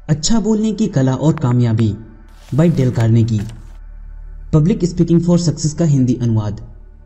अच्छा बोलने की कला और कामयाबी by Dale Carnegie. Public speaking for success का हिंदी अनुवाद।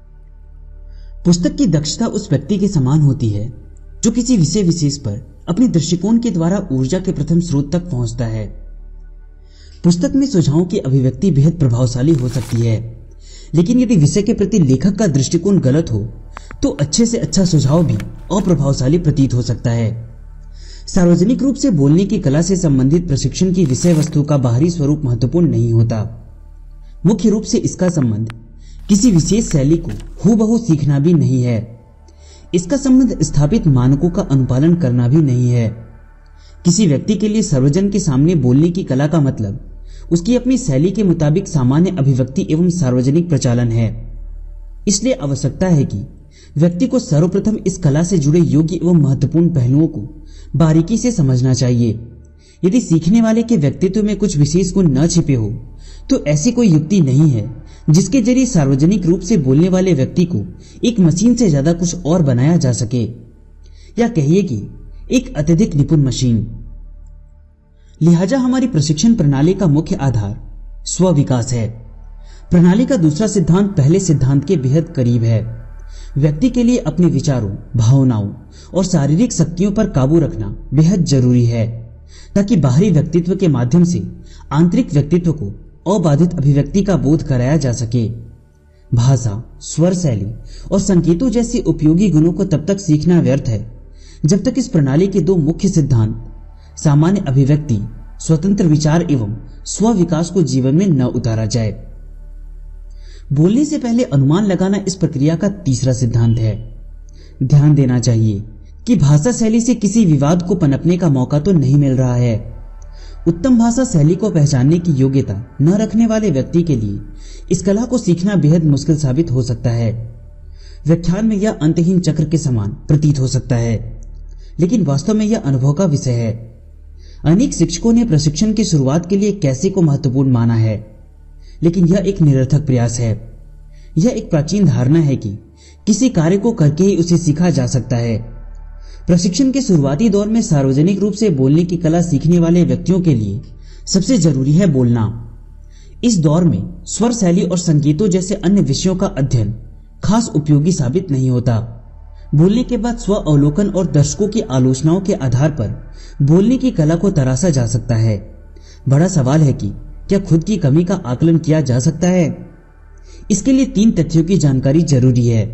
पुस्तक की दक्षता उस व्यक्ति के समान होती है जो किसी विषय विशेष पर अपने दृष्टिकोण के द्वारा ऊर्जा के प्रथम स्रोत तक पहुंचता है। पुस्तक में सुझावों की अभिव्यक्ति बेहद प्रभावशाली हो सकती है, लेकिन यदि विषय के प्रति लेखक का दृष्टिकोण गलत हो तो अच्छे से अच्छा सुझाव भी अप्रभावशाली प्रतीत हो सकता है। सार्वजनिक रूप से बोलने की कला से संबंधित प्रशिक्षण की विषय वस्तु का बाहरी स्वरूप महत्वपूर्ण नहीं होता। मुख्य रूप से इसका संबंध किसी विशेष शैली को हूबहू सीखना भी नहीं है। इसका संबंध स्थापित मानकों का अनुपालन करना भी नहीं है। किसी व्यक्ति के लिए सर्वजन के सामने बोलने की कला का मतलब उसकी अपनी शैली के मुताबिक सामान्य अभिव्यक्ति एवं सार्वजनिक प्रचालन है। इसलिए आवश्यकता है कि व्यक्ति को सर्वप्रथम इस कला से जुड़े योग्य एवं महत्वपूर्ण पहलुओं को बारीकी से समझना चाहिए। यदि सीखने वाले के व्यक्तित्व में कुछ विशेष गुण न छिपे हो तो ऐसी कोई युक्ति नहीं है जिसके जरिए सार्वजनिक रूप से बोलने वाले व्यक्ति को एक मशीन से ज्यादा कुछ और बनाया जा सके, या कहिए कि एक अत्यधिक निपुण मशीन। लिहाजा हमारी प्रशिक्षण प्रणाली का मुख्य आधार स्व विकास है। प्रणाली का दूसरा सिद्धांत पहले सिद्धांत के बेहद करीब है। व्यक्ति के लिए अपने विचारों, भावनाओं और शारीरिक शक्तियों पर काबू रखना बेहद जरूरी है ताकि बाहरी व्यक्तित्व के माध्यम से आंतरिक व्यक्तित्व को अबाधित अभिव्यक्ति का बोध कराया जा सके। भाषा, स्वर शैली और संकेतों जैसे उपयोगी गुणों को तब तक सीखना व्यर्थ है जब तक इस प्रणाली के दो मुख्य सिद्धांत सामान्य अभिव्यक्ति, स्वतंत्र विचार एवं स्व विकास को जीवन में न उतारा जाए। बोलने से पहले अनुमान लगाना इस प्रक्रिया का तीसरा सिद्धांत है। ध्यान देना चाहिए कि भाषा शैली से किसी विवाद को पनपने का मौका तो नहीं मिल रहा है। उत्तम भाषा शैली को पहचानने की योग्यता न रखने वाले व्यक्ति के लिए इस कला को सीखना बेहद मुश्किल साबित हो सकता है। व्याख्यान में यह अंतहीन चक्र के समान प्रतीत हो सकता है, लेकिन वास्तव में यह अनुभव का विषय है। अनेक शिक्षकों ने प्रशिक्षण की शुरुआत के लिए कैसे को महत्वपूर्ण माना है, लेकिन यह एक निरर्थक प्रयास है। यह एक प्राचीन धारणा है कि किसी कार्य को करके ही उसे सीखा जा सकता है। प्रशिक्षण के शुरुआती दौर में सार्वजनिक रूप से बोलने की कला सीखने वाले व्यक्तियों के लिए सबसे जरूरी है बोलना। इस दौर में स्वर शैली और संकेतों जैसे अन्य विषयों का अध्ययन खास उपयोगी साबित नहीं होता। बोलने के बाद स्व अवलोकन और दर्शकों की आलोचनाओं के आधार पर बोलने की कला को तराशा जा सकता है। बड़ा सवाल है कि क्या खुद की कमी का आकलन किया जा सकता है? इसके लिए 3 तथ्यों की जानकारी जरूरी है।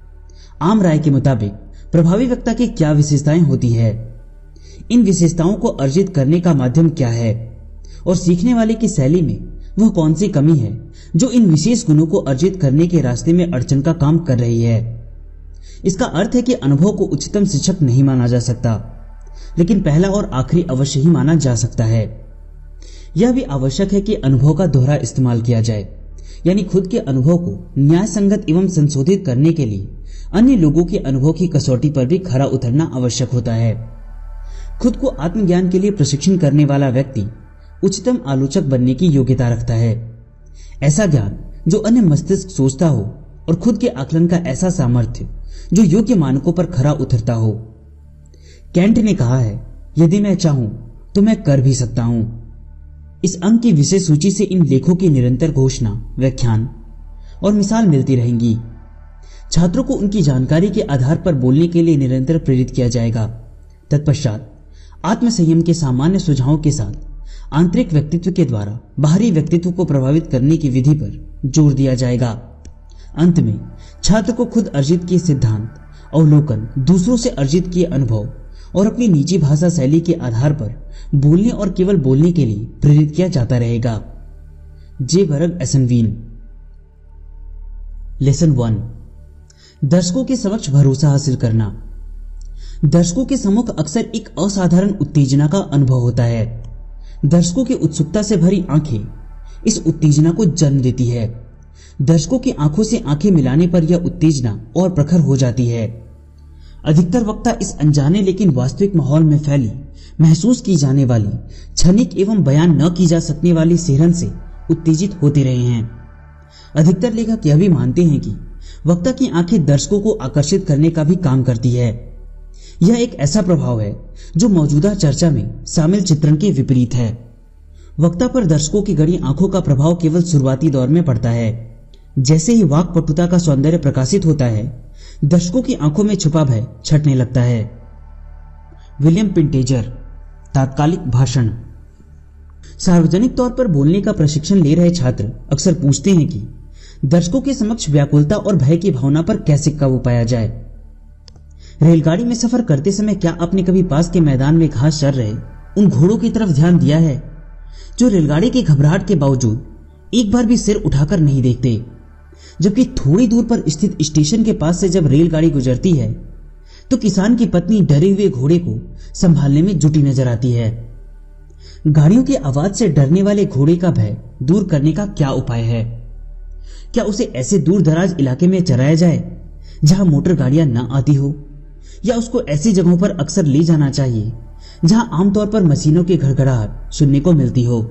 आम राय के मुताबिक प्रभावी वक्ता की क्या विशेषताएं होती है, इन विशेषताओं को अर्जित करने का माध्यम क्या है और सीखने वाले की शैली में वह कौन सी कमी है जो इन विशेष गुणों को अर्जित करने के रास्ते में अड़चन का काम कर रही है। इसका अर्थ है कि अनुभव को उच्चतम शिक्षक नहीं माना जा सकता, लेकिन पहला और आखिरी अवश्य ही माना जा सकता है। यह भी आवश्यक है कि अनुभव का दोहरा इस्तेमाल किया जाए, यानी खुद के अनुभव को न्याय संगत एवं संशोधित करने के लिए अन्य लोगों के अनुभव की कसौटी पर भी खरा उतरना आवश्यक होता है। खुद को आत्मज्ञान के लिए प्रशिक्षण करने वाला व्यक्ति उच्चतम आलोचक बनने की योग्यता रखता है। ऐसा ज्ञान जो अन्य मस्तिष्क सोचता हो और खुद के आकलन का ऐसा सामर्थ्य जो योग्य मानकों पर खरा उतरता हो। कैंट ने कहा है, यदि मैं चाहूं तो मैं कर भी सकता हूं। इस अंक की विषय सूची से इन लेखों की निरंतर घोषणा, व्याख्यान और मिसाल मिलती रहेंगी। छात्रों को उनकी जानकारी के आधार पर बोलने के लिए निरंतर प्रेरित किया जाएगा। तत्पश्चात आत्मसंयम के सामान्य सुझावों के साथ आंतरिक व्यक्तित्व के द्वारा बाहरी व्यक्तित्व को प्रभावित करने की विधि पर जोर दिया जाएगा। अंत में छात्र को खुद अर्जित किए सिद्धांत, अवलोकन, दूसरों से अर्जित किए अनुभव और अपनी निजी भाषा शैली के आधार पर बोलने और केवल बोलने के लिए प्रेरित किया जाता रहेगा। जे बर्ग एसनवीन। लेसन 1, दर्शकों के समक्ष भरोसा हासिल करना। दर्शकों के सम्मुख अक्सर एक असाधारण उत्तेजना का अनुभव होता है। दर्शकों की उत्सुकता से भरी आंखें इस उत्तेजना को जन्म देती है। दर्शकों की आंखों से आंखें मिलाने पर यह उत्तेजना और प्रखर हो जाती है। अधिकतर वक्ता इस अनजाने लेकिन वास्तविक माहौल में फैली, महसूस की जाने वाली, क्षणिक एवं बयान न की जा सकने वाली सिहरन से उत्तेजित होते रहे हैं। अधिकतर लेखक यह भी मानते हैं कि वक्ता की आंखें दर्शकों को आकर्षित करने का भी काम करती है। यह एक ऐसा प्रभाव है जो मौजूदा चर्चा में शामिल चित्रण के विपरीत है। वक्ता पर दर्शकों की गड़ी आंखों का प्रभाव केवल शुरुआती दौर में पड़ता है। जैसे ही वाक्पटुता का सौंदर्य प्रकाशित होता है, दर्शकों की आंखों में छुपा भय छटने लगता है। विलियम पिंटेजर, तात्कालिक भाषण। सार्वजनिक तौर पर बोलने का प्रशिक्षण ले रहे छात्र अक्सर पूछते हैं कि दर्शकों के समक्ष व्याकुलता और भय की भावना पर कैसे काबू पाया जाए। रेलगाड़ी में सफर करते समय क्या आपने कभी पास के मैदान में घास चर रहे उन घोड़ों की तरफ ध्यान दिया है जो रेलगाड़ी की घबराहट के बावजूद एक बार भी सिर उठाकर नहीं देखते, जबकि थोड़ी दूर पर स्थित स्टेशन के पास से जब रेलगाड़ी गुजरती है तो किसान की पत्नी डरे हुए घोड़े को संभालने में जुटी नजर आती है। गाड़ियों की आवाज से डरने वाले घोड़े का भय दूर करने का क्या उपाय है? क्या उसे ऐसे दूर दराज इलाके में चराया जाए जहां मोटर गाड़ियां न आती हो, या उसको ऐसी जगहों पर अक्सर ले जाना चाहिए जहां आमतौर पर मशीनों की घड़घड़ाहट सुनने को मिलती हो?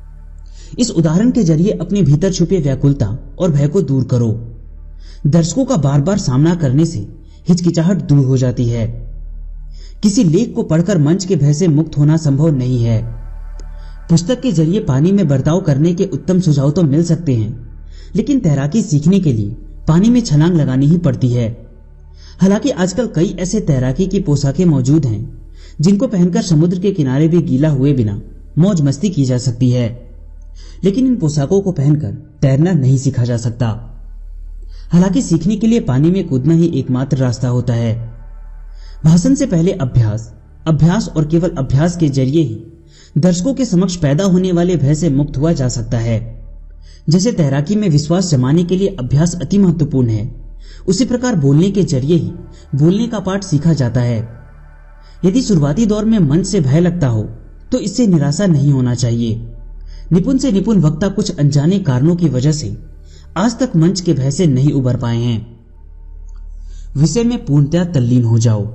इस उदाहरण के जरिए अपने भीतर छुपे व्याकुलता और भय को दूर करो। दर्शकों का बार बार सामना करने से हिचकिचाहट दूर हो जाती है। किसी लेख को पढ़कर मंच के भय से मुक्त होना संभव नहीं है। पुस्तक के जरिए पानी में बर्ताव करने के उत्तम सुझाव तो मिल सकते हैं, लेकिन तैराकी सीखने के लिए पानी में छलांग लगानी ही पड़ती है। हालांकि आजकल कई ऐसे तैराकी की पोशाकें मौजूद हैं जिनको पहनकर समुद्र के किनारे भी गीला हुए बिना मौज मस्ती की जा सकती है, लेकिन इन पोशाकों को पहनकर तैरना नहीं सीखा जा सकता। हालांकि सीखने के लिए पानी में कूदना ही एकमात्र रास्ता होता है। भाषण से पहले अभ्यास और केवल अभ्यास के जरिए ही दर्शकों के समक्ष पैदा होने वाले भय से मुक्त हुआ जा सकता है। जैसे तैराकी में विश्वास जमाने के लिए अभ्यास अति महत्वपूर्ण है, उसी प्रकार बोलने के जरिए ही बोलने का पाठ सीखा जाता है। यदि शुरुआती दौर में मंच से भय लगता हो तो इससे निराशा नहीं होना चाहिए। निपुण से निपुण वक्ता कुछ अनजाने कारणों की वजह से आज तक मंच के भय से नहीं उबर पाए हैं। विषय में पूर्णतया तल्लीन हो जाओ।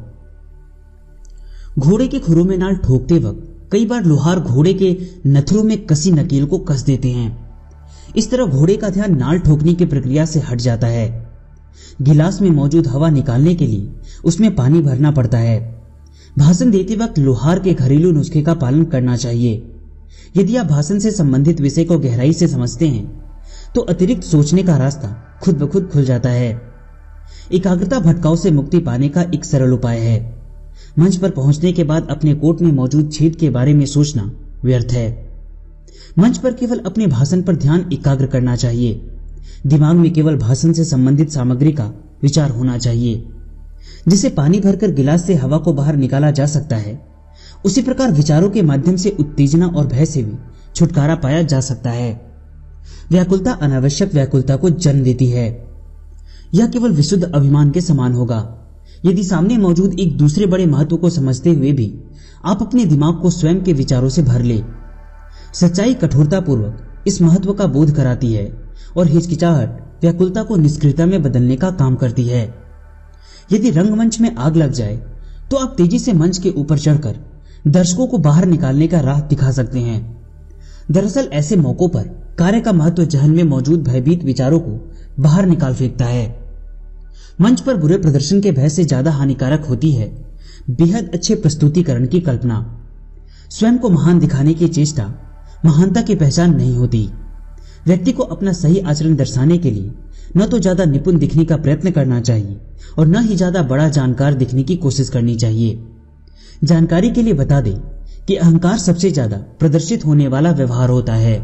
घोड़े के खुरों में नाल ठोकते वक्त कई बार लोहार घोड़े के नथुरों में कसी नकेल को कस देते हैं। इस तरह घोड़े का ध्यान नाल ठोकने की प्रक्रिया से हट जाता है। गिलास में मौजूद हवा निकालने के लिए उसमें पानी भरना पड़ता है। भाषण देते वक्त लोहार के घरेलू नुस्खे का पालन करना चाहिए। यदि आप भाषण से संबंधित विषय को गहराई से समझते हैं तो अतिरिक्त सोचने का रास्ता खुद ब खुद खुल जाता है। एकाग्रता भटकाव से मुक्ति पाने का एक सरल उपाय है। मंच पर पहुंचने के बाद अपने कोट में मौजूद छेद के बारे में सोचना व्यर्थ है। मंच पर केवल अपने भाषण पर ध्यान एकाग्र करना चाहिए। दिमाग में केवल भाषण से संबंधित सामग्री का विचार होना चाहिए। जिसे पानी भरकर गिलास से हवा को बाहर निकाला जा सकता है, उसी प्रकार विचारों के माध्यम से उत्तेजना और भय से भी छुटकारा पाया जा सकता है। व्याकुलता अनावश्यक व्याकुलता को जन्म देती है। यह केवल विशुद्ध अभिमान के समान होगा यदि सामने मौजूद एक दूसरे बड़े महत्व को समझते हुए भी आप अपने दिमाग को स्वयं के विचारों से भर ले। सच्चाई कठोरता पूर्वक इस महत्व का बोध कराती है और हिचकिचाहट व्याकुलता को निष्क्रियता में बदलने का काम करती है। यदि रंगमंच में आग लग जाए तो आप तेजी से मंच के ऊपर चढ़कर दर्शकों को बाहर निकालने का राह दिखा सकते हैं। दरअसल ऐसे मौकों पर कार्य का महत्व जहन में मौजूद भयभीत विचारों को बाहर निकाल फेंकता है। मंच पर बुरे प्रदर्शन के भय से ज्यादा हानिकारक होती है बेहद अच्छे प्रस्तुतिकरण की कल्पना। स्वयं को महान दिखाने की चेष्टा महानता की पहचान नहीं होती। व्यक्ति को अपना सही आचरण दर्शाने के लिए न तो ज्यादा निपुण दिखने का प्रयत्न करना चाहिए और न ही ज्यादा बड़ा जानकार दिखने की कोशिश करनी चाहिए। जानकारी के लिए बता दें कि अहंकार सबसे ज्यादा प्रदर्शित होने वाला व्यवहार होता है।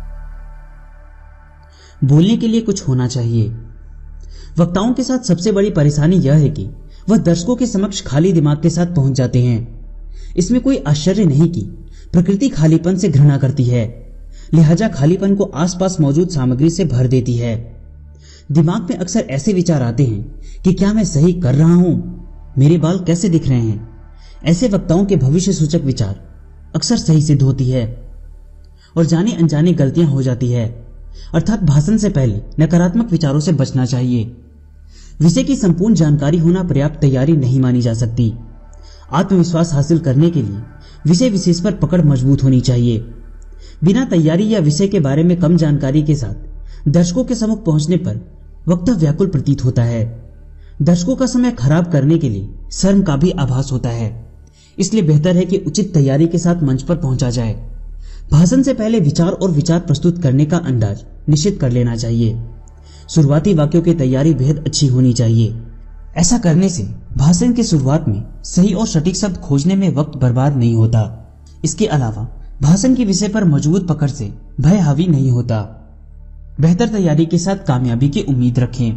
बोलने के लिए कुछ होना चाहिए। वक्ताओं के साथ सबसे बड़ी परेशानी यह है कि वह दर्शकों के समक्ष खाली दिमाग के साथ पहुंच जाते हैं। इसमें कोई आश्चर्य नहीं कि प्रकृति खालीपन से घृणा करती है, लिहाजा खालीपन को आसपास मौजूद सामग्री से भर देती है। दिमाग में अक्सर ऐसे विचार आते हैं कि क्या मैं सही कर रहा हूं, मेरे बाल कैसे दिख रहे हैं। ऐसे वक्ताओं के भविष्य सूचक विचार अक्सर सही सिद्ध होती है और जाने अनजाने गलतियां हो जाती है। अर्थात भाषण से पहले नकारात्मक विचारों से बचना चाहिए। विषय की संपूर्ण जानकारी होना पर्याप्त तैयारी नहीं मानी जा सकती। आत्मविश्वास हासिल करने के लिए विषय विशेष पर पकड़ मजबूत होनी चाहिए। बिना तैयारी या विषय के बारे में कम जानकारी के साथ दर्शकों के सम्मुख पहुंचने पर वक्ता व्याकुल प्रतीत होता है। दर्शकों का समय खराब करने के लिए शर्म का भी आभास होता है। इसलिए बेहतर है कि उचित तैयारी के साथ मंच पर पहुंचा जाए। भाषण से पहले विचार और विचार प्रस्तुत करने का अंदाज निश्चित कर लेना चाहिए। शुरुआती वाक्यों की तैयारी बेहद अच्छी होनी चाहिए। ऐसा करने से भाषण की शुरुआत में सही और सटीक शब्द खोजने में वक्त बर्बाद नहीं होता। इसके अलावा भाषण के विषय पर मजबूत पकड़ से भय हावी नहीं होता। बेहतर तैयारी के साथ कामयाबी की उम्मीद रखें।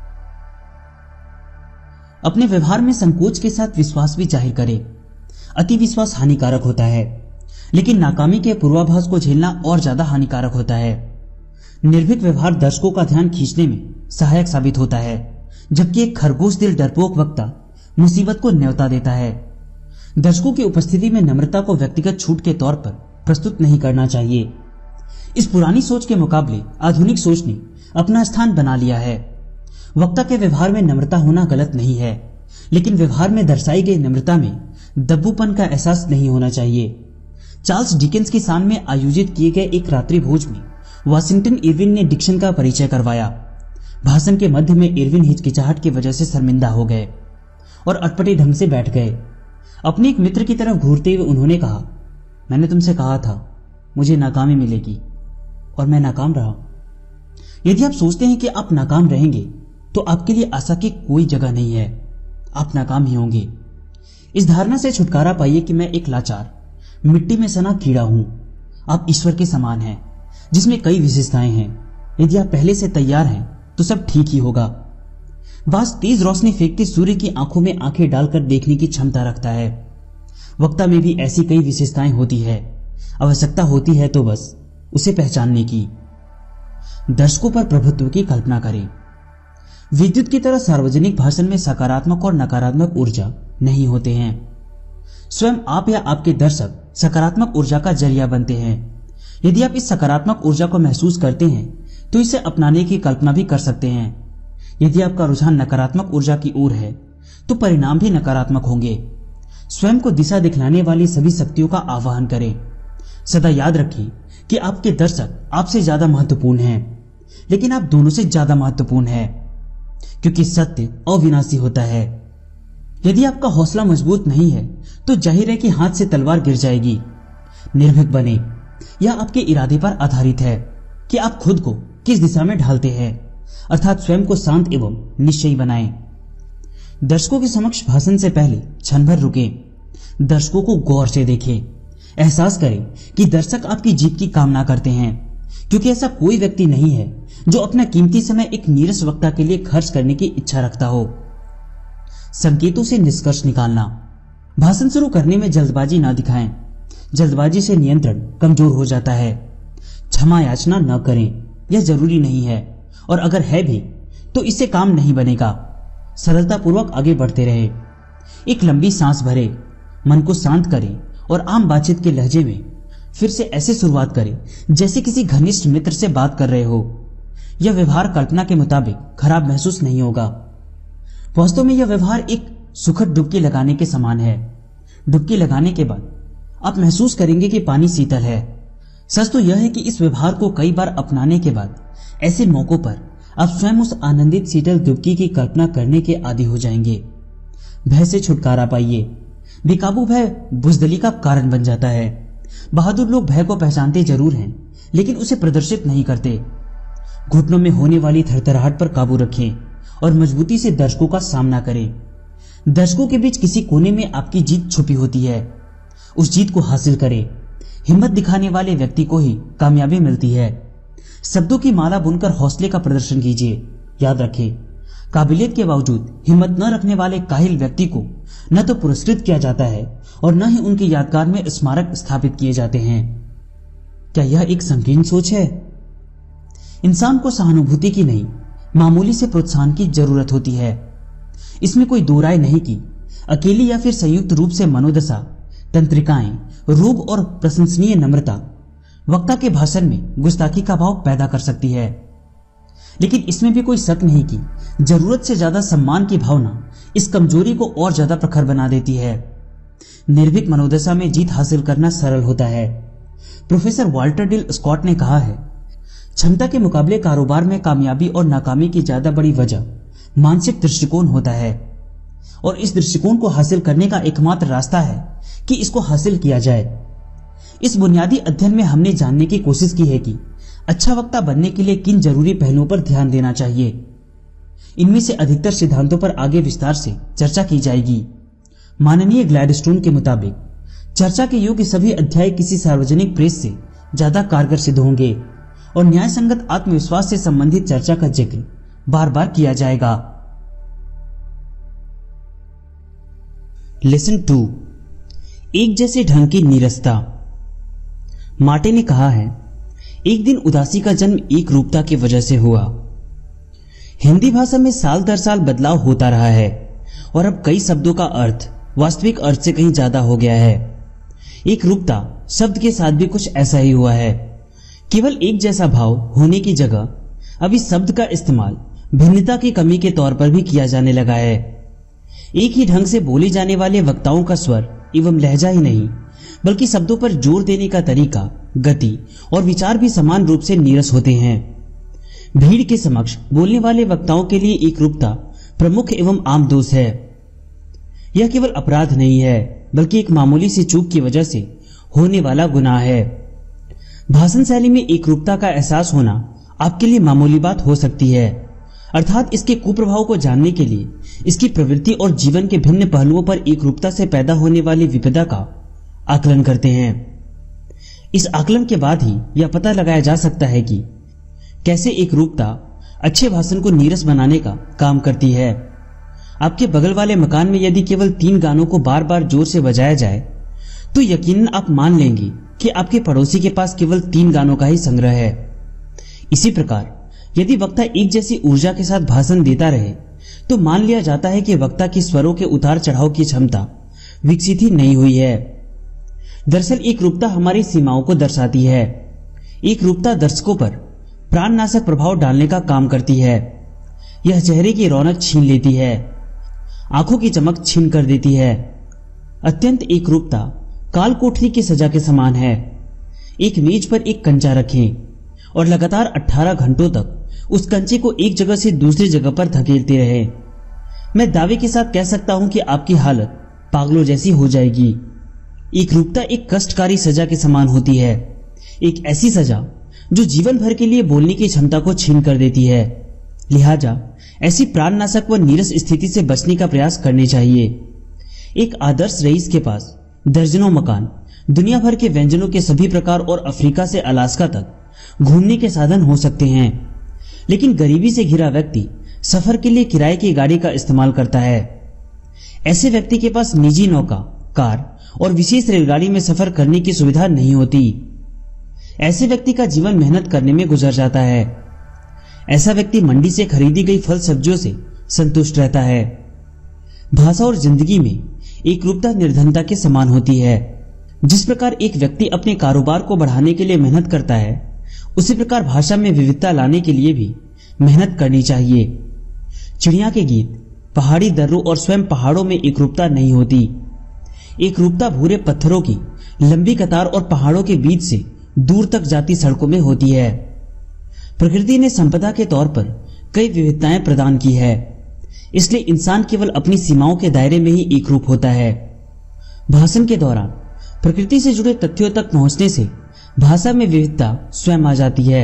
अपने व्यवहार में संकोच के साथ विश्वास भी जाहिर करें। अति विश्वास हानिकारक होता है, लेकिन नाकामी के पूर्वाभास को झेलना और ज्यादा हानिकारक होता है। निर्भीक व्यवहार दर्शकों का ध्यान खींचने में सहायक साबित होता है, जबकि एक खरगोश दिल डरपोक वक्ता मुसीबत को न्योता देता है। दर्शकों की उपस्थिति में नम्रता को व्यक्तिगत छूट के तौर पर प्रस्तुत नहीं करना चाहिए। इस पुरानी सोच के मुकाबले आधुनिक सोच ने अपना स्थान बना लिया है। वक्ता के व्यवहार में नम्रता होना गलत नहीं है, लेकिन व्यवहार में दर्शाई गई नम्रता में दब्बूपन का एहसास नहीं होना चाहिए। चार्ल्स डिकेंस की शान में आयोजित किए गए एक रात्रि भोज में वाशिंगटन इरविन ने डिक्सन का परिचय करवाया। भाषण के मध्य में इरविन हिचकिचाहट की वजह से शर्मिंदा हो गए और अटपटे ढंग से बैठ गए। अपने एक मित्र की तरफ घूरते हुए उन्होंने कहा, मैंने तुमसे कहा था मुझे नाकामी मिलेगी और मैं नाकाम रहा। यदि आप सोचते हैं कि आप नाकाम रहेंगे तो आपके लिए आशा की कोई जगह नहीं है। आप नाकाम ही होंगे। इस धारणा से छुटकारा पाइए कि मैं एक लाचार मिट्टी में सना कीड़ा हूं। आप ईश्वर के समान हैं, जिसमें कई विशेषताएं हैं। यदि आप पहले से तैयार हैं तो सब ठीक ही होगा। बाज तेज रोशनी फेंकते सूर्य की आंखों में आंखें डालकर देखने की क्षमता रखता है। वक्ता में भी ऐसी कई विशेषताएं होती है। आवश्यकता होती है तो बस उसे पहचानने की। दर्शकों पर प्रभुत्व की कल्पना करें। विद्युत की तरह सार्वजनिक भाषण में सकारात्मक और नकारात्मक ऊर्जा नहीं होते हैं। स्वयं आप या आपके दर्शक सकारात्मक ऊर्जा का जरिया बनते हैं। यदि आप इस सकारात्मक ऊर्जा को महसूस करते हैं तो इसे अपनाने की कल्पना भी कर सकते हैं। यदि आपका रुझान नकारात्मक ऊर्जा की ओर है तो परिणाम भी नकारात्मक होंगे। स्वयं को दिशा दिखलाने वाली सभी शक्तियों का आह्वान करें। सदा याद रखें कि आपके दर्शक आपसे ज्यादा महत्वपूर्ण हैं, लेकिन आप दोनों से ज्यादा महत्वपूर्ण हैं, क्योंकि सत्य अविनाशी होता है। यदि आपका हौसला मजबूत नहीं है तो जाहिर है कि हाथ से तलवार गिर जाएगी। निर्भीक बने। यह आपके इरादे पर आधारित है कि आप खुद को किस दिशा में ढालते हैं, अर्थात स्वयं को शांत एवं निश्चयी बनाएं। दर्शकों के समक्ष भाषण से पहले क्षण भर रुकें। दर्शकों को गौर से देखें। एहसास करें कि दर्शक आपकी जीत की कामना करते हैं, क्योंकि ऐसा कोई व्यक्ति नहीं है जो अपना कीमती समय एक नीरस वक्ता के लिए खर्च करने की इच्छा रखता हो। संकेतों से निष्कर्ष निकालना। भाषण शुरू करने में जल्दबाजी ना दिखाएं। जल्दबाजी से नियंत्रण कमजोर हो जाता है। क्षमा याचना न करें, यह जरूरी नहीं है, और अगर है भी तो इससे काम नहीं बनेगा। सरलतापूर्वक आगे बढ़ते रहे। एक लंबी सांस भरे, मन को शांत करें और आम बातचीत के लहजे में फिर से ऐसे शुरुआत करें जैसे किसी घनिष्ठ मित्र से बात कर रहे हो। यह व्यवहार कल्पना के मुताबिक खराब महसूस नहीं होगा। वास्तव में यह व्यवहार एक सुखद डुबकी लगाने के समान है। डुबकी लगाने के बाद आप महसूस करेंगे कि पानी शीतल है। सच तो यह है कि इस व्यवहार को कई बार अपनाने के बाद ऐसे मौकों पर आप स्वयं उस आनंदित शीतल डुबकी की कल्पना करने के आदी हो जाएंगे। भय से छुटकारा पाइए। बेकाबू भय बुजदली का कारण बन जाता है। बहादुर लोग भय को पहचानते जरूर हैं, लेकिन उसे प्रदर्शित नहीं करते। घुटनों में होने वाली थरथराहट पर काबू रखें और मजबूती से दर्शकों का सामना करें। दर्शकों के बीच किसी कोने में आपकी जीत छुपी होती है। उस जीत को हासिल करें। हिम्मत दिखाने वाले व्यक्ति को ही कामयाबी मिलती है। शब्दों की माला बुनकर हौसले का प्रदर्शन कीजिए। याद रखें, काबिलियत के बावजूद हिम्मत न रखने वाले काहिल व्यक्ति को न तो पुरस्कृत किया जाता है और न ही उनकी यादगार में स्मारक स्थापित किए जाते हैं। क्या यह एक संकीर्ण सोच है? इंसान को सहानुभूति की नहीं, मामूली से प्रोत्साहन की जरूरत होती है। इसमें कोई दो राय नहीं कि अकेली या फिर संयुक्त रूप से मनोदशा, तंत्रिकाएं, रोग और प्रशंसनीय नम्रता वक्ता के भाषण में गुस्ताखी का भाव पैदा कर सकती है। लेकिन इसमें भी कोई शक नहीं कि जरूरत से ज्यादा सम्मान की भावना इस कमजोरी को और ज्यादा प्रखर बना देती है। निर्भीक मनोदशा में जीत हासिल करना सरल होता है। प्रोफेसर वाल्टर डिल स्कॉट ने कहा है, क्षमता के मुकाबले कारोबार में कामयाबी और नाकामी की ज्यादा बड़ी वजह मानसिक दृष्टिकोण होता है। और इस दृष्टिकोण को हासिल करने का एकमात्र रास्ता है कि इसको हासिल किया जाए। इस बुनियादी अध्ययन में हमने जानने की कोशिश की है कि अच्छा वक्ता बनने के लिए किन जरूरी पहलुओं पर ध्यान देना चाहिए। इनमें से अधिकतर सिद्धांतों पर आगे विस्तार से चर्चा की जाएगी। माननीय ग्लैडस्टोन के मुताबिक चर्चा के योग्य सभी अध्याय किसी सार्वजनिक प्रेस से ज्यादा कारगर सिद्ध होंगे और न्याय संगत आत्मविश्वास से संबंधित चर्चा का जिक्र बार बार किया जाएगा। लेसन 2, एक जैसे ढंग की नीरसता। मार्टे ने कहा है, एक दिन उदासी का जन्म एक रूपता की वजह से हुआ। हिंदी भाषा में साल दर साल बदलाव होता रहा है और अब कई शब्दों का अर्थ वास्तविक अर्थ से कहीं ज्यादा हो गया है। एक रूपता शब्द के साथ भी कुछ ऐसा ही हुआ है। केवल एक जैसा भाव होने की जगह अब इस शब्द का इस्तेमाल भिन्नता की कमी के तौर पर भी किया जाने लगा है। एक ही ढंग से बोले जाने वाले वक्ताओं का स्वर एवं लहजा ही नहीं बल्कि शब्दों पर जोर देने का तरीका, गति और विचार भी समान रूप से नीरस होते हैं। भीड़ के समक्ष बोलने वाले वक्ताओं के लिए एक रूपता प्रमुख एवं आम दोष है। यह केवल अपराध नहीं है बल्कि एक मामूली सी चूक की वजह से होने वाला गुनाह है। भाषण शैली में एक रूपता का एहसास होना आपके लिए मामूली बात हो सकती है, अर्थात इसके कुप्रभाव को जानने के लिए इसकी प्रवृत्ति और जीवन के भिन्न पहलुओं पर एक रूपता से पैदा होने वाली विपदा का आकलन करते हैं। इस आकलन के बाद ही यह पता लगाया जा सकता है कि कैसे एक रूपता अच्छे भाषण को नीरस बनाने का काम करती है। आपके बगल वाले मकान में यदि केवल 3 गानों को बार बार जोर से बजाया जाए तो यकीनन आप मान लेंगे कि आपके पड़ोसी के पास केवल 3 गानों का ही संग्रह है। इसी प्रकार यदि वक्ता एक जैसी ऊर्जा के साथ भाषण देता रहे तो मान लिया जाता है कि वक्ता की स्वरों के उतार चढ़ाव की क्षमता विकसित ही नहीं हुई है। दरअसल एक रूपता हमारी सीमाओं को दर्शाती है। एक रूपता दर्शकों पर प्राणनाशक प्रभाव डालने का काम करती है। यह चेहरे की रौनक छीन लेती है, आंखों की चमक छीन कर देती है। अत्यंत एक रूपता काल कोठरी की सजा के समान है। एक मेज पर एक कंचा रखें और लगातार 18 घंटों तक उस कंचे को एक जगह से दूसरी जगह पर धकेलते रहे। मैं दावे के साथ कह सकता हूं कि आपकी हालत पागलों जैसी हो जाएगी। एक रूपता एक कष्टकारी सजा के समान होती है, एक ऐसी सजा जो जीवन भर के लिए बोलने की क्षमता को छीन कर देती है। लिहाजा ऐसी प्राणनाशक व नीरस स्थिति से बचने का प्रयास करने चाहिए। एक आदर्श रईस के पास दर्जनों मकान, दुनिया भर के व्यंजनों के सभी प्रकार और अफ्रीका से अलास्का तक घूमने के साधन हो सकते हैं, लेकिन गरीबी से घिरा व्यक्ति सफर के लिए किराए की गाड़ी का इस्तेमाल करता है। ऐसे व्यक्ति के पास निजी नौका, कार और विशेष रेलगाड़ी में सफर करने की सुविधा नहीं होती। ऐसे व्यक्ति का जीवन मेहनत करने में गुजर जाता है। ऐसा व्यक्ति मंडी से खरीदी गई फल सब्जियों से संतुष्ट रहता है। भाषा और जिंदगी में एक रूपता निर्धनता के समान होती है। जिस प्रकार एक व्यक्ति अपने कारोबार को बढ़ाने के लिए मेहनत करता है, उसी प्रकार भाषा में विविधता लाने के लिए भी मेहनत करनी चाहिए। चिड़िया के गीत, पहाड़ी दर्रों और स्वयं पहाड़ों में एक रूपता नहीं होती। एक रूपता भूरे पत्थरों की लंबी कतार और पहाड़ों के बीच से दूर तक जाती सड़कों में होती है। प्रकृति ने संपदा के तौर पर कई विविधताएं प्रदान की है, इसलिए इंसान केवल अपनी सीमाओं के दायरे में ही एक रूप होता है। भाषण के दौरान प्रकृति से जुड़े तथ्यों तक पहुंचने से भाषा में विविधता स्वयं आ जाती है।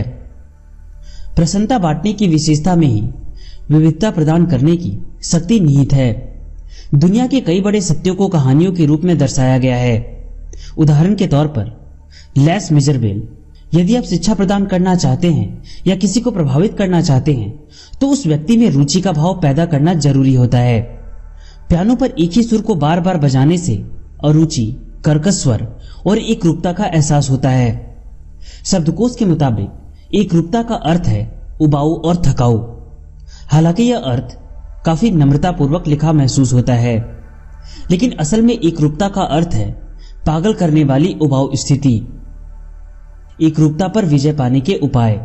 प्रसन्नता बांटने की विशेषता में ही विविधता प्रदान करने की शक्ति निहित है। दुनिया के कई बड़े सत्यों को कहानियों के रूप में दर्शाया गया है। उदाहरण के तौर पर लेस मिजरेबल, यदि आप शिक्षा प्रदान करना चाहते हैं या किसी को प्रभावित करना चाहते हैं तो उस व्यक्ति में रुचि का भाव पैदा करना जरूरी होता है। पियानो पर एक ही सुर को बार बार बजाने से अरुचि, कर्कश स्वर और एक रूपता का एहसास होता है। शब्दकोश के मुताबिक एक रूपता का अर्थ है उबाऊ और थकाऊ। हालांकि यह अर्थ काफी नम्रतापूर्वक लिखा महसूस होता है, लेकिन असल में एक रूपता का अर्थ है पागल करने वाली उबाऊ स्थिति। एक रूपता पर विजय पाने के उपाय।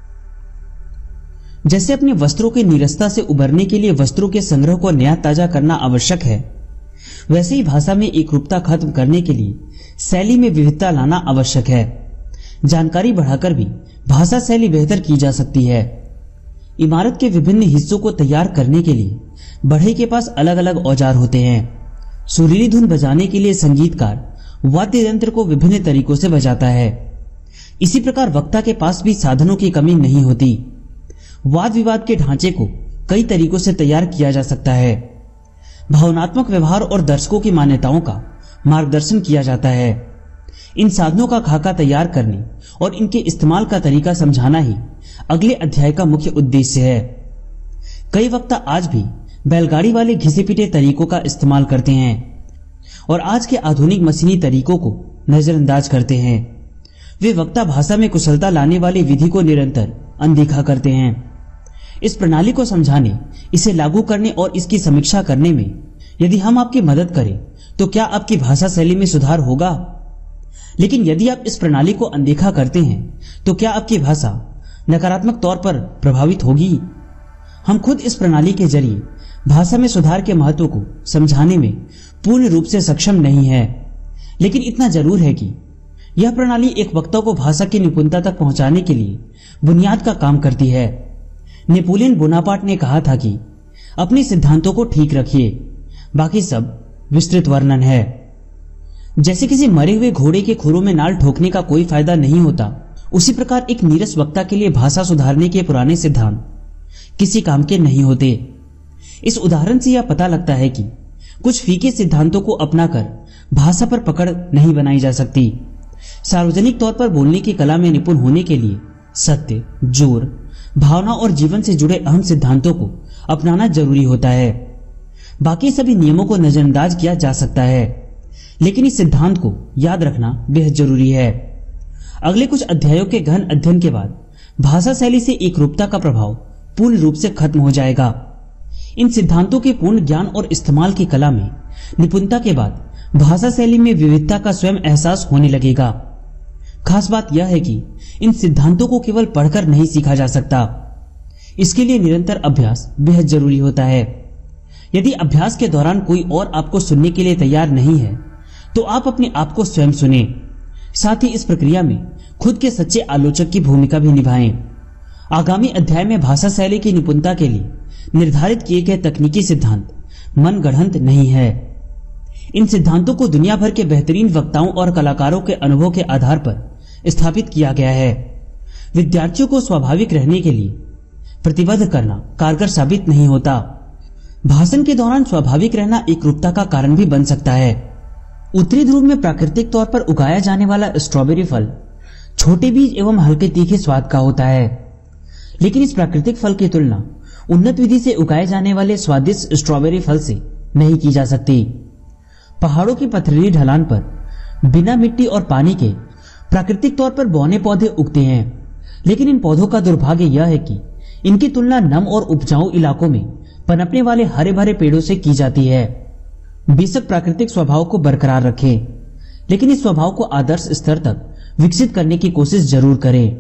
जैसे अपने वस्त्रों की नीरसता से उबरने के लिए वस्त्रों के संग्रह को नया ताजा करना आवश्यक है, वैसे ही भाषा में एक रूपता खत्म करने के लिए शैली में विविधता लाना आवश्यक है। जानकारी बढ़ाकर भी भाषा शैली बेहतर की जा सकती है। इमारत के विभिन्न हिस्सों को तैयार करने के लिए बढ़ई के पास अलग अलग औजार होते हैं। सुरीली धुन बजाने के लिए संगीतकार वाद्य यंत्र को विभिन्न तरीकों से बजाता है। इसी प्रकार वक्ता के पास भी साधनों की कमी नहीं होती। वाद विवाद के ढांचे को कई तरीकों से तैयार किया जा सकता है। भावनात्मक व्यवहार और दर्शकों की मान्यताओं का मार्गदर्शन किया जाता है। इन साधनों का खाका तैयार करने और इनके इस्तेमाल का तरीका समझाना ही अगले अध्याय का मुख्य उद्देश्य है। कई वक्ता आज भी बैलगाड़ी वाले घिसे पिटे तरीकों का इस्तेमाल करते हैं और आज के आधुनिक मशीनी तरीकों को नजरअंदाज करते हैं। वे वक्ता भाषा में कुशलता लाने वाली विधि को निरंतर अनदेखा करते हैं। इस प्रणाली को समझाने, इसे लागू करने और इसकी समीक्षा करने में यदि हम आपकी मदद करें तो क्या आपकी भाषा शैली में सुधार होगा? लेकिन यदि आप इस प्रणाली को अनदेखा करते हैं तो क्या आपकी भाषा नकारात्मक तौर पर प्रभावित होगी? हम खुद इस प्रणाली के जरिए भाषा में सुधार के महत्व को समझाने में पूर्ण रूप से सक्षम नहीं है, लेकिन इतना जरूर है कि यह प्रणाली एक वक्ता को भाषा की निपुणता तक पहुंचाने के लिए बुनियाद का काम करती है। नेपोलियन बोनापार्ट ने कहा था कि अपने सिद्धांतों को ठीक रखिए, बाकी सब विस्तृत वर्णन है। जैसे किसी मरे हुए घोड़े के खुरों में नाल ठोकने का कोई फायदा नहीं होता, उसी प्रकार एक नीरस वक्ता के लिए भाषा सुधारने के पुराने सिद्धांत किसी काम के नहीं होते। इस उदाहरण से यह पता लगता है कि कुछ फीके सिद्धांतों को अपनाकर भाषा पर पकड़ नहीं बनाई जा सकती। सार्वजनिक तौर पर बोलने की कला में निपुण होने के लिए सत्य, जोर, भावना और जीवन से जुड़े अहम सिद्धांतों को अपनाना जरूरी होता है। बाकी सभी नियमों को नजरअंदाज किया जा सकता है, लेकिन इस सिद्धांत को याद रखना बेहद जरूरी है। अगले कुछ अध्यायों के गहन अध्ययन के बाद भाषा शैली से एकरूपता का प्रभाव पूर्ण रूप से खत्म हो जाएगा। इन सिद्धांतों के पूर्ण ज्ञान और इस्तेमाल की कला में निपुणता के बाद भाषा शैली में विविधता का स्वयं एहसास होने लगेगा। खास बात यह है कि इन सिद्धांतों को केवल पढ़कर नहीं सीखा जा सकता, इसके लिए निरंतर अभ्यास बेहद जरूरी होता है। यदि अभ्यास के दौरान कोई और आपको सुनने के लिए तैयार नहीं है तो आप अपने आप को स्वयं सुने। साथ ही इस प्रक्रिया में खुद के सच्चे आलोचक की भूमिका भी निभाएं। आगामी अध्याय में भाषा शैली की निपुणता के लिए निर्धारित किए गए तकनीकी सिद्धांत मनगढ़ंत नहीं है। इन सिद्धांतों को दुनिया भर के बेहतरीन वक्ताओं और कलाकारों के अनुभव के आधार पर स्थापित किया गया है। विद्यार्थियों को स्वाभाविक रहने के लिए प्रतिबद्ध करना कारगर साबित नहीं होता। भाषण के दौरान स्वाभाविक रहना एकरूपता का कारण भी बन सकता है। उत्तरी ध्रुव में प्राकृतिक तौर पर उगाया जाने वाला स्ट्रॉबेरी फल छोटे बीज एवं हल्के तीखे स्वाद का होता है, लेकिन इस प्राकृतिक फल की तुलना उन्नत विधि से उगाए जाने वाले स्वादिष्ट स्ट्रॉबेरी फल से नहीं की जा सकती। पहाड़ों की पथरीली ढलान पर बिना मिट्टी और पानी के प्राकृतिक तौर पर बौने पौधे उगते हैं, लेकिन इन पौधों का दुर्भाग्य यह है कि इनकी तुलना नम और उपजाऊ इलाकों में पनपने वाले हरे भरे पेड़ों से की जाती है। बेशक प्राकृतिक स्वभाव को बरकरार रखें, लेकिन इस स्वभाव को आदर्श स्तर तक विकसित करने की कोशिश जरूर करें।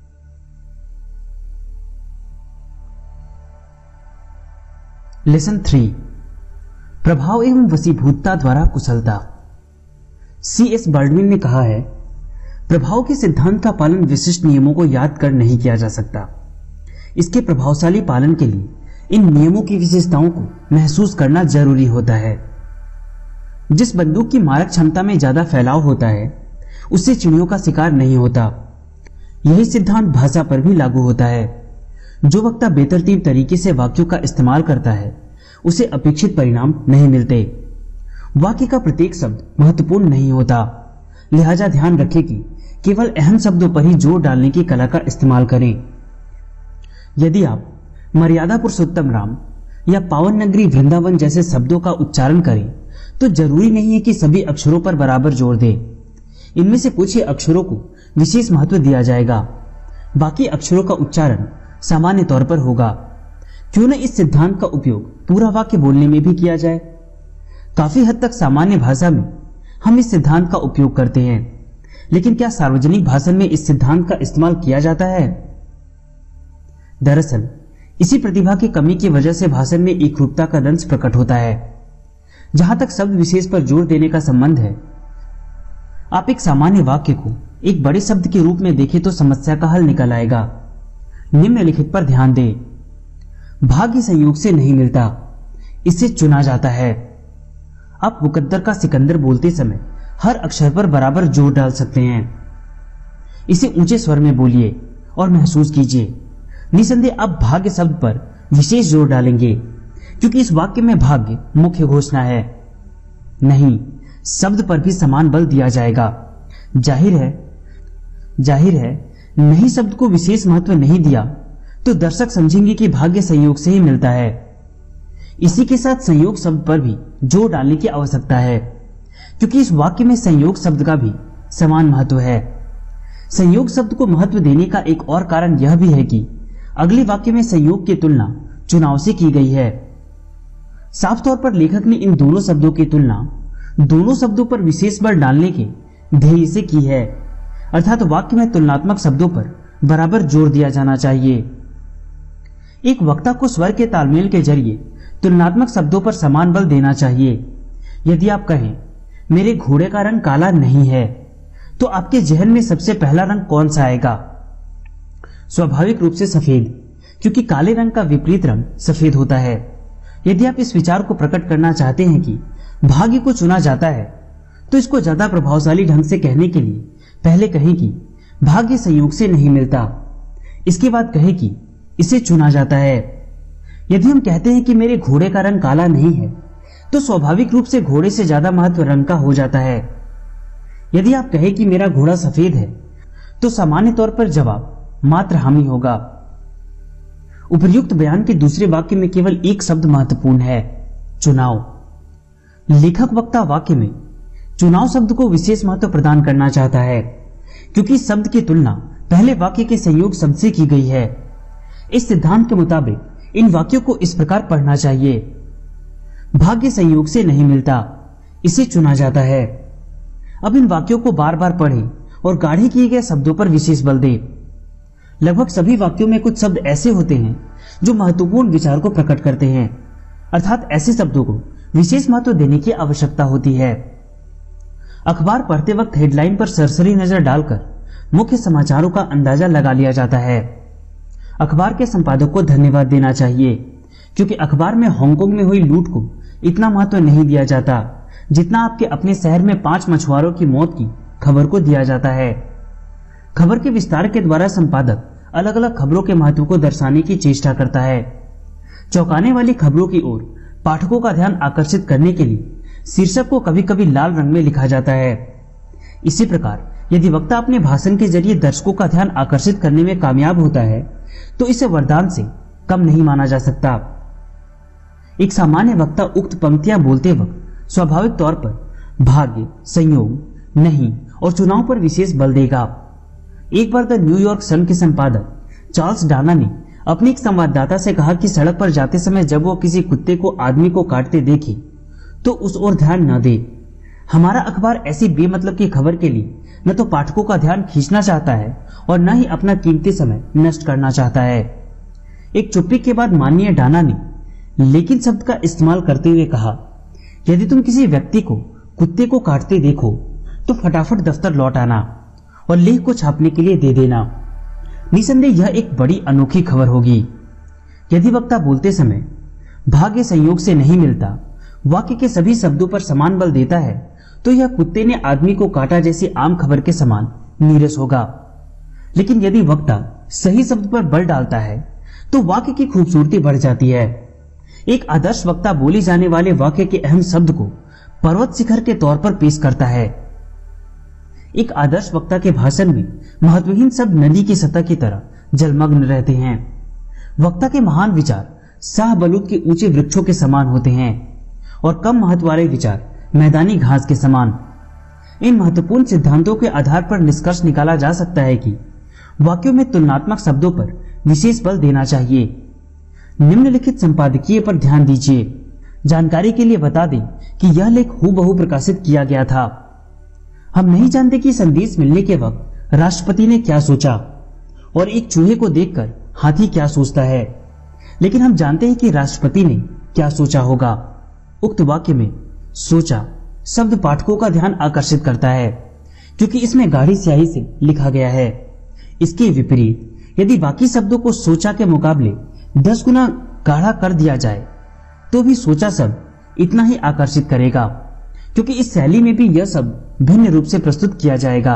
लेसन 3, प्रभाव एवं वशीभूतता द्वारा कुशलता। C.S. बर्डविन ने कहा है, प्रभाव के सिद्धांत का पालन विशिष्ट नियमों को याद कर नहीं किया जा सकता। इसके प्रभावशाली पालन के लिए इन नियमों की विशेषताओं को महसूस करना जरूरी होता है। जिस बंदूक की मारक क्षमता में ज्यादा फैलाव होता है उससे चिड़ियों का शिकार नहीं होता। यही सिद्धांत भाषा पर भी लागू होता है। जो वक्ता बेतरतीब तरीके से वाक्यों का इस्तेमाल करता है उसे अपेक्षित परिणाम नहीं मिलते। वाक्य का प्रत्येक शब्द महत्वपूर्ण नहीं होता, लिहाजा ध्यान रखें कि केवल अहम शब्दों पर ही जोर डालने की कला का इस्तेमाल करें। यदि आप मर्यादा पुरुषोत्तम राम या पावन नगरी वृंदावन जैसे शब्दों का उच्चारण करें तो जरूरी नहीं है कि सभी अक्षरों पर बराबर जोर दें। इनमें से कुछ ही अक्षरों को विशेष महत्व दिया जाएगा, बाकी अक्षरों का उच्चारण सामान्य तौर पर होगा। क्यों न इस सिद्धांत का उपयोग पूरा वाक्य बोलने में भी किया जाए। काफी हद तक सामान्य भाषा में हम इस सिद्धांत का उपयोग करते हैं, लेकिन क्या सार्वजनिक भाषण में इस सिद्धांत का इस्तेमाल किया जाता है? दरअसल इसी प्रतिभा की कमी की वजह से भाषण में एकरूपता का दंश प्रकट होता है। जहां तक शब्द विशेष पर जोर देने का संबंध है, आप एक सामान्य वाक्य को एक बड़े शब्द के रूप में देखें तो समस्या का हल निकल आएगा। निम्नलिखित पर ध्यान दें। भाग्य संयोग से नहीं मिलता, इसे चुना जाता है। आप मुकद्दर का सिकंदर बोलते समय हर अक्षर पर बराबर जोर डाल सकते हैं। इसे ऊंचे स्वर में बोलिए और महसूस कीजिए। निसंदेह आप भाग्य शब्द पर विशेष जोर डालेंगे, क्योंकि इस वाक्य में भाग्य मुख्य घोषणा है। नहीं शब्द पर भी समान बल दिया जाएगा। जाहिर है नहीं शब्द को विशेष महत्व नहीं दिया तो दर्शक समझेंगे कि भाग्य संयोग से ही मिलता है। इसी के साथ संयोग शब्द पर भी जोर डालने की आवश्यकता है, क्योंकि इस वाक्य में संयोग शब्द का भी समान महत्व है। संयोग शब्द को महत्व देने का एक और कारण यह भी है कि अगले वाक्य में संयोग की तुलना चुनाव से की गई है। साफ तौर पर लेखक ने इन दोनों शब्दों की तुलना दोनों शब्दों पर विशेष बल डालने के ध्येय से की है, अर्थात वाक्य में तुलनात्मक शब्दों पर बराबर जोर दिया जाना चाहिए। एक वक्ता को स्वर के तालमेल के जरिए तुलनात्मक शब्दों पर समान बल देना चाहिए। यदि आप कहें मेरे घोड़े का रंग काला नहीं है, तो आपके जहन में सबसे पहला रंग कौन सा आएगा? स्वाभाविक रूप से सफेद, क्योंकि काले रंग का विपरीत रंग सफेद होता है। यदि आप इस विचार को प्रकट करना चाहते हैं कि भाग्य को चुना जाता है, तो इसको ज्यादा प्रभावशाली ढंग से कहने के लिए पहले कहें कि भाग्य संयोग से नहीं मिलता, इसके बाद कहें कि इसे चुना जाता है। यदि हम कहते हैं कि मेरे घोड़े का रंग काला नहीं है, तो स्वाभाविक रूप से घोड़े से ज्यादा महत्व रंग का हो जाता है। यदि आप कहें कि मेरा घोड़ा सफेद है, तो सामान्य तौर पर जवाब मात्र हामी होगा। उपर्युक्त बयान के दूसरे वाक्य में केवल एक शब्द महत्वपूर्ण है, चुनाव। लेखक वक्ता वाक्य में चुनाव शब्द को विशेष महत्व प्रदान करना चाहता है, क्योंकि शब्द की तुलना पहले वाक्य के संयोग शब्द से की गई है। इस सिद्धांत के मुताबिक इन वाक्यों को इस प्रकार पढ़ना चाहिए, भाग्य संयोग से नहीं मिलता, इसे चुना जाता है। अब इन वाक्यों को बार बार पढ़ें और गाढ़े किए गए शब्दों पर विशेष बल दें। लगभग सभी वाक्यों में कुछ शब्द ऐसे होते हैं जो महत्वपूर्ण विचार को प्रकट करते हैं, अर्थात ऐसे शब्दों को विशेष महत्व देने की आवश्यकता होती है। अखबार पढ़ते वक्त हेडलाइन पर सरसरी नजर डालकर मुख्य समाचारों का अंदाजा लगा लिया जाता है। अखबार के संपादक को धन्यवाद देना चाहिए, क्योंकि अखबार में हांगकांग में हुई लूट को इतना महत्व नहीं दिया जाता जितना आपके अपने शहर में 5 मछुआरों की मौत की खबर को दिया जाता है। खबर के विस्तार के द्वारा संपादक अलग अलग खबरों के महत्व को दर्शाने की चेष्टा करता है। चौंकाने वाली खबरों की ओर पाठकों का ध्यान आकर्षित करने के लिए शीर्षक को कभी कभी लाल रंग में लिखा जाता है। इसी प्रकार यदि वक्ता अपने भाषण के जरिए दर्शकों का ध्यान आकर्षित करने में कामयाब होता है, तो इसे वरदान से कम नहीं माना जा सकता। एक सामान्य वक्ता उक्त पंक्तियां बोलते वक्त स्वाभाविक तौर पर भाग्य, संयोग, नहीं और चुनाव पर विशेष बल देगा। एक बार द न्यूयॉर्क सन के संपादक चार्ल्स डाना ने अपने एक संवाददाता से कहा कि सड़क पर जाते समय जब वो किसी कुत्ते को आदमी को काटते देखे तो उस ओर ध्यान न दे। हमारा अखबार ऐसी बेमतलब की खबर के लिए न तो पाठकों का ध्यान खींचना चाहता है और न ही अपना कीमती समय नष्ट करना चाहता है। एक चुप्पी के बाद माननीय डाना ने लेकिन शब्द का इस्तेमाल करते हुए कहा, यदि तुम किसी व्यक्ति को कुत्ते को काटते देखो तो फटाफट दफ्तर लौट आना और लेख को छापने के लिए दे देना। निसंदेह यह एक बड़ी अनोखी खबर होगी। यदि वक्ता बोलते समय भाग्य संयोग से नहीं मिलता वाक्य के सभी शब्दों पर समान बल देता है, तो यह कुत्ते ने आदमी को काटा जैसी आम खबर के समान नीरस होगा। लेकिन यदि वक्ता सही शब्द पर बल डालता है तो वाक्य की खूबसूरती बढ़ जाती है। एक आदर्श वक्ता बोली जाने वाले वाक्य के अहम शब्द को पर्वत शिखर के तौर पर पेश करता है। एक आदर्श वक्ता के भाषण में महत्वहीन शब्द नदी की सतह की तरह जलमग्न रहते हैं। वक्ता के महान विचार शाहबलूत के ऊंचे वृक्षों के समान होते हैं और कम महत्व वाले विचार मैदानी घास के समान। इन महत्वपूर्ण सिद्धांतों के आधार पर निष्कर्ष निकाला जा सकता है कि वाक्यों में तुलनात्मक शब्दों पर विशेष बल देना चाहिए। निम्नलिखित संपादकीय पर ध्यान दीजिए। जानकारी के लिए बता दें कि यह लेख हूबहू प्रकाशित किया गया था। हम नहीं जानते कि संदेश मिलने के वक्त राष्ट्रपति ने क्या सोचा और एक चूहे को देखकर हाथी क्या सोचता है, लेकिन हम जानते हैं कि राष्ट्रपति ने क्या सोचा होगा। उक्त वाक्य में सोचा शब्द पाठकों का ध्यान आकर्षित करता है, क्योंकि इसमें गाढ़ी स्याही से लिखा गया है। इसके विपरीत यदि बाकी शब्दों को सोचा के मुकाबले 10 गुना गाढ़ा कर दिया जाए तो भी सोचा सब इतना ही आकर्षित करेगा, क्योंकि इस शैली में भी यह सब भिन्न रूप से प्रस्तुत किया जाएगा।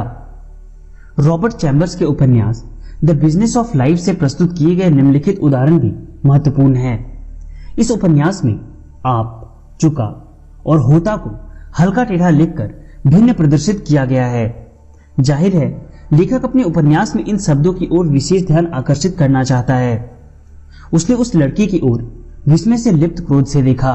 रॉबर्ट चैम्बर्स के उपन्यास द बिजनेस ऑफ लाइफ से प्रस्तुत किए गए निम्नलिखित उदाहरण भी महत्वपूर्ण है। इस उपन्यास में आप, चुका और होता को हल्का टेढ़ा लिखकर भिन्न प्रदर्शित किया गया है। जाहिर है लेखक अपने उपन्यास में इन शब्दों की ओर विशेष ध्यान आकर्षित करना चाहता है। उसने उस लड़की की ओर विस्मय से लिप्त क्रोध से देखा।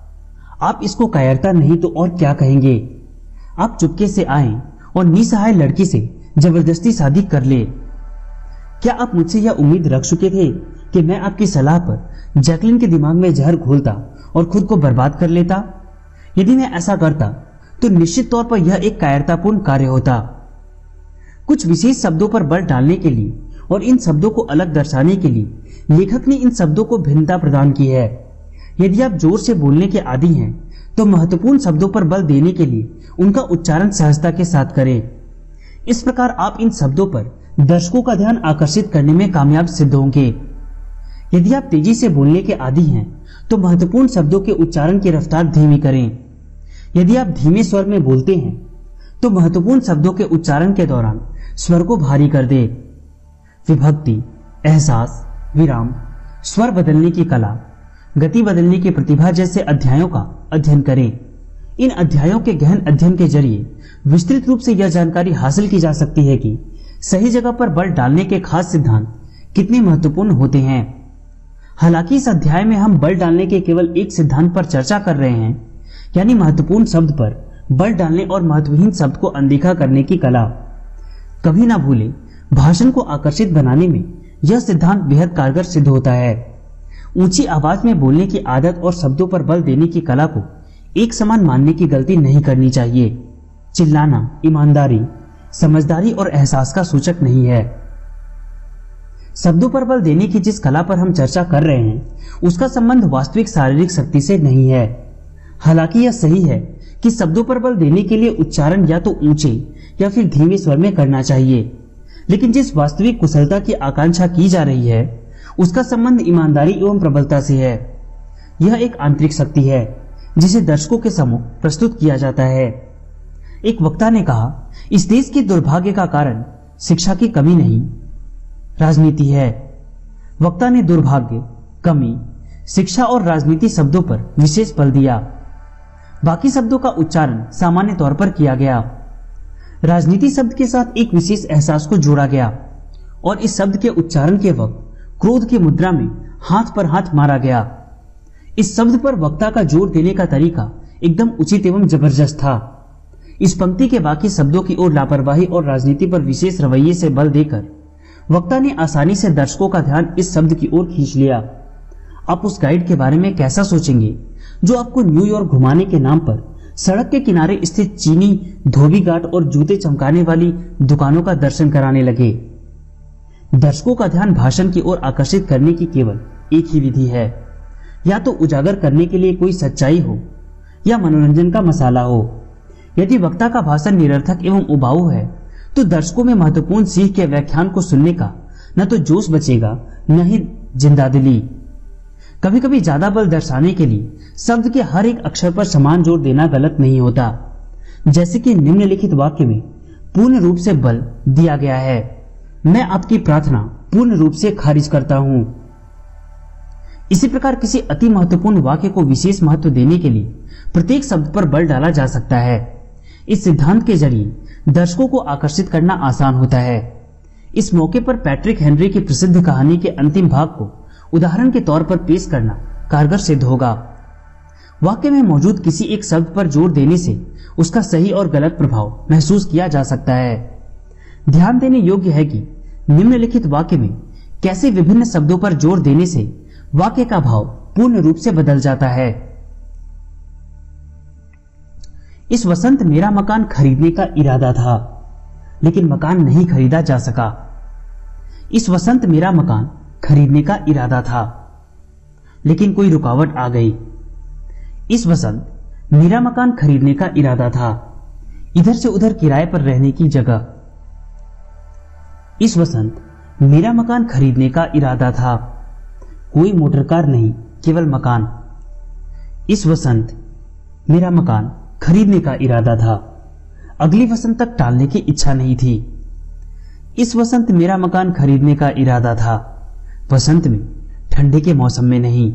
आप इसको कायरता नहीं तो और क्या कहेंगे? आप चुपके से आए और निसहाय लड़की से जबरदस्ती शादी कर ले। क्या आप मुझसे यह उम्मीद रख चुके थे कि मैं आपकी सलाह पर जैकलिन के दिमाग में जहर घोलता और खुद को बर्बाद कर लेता? यदि मैं ऐसा करता तो निश्चित तौर पर यह एक कायरतापूर्ण कार्य होता। कुछ विशेष शब्दों पर बल डालने के लिए और इन शब्दों को अलग दर्शाने के लिए लेखक ने इन शब्दों को भिन्नता प्रदान की है। यदि आप जोर से बोलने के आदी हैं तो महत्वपूर्ण शब्दों पर बल देने के लिए उनका उच्चारण सहजता के साथ करें। इस प्रकार आप इन शब्दों पर दर्शकों का ध्यान आकर्षित करने में कामयाब सिद्ध होंगे। यदि आप तेजी से बोलने के आदी हैं तो महत्वपूर्ण शब्दों के उच्चारण की रफ्तार धीमी करें। यदि आप धीमे स्वर में बोलते हैं तो महत्वपूर्ण शब्दों के उच्चारण के दौरान स्वर को भारी कर दे। विभक्ति, एहसास, विराम, स्वर बदलने की कला, गति बदलने की प्रतिभा जैसे अध्यायों का अध्ययन करें। इन अध्यायों के गहन अध्ययन के जरिए विस्तृत रूप से यह जानकारी हासिल की जा सकती है कि सही जगह पर बल डालने के खास सिद्धांत कितने महत्वपूर्ण होते हैं। हालांकि इस अध्याय में हम बल डालने के केवल एक सिद्धांत पर चर्चा कर रहे हैं, यानी महत्वपूर्ण शब्द पर बल डालने और महत्वहीन शब्द को अनदेखा करने की कला। कभी ना भूलें, भाषण को आकर्षित बनाने में यह सिद्धांत बेहद कारगर सिद्ध होता है। ऊंची आवाज में बोलने की आदत और शब्दों पर बल देने की कला को एक समान मानने की गलती नहीं करनी चाहिए। चिल्लाना ईमानदारी, समझदारी और एहसास का सूचक नहीं है। शब्दों पर बल देने की जिस कला पर हम चर्चा कर रहे हैं उसका संबंध वास्तविक शारीरिक शक्ति से नहीं है। हालांकि यह सही है कि शब्दों पर बल देने के लिए उच्चारण या तो ऊंचे या फिर धीमे स्वर में करना चाहिए, लेकिन जिस वास्तविक कुशलता की आकांक्षा की जा रही है उसका संबंध ईमानदारी एवं प्रबलता से है। यह एक आंतरिक शक्ति है जिसे दर्शकों के सम्मुख प्रस्तुत किया जाता है। एक वक्ता ने कहा, इस देश के दुर्भाग्य का कारण शिक्षा की कमी नहीं, राजनीति है। वक्ता ने दुर्भाग्य, कमी, शिक्षा और राजनीति शब्दों पर विशेष बल दिया। बाकी शब्दों का उच्चारण सामान्य तौर पर किया गया। राजनीति शब्द के साथ एक विशेष एहसास को जोड़ा गया और इस शब्द के उच्चारण के वक्त क्रोध की मुद्रा में हाथ पर हाथ मारा गया। इस शब्द पर वक्ता का जोर देने का तरीका एकदम उचित एवं जबरदस्त था। इस पंक्ति के बाकी शब्दों की ओर लापरवाही और राजनीति पर विशेष रवैये से बल देकर वक्ता ने आसानी से दर्शकों का ध्यान इस शब्द की ओर खींच लिया। आप उस गाइड के बारे में कैसा सोचेंगे जो आपको न्यूयॉर्क घुमाने के नाम पर सड़क के किनारे स्थित चीनी, धोबी घाट और जूते चमकाने वाली दुकानों का दर्शन कराने लगे? दर्शकों का ध्यान भाषण की ओर आकर्षित करने की केवल एक ही विधि है, या तो उजागर करने के लिए कोई सच्चाई हो या मनोरंजन का मसाला हो। यदि वक्ता का भाषण निरर्थक एवं उबाऊ है तो दर्शकों में महत्वपूर्ण सीख के व्याख्यान को सुनने का न तो जोश बचेगा न ही जिंदादिली। कभी कभी ज्यादा बल दर्शाने के लिए शब्द के हर एक अक्षर पर समान जोर देना गलत नहीं होता, जैसे कि निम्नलिखित वाक्य में पूर्ण रूप से बल दिया गया है, मैं आपकी प्रार्थना पूर्ण रूप से खारिज करता हूं। इसी प्रकार किसी अति महत्वपूर्ण वाक्य को विशेष महत्व देने के लिए प्रत्येक शब्द पर बल डाला जा सकता है। इस सिद्धांत के जरिए दर्शकों को आकर्षित करना आसान होता है। इस मौके पर पैट्रिक हेनरी की प्रसिद्ध कहानी के अंतिम भाग को उदाहरण के तौर पर पेश करना कारगर सिद्ध होगा। वाक्य में मौजूद किसी एक शब्द पर जोर देने से उसका सही और गलत प्रभाव महसूस किया जा सकता है। ध्यान देने योग्य है कि निम्नलिखित वाक्य में कैसे विभिन्न शब्दों पर जोर देने से वाक्य का भाव पूर्ण रूप से बदल जाता है। इस वसंत मेरा मकान खरीदने का इरादा था, लेकिन मकान नहीं खरीदा जा सका। इस वसंत मेरा मकान खरीदने का इरादा था, लेकिन कोई रुकावट आ गई। इस वसंत मेरा मकान खरीदने का इरादा था, इधर से उधर किराए पर रहने की जगह। इस वसंत मेरा मकान खरीदने का इरादा था, कोई मोटर कार नहीं। केवल मकान। इस वसंत मेरा मकान खरीदने का इरादा था, अगली वसंत तक टालने की इच्छा नहीं थी। इस वसंत मेरा मकान खरीदने का इरादा था, वसंत में, ठंडे के मौसम में नहीं।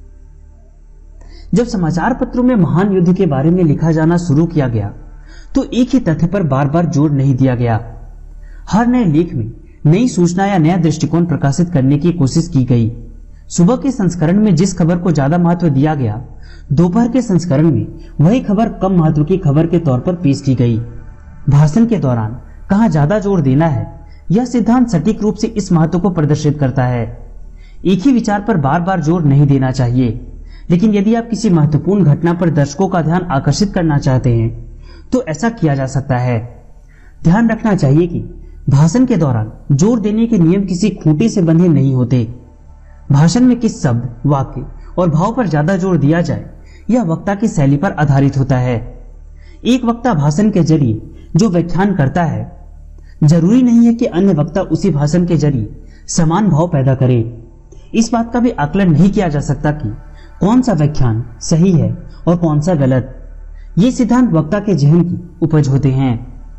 जब समाचार पत्रों में महान युद्ध के बारे में लिखा जाना शुरू किया गया तो एक ही तथ्य पर बार बार जोर नहीं दिया गया। हर नए लेख में नई सूचना या नया दृष्टिकोण प्रकाशित करने की कोशिश की गई। सुबह के संस्करण में जिस खबर को ज्यादा महत्व दिया गया, दोपहर के संस्करण में वही खबर कम महत्व की खबर के तौर पर पेश की गई। भाषण के दौरान कहां ज्यादा जोर देना है, यह सिद्धांत सटीक रूप से इस महत्व को प्रदर्शित करता है। एक ही विचार पर बार बार जोर नहीं देना चाहिए, लेकिन यदि आप किसी महत्वपूर्ण घटना पर दर्शकों का ध्यान आकर्षित करना चाहते हैं तो ऐसा किया जा सकता है। ध्यान रखना चाहिए कि भाषण के दौरान जोर देने के नियम किसी खूंटे से बंधे नहीं होते। भाषण में किस शब्द, वाक्य और भाव पर ज्यादा जोर दिया जाए, यह वक्ता की शैली पर आधारित होता है। एक वक्ता भाषण के जरिए जो व्याख्यान करता है, जरूरी नहीं है कि अन्य वक्ता उसी भाषण के जरिए समान भाव पैदा करे। इस बात का भी आकलन नहीं किया जा सकता कि कौन सा व्याख्यान सही है और कौन सा गलत। ये सिद्धांत वक्ता के जहन की उपज होते हैं।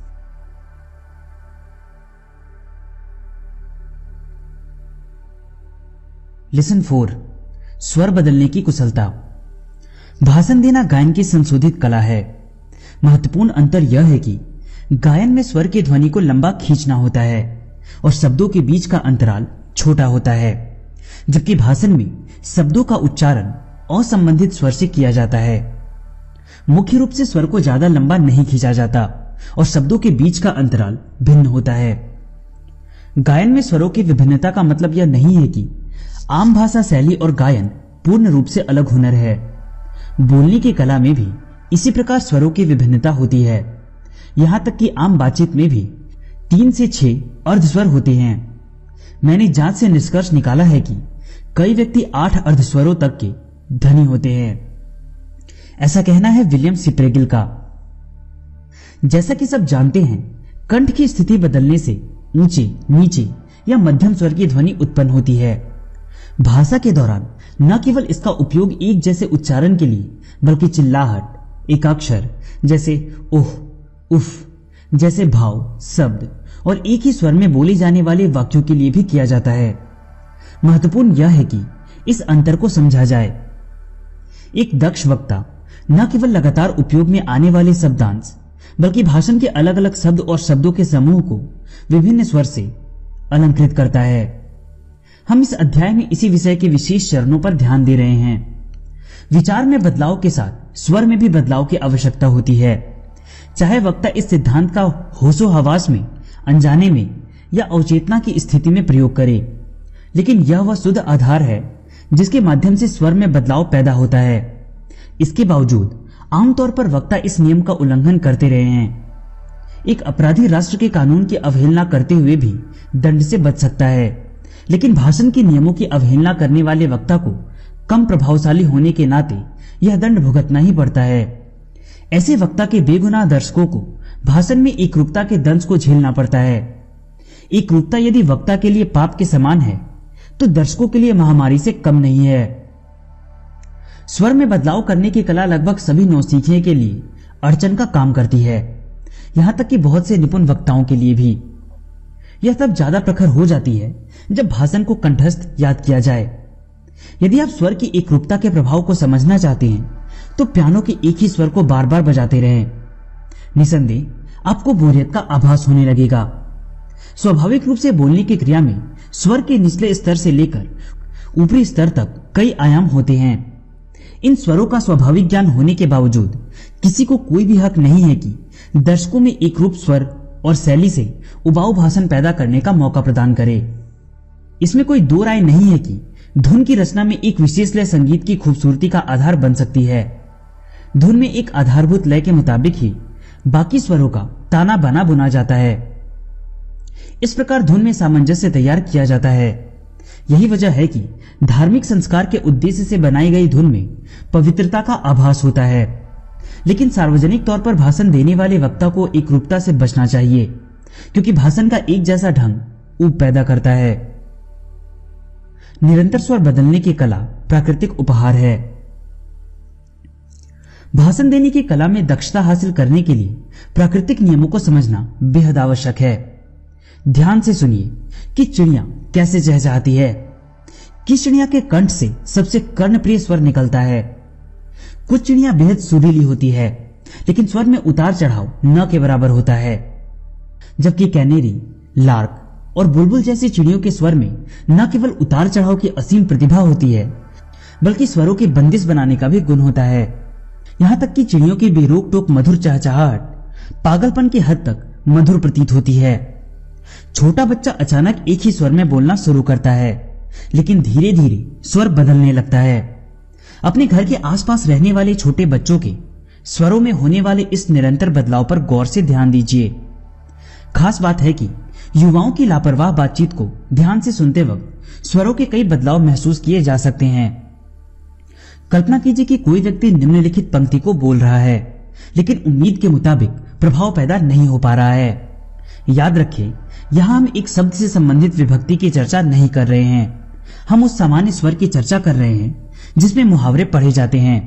लेसन 4, स्वर बदलने की कुशलता। भाषण देना गायन की संशोधित कला है। महत्वपूर्ण अंतर यह है कि गायन में स्वर की ध्वनि को लंबा खींचना होता है और शब्दों के बीच का अंतराल छोटा होता है, जबकि भाषण में शब्दों का उच्चारण असंबंधित स्वर से किया जाता है। मुख्य रूप से स्वर को ज्यादा लंबा नहीं खींचा जाता और शब्दों के बीच का अंतराल भिन्न होता है। गायन में स्वरों की विभिन्नता का मतलब यह नहीं है कि आम भाषा शैली और गायन पूर्ण रूप से अलग हुनर है। बोलने की कला में भी इसी प्रकार स्वरों की विभिन्नता होती है। यहां तक कि आम बातचीत में भी 3 से 6 अर्धस्वर होते हैं। मैंने जांच से निष्कर्ष निकाला है कि कई व्यक्ति 8 अर्धस्वरों तक के धनी होते हैं। ऐसा कहना है विलियम सिप्रेगिल का। जैसा कि सब जानते हैं, कंठ की स्थिति बदलने से ऊंचे, नीचे या मध्यम स्वर की ध्वनि उत्पन्न होती है। भाषा के दौरान न केवल इसका उपयोग एक जैसे उच्चारण के लिए, बल्कि चिल्लाहट, एकाक्षर जैसे ओह, उफ जैसे भाव, शब्द और एक ही स्वर में बोले जाने वाले वाक्यों के लिए भी किया जाता है। महत्वपूर्ण यह है कि इस अंतर को समझा जाए। एक दक्ष वक्ता न केवल लगातार उपयोग में आने वाले शब्दांश, बल्कि भाषण के अलग अलग शब्द और शब्दों के समूह को विभिन्न स्वर से अलंकृत करता है। हम इस अध्याय में इसी विषय के विशेष चरणों पर ध्यान दे रहे हैं। विचार में बदलाव के साथ स्वर में भी बदलाव की आवश्यकता होती है। चाहे वक्ता इस सिद्धांत का होशो हवास में, अनजाने में या अवचेतना की स्थिति में प्रयोग करे, लेकिन यह वह शुद्ध आधार है जिसके माध्यम से स्वर में बदलाव पैदा होता है। इसके बावजूद आमतौर पर वक्ता इस नियम का उल्लंघन करते रहे हैं। एक अपराधी राष्ट्र के कानून की अवहेलना करते हुए भी दंड से बच सकता है, लेकिन भाषण के नियमों की अवहेलना करने वाले वक्ता को कम प्रभावशाली होने के नाते यह दंड भुगतना ही पड़ता है। ऐसे वक्ता के बेगुनाह दर्शकों को भाषण में एकरूपता के दंश को झेलना पड़ता है। एकरूपता यदि वक्ता के लिए पाप के समान है, तो दर्शकों के लिए महामारी से कम नहीं है। स्वर में बदलाव करने की कला लगभग सभी नौसिखिए के लिए अड़चन का काम करती है, यहां तक कि बहुत से निपुण वक्ताओं के लिए भी। यह तब ज्यादा प्रखर हो जाती है जब भाषण को कंठस्थ याद किया जाए। यदि आप स्वर की एकरूपता के प्रभाव को समझना चाहते हैं तो पियानो के एक ही स्वर को बार बार बजाते रहें। निसंदेह आपको बोरियत का आभास होने लगेगा। स्वाभाविक रूप से बोलने की क्रिया में स्वर के निचले स्तर से लेकर ऊपरी स्तर तक कई आयाम होते हैं। इन स्वरों का स्वाभाविक ज्ञान होने के बावजूद किसी को कोई भी हक नहीं है कि दर्शकों में एक रूप स्वर और शैली से उबाऊ भाषण पैदा करने का मौका प्रदान करे। इसमें कोई दो राय नहीं है कि धुन की रचना में एक विशेष लय संगीत की खूबसूरती का आधार बन सकती है। धुन में एक आधारभूत लय के मुताबिक ही बाकी स्वरों का ताना बाना बुना जाता है। इस प्रकार धुन में सामंजस्य तैयार किया जाता है। यही वजह है कि धार्मिक संस्कार के उद्देश्य से बनाई गई धुन में पवित्रता का आभास होता है। लेकिन सार्वजनिक तौर पर भाषण देने वाले वक्ता को एकरूपता से बचना चाहिए, क्योंकि भाषण का एक जैसा ढंग ऊब पैदा करता है। निरंतर स्वर बदलने की कला प्राकृतिक उपहार है। भाषण देने की कला में दक्षता हासिल करने के लिए प्राकृतिक नियमों को समझना बेहद आवश्यक है। ध्यान से सुनिए कि चिड़िया कैसे चहचहाती है। किस चिड़िया के कंठ से सबसे कर्णप्रिय स्वर निकलता है। कुछ चिड़िया बेहद सुरीली होती है, लेकिन स्वर में उतार चढ़ाव न के बराबर होता है, जबकि कैनेरी, लार्क और बुलबुल जैसी चिड़ियों के स्वर में न केवल उतार चढ़ाव की असीम प्रतिभा होती है, बल्कि स्वरों की बंदिश बनाने का भी गुण होता है। यहां तक कि चिड़ियों की बेरोक टोक मधुर चहचहाहट पागलपन की हद तक मधुर प्रतीत होती है। छोटा बच्चा अचानक एक ही स्वर में बोलना शुरू करता है, लेकिन धीरे धीरे स्वर बदलने लगता है। अपने घर के आसपास रहने वाले छोटे बच्चों के स्वरों में होने वाले इस निरंतर बदलाव पर गौर से ध्यान दीजिए। खास बात है कि युवाओं की लापरवाह बातचीत को ध्यान से सुनते वक्त स्वरों के कई बदलाव महसूस किए जा सकते हैं। कल्पना कीजिए कि कोई व्यक्ति निम्नलिखित पंक्ति को बोल रहा है, लेकिन उम्मीद के मुताबिक प्रभाव पैदा नहीं हो पा रहा है। याद रखें, यहां हम एक शब्द से संबंधित विभक्ति की चर्चा नहीं कर रहे हैं। हम उस सामान्य स्वर की चर्चा कर रहे हैं जिसमें मुहावरे पढ़े जाते हैं।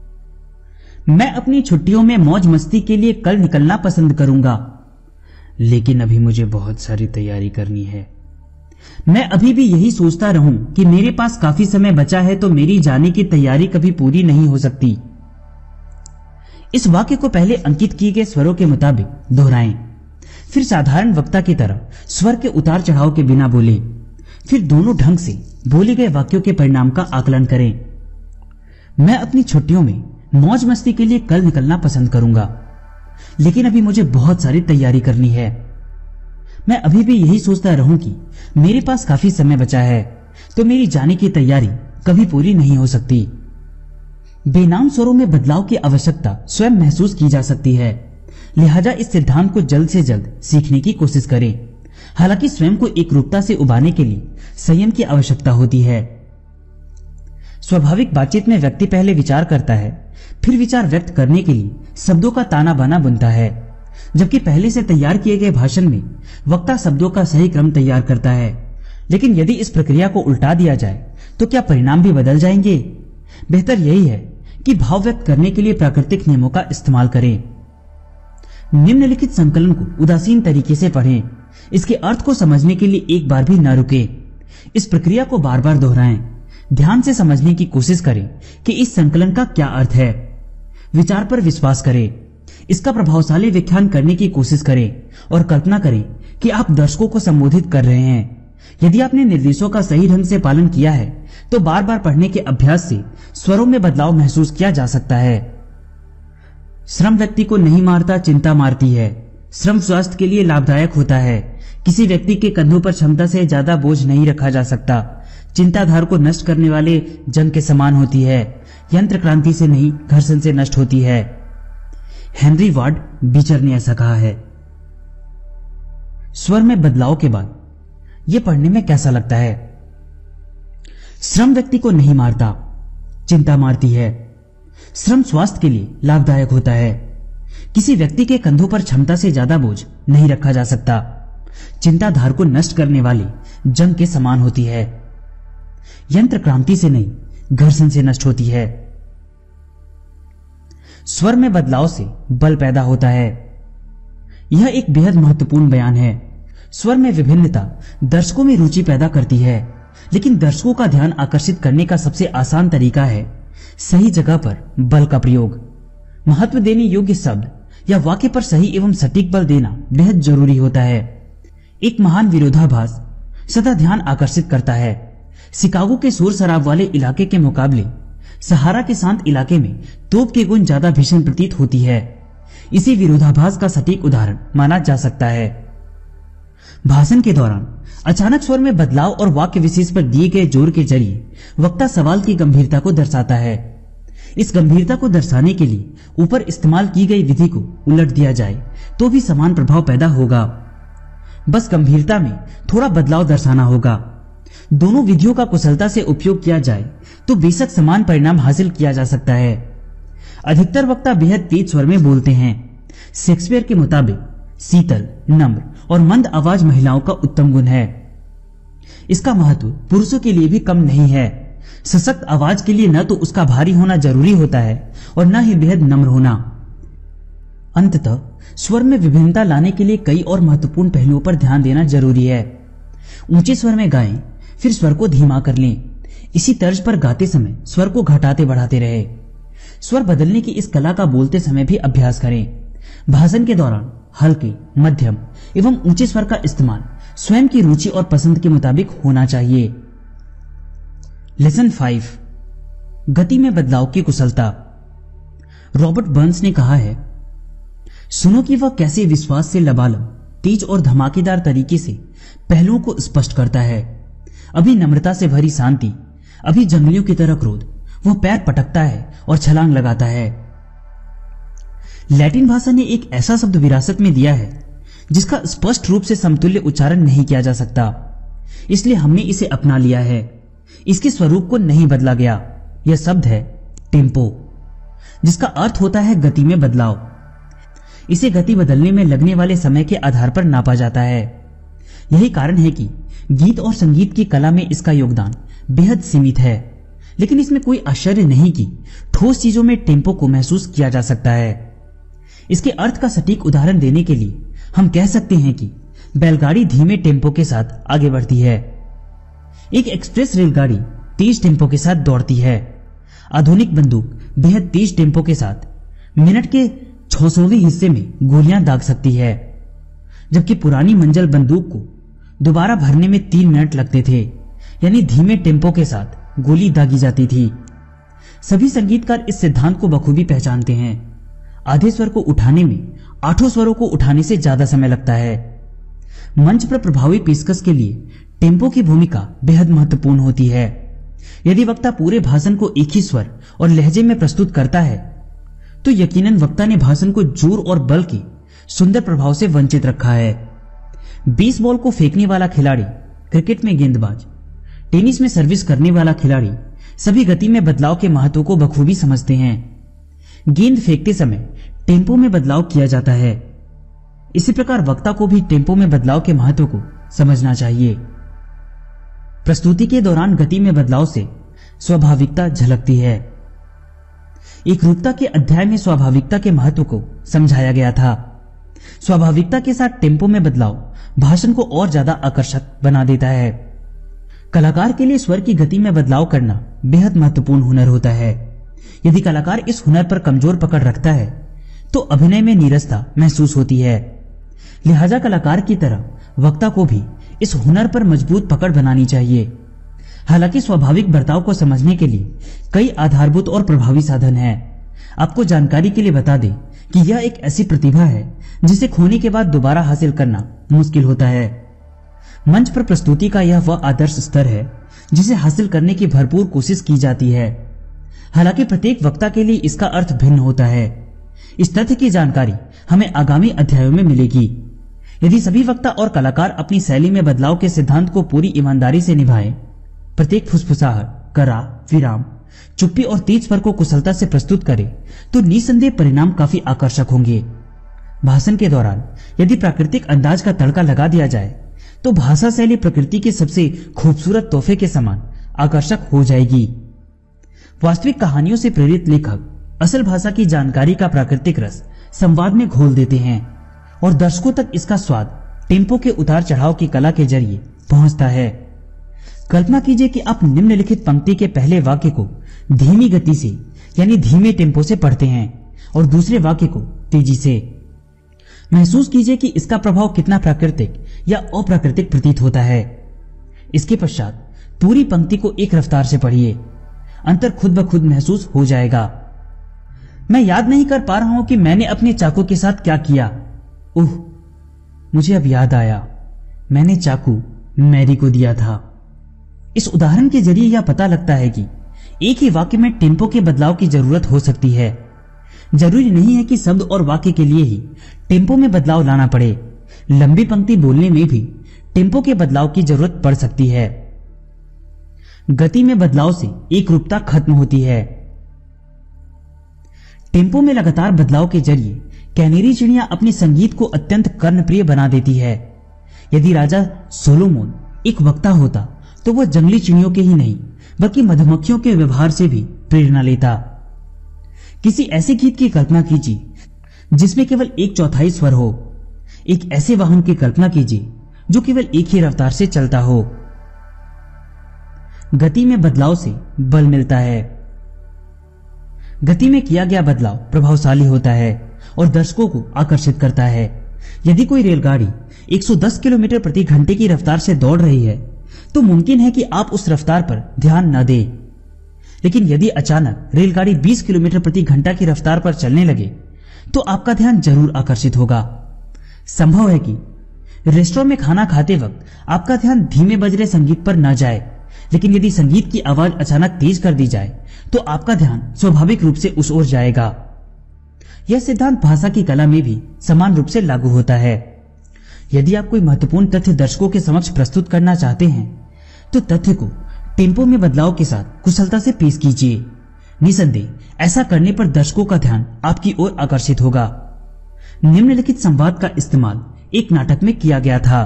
मैं अपनी छुट्टियों में मौज मस्ती के लिए कल निकलना पसंद करूंगा, लेकिन अभी मुझे बहुत सारी तैयारी करनी है। मैं अभी भी यही सोचता रहूं कि मेरे पास काफी समय बचा है तो मेरी जाने की तैयारी कभी पूरी नहीं हो सकती। इस वाक्य को पहले अंकित किए गए स्वरों के मुताबिक दोहराएं, फिर साधारण वक्ता की तरह स्वर के उतार चढ़ाव के बिना बोलें। फिर दोनों ढंग से बोले गए वाक्यों के परिणाम का आकलन करें। मैं अपनी छुट्टियों में मौज मस्ती के लिए कल निकलना पसंद करूंगा, लेकिन अभी मुझे बहुत सारी तैयारी करनी है। मैं अभी भी यही सोचता रहूं कि मेरे पास काफी समय बचा है तो मेरी जाने की तैयारी कभी पूरी नहीं हो सकती। बेनाम स्वरों में बदलाव की आवश्यकता स्वयं महसूस की जा सकती है, लिहाजा इस सिद्धांत को जल्द से जल्द सीखने की कोशिश करें। हालांकि स्वयं को एक रूपता से उबारने के लिए संयम की आवश्यकता होती है। स्वाभाविक बातचीत में व्यक्ति पहले विचार करता है, फिर विचार व्यक्त करने के लिए शब्दों का ताना बाना बुनता है, जबकि पहले से तैयार किए गए भाषण में वक्ता शब्दों का सही क्रम तैयार करता है। लेकिन यदि इस प्रक्रिया को उल्टा दिया जाए तो क्या परिणाम भी बदल जाएंगे? बेहतर यही है कि भाव व्यक्त करने के लिए प्राकृतिक नियमों का इस्तेमाल करें। निम्नलिखित संकलन को उदासीन तरीके से पढ़ें। इसके अर्थ को समझने के लिए एक बार भी न रुके। इस प्रक्रिया को बार बार दोहराएं। ध्यान से समझने की कोशिश करें कि इस संकलन का क्या अर्थ है। विचार पर विश्वास करें, इसका प्रभावशाली व्याख्यान करने की कोशिश करें और कल्पना करें कि आप दर्शकों को संबोधित कर रहे हैं। यदि आपने निर्देशों का सही ढंग से पालन किया है तो बार बार पढ़ने के अभ्यास से स्वरों में बदलाव महसूस किया जा सकता है। श्रम व्यक्ति को नहीं मारता, चिंता मारती है। श्रम स्वास्थ्य के लिए लाभदायक होता है। किसी व्यक्ति के कंधों पर क्षमता से ज्यादा बोझ नहीं रखा जा सकता। चिंताधार को नष्ट करने वाले जंग के समान होती है। यंत्र क्रांति से नहीं, घर्षण से नष्ट होती है। हेनरी वार्ड बीचर ने ऐसा कहा है। स्वर में बदलाव के बाद यह पढ़ने में कैसा लगता है? श्रम व्यक्ति को नहीं मारता, चिंता मारती है। श्रम स्वास्थ्य के लिए लाभदायक होता है। किसी व्यक्ति के कंधों पर क्षमता से ज्यादा बोझ नहीं रखा जा सकता। चिंताधार को नष्ट करने वाली जंग के समान होती है। यंत्र क्रांति से नहीं, घर्षण से नष्ट होती है। स्वर में बदलाव से बल पैदा होता है। यह एक बेहद महत्वपूर्ण बयान है। स्वर में विभिन्नता दर्शकों में रुचि पैदा करती है, लेकिन दर्शकों का ध्यान आकर्षित करने का सबसे आसान तरीका है सही जगह पर बल का प्रयोग। महत्व देने योग्य शब्द या वाक्य पर सही एवं सटीक बल देना बेहद जरूरी होता है। एक महान विरोधाभास सदा ध्यान आकर्षित करता है। शिकागो के शोर शराब वाले इलाके के मुकाबले सहारा के शांत इलाके में तोप के गुण ज्यादा भीषण प्रतीत होती है। इसी विरोधाभास का सटीक उदाहरण माना जा सकता है। भाषण के दौरान अचानक स्वर में बदलाव और वाक्य विशेष पर दिए गए जोर के जरिए वक्ता सवाल की गंभीरता को दर्शाता है। इस गंभीरता को दर्शाने के लिए ऊपर इस्तेमाल की गई विधि को उलट दिया जाए तो भी समान प्रभाव पैदा होगा। बस गंभीरता में थोड़ा बदलाव दर्शाना होगा। दोनों विधियों का कुशलता से उपयोग किया जाए तो बेशक समान परिणाम हासिल किया जा सकता है। अधिकतर वक्ता बेहद तेज स्वर में बोलते हैं। शेक्सपियर के मुताबिक शीतल, नम्र और मंद आवाज महिलाओं का उत्तम गुण है। इसका महत्व पुरुषों के लिए भी कम नहीं है। सशक्त आवाज के लिए न तो उसका भारी होना जरूरी होता है और न ही बेहद नम्र होना। अंततः स्वर में विभिन्नता लाने के लिए कई और महत्वपूर्ण पहलुओं पर ध्यान देना जरूरी है। ऊंचे स्वर में गाएं, फिर स्वर को धीमा कर लें। इसी तर्ज पर गाते समय स्वर को घटाते बढ़ाते रहे। स्वर बदलने की इस कला का बोलते समय भी अभ्यास करें। भाषण के दौरान हल्के, मध्यम एवं ऊंचे स्वर का इस्तेमाल स्वयं की रुचि और पसंद के मुताबिक होना चाहिए। लेसन 5, गति में बदलाव की कुशलता। रॉबर्ट बर्न्स ने कहा है, सुनो कि वह कैसे विश्वास से लबालब, तेज और धमाकेदार तरीके से पहलुओं को स्पष्ट करता है। अभी नम्रता से भरी शांति, अभी जंगलियों की तरह क्रोध। वह पैर पटकता है और छलांग लगाता है। लैटिन भाषा ने एक ऐसा शब्द विरासत में दिया है जिसका स्पष्ट रूप से समतुल्य उच्चारण नहीं किया जा सकता, इसलिए हमने इसे अपना लिया है। इसके स्वरूप को नहीं बदला गया। यह शब्द है टेम्पो, जिसका अर्थ होता है गति में बदलाव। इसे गति बदलने में लगने वाले समय के आधार पर नापा जाता है। यही कारण है कि गीत और संगीत की कला में इसका योगदान बेहद सीमित है, लेकिन इसमें कोई आश्चर्य नहीं कि ठोस चीजों में टेम्पो को महसूस किया जा सकता है। इसके अर्थ का सटीक उदाहरण देने के लिए हम कह सकते हैं कि बैलगाड़ी धीमे टेम्पो के साथ आगे बढ़ती है। एक एक्सप्रेस रेलगाड़ी तेज टेम्पो के साथ दौड़ती है। आधुनिक बंदूक बेहद तेज टेम्पो के साथ मिनट के 600वें हिस्से में गोलियां दाग सकती है, जबकि पुरानी मंजल बंदूक को दोबारा भरने में 3 मिनट लगते थे। यानी धीमे टेम्पो के साथ गोली दागी जाती थी। सभी संगीतकार इस सिद्धांत को बखूबी पहचानते हैं। आधे स्वर को उठाने में 8 स्वरों को उठाने से ज्यादा समय लगता है। मंच पर प्रभावी पेशकश के लिए टेम्पो की भूमिका बेहद महत्वपूर्ण होती है। यदि वक्ता पूरे भाषण को एक ही स्वर और लहजे में प्रस्तुत करता है तो यकीनन वक्ता ने भाषण को जोर और बल के सुंदर प्रभाव से वंचित रखा है। बेसबॉल को फेंकने वाला खिलाड़ी, क्रिकेट में गेंदबाज, टेनिस में सर्विस करने वाला खिलाड़ी सभी गति में बदलाव के महत्व को बखूबी समझते हैं। गेंद फेंकते समय टेम्पो में बदलाव किया जाता है। इसी प्रकार वक्ता को भी टेम्पो में बदलाव के महत्व को समझना चाहिए। प्रस्तुति के दौरान गति में बदलाव से स्वाभाविकता झलकती है। एक रूपता के अध्याय में स्वाभाविकता के महत्व को समझाया गया था। स्वाभाविकता के साथ टेम्पो में बदलाव भाषण को और ज्यादा आकर्षक बना देता है। कलाकार के लिए स्वर की गति में बदलाव करना बेहद महत्वपूर्ण हुनर होता है। यदि कलाकार इस हुनर पर कमजोर पकड़ रखता है तो अभिनय में नीरसता महसूस होती है। लिहाजा कलाकार की तरह वक्ता को भी इस हुनर पर मजबूत पकड़ बनानी चाहिए। हालांकि स्वाभाविक बर्ताव को समझने के लिए कई आधारभूत और प्रभावी साधन हैं। आपको जानकारी के लिए बता दें कि यह एक ऐसी प्रतिभा है जिसे खोने के बाद दोबारा हासिल करना मुश्किल होता है। मंच पर प्रस्तुति का यह वह आदर्श स्तर है जिसे हासिल करने की भरपूर कोशिश की जाती है। हालांकि प्रत्येक वक्ता के लिए इसका अर्थ भिन्न होता है। इस तथ्य की जानकारी हमें आगामी अध्यायों में मिलेगी। यदि सभी वक्ता और कलाकार अपनी शैली में बदलाव के सिद्धांत को पूरी ईमानदारी से निभाएं, प्रत्येक फुसफुसाहट, करा, विराम, चुप्पी और तेज स्वर को कुशलता से प्रस्तुत करें तो निसंदेह परिणाम काफी आकर्षक होंगे। भाषण के दौरान यदि प्राकृतिक अंदाज का तड़का लगा दिया जाए तो भाषा शैली प्रकृति के सबसे खूबसूरत तोहफे के समान आकर्षक हो जाएगी। वास्तविक कहानियों से प्रेरित लेखक असल भाषा की जानकारी का प्राकृतिक रस संवाद में घोल देते हैं और दर्शकों तक इसका स्वाद टेम्पो के उतार चढ़ाव की कला के जरिए पहुंचता है। कल्पना कीजिए कि आप निम्नलिखित पंक्ति के पहले वाक्य को धीमी गति से यानी धीमे टेम्पो से पढ़ते हैं और दूसरे वाक्य को तेजी से। महसूस कीजिए कि इसका प्रभाव कितना प्राकृतिक या अप्राकृतिक प्रतीत होता है। इसके पश्चात पूरी पंक्ति को एक रफ्तार से पढ़िए। अंतर खुद ब खुद महसूस हो जाएगा। मैं याद नहीं कर पा रहा हूं कि मैंने अपने चाकू के साथ क्या किया। मुझे अब याद आया, मैंने चाकू मैरी को दिया था। इस उदाहरण के जरिए यह पता लगता है कि एक ही वाक्य में टेम्पो के बदलाव की जरूरत हो सकती है। जरूरी नहीं है कि शब्द और वाक्य के लिए ही टेम्पो में बदलाव लाना पड़े। लंबी पंक्ति बोलने में भी टेम्पो के बदलाव की जरूरत पड़ सकती है। गति में बदलाव से एकरूपता खत्म होती है। टेम्पो में लगातार बदलाव के जरिए कैनेरी चिड़िया अपने संगीत को अत्यंत कर्णप्रिय बना देती है। यदि राजा सोलोमोन एक वक्ता होता तो वह जंगली चिड़ियों के ही नहीं बल्कि मधुमक्खियों के व्यवहार से भी प्रेरणा लेता। किसी ऐसे गीत की कल्पना कीजिए जिसमें केवल 1/4 स्वर हो। एक ऐसे वाहन की कल्पना कीजिए जो केवल एक ही रफ्तार से चलता हो। गति में बदलाव से बल मिलता है। गति में किया गया बदलाव प्रभावशाली होता है और दर्शकों को आकर्षित करता है। यदि कोई रेलगाड़ी 110 किलोमीटर प्रति घंटे की रफ्तार से दौड़ रही है तो मुमकिन है कि आप उस रफ्तार पर ध्यान न दें। लेकिन यदि अचानक रेलगाड़ी 20 किलोमीटर प्रति घंटा की रफ्तार पर चलने लगे तो आपका ध्यान जरूर आकर्षित होगा। संभव है कि रेस्टोरेंट में खाना खाते वक्त आपका ध्यान धीमे बज रहे संगीत पर न जाए, लेकिन यदि संगीत की आवाज अचानक तेज कर दी जाए तो आपका ध्यान स्वाभाविक रूप से उस ओर जाएगा। यह सिद्धांत भाषा की कला में भी समान रूप से लागू होता है। यदि आप कोई महत्वपूर्ण तथ्य दर्शकों के समक्ष प्रस्तुत करना चाहते हैं तो तथ्य को टेम्पो में बदलाव के साथ कुशलता से पेश कीजिए। निसंदेह ऐसा करने पर दर्शकों का ध्यान आपकी ओर आकर्षित होगा। निम्नलिखित संवाद का इस्तेमाल एक नाटक में किया गया था।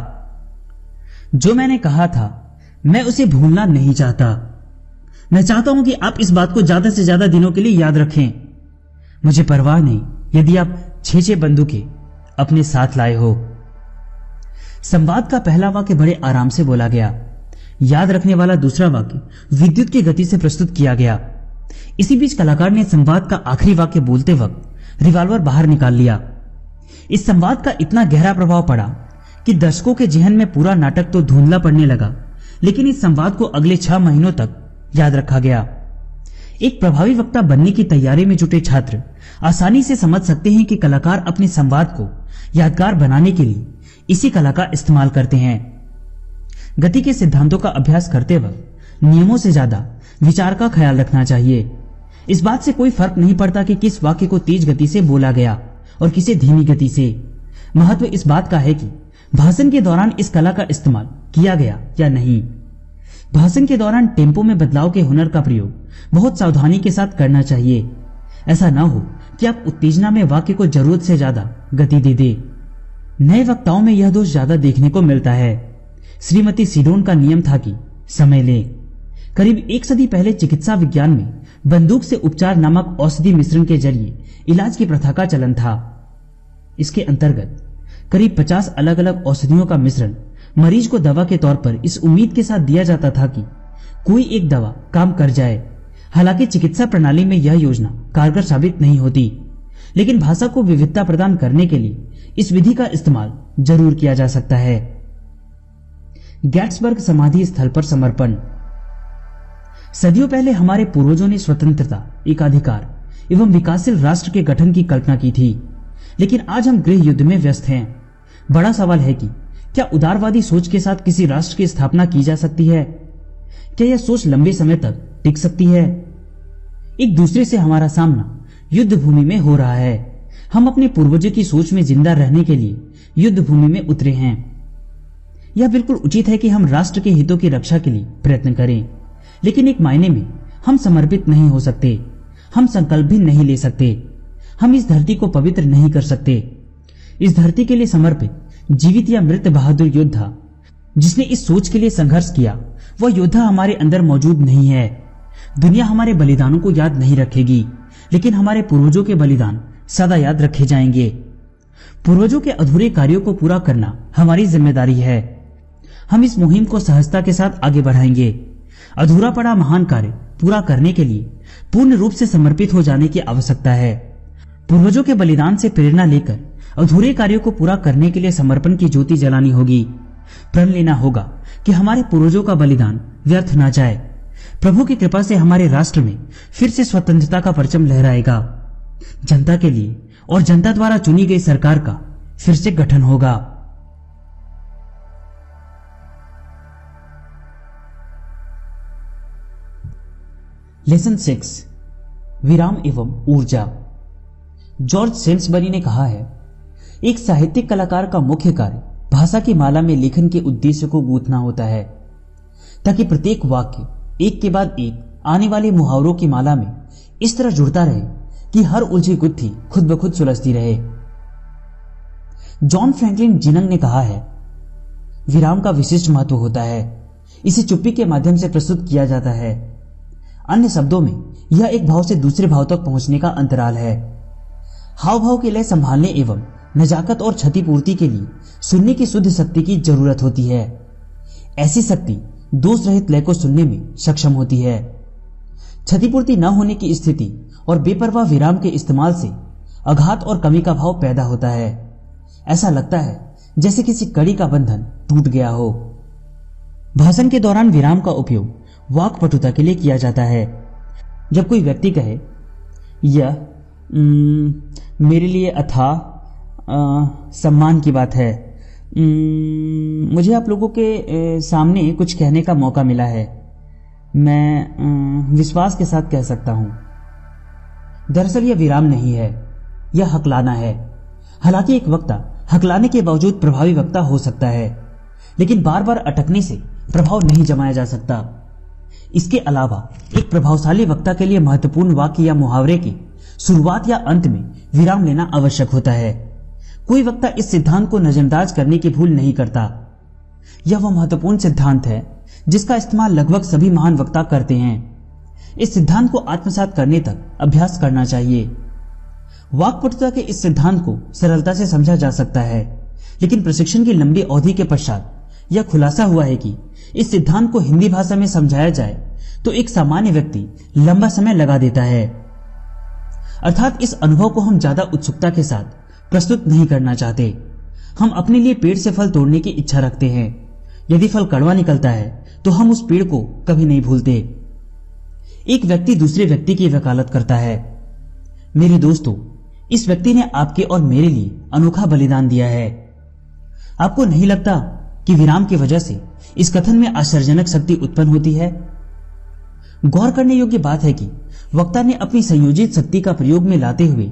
जो मैंने कहा था मैं उसे भूलना नहीं चाहता। मैं चाहता हूं कि आप इस बात को ज्यादा से ज्यादा दिनों के लिए याद रखें। मुझे परवाह नहीं यदि आप 6 बंदूकें अपने साथ लाए हो। संवाद का पहला वाक्य बड़े आराम से बोला गया। याद रखने वाला दूसरा वाक्य विद्युत की गति से प्रस्तुत किया गया। इसी बीच कलाकार ने संवाद का आखिरी वाक्य बोलते वक्त रिवॉल्वर बाहर निकाल लिया। इस संवाद का इतना गहरा प्रभाव पड़ा कि दर्शकों के जहन में पूरा नाटक तो धुंधला पड़ने लगा, लेकिन इस संवाद को अगले 6 महीनों तक याद रखा गया। एक प्रभावी वक्ता बनने की तैयारी में जुटे छात्र आसानी से समझ सकते हैं कि कलाकार अपने संवाद को यादगार बनाने के लिए इसी कला का इस्तेमाल करते हैं। गति के सिद्धांतों का अभ्यास करते वक्त नियमों से ज्यादा विचार का ख्याल रखना चाहिए। इस बात से कोई फर्क नहीं पड़ता कि किस वाक्य को तेज गति से बोला गया और किसे धीमी गति से। महत्व इस बात का है कि भाषण के दौरान इस कला का इस्तेमाल किया गया या नहीं। भाषण के दौरान टेम्पो में बदलाव के हुनर का प्रयोग बहुत सावधानी के साथ करना चाहिए। ऐसा न हो कि आप उत्तेजना में वाक्य को जरूरत से ज्यादा गति दे दे। नए वक्ताओं में यह दोष ज्यादा देखने को मिलता है। श्रीमती सिडोन का नियम था कि समय ले। करीब 1 सदी पहले चिकित्सा विज्ञान में बंदूक से उपचार नामक औषधि मिश्रण के जरिए इलाज की प्रथा का चलन था। इसके अंतर्गत करीब 50 अलग अलग औषधियों का मिश्रण मरीज को दवा के तौर पर इस उम्मीद के साथ दिया जाता था कि कोई एक दवा काम कर जाए। हालांकि चिकित्सा प्रणाली में यह योजना कारगर साबित नहीं होती, लेकिन भाषा को विविधता प्रदान करने के लिए इस विधि का इस्तेमाल जरूर किया जा सकता है। गेट्सबर्ग समाधि स्थल पर समर्पण। सदियों पहले हमारे पूर्वजों ने स्वतंत्रता, एकाधिकार एवं विकासशील राष्ट्र के गठन की कल्पना की थी, लेकिन आज हम गृह युद्ध में व्यस्त हैं। बड़ा सवाल है कि क्या उदारवादी सोच के साथ किसी राष्ट्र की स्थापना की जा सकती है? क्या यह सोच लंबे समय तक टिक सकती है? एक दूसरे से हमारा सामना युद्ध भूमि में हो रहा है। हम अपने पूर्वजों की सोच में जिंदा रहने के लिए युद्ध भूमि में उतरे हैं। यह बिल्कुल उचित है कि हम राष्ट्र के हितों की रक्षा के लिए प्रयत्न करें, लेकिन एक मायने में हम समर्पित नहीं हो सकते। हम संकल्प भी नहीं ले सकते। हम इस धरती को पवित्र नहीं कर सकते। इस धरती के लिए समर्पित जीवित या मृत बहादुर योद्धा जिसने इस सोच के लिए संघर्ष किया, वह योद्धा हमारे अंदर मौजूद नहीं है। दुनिया हमारे बलिदानों को याद नहीं रखेगी, लेकिन हमारे पूर्वजों के बलिदान सदा याद रखे जाएंगे। पूर्वजों के अधूरे कार्यों को पूरा करना हमारी जिम्मेदारी है। हम इस मुहिम को सहजता के साथ आगे बढ़ाएंगे। अधूरा पड़ा महान कार्य पूरा करने के लिए पूर्ण रूप से समर्पित हो जाने की आवश्यकता है। पूर्वजों के बलिदान से प्रेरणा लेकर अधूरे कार्यों को पूरा करने के लिए समर्पण की ज्योति जलानी होगी। प्रण लेना होगा कि हमारे पूर्वजों का बलिदान व्यर्थ ना जाए। प्रभु की कृपा से हमारे राष्ट्र में फिर से स्वतंत्रता का परचम लहराएगा। जनता के लिए और जनता द्वारा चुनी गई सरकार का फिर से गठन होगा। लेसन 6, विराम एवं ऊर्जा। जॉर्ज सेल्सबरी ने कहा है, एक साहित्यिक कलाकार का मुख्य कार्य भाषा की माला में लेखन के उद्देश्य को गूंथना होता है, ताकि प्रत्येक वाक्य एक के बाद एक आने वाले मुहावरों की माला में इस तरह जुड़ता रहे कि हर उलझी गुत्थी खुद ब खुद सुलझती रहे। जॉन फ्रैंकलिन जिनंग ने कहा है, विराम का विशिष्ट महत्व होता है। इसे चुप्पी के माध्यम से प्रस्तुत किया जाता है। अन्य शब्दों में यह एक भाव से दूसरे भाव तक पहुंचने का अंतराल है। हाव भाव के लय संभालने एवं नजाकत और क्षतिपूर्ति के लिए सुनने की शुद्ध शक्ति की जरूरत होती है। ऐसी शक्ति दोष रहित लय को सुनने में सक्षम होती है। क्षतिपूर्ति न होने की स्थिति और बेपरवाह विराम के इस्तेमाल से आघात और कमी का भाव पैदा होता है। ऐसा लगता है जैसे किसी कड़ी का बंधन टूट गया हो। भाषण के दौरान विराम का उपयोग वाक्पटुता के लिए किया जाता है। जब कोई व्यक्ति कहे, यह मेरे लिए अथाह सम्मान की बात है, मुझे आप लोगों के सामने कुछ कहने का मौका मिला है, मैं विश्वास के साथ कह सकता हूं। दरअसल यह विराम नहीं है, यह हकलाना है। हालांकि एक वक्ता हकलाने के बावजूद प्रभावी वक्ता हो सकता है, लेकिन बार बार अटकने से प्रभाव नहीं जमाया जा सकता। इसके अलावा एक प्रभावशाली वक्ता के लिए महत्वपूर्ण वाक्य या मुहावरे की शुरुआत या अंत में विराम लेना आवश्यक होता है। कोई वक्ता इस सिद्धांत को नजरअंदाज करने की भूल नहीं करता। यह वह महत्वपूर्ण सिद्धांत है जिसका इस्तेमाल लगभग सभी महान वक्ता करते हैं। इस सिद्धांत को आत्मसात करने तक अभ्यास करना चाहिए। वाक्पटुता के इस सिद्धांत को सरलता से समझा जा सकता है, लेकिन प्रशिक्षण की लंबी अवधि के पश्चात यह खुलासा हुआ है कि इस सिद्धांत को हिंदी भाषा में समझाया जाए तो एक सामान्य व्यक्ति लंबा समय लगा देता है। अर्थात इस अनुभव को हम ज्यादा उत्सुकता के साथ प्रस्तुत नहीं करना चाहते। हम अपने लिए पेड़ से फल तोड़ने की इच्छा रखते हैं। यदि फल कड़वा निकलता है तो हम उस पेड़ को कभी नहीं भूलते। एक व्यक्ति दूसरे व्यक्ति की वकालत करता है, मेरे दोस्तों, इस व्यक्ति ने आपके और मेरे लिए अनोखा बलिदान दिया है। आपको नहीं लगता कि विराम की वजह से इस कथन में आश्चर्यजनक शक्ति उत्पन्न होती है? गौर करने योग्य बात है कि वक्ता ने अपनी संयोजित शक्ति का प्रयोग में लाते हुए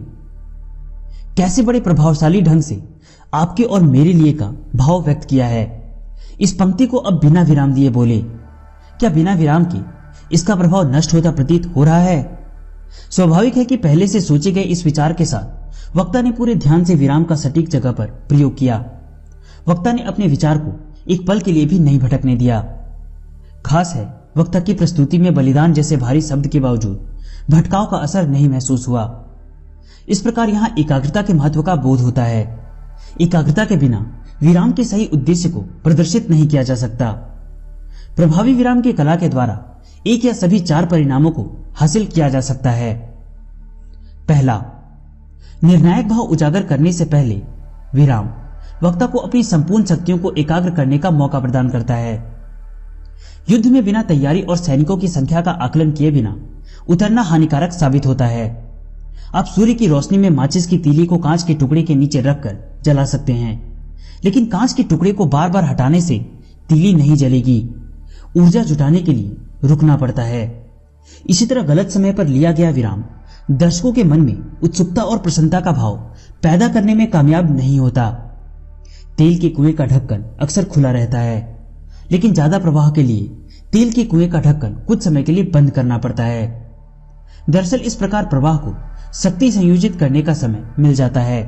कैसे बड़े प्रभावशाली ढंग से आपके और मेरे लिए का भाव व्यक्त किया है। इस पंक्ति को अब बिना विराम दिए बोले। क्या बिना विराम के इसका प्रभाव नष्ट होता प्रतीत हो रहा है? स्वाभाविक है कि पहले से सोचे गए इस विचार के साथ वक्ता ने पूरे ध्यान से विराम का सटीक जगह पर प्रयोग किया। वक्ता ने अपने विचार को एक पल के लिए भी नहीं भटकने दिया। खास है, वक्ता की प्रस्तुति में बलिदान जैसे भारी शब्द के बावजूद भटकाव का असर नहीं महसूस हुआ। इस प्रकार यहां एकाग्रता के महत्व का बोध होता है। एकाग्रता के बिना विराम के सही उद्देश्य को प्रदर्शित नहीं किया जा सकता। प्रभावी विराम की कला के द्वारा एक या सभी 4 परिणामों को हासिल किया जा सकता है। पहला, निर्णायक भाव उजागर करने से पहले विराम वक्ता को अपनी संपूर्ण शक्तियों को एकाग्र करने का मौका प्रदान करता है। युद्ध में बिना तैयारी और सैनिकों की संख्या का आकलन किए बिना उतरना हानिकारक साबित होता है। आप सूर्य की रोशनी में माचिस की तीली को कांच के टुकड़े के नीचे रखकर जला सकते हैं, लेकिन कांच के टुकड़े को बार बार हटाने से तीली नहीं जलेगी। ऊर्जा जुटाने के लिए रुकना पड़ता है। इसी तरह गलत समय पर लिया गया विराम दर्शकों के मन में उत्सुकता और प्रसन्नता का भाव पैदा करने में कामयाब नहीं होता। तेल के कुएं का ढक्कन अक्सर खुला रहता है, लेकिन ज्यादा प्रवाह के लिए तेल के कुएं का ढक्कन कुछ समय के लिए बंद करना पड़ता है। दरअसल इस प्रकार प्रवाह को शक्ति संयोजित करने का समय मिल जाता है।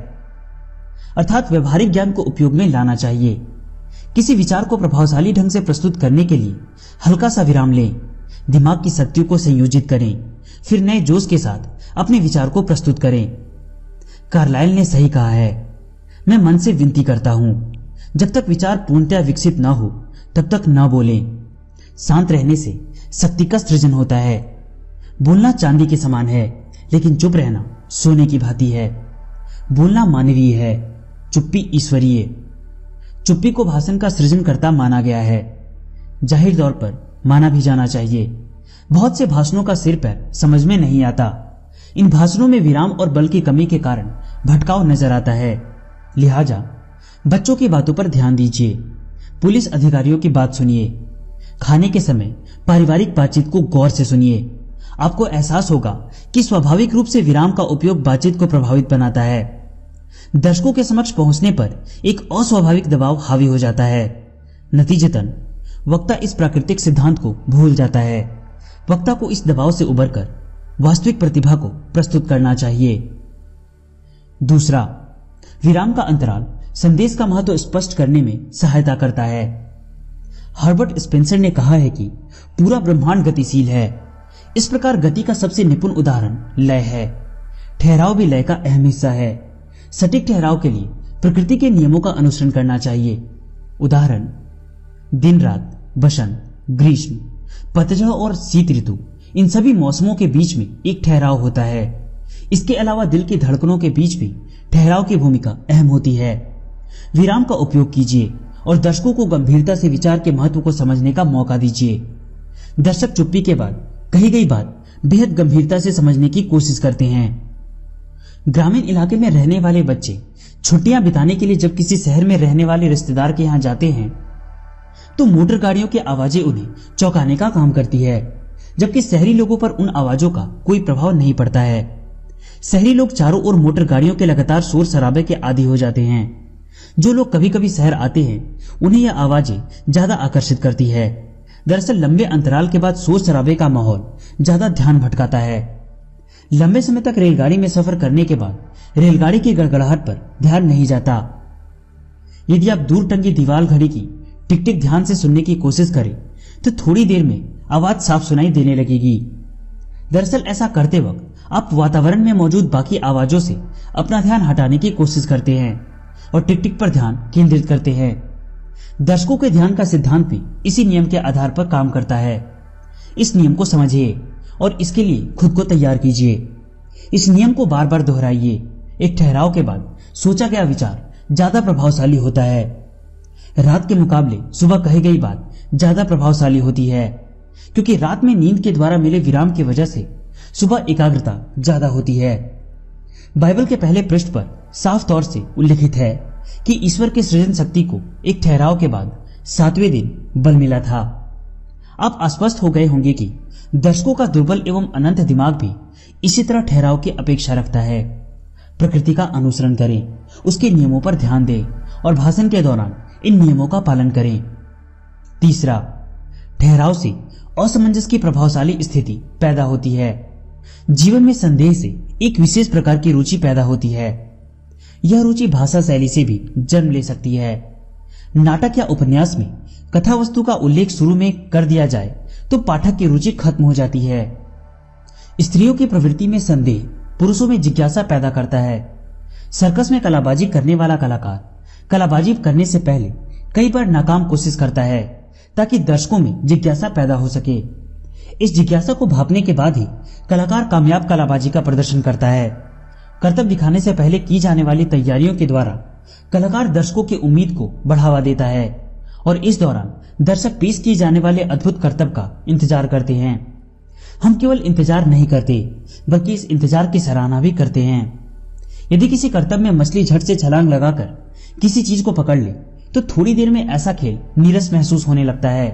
अर्थात व्यवहारिक ज्ञान को उपयोग में लाना चाहिए। किसी विचार को प्रभावशाली ढंग से प्रस्तुत करने के लिए हल्का सा विराम लें, दिमाग की शक्तियों को संयोजित करें, फिर नए जोश के साथ अपने विचार को प्रस्तुत करें। कार्लाइल ने सही कहा है, मैं मन से विनती करता हूं, जब तक विचार पूर्णतः विकसित न हो तब तक न बोलें। शांत रहने से शक्ति का सृजन होता है। बोलना चांदी के समान है, लेकिन चुप रहना सोने की भांति है। बोलना मानवीय है, चुप्पी ईश्वरीय। चुप्पी को भाषण का सृजनकर्ता माना गया है, जाहिर तौर पर माना भी जाना चाहिए। बहुत से भाषणों का सिर पैर समझ में नहीं आता। इन भाषणों में विराम और बल की कमी के कारण भटकाव नजर आता है। लिहाजा बच्चों की बातों पर ध्यान दीजिए, पुलिस अधिकारियों की बात सुनिए, खाने के समय पारिवारिक बातचीत को गौर से सुनिए। आपको एहसास होगा कि स्वाभाविक रूप से विराम का उपयोग बातचीत को प्रभावित बनाता है। दर्शकों के समक्ष पहुंचने पर एक अस्वाभाविक दबाव हावी हो जाता है। नतीजतन वक्ता इस प्राकृतिक सिद्धांत को भूल जाता है। वक्ता को इस दबाव से उबरकर वास्तविक प्रतिभा को प्रस्तुत करना चाहिए। दूसरा, विराम का अंतराल संदेश का महत्व स्पष्ट करने में सहायता करता है। हर्बर्ट स्पेंसर ने कहा है कि पूरा ब्रह्मांड गतिशील है, इस प्रकार गति का सबसे निपुण उदाहरण लय है। ठहराव भी लय का अहम हिस्सा है। सटीक ठहराव के लिए प्रकृति के नियमों का अनुसरण करना चाहिए। उदाहरण, दिन रात, बसंत, ग्रीष्म, पतझड़ और शीत ऋतु, इन सभी मौसमों के बीच में एक ठहराव होता है। इसके अलावा दिल की धड़कनों के बीच भी ठहराव की भूमिका अहम होती है। विराम का उपयोग कीजिए और दर्शकों को गंभीरता से विचार के महत्व को समझने का मौका दीजिए। दर्शक चुप्पी के बाद कही गई बात बेहद गंभीरता से समझने की कोशिश करते हैं। ग्रामीण इलाके में रहने वाले बच्चे छुट्टियां बिताने के लिए जब किसी शहर में रहने वाले रिश्तेदार के यहां जाते हैं तो मोटर गाड़ियों की आवाजें उन्हें चौंकाने का काम करती है, जबकि शहरी लोगों पर उन आवाजों का कोई प्रभाव नहीं पड़ता है। शहरी लोग चारों ओर मोटर गाड़ियों के लगातार शोर शराबे के आदी हो जाते हैं। जो लोग कभी कभी शहर आते हैं उन्हें यह आवाजें ज्यादा आकर्षित करती है। दरअसल लंबे अंतराल के बाद शोर शराबे का माहौल ज्यादा ध्यान भटकाता है। लंबे समय तक रेलगाड़ी में सफर करने के बाद रेलगाड़ी की गड़गड़ाहट पर ध्यान नहीं जाता। यदि आप दूर टंगी दीवार घड़ी की टिक टिक ध्यान से सुनने की कोशिश करें तो थोड़ी देर में आवाज साफ सुनाई देने लगेगी। दरअसल ऐसा करते वक्त आप वातावरण में मौजूद बाकी आवाजों से अपना ध्यान हटाने की कोशिश करते हैं और टिक टिक पर ध्यान केंद्रित करते हैं। दर्शकों के ध्यान का सिद्धांत भी इसी नियम के आधार पर काम करता है। इस नियम को समझिए और इसके लिए खुद को तैयार कीजिए। इस नियम को बार बार दोहराइए। एक ठहराव के बाद सोचा गया विचार ज्यादा प्रभावशाली होता है। रात के मुकाबले सुबह कही गई बात ज्यादा प्रभावशाली होती है, क्योंकि रात में नींद के द्वारा मिले विराम की वजह से सुबह एकाग्रता ज्यादा होती है। बाइबल के पहले पृष्ठ पर साफ तौर से उल्लिखित है कि ईश्वर की सृजन शक्ति को एक ठहराव के बाद 7वें दिन बल मिला था। आप आश्वस्त हो गए होंगे कि दर्शकों का दुर्बल एवं अनंत दिमाग भी इसी तरह ठहराव की अपेक्षा रखता है। प्रकृति का अनुसरण करें, उसके नियमों पर ध्यान दें और भाषण के दौरान इन नियमों का पालन करें। तीसरा, ठहराव से असमंजस की प्रभावशाली स्थिति पैदा होती है। जीवन में संदेह से एक विशेष प्रकार की रुचि पैदा होती है। यह रुचि भाषा शैली से भी जन्म ले सकती है। नाटक या उपन्यास में कथा वस्तु का उल्लेख शुरू में कर दिया जाए तो पाठक की रुचि खत्म हो जाती है। स्त्रियों की प्रवृत्ति में संदेह पुरुषों में जिज्ञासा पैदा करता है। सर्कस में कलाबाजी करने वाला कलाकार कलाबाजी करने से पहले कई बार नाकाम कोशिश करता है ताकि दर्शकों में जिज्ञासा पैदा हो सके। इस जिज्ञासा को भांपने के बाद ही कलाकार कामयाब कलाबाजी का प्रदर्शन करता है। करतब दिखाने से पहले की जाने वाली तैयारियों के द्वारा कलाकार दर्शकों की उम्मीद को बढ़ावा देता है और इस दौरान दर्शक पेश किए जाने वाले अद्भुत करतब का इंतजार करते हैं। हम केवल इंतजार नहीं करते बल्कि इस इंतजार की सराहना भी करते हैं। यदि किसी करतब में मछली झट से छलांग लगाकर किसी चीज को पकड़ ले तो थोड़ी देर में ऐसा खेल नीरस महसूस होने लगता है।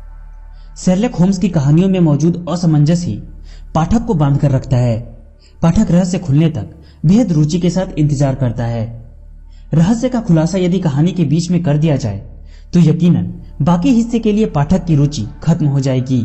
शेरलॉक होम्स की कहानियों में मौजूद असमंजस ही पाठक को बांधकर रखता है। पाठक रहस्य खुलने तक बेहद रुचि के साथ इंतजार करता है। रहस्य का खुलासा यदि कहानी के बीच में कर दिया जाए तो यकीनन बाकी हिस्से के लिए पाठक की रुचि खत्म हो जाएगी।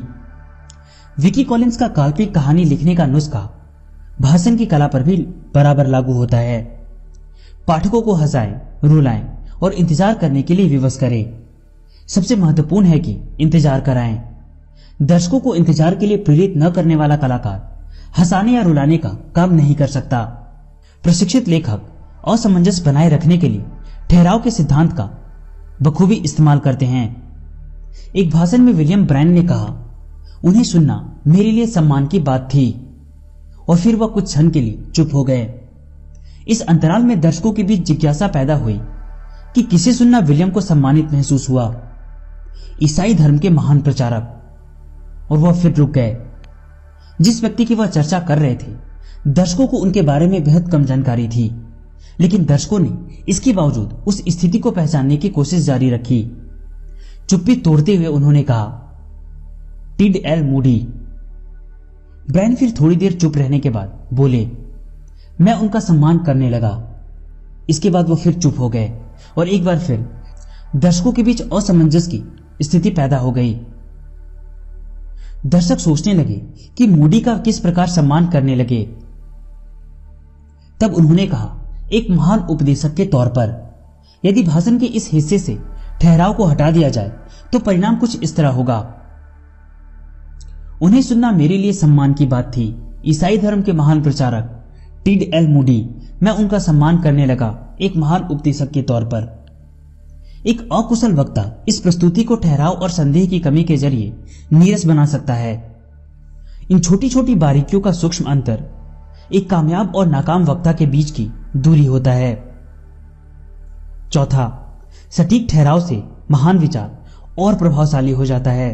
विकी कॉलिंस का काल्पनिक कहानी लिखने का नुस्खा भाषण की कला पर भी बराबर लागू होता है। पाठकों को हंसाएं, रुलाएं और इंतजार करने के लिए विवश करें। सबसे महत्वपूर्ण है कि इंतजार कराएं। दर्शकों को इंतजार के लिए प्रेरित न करने वाला कलाकार हंसाने या रुलाने का काम नहीं कर सकता। प्रशिक्षित लेखक असमंजस बनाए रखने के लिए ठहराव के सिद्धांत का बखूबी इस्तेमाल करते हैं। एक भाषण में विलियम ब्रायन ने कहा, उन्हें सुनना मेरे लिए सम्मान की बात थी, और फिर वह कुछ क्षण के लिए चुप हो गए। इस अंतराल में दर्शकों के बीच जिज्ञासा पैदा हुई कि किसे सुनना विलियम को सम्मानित महसूस हुआ। ईसाई धर्म के महान प्रचारक, और वह फिर रुक गए। जिस व्यक्ति की वह चर्चा कर रहे थे दर्शकों को उनके बारे में बेहद कम जानकारी थी, लेकिन दर्शकों ने इसके बावजूद उस स्थिति को पहचानने की कोशिश जारी रखी। चुप्पी तोड़ते हुए उन्होंने कहा, टिड एल मूडी। ब्रायन फिर थोड़ी देर चुप रहने के बाद बोले, मैं उनका सम्मान करने लगा। इसके बाद वो फिर चुप हो गए और एक बार फिर दर्शकों के बीच असमंजस की स्थिति पैदा हो गई। दर्शक सोचने लगे कि मूडी का किस प्रकार सम्मान करने लगे। तब उन्होंने कहा, एक महान उपदेशक के तौर पर, यदि भाषण के इस हिस्से से ठहराव को हटा दिया जाए तो परिणाम कुछ इस तरह होगा। उन्हें सुनना मेरे लिए सम्मान की बात थी। ईसाई धर्म के महान प्रचारक टीड एल मूडी, मैं उनका सम्मान करने लगा, एक महान उपदेशक के तौर पर। एक अकुशल वक्ता इस प्रस्तुति को ठहराव और संदेह की कमी के जरिए नीरस बना सकता है। इन छोटी छोटी बारीकियों का सूक्ष्म अंतर एक कामयाब और नाकाम वक्ता के बीच की दूरी होता है। चौथा, सटीक ठहराव से महान विचार और प्रभावशाली हो जाता है।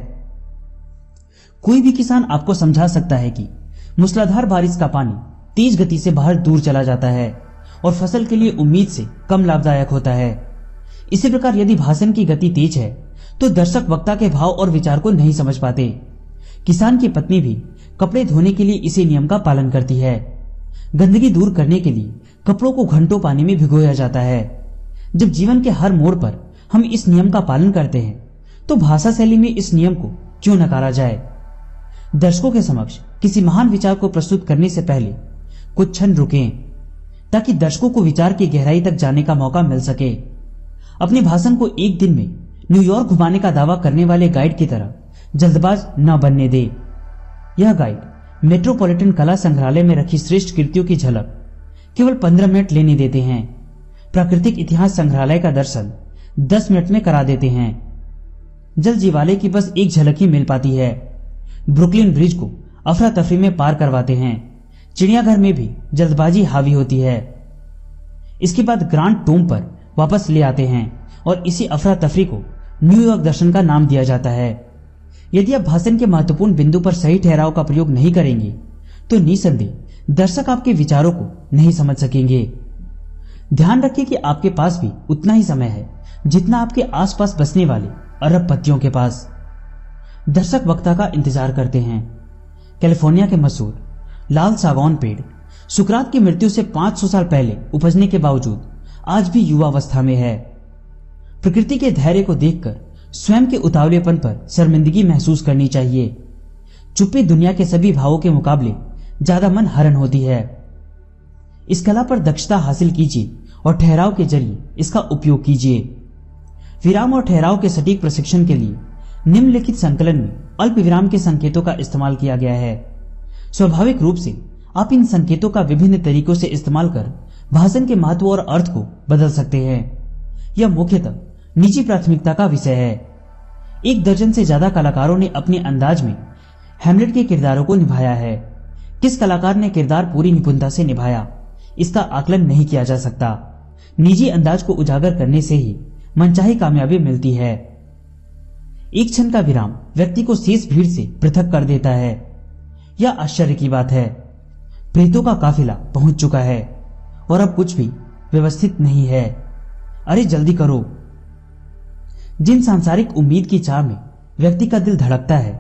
कोई भी किसान आपको समझा सकता है कि मूसलाधार बारिश का पानी तेज गति से बाहर दूर चला जाता है और फसल के लिए उम्मीद से कम लाभदायक होता है। इसी प्रकार यदि भाषण की गति तेज है तो दर्शक वक्ता के भाव और विचार को नहीं समझ पाते। किसान की पत्नी भी कपड़े धोने के लिए इसी नियम का पालन करती है। गंदगी दूर करने के लिए कपड़ों को घंटों पानी में भिगोया जाता है। जब जीवन के हर मोड़ पर हम इस नियम का पालन करते हैं तो भाषा शैली में इस नियम को क्यों नकारा जाए। दर्शकों के समक्ष किसी महान विचार को प्रस्तुत करने से पहले कुछ क्षण रुकें ताकि दर्शकों को विचार की गहराई तक जाने का मौका मिल सके। अपने भाषण को एक दिन में न्यूयॉर्क घुमाने का दावा करने वाले गाइड की तरह जल्दबाज न बनने दे। यह गाइड मेट्रोपॉलिटन कला संग्रहालय में रखी श्रेष्ठ कृतियों की झलक केवल 15 मिनट लेने देते हैं। प्राकृतिक इतिहास संग्रहालय का दर्शन 10 मिनट में करा देते हैं। जल जीवालय की बस एक झलक ही मिल पाती है। ब्रुकलिन ब्रिज को अफरा तफरी में पार करवाते हैं। चिड़ियाघर में भी जल्दबाजी हावी होती है। इसके बाद ग्रांड टोम पर वापस ले आते हैं और इसी अफरा तफरी को न्यूयॉर्क दर्शन का नाम दिया जाता है। यदि आप भाषण के महत्वपूर्ण बिंदु पर सही ठहराव का प्रयोग नहीं करेंगे तो निसंदेह दर्शक आपके विचारों को नहीं समझ सकेंगे। ध्यान रखिए कि आपके पास भी उतना ही समय है जितना आपके आसपास बसने वाले अरब पतियों के पास। दर्शक वक्ता का इंतजार करते हैं। कैलिफोर्निया के मशहूर लाल सागौन पेड़ सुकरात की मृत्यु से 500 साल पहले उपजने के बावजूद आज भी युवावस्था में है। प्रकृति के धैर्य को देखकर स्वयं के उतावलेपन पर शर्मिंदगी महसूस करनी चाहिए। चुप्पी दुनिया के सभी भावों के मुकाबले ज्यादा मन हरण होती है। इस कला पर दक्षता हासिल कीजिए और ठहराव के जरिए इसका उपयोग कीजिए। विराम और ठहराव के सटीक प्रशिक्षण के लिए निम्नलिखित संकलन में अल्प विराम के संकेतों का इस्तेमाल किया गया है। स्वाभाविक रूप से आप इन संकेतों का विभिन्न तरीकों से इस्तेमाल कर भाषण के महत्व और अर्थ को बदल सकते हैं। यह मुख्यतः निजी प्राथमिकता का विषय है। 1 दर्जन से ज्यादा कलाकारों ने अपने अंदाज में हैमलेट के किरदारों को निभाया है। किस कलाकार ने किरदार पूरी निपुणता से निभाया, इसका आकलन नहीं किया जा सकता। निजी अंदाज को उजागर करने से ही मनचाही कामयाबी मिलती है। एक क्षण का विराम व्यक्ति को शेष भीड़ से पृथक कर देता है। यह आश्चर्य की बात है। प्रेतों का काफिला पहुंच चुका है और अब कुछ भी व्यवस्थित नहीं है। अरे जल्दी करो। जिन सांसारिक उम्मीद की चाह में व्यक्ति का दिल धड़कता है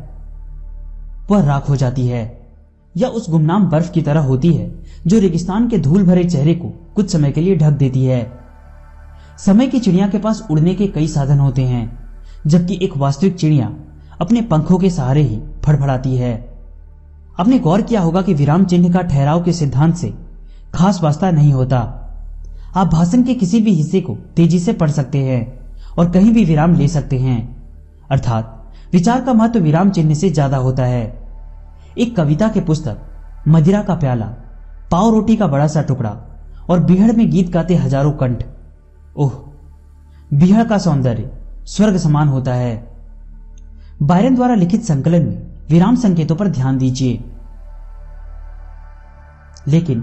वह राख हो जाती है या उस गुमनाम बर्फ की तरह होती है जो रेगिस्तान के धूल भरे चेहरे को कुछ समय के लिए ढक देती है। समय की चिड़िया के पास उड़ने के कई साधन होते हैं, जबकि एक वास्तविक चिड़िया अपने पंखों के सहारे ही फड़फड़ाती है। आपने गौर किया होगा कि विराम चिन्ह का ठहराव के सिद्धांत से खास वास्ता नहीं होता। आप भाषण के किसी भी हिस्से को तेजी से पढ़ सकते हैं और कहीं भी विराम ले सकते हैं, अर्थात विचार का महत्व विराम चिन्ह से ज्यादा होता है। एक कविता के पुस्तक मदिरा का प्याला, पाव रोटी का बड़ा सा टुकड़ा और बीहड़ में गीत गाते हजारों कंठ। ओह, बीहड़ का सौंदर्य स्वर्ग समान होता है। बायरन द्वारा लिखित संकलन में विराम संकेतों पर ध्यान दीजिए। लेकिन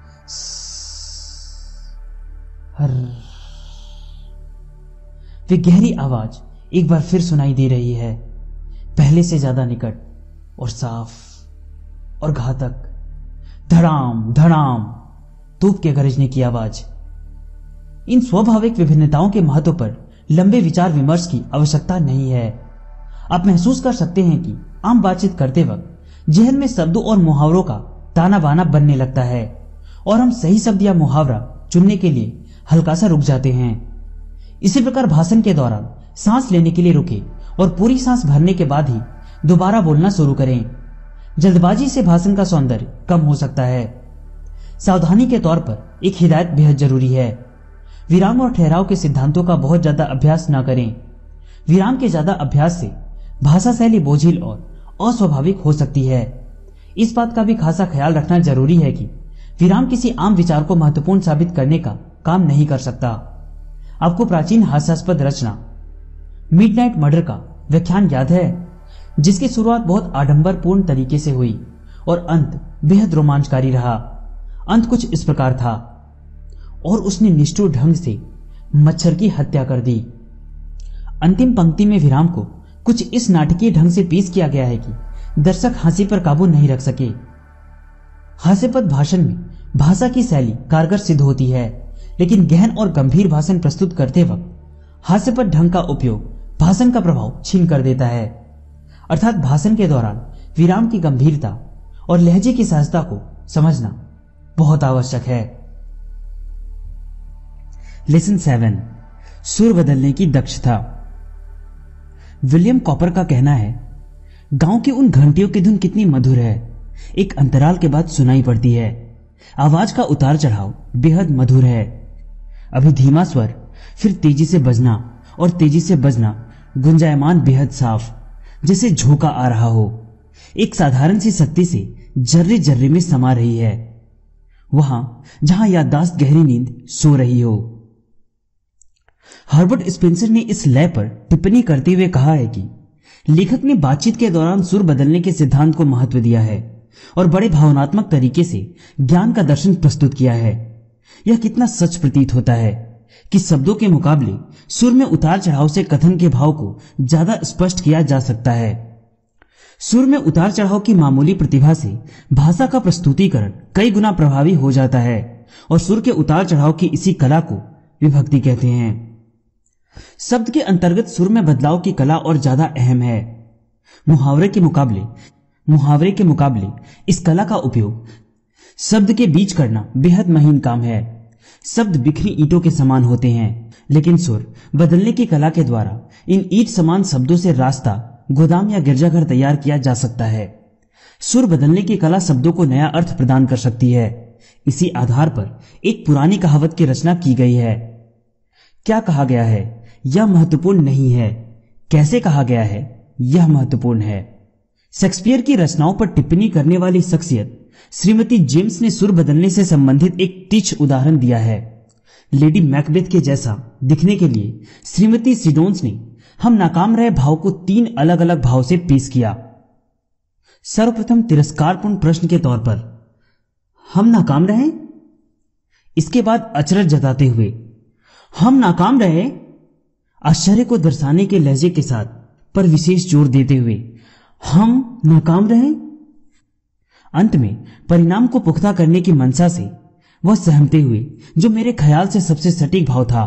वे गहरी आवाज एक बार फिर सुनाई दे रही है, पहले से ज्यादा निकट और साफ और घातक। धड़ाम धड़ाम तोप के गरजने की आवाज। इन स्वाभाविक विभिन्नताओं के महत्व पर लंबे विचार विमर्श की आवश्यकता नहीं है। आप महसूस कर सकते हैं कि आम बातचीत करते वक्त जहन में शब्दों और मुहावरों का ताना बाना बनने लगता है और हम सही शब्द या मुहावरा चुनने के लिए हल्का सा रुक जाते हैं। इसी प्रकार भाषण के दौरान सांस लेने के लिए रुके और पूरी सांस भरने के बाद ही दोबारा बोलना शुरू करें। जल्दबाजी से भाषण का सौंदर्य कम हो सकता है। सावधानी के तौर पर एक हिदायत बेहद जरूरी है। विराम और ठहराव के सिद्धांतों का बहुत ज्यादा अभ्यास न करें। विराम के ज्यादा अभ्यास से भाषा शैली बोझिल और अस्वाभाविक हो सकती है। इस बात का भी खासा ख्याल रखना जरूरी है कि विराम किसी आम विचार को महत्वपूर्ण साबित करने का काम नहीं कर सकता। आपको प्राचीन हास्यास्पद रचना मिडनाइट मर्डर का व्याख्यान याद है, जिसकी शुरुआत बहुत आडंबरपूर्ण तरीके से हुई और अंत बेहद रोमांचकारी रहा। अंत कुछ इस प्रकार था, और उसने निष्ठुर ढंग से मच्छर की हत्या कर दी। अंतिम पंक्ति में विराम को कुछ इस नाटकीय ढंग से पेश किया गया है कि दर्शक हंसी पर काबू नहीं रख सके। हास्यपद भाषण में भाषा की शैली कारगर सिद्ध होती है, लेकिन गहन और गंभीर भाषण प्रस्तुत करते वक्त हास्यपद ढंग का उपयोग भाषण का प्रभाव छीन कर देता है। अर्थात भाषण के दौरान विराम की गंभीरता और लहजे की सहजता को समझना बहुत आवश्यक है। लेसन 7, सुर बदलने की दक्षता। विलियम कॉपर का कहना है, गांव की उन घंटियों की धुन कितनी मधुर है, एक अंतराल के बाद सुनाई पड़ती है। आवाज का उतार चढ़ाव बेहद मधुर है। अभी धीमा स्वर, फिर तेजी से बजना और तेजी से बजना, गुंजायमान बेहद साफ, जैसे झोंका आ रहा हो, एक साधारण सी शक्ति से जर्रे जर्रे में समा रही है, वहां जहां याददाश्त गहरी नींद सो रही हो। हर्बर्ट स्पेंसर ने इस लय पर टिप्पणी करते हुए कहा है कि लेखक ने बातचीत के दौरान सुर बदलने के सिद्धांत को महत्व दिया है और बड़े भावनात्मक तरीके से ज्ञान का दर्शन प्रस्तुत किया है। यह कितना सच प्रतीत होता है कि शब्दों के मुकाबले सुर में उतार चढ़ाव से कथन के भाव को ज्यादा स्पष्ट किया जा सकता है। सुर में उतार चढ़ाव की मामूली प्रतिभा से भाषा का प्रस्तुतिकरण कई गुना प्रभावी हो जाता है, और सुर के उतार चढ़ाव की इसी कला को विभक्ति कहते हैं। शब्द के अंतर्गत सुर में बदलाव की कला और ज्यादा अहम है। मुहावरे के मुकाबले इस कला का उपयोग शब्द के बीच करना बेहद महीन काम है। शब्द बिखरी ईंटों के समान होते हैं, लेकिन सुर बदलने की कला के द्वारा इन ईंट समान शब्दों से रास्ता, गोदाम या गिरजाघर तैयार किया जा सकता है। सुर बदलने की कला शब्दों को नया अर्थ प्रदान कर सकती है। इसी आधार पर एक पुरानी कहावत की रचना की गई है, क्या कहा गया है यह महत्वपूर्ण नहीं है, कैसे कहा गया है यह महत्वपूर्ण है। शेक्सपियर की रचनाओं पर टिप्पणी करने वाली शख्सियत श्रीमती जेम्स ने सुर बदलने से संबंधित एक तीक्ष्ण उदाहरण दिया है। लेडी मैकबेथ के जैसा दिखने के लिए श्रीमती सिडोन्स ने हम नाकाम रहे भाव को 3 अलग अलग भाव से पेश किया। सर्वप्रथम तिरस्कारपूर्ण प्रश्न के तौर पर, हम नाकाम रहे। इसके बाद अचरज जताते हुए, हम नाकाम रहे। आश्चर्य को दर्शाने के लहजे के साथ पर विशेष जोर देते हुए, हम नाकाम रहे। अंत में परिणाम को पुख्ता करने की मंशा से वह सहमते हुए, जो मेरे ख्याल से सबसे सटीक भाव था,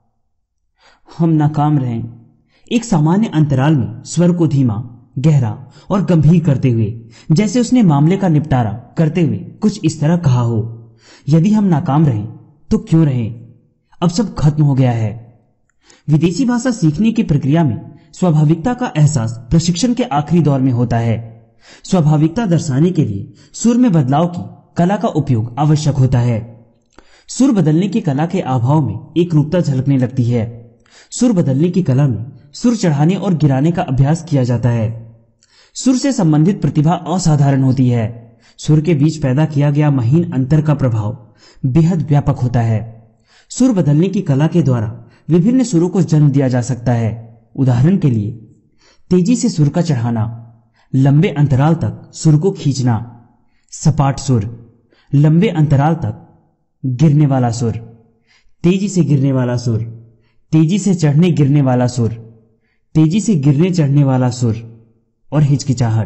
हम नाकाम रहे। एक सामान्य अंतराल में स्वर को धीमा, गहरा और गंभीर करते हुए, जैसे उसने मामले का निपटारा करते हुए कुछ इस तरह कहा हो, यदि हम नाकाम रहे तो क्यों रहे, अब सब खत्म हो गया है। विदेशी भाषा सीखने की प्रक्रिया में स्वाभाविकता का एहसास प्रशिक्षण के आखिरी दौर में होता है। स्वाभाविकता दर्शाने के लिए सुर में बदलाव की कला का उपयोग आवश्यक होता है। सुर बदलने की कला के अभाव में एक रूपता झलकने लगती है। सुर बदलने की कला में सुर चढ़ाने और गिराने का अभ्यास किया जाता है। सुर से संबंधित प्रतिभा असाधारण होती है। सुर के बीच पैदा किया गया महीन अंतर का प्रभाव बेहद व्यापक होता है। सुर बदलने की कला के द्वारा विभिन्न सुरों को जन्म दिया जा सकता है। उदाहरण के लिए, तेजी से सुर का चढ़ाना, लंबे अंतराल तक सुर को खींचना, सपाट सुर, लंबे अंतराल तक गिरने वाला सुर, तेजी से गिरने वाला सुर, तेजी से चढ़ने गिरने वाला सुर, तेजी से गिरने चढ़ने वाला सुर और हिचकिचाहट।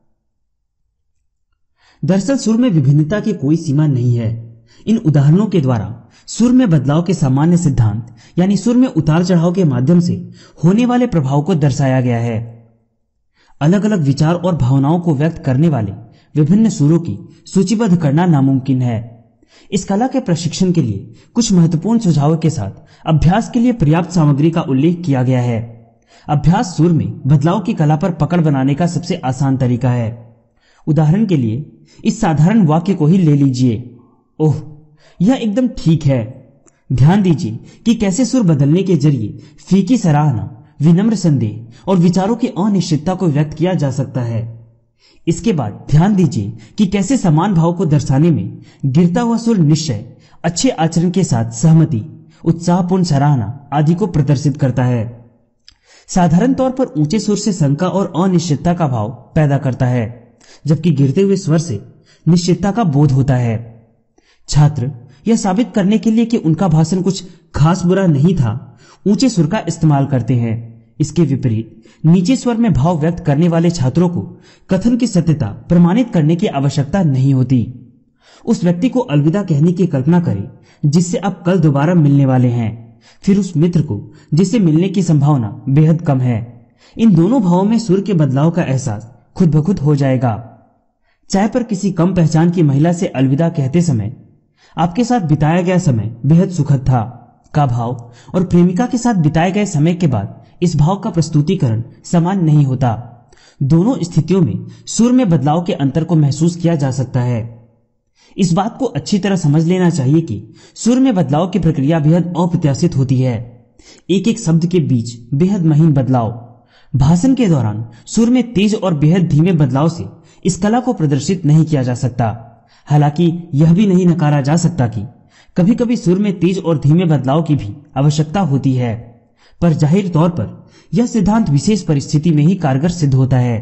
दरअसल सुर में विभिन्नता की कोई सीमा नहीं है। इन उदाहरणों के द्वारा सुर में बदलाव के सामान्य सिद्धांत, यानी सुर में उतार चढ़ाव के माध्यम से होने वाले प्रभाव को दर्शाया गया है। अलग अलग विचार और भावनाओं को व्यक्त करने वाले विभिन्न सुरों की सूचीबद्ध करना नामुमकिन है। इस कला के प्रशिक्षण के लिए कुछ महत्वपूर्ण सुझावों के साथ अभ्यास के लिए पर्याप्त सामग्री का उल्लेख किया गया है। अभ्यास सुर में बदलाव की कला पर पकड़ बनाने का सबसे आसान तरीका है। उदाहरण के लिए इस साधारण वाक्य को ही ले लीजिए, ओह यह एकदम ठीक है। ध्यान दीजिए कि कैसे सुर बदलने के जरिए फीकी सराहना, विनम्र संदेह और विचारों की अनिश्चितता को व्यक्त किया जा सकता है। इसके बाद ध्यान दीजिए कि कैसे समान भाव को दर्शाने में गिरता हुआ सुर निश्चय, अच्छे आचरण के साथ सहमति, उत्साहपूर्ण सराहना आदि को प्रदर्शित करता है। साधारण तौर पर ऊंचे सुर से शंका और अनिश्चितता का भाव पैदा करता है, जबकि गिरते हुए स्वर से निश्चितता का बोध होता है। छात्र यह साबित करने के लिए कि उनका भाषण कुछ खास बुरा नहीं था, ऊंचे सुर का इस्तेमाल करते हैं। इसके विपरीत नीचे स्वर में भाव व्यक्त करने वाले छात्रों को कथन की सत्यता प्रमाणित करने की आवश्यकता नहीं होती। उस व्यक्ति को अलविदा कहने की कल्पना करें जिससे आप कल दोबारा मिलने वाले हैं, फिर उस मित्र को जिससे मिलने की संभावना बेहद कम है। इन दोनों भावों में सुर के बदलाव का एहसास खुद ब खुद हो जाएगा। चाय पर किसी कम पहचान की महिला से अलविदा कहते समय आपके साथ बिताया गया समय बेहद सुखद था का भाव और प्रेमिका के साथ बिताए गए समय के बाद इस भाव का प्रस्तुतिकरण समान नहीं होता। दोनों स्थितियों में सुर में बदलाव के अंतर को महसूस किया जा सकता है। इस बात को अच्छी तरह समझ लेना चाहिए कि सुर में बदलाव की प्रक्रिया बेहद अप्रत्याशित होती है। एक एक शब्द के बीच बेहद महीन बदलाव। भाषण के दौरान सुर में तेज और बेहद धीमे बदलाव से इस कला को प्रदर्शित नहीं किया जा सकता। हालांकि यह भी नहीं नकारा जा सकता कि कभी कभी सुर में तेज और धीमे बदलाव की भी आवश्यकता होती है, पर जाहिर तौर पर यह सिद्धांत विशेष परिस्थिति में ही कारगर सिद्ध होता है।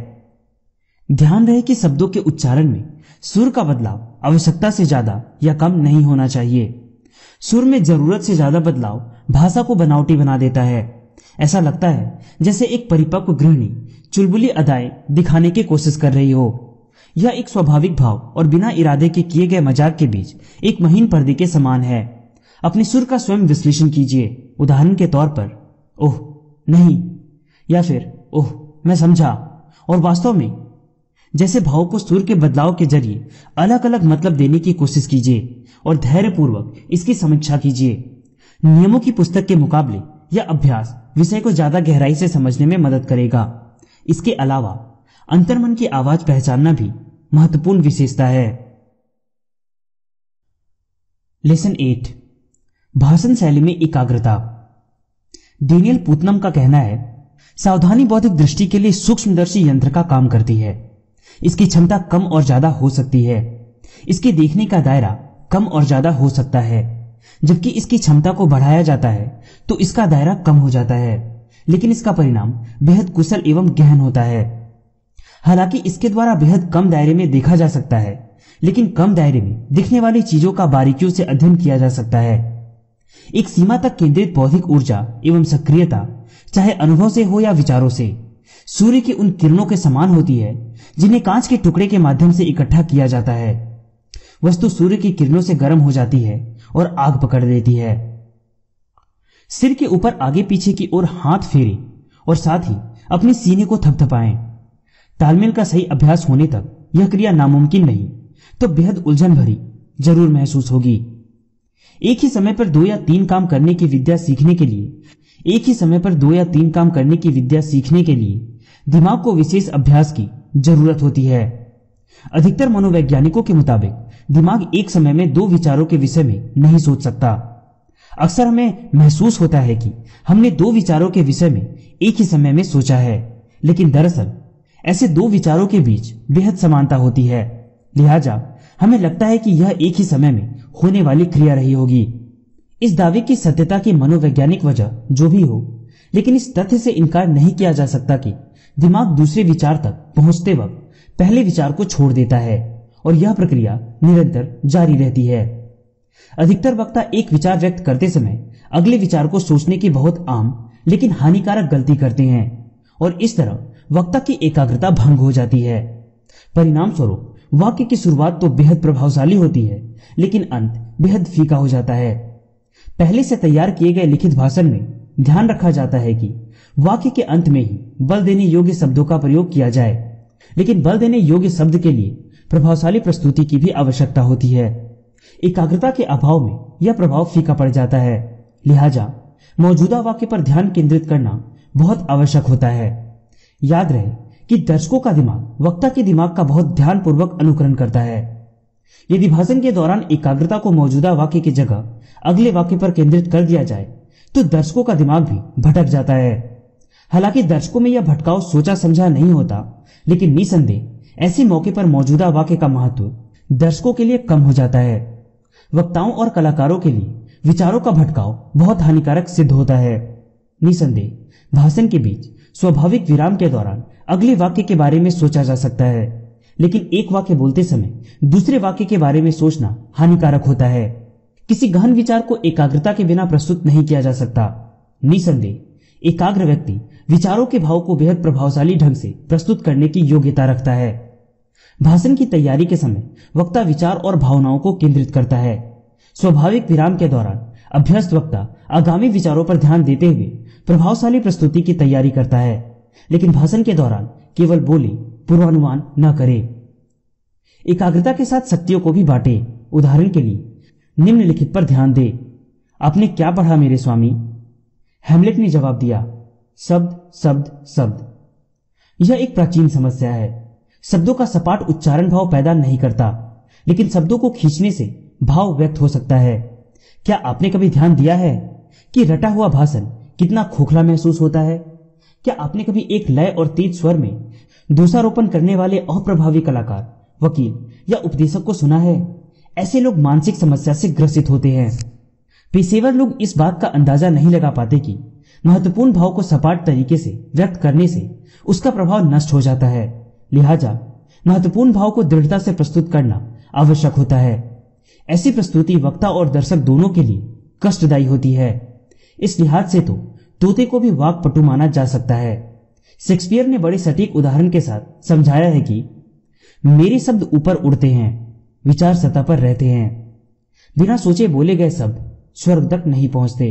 ध्यान रहे कि शब्दों के उच्चारण में सुर का बदलाव आवश्यकता से ज्यादा या कम नहीं होना चाहिए। सुर में जरूरत से ज्यादा बदलाव भाषा को बनावटी बना देता है। ऐसा लगता है जैसे एक परिपक्व गृहिणी चुलबुली अदाएं दिखाने की कोशिश कर रही हो। यह एक स्वाभाविक भाव और बिना इरादे के किए गए मजाक के बीच एक महीन पर्दे के समान है। अपने सुर का स्वयं विश्लेषण कीजिए। उदाहरण के तौर पर ओह नहीं, या फिर ओह मैं समझा, और वास्तव में जैसे भाव को सुर के बदलाव के जरिए अलग अलग मतलब देने की कोशिश कीजिए और धैर्यपूर्वक इसकी समीक्षा कीजिए। नियमों की पुस्तक के मुकाबले यह अभ्यास विषय को ज्यादा गहराई से समझने में मदद करेगा। इसके अलावा अंतर्मन की आवाज पहचानना भी महत्वपूर्ण विशेषता है। लेसन 8, भाषण शैली में एकाग्रता। डेनियल पुतनम का कहना है, सावधानी बौद्धिक दृष्टि के लिए सूक्ष्मदर्शी यंत्र का काम करती है। इसकी क्षमता कम और ज्यादा हो सकती है। इसके देखने का दायरा कम और ज्यादा हो सकता है। जबकि इसकी क्षमता को बढ़ाया जाता है तो इसका दायरा कम हो जाता है, लेकिन इसका परिणाम बेहद कुशल एवं गहन होता है। हालांकि इसके द्वारा बेहद कम दायरे में देखा जा सकता है, लेकिन कम दायरे में दिखने वाली चीजों का बारीकियों से अध्ययन किया जा सकता है। एक सीमा तक केंद्रित बौद्धिक ऊर्जा एवं सक्रियता, चाहे अनुभव से हो या विचारों से, सूर्य की उन किरणों के समान होती है जिन्हें कांच के टुकड़े के माध्यम से इकट्ठा किया जाता है। वस्तु सूर्य की किरणों से गर्म हो जाती है और आग पकड़ लेती है। सिर के ऊपर आगे पीछे की ओर हाथ फेरें और साथ ही अपने सीने को थपथपाएं। तालमेल का सही अभ्यास होने तक यह क्रिया नामुमकिन नहीं तो बेहद उलझन भरी जरूर महसूस होगी। एक ही समय पर 2 या 3 काम करने की विद्या सीखने के लिए दिमाग को विशेष अभ्यास की जरूरत होती है। अधिकतर मनोवैज्ञानिकों के मुताबिक दिमाग एक समय में 2 विचारों के विषय में नहीं सोच सकता। अक्सर हमें महसूस होता है कि हमने 2 विचारों के विषय में एक ही समय में सोचा है, लेकिन दरअसल ऐसे 2 विचारों के बीच बेहद समानता होती है। लिहाजा हमें लगता है कि यह एक ही समय में होने वाली क्रिया रही होगी। इस दावे की सत्यता की मनोवैज्ञानिक वजह जो भी हो, लेकिन इस तथ्य से इनकार नहीं किया जा सकता कि दिमाग दूसरे विचार तक पहुंचते वक्त पहले विचार को छोड़ देता है और यह प्रक्रिया निरंतर जारी रहती है। अधिकतर वक्ता एक विचार व्यक्त करते समय अगले विचार को सोचने की बहुत आम लेकिन हानिकारक गलती करते हैं और इस तरह वक्ता की एकाग्रता भंग हो जाती है। परिणाम स्वरूप वाक्य की शुरुआत तो बेहद प्रभावशाली होती है, लेकिन अंत बेहद फीका हो जाता है। पहले से तैयार किए गए लिखित भाषण में ध्यान रखा जाता है कि वाक्य के अंत में ही बल देने योग्य शब्दों का प्रयोग किया जाए, लेकिन बल देने योग्य शब्द के लिए प्रभावशाली प्रस्तुति की भी आवश्यकता होती है। एकाग्रता के अभाव में यह प्रभाव फीका पड़ जाता है। लिहाजा मौजूदा वाक्य पर ध्यान केंद्रित करना बहुत आवश्यक होता है। याद रहे कि दर्शकों का दिमाग वक्ता के दिमाग का बहुत ध्यानपूर्वक अनुकरण करता है। यदि भाषण के दौरान एकाग्रता को मौजूदा वाक्य की जगह अगले वाक्य पर केंद्रित कर दिया जाए तो दर्शकों का दिमाग भी भटक जाता है। हालांकि दर्शकों में यह भटकाव सोचा समझा नहीं होता, लेकिन निसंदेह ऐसे मौके पर मौजूदा वाक्य का महत्व दर्शकों के लिए कम हो जाता है। वक्ताओं और कलाकारों के लिए विचारों का भटकाव बहुत हानिकारक सिद्ध होता है। निसंदेह भाषण के बीच स्वाभाविक विराम के दौरान अगले वाक्य के बारे में सोचा जा सकता है, लेकिन एक वाक्य बोलते समय दूसरे वाक्य के बारे में सोचना हानिकारक होता है। किसी गहन विचार को एकाग्रता के बिना प्रस्तुत नहीं किया जा सकता। निसंदेह एकाग्र व्यक्ति विचारों के भाव को बेहद प्रभावशाली ढंग से प्रस्तुत करने की योग्यता रखता है। भाषण की तैयारी के समय वक्ता विचार और भावनाओं को केंद्रित करता है। स्वाभाविक विराम के दौरान अभ्यस्त वक्ता आगामी विचारों पर ध्यान देते हुए प्रभावशाली प्रस्तुति की तैयारी करता है, लेकिन भाषण के दौरान केवल बोले पूर्वानुमान न करे। एकाग्रता के साथ शक्तियों को भी बांटे। उदाहरण के लिए निम्नलिखित पर ध्यान दे। आपने क्या पढ़ा मेरे स्वामी? हैमलेट ने जवाब दिया, शब्द शब्द शब्द। यह एक प्राचीन समस्या है। शब्दों का सपाट उच्चारण भाव पैदा नहीं करता, लेकिन शब्दों को खींचने से भाव व्यक्त हो सकता है। क्या आपने कभी ध्यान दिया है कि रटा हुआ भाषण कितना खोखला महसूस होता है? क्या आपने कभी एक लय और तेज स्वर में दोषारोपण करने वाले अप्रभावी कलाकार, वकील या उपदेशक को सुना है? ऐसे लोग मानसिक समस्या से ग्रसित होते हैं। पेशेवर लोग इस बात का अंदाजा नहीं लगा पाते कि महत्वपूर्ण भाव को सपाट तरीके से व्यक्त करने से उसका प्रभाव नष्ट हो जाता है। लिहाजा महत्वपूर्ण भाव को दृढ़ता से प्रस्तुत करना आवश्यक होता है। ऐसी प्रस्तुति वक्ता और दर्शक दोनों के लिए कष्टदायी होती है। इस लिहाज से तो तोते को भी वाक्पटु माना जा सकता है। शेक्सपियर ने बड़े सटीक उदाहरण के साथ समझाया है कि मेरे शब्द ऊपर उड़ते हैं, विचार सतह पर रहते हैं। बिना सोचे बोले गए शब्द स्वर्ग तक नहीं पहुंचते।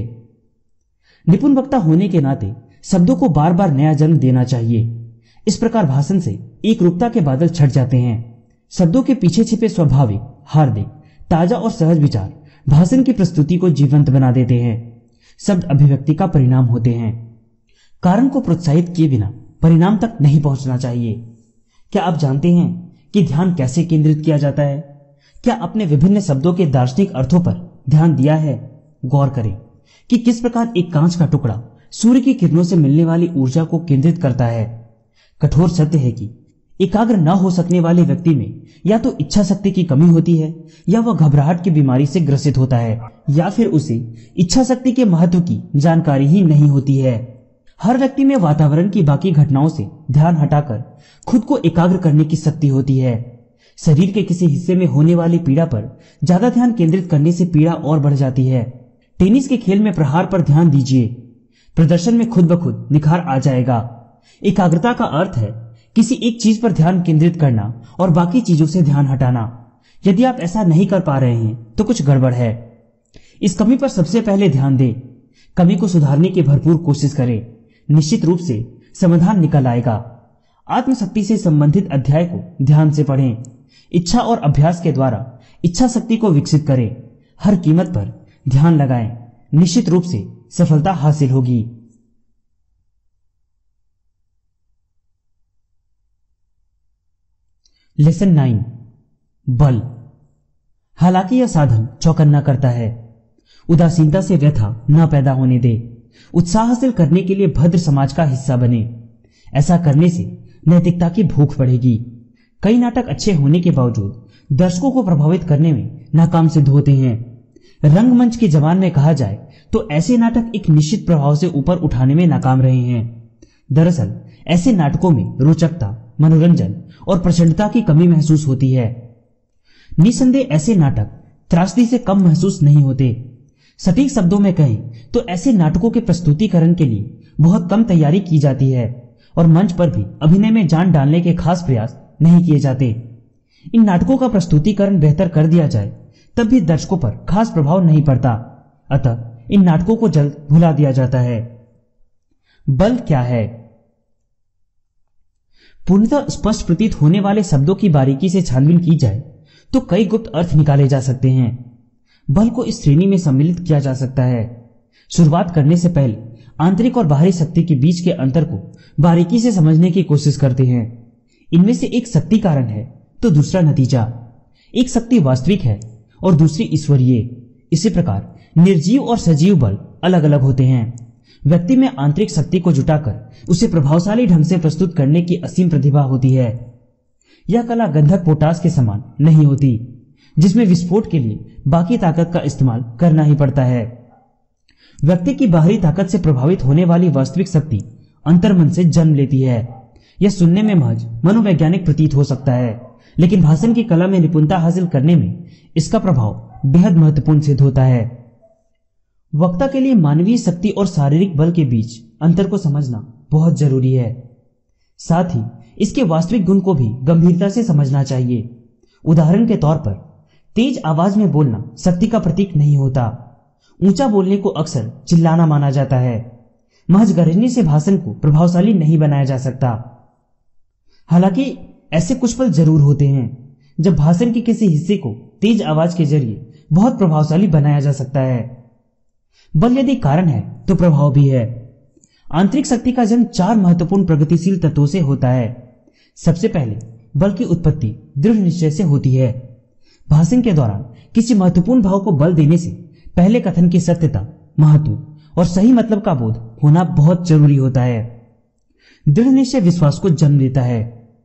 निपुण वक्ता होने के नाते शब्दों को बार बार नया जन्म देना चाहिए। इस प्रकार भाषण से एक रूपता के बादल छट जाते हैं। शब्दों के पीछे छिपे स्वाभाविक, हार्दिक, ताजा और सहज विचार भाषण की प्रस्तुति को जीवंत बना देते हैं। शब्द अभिव्यक्ति का परिणाम होते हैं। कारण को प्रोत्साहित किए बिना परिणाम तक नहीं पहुंचना चाहिए। क्या आप जानते हैं कि ध्यान कैसे केंद्रित किया जाता है? क्या आपने विभिन्न शब्दों के दार्शनिक अर्थों पर ध्यान दिया है? गौर करें कि किस प्रकार एक कांच का टुकड़ा सूर्य की किरणों से मिलने वाली ऊर्जा को केंद्रित करता है। कठोर सत्य है कि एकाग्र न हो सकने वाले व्यक्ति में या तो इच्छा शक्ति की कमी होती है, या वह घबराहट की बीमारी से ग्रसित होता है, या फिर उसे इच्छा शक्ति के महत्व की जानकारी ही नहीं होती है। हर व्यक्ति में वातावरण की बाकी घटनाओं से ध्यान हटाकर खुद को एकाग्र करने की शक्ति होती है। शरीर के किसी हिस्से में होने वाली पीड़ा पर ज्यादा ध्यान केंद्रित करने से पीड़ा और बढ़ जाती है। टेनिस के खेल में प्रहार पर ध्यान दीजिए, प्रदर्शन में खुद ब खुद निखार आ जाएगा। एकाग्रता का अर्थ है किसी एक चीज पर ध्यान केंद्रित करना और बाकी चीजों से ध्यान हटाना। यदि आप ऐसा नहीं कर पा रहे हैं तो कुछ गड़बड़ है। इस कमी पर सबसे पहले ध्यान दें। कमी को सुधारने की भरपूर कोशिश करें। निश्चित रूप से समाधान निकल आएगा। आत्मशक्ति से संबंधित अध्याय को ध्यान से पढ़ें। इच्छा और अभ्यास के द्वारा इच्छा शक्ति को विकसित करें। हर कीमत पर ध्यान लगाएं। निश्चित रूप से सफलता हासिल होगी। लेसन 9, बल। हालांकि यह साधन चौकन्ना करता है। उदासीनता से व्यथा न पैदा होने दे। उत्साह हासिल करने के लिए भद्र समाज का हिस्सा बने। ऐसा करने से नैतिकता की भूख बढ़ेगी। कई नाटक अच्छे होने के बावजूद दर्शकों को प्रभावित करने में नाकाम सिद्ध होते हैं। रंगमंच की जबान में कहा जाए तो ऐसे नाटक एक निश्चित प्रभाव से ऊपर उठाने में नाकाम रहे हैं। दरअसल ऐसे नाटकों में रोचकता, मनोरंजन और प्रचंडता की कमी महसूस होती है। निसंदेह ऐसे नाटक त्रासदी से कम महसूस नहीं होते। सटीक शब्दों में कहें तो ऐसे नाटकों के प्रस्तुतिकरण के लिए बहुत कम तैयारी की जाती है और मंच पर भी अभिनय में जान डालने के खास प्रयास नहीं किए जाते। इन नाटकों का प्रस्तुतिकरण बेहतर कर दिया जाए तब भी दर्शकों पर खास प्रभाव नहीं पड़ता। अतः इन नाटकों को जल्द भुला दिया जाता है। बल क्या है? पूर्णतः स्पष्ट प्रतीत होने वाले शब्दों की बारीकी से छानबीन की जाए तो कई गुप्त अर्थ निकाले जा सकते हैं। बल को इस श्रेणी में सम्मिलित किया जा सकता है। शुरुआत करने से पहले आंतरिक और बाहरी शक्ति के बीच के अंतर को बारीकी से समझने की कोशिश करते हैं। इनमें से एक शक्ति कारण है तो दूसरा नतीजा। एक शक्ति वास्तविक है और दूसरी ईश्वरीय। इसी प्रकार निर्जीव और सजीव बल अलग अलग होते हैं। व्यक्ति में आंतरिक शक्ति को जुटाकर उसे प्रभावशाली ढंग से प्रस्तुत करने की असीम प्रतिभा होती है। यह कला गंधक पोटास के समान नहीं होती, जिसमें विस्फोट के लिए बाकी ताकत का इस्तेमाल करना ही पड़ता है। व्यक्ति की बाहरी ताकत से प्रभावित होने वाली वास्तविक शक्ति अंतर्मन से जन्म लेती है। यह सुनने में महज मनोवैज्ञानिक प्रतीत हो सकता है, लेकिन भाषण की कला में निपुणता हासिल करने में इसका प्रभाव बेहद महत्वपूर्ण सिद्ध होता है। वक्ता के लिए मानवीय शक्ति और शारीरिक बल के बीच अंतर को समझना बहुत जरूरी है। साथ ही इसके वास्तविक गुण को भी गंभीरता से समझना चाहिए। उदाहरण के तौर पर तेज आवाज में बोलना शक्ति का प्रतीक नहीं होता। ऊंचा बोलने को अक्सर चिल्लाना माना जाता है। महज गरजने से भाषण को प्रभावशाली नहीं बनाया जा सकता। हालांकि ऐसे कुछ पल जरूर होते हैं जब भाषण के किसी हिस्से को तेज आवाज के जरिए बहुत प्रभावशाली बनाया जा सकता है। बल यदि कारण है तो प्रभाव भी है। आंतरिक शक्ति का जन्म 4 महत्वपूर्ण प्रगतिशील तत्वों से होता है। सबसे पहले बल की उत्पत्ति दृढ़ निश्चय से होती है। भाषण के दौरान किसी महत्वपूर्ण भाव को बल देने से पहले कथन की सत्यता, महत्व और सही मतलब का बोध होना बहुत जरूरी होता है। दृढ़ निश्चय विश्वास को जन्म देता है।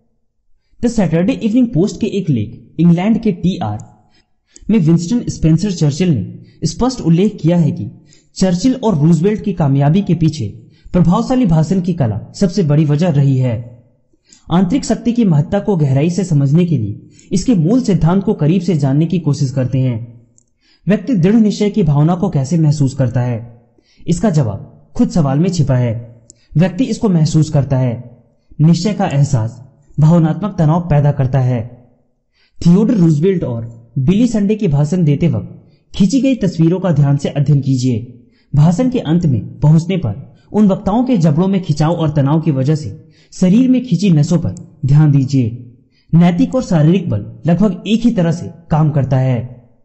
द सैटरडे इवनिंग पोस्ट के एक लेख इंग्लैंड के TR में विंस्टन स्पेंसर चर्चिल ने स्पष्ट उल्लेख किया है कि चर्चिल और रूजवेल्ट की कामयाबी के पीछे प्रभावशाली भाषण की कला सबसे बड़ी वजह रही है। आंतरिक शक्ति की महत्ता को गहराई से समझने के लिए इसके मूल सिद्धांत को करीब से जानने की कोशिश करते हैं। व्यक्ति दृढ़ निश्चय की भावना को कैसे महसूस करता है? इसका जवाब खुद सवाल में छिपा है। व्यक्ति इसको महसूस करता है। निश्चय का एहसास भावनात्मक तनाव पैदा करता है। थियोडर रूजवेल्ट और बिली संडे के भाषण देते वक्त खींची गई तस्वीरों का ध्यान से अध्ययन कीजिए। भाषण के अंत में पहुंचने पर उन वक्ताओं के जबड़ों में खिंचाव और तनाव की वजह से शरीर में खींची नसों पर ध्यान दीजिए। नैतिक और शारीरिक बल लगभग एक ही तरह से काम करता है।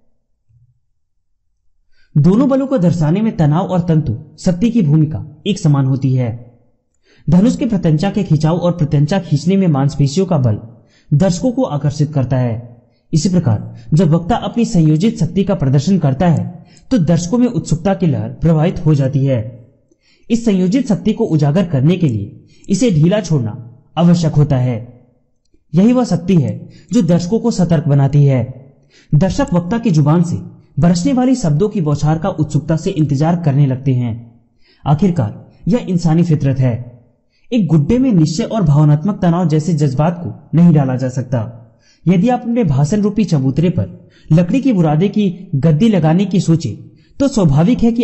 दोनों बलों को दर्शाने में तनाव और तंतु शक्ति की भूमिका एक समान होती है। धनुष के प्रत्यंचा के खिंचाव और प्रत्यंचा खींचने में मांसपेशियों का बल दर्शकों को आकर्षित करता है। इसी प्रकार जब वक्ता अपनी संयोजित शक्ति का प्रदर्शन करता है तो दर्शकों में उत्सुकता की लहर प्रवाहित हो जाती है। इस संयोजित शक्ति को उजागर करने के लिए इसे ढीला छोड़ना आवश्यक होता है। यही वह शक्ति है जो दर्शकों को सतर्क बनाती है। दर्शक वक्ता की जुबान से बरसने वाली शब्दों की बौछार का उत्सुकता से इंतजार करने लगते हैं। आखिरकार यह इंसानी फितरत है। एक गुड्डे में निश्चय और भावनात्मक तनाव जैसे जज्बात को नहीं डाला जा सकता। यदि आप अपने भाषण रूपी चबूतरे पर लकड़ी की बुरादे की गद्दी लगाने की सोचे तो स्वाभाविक है कि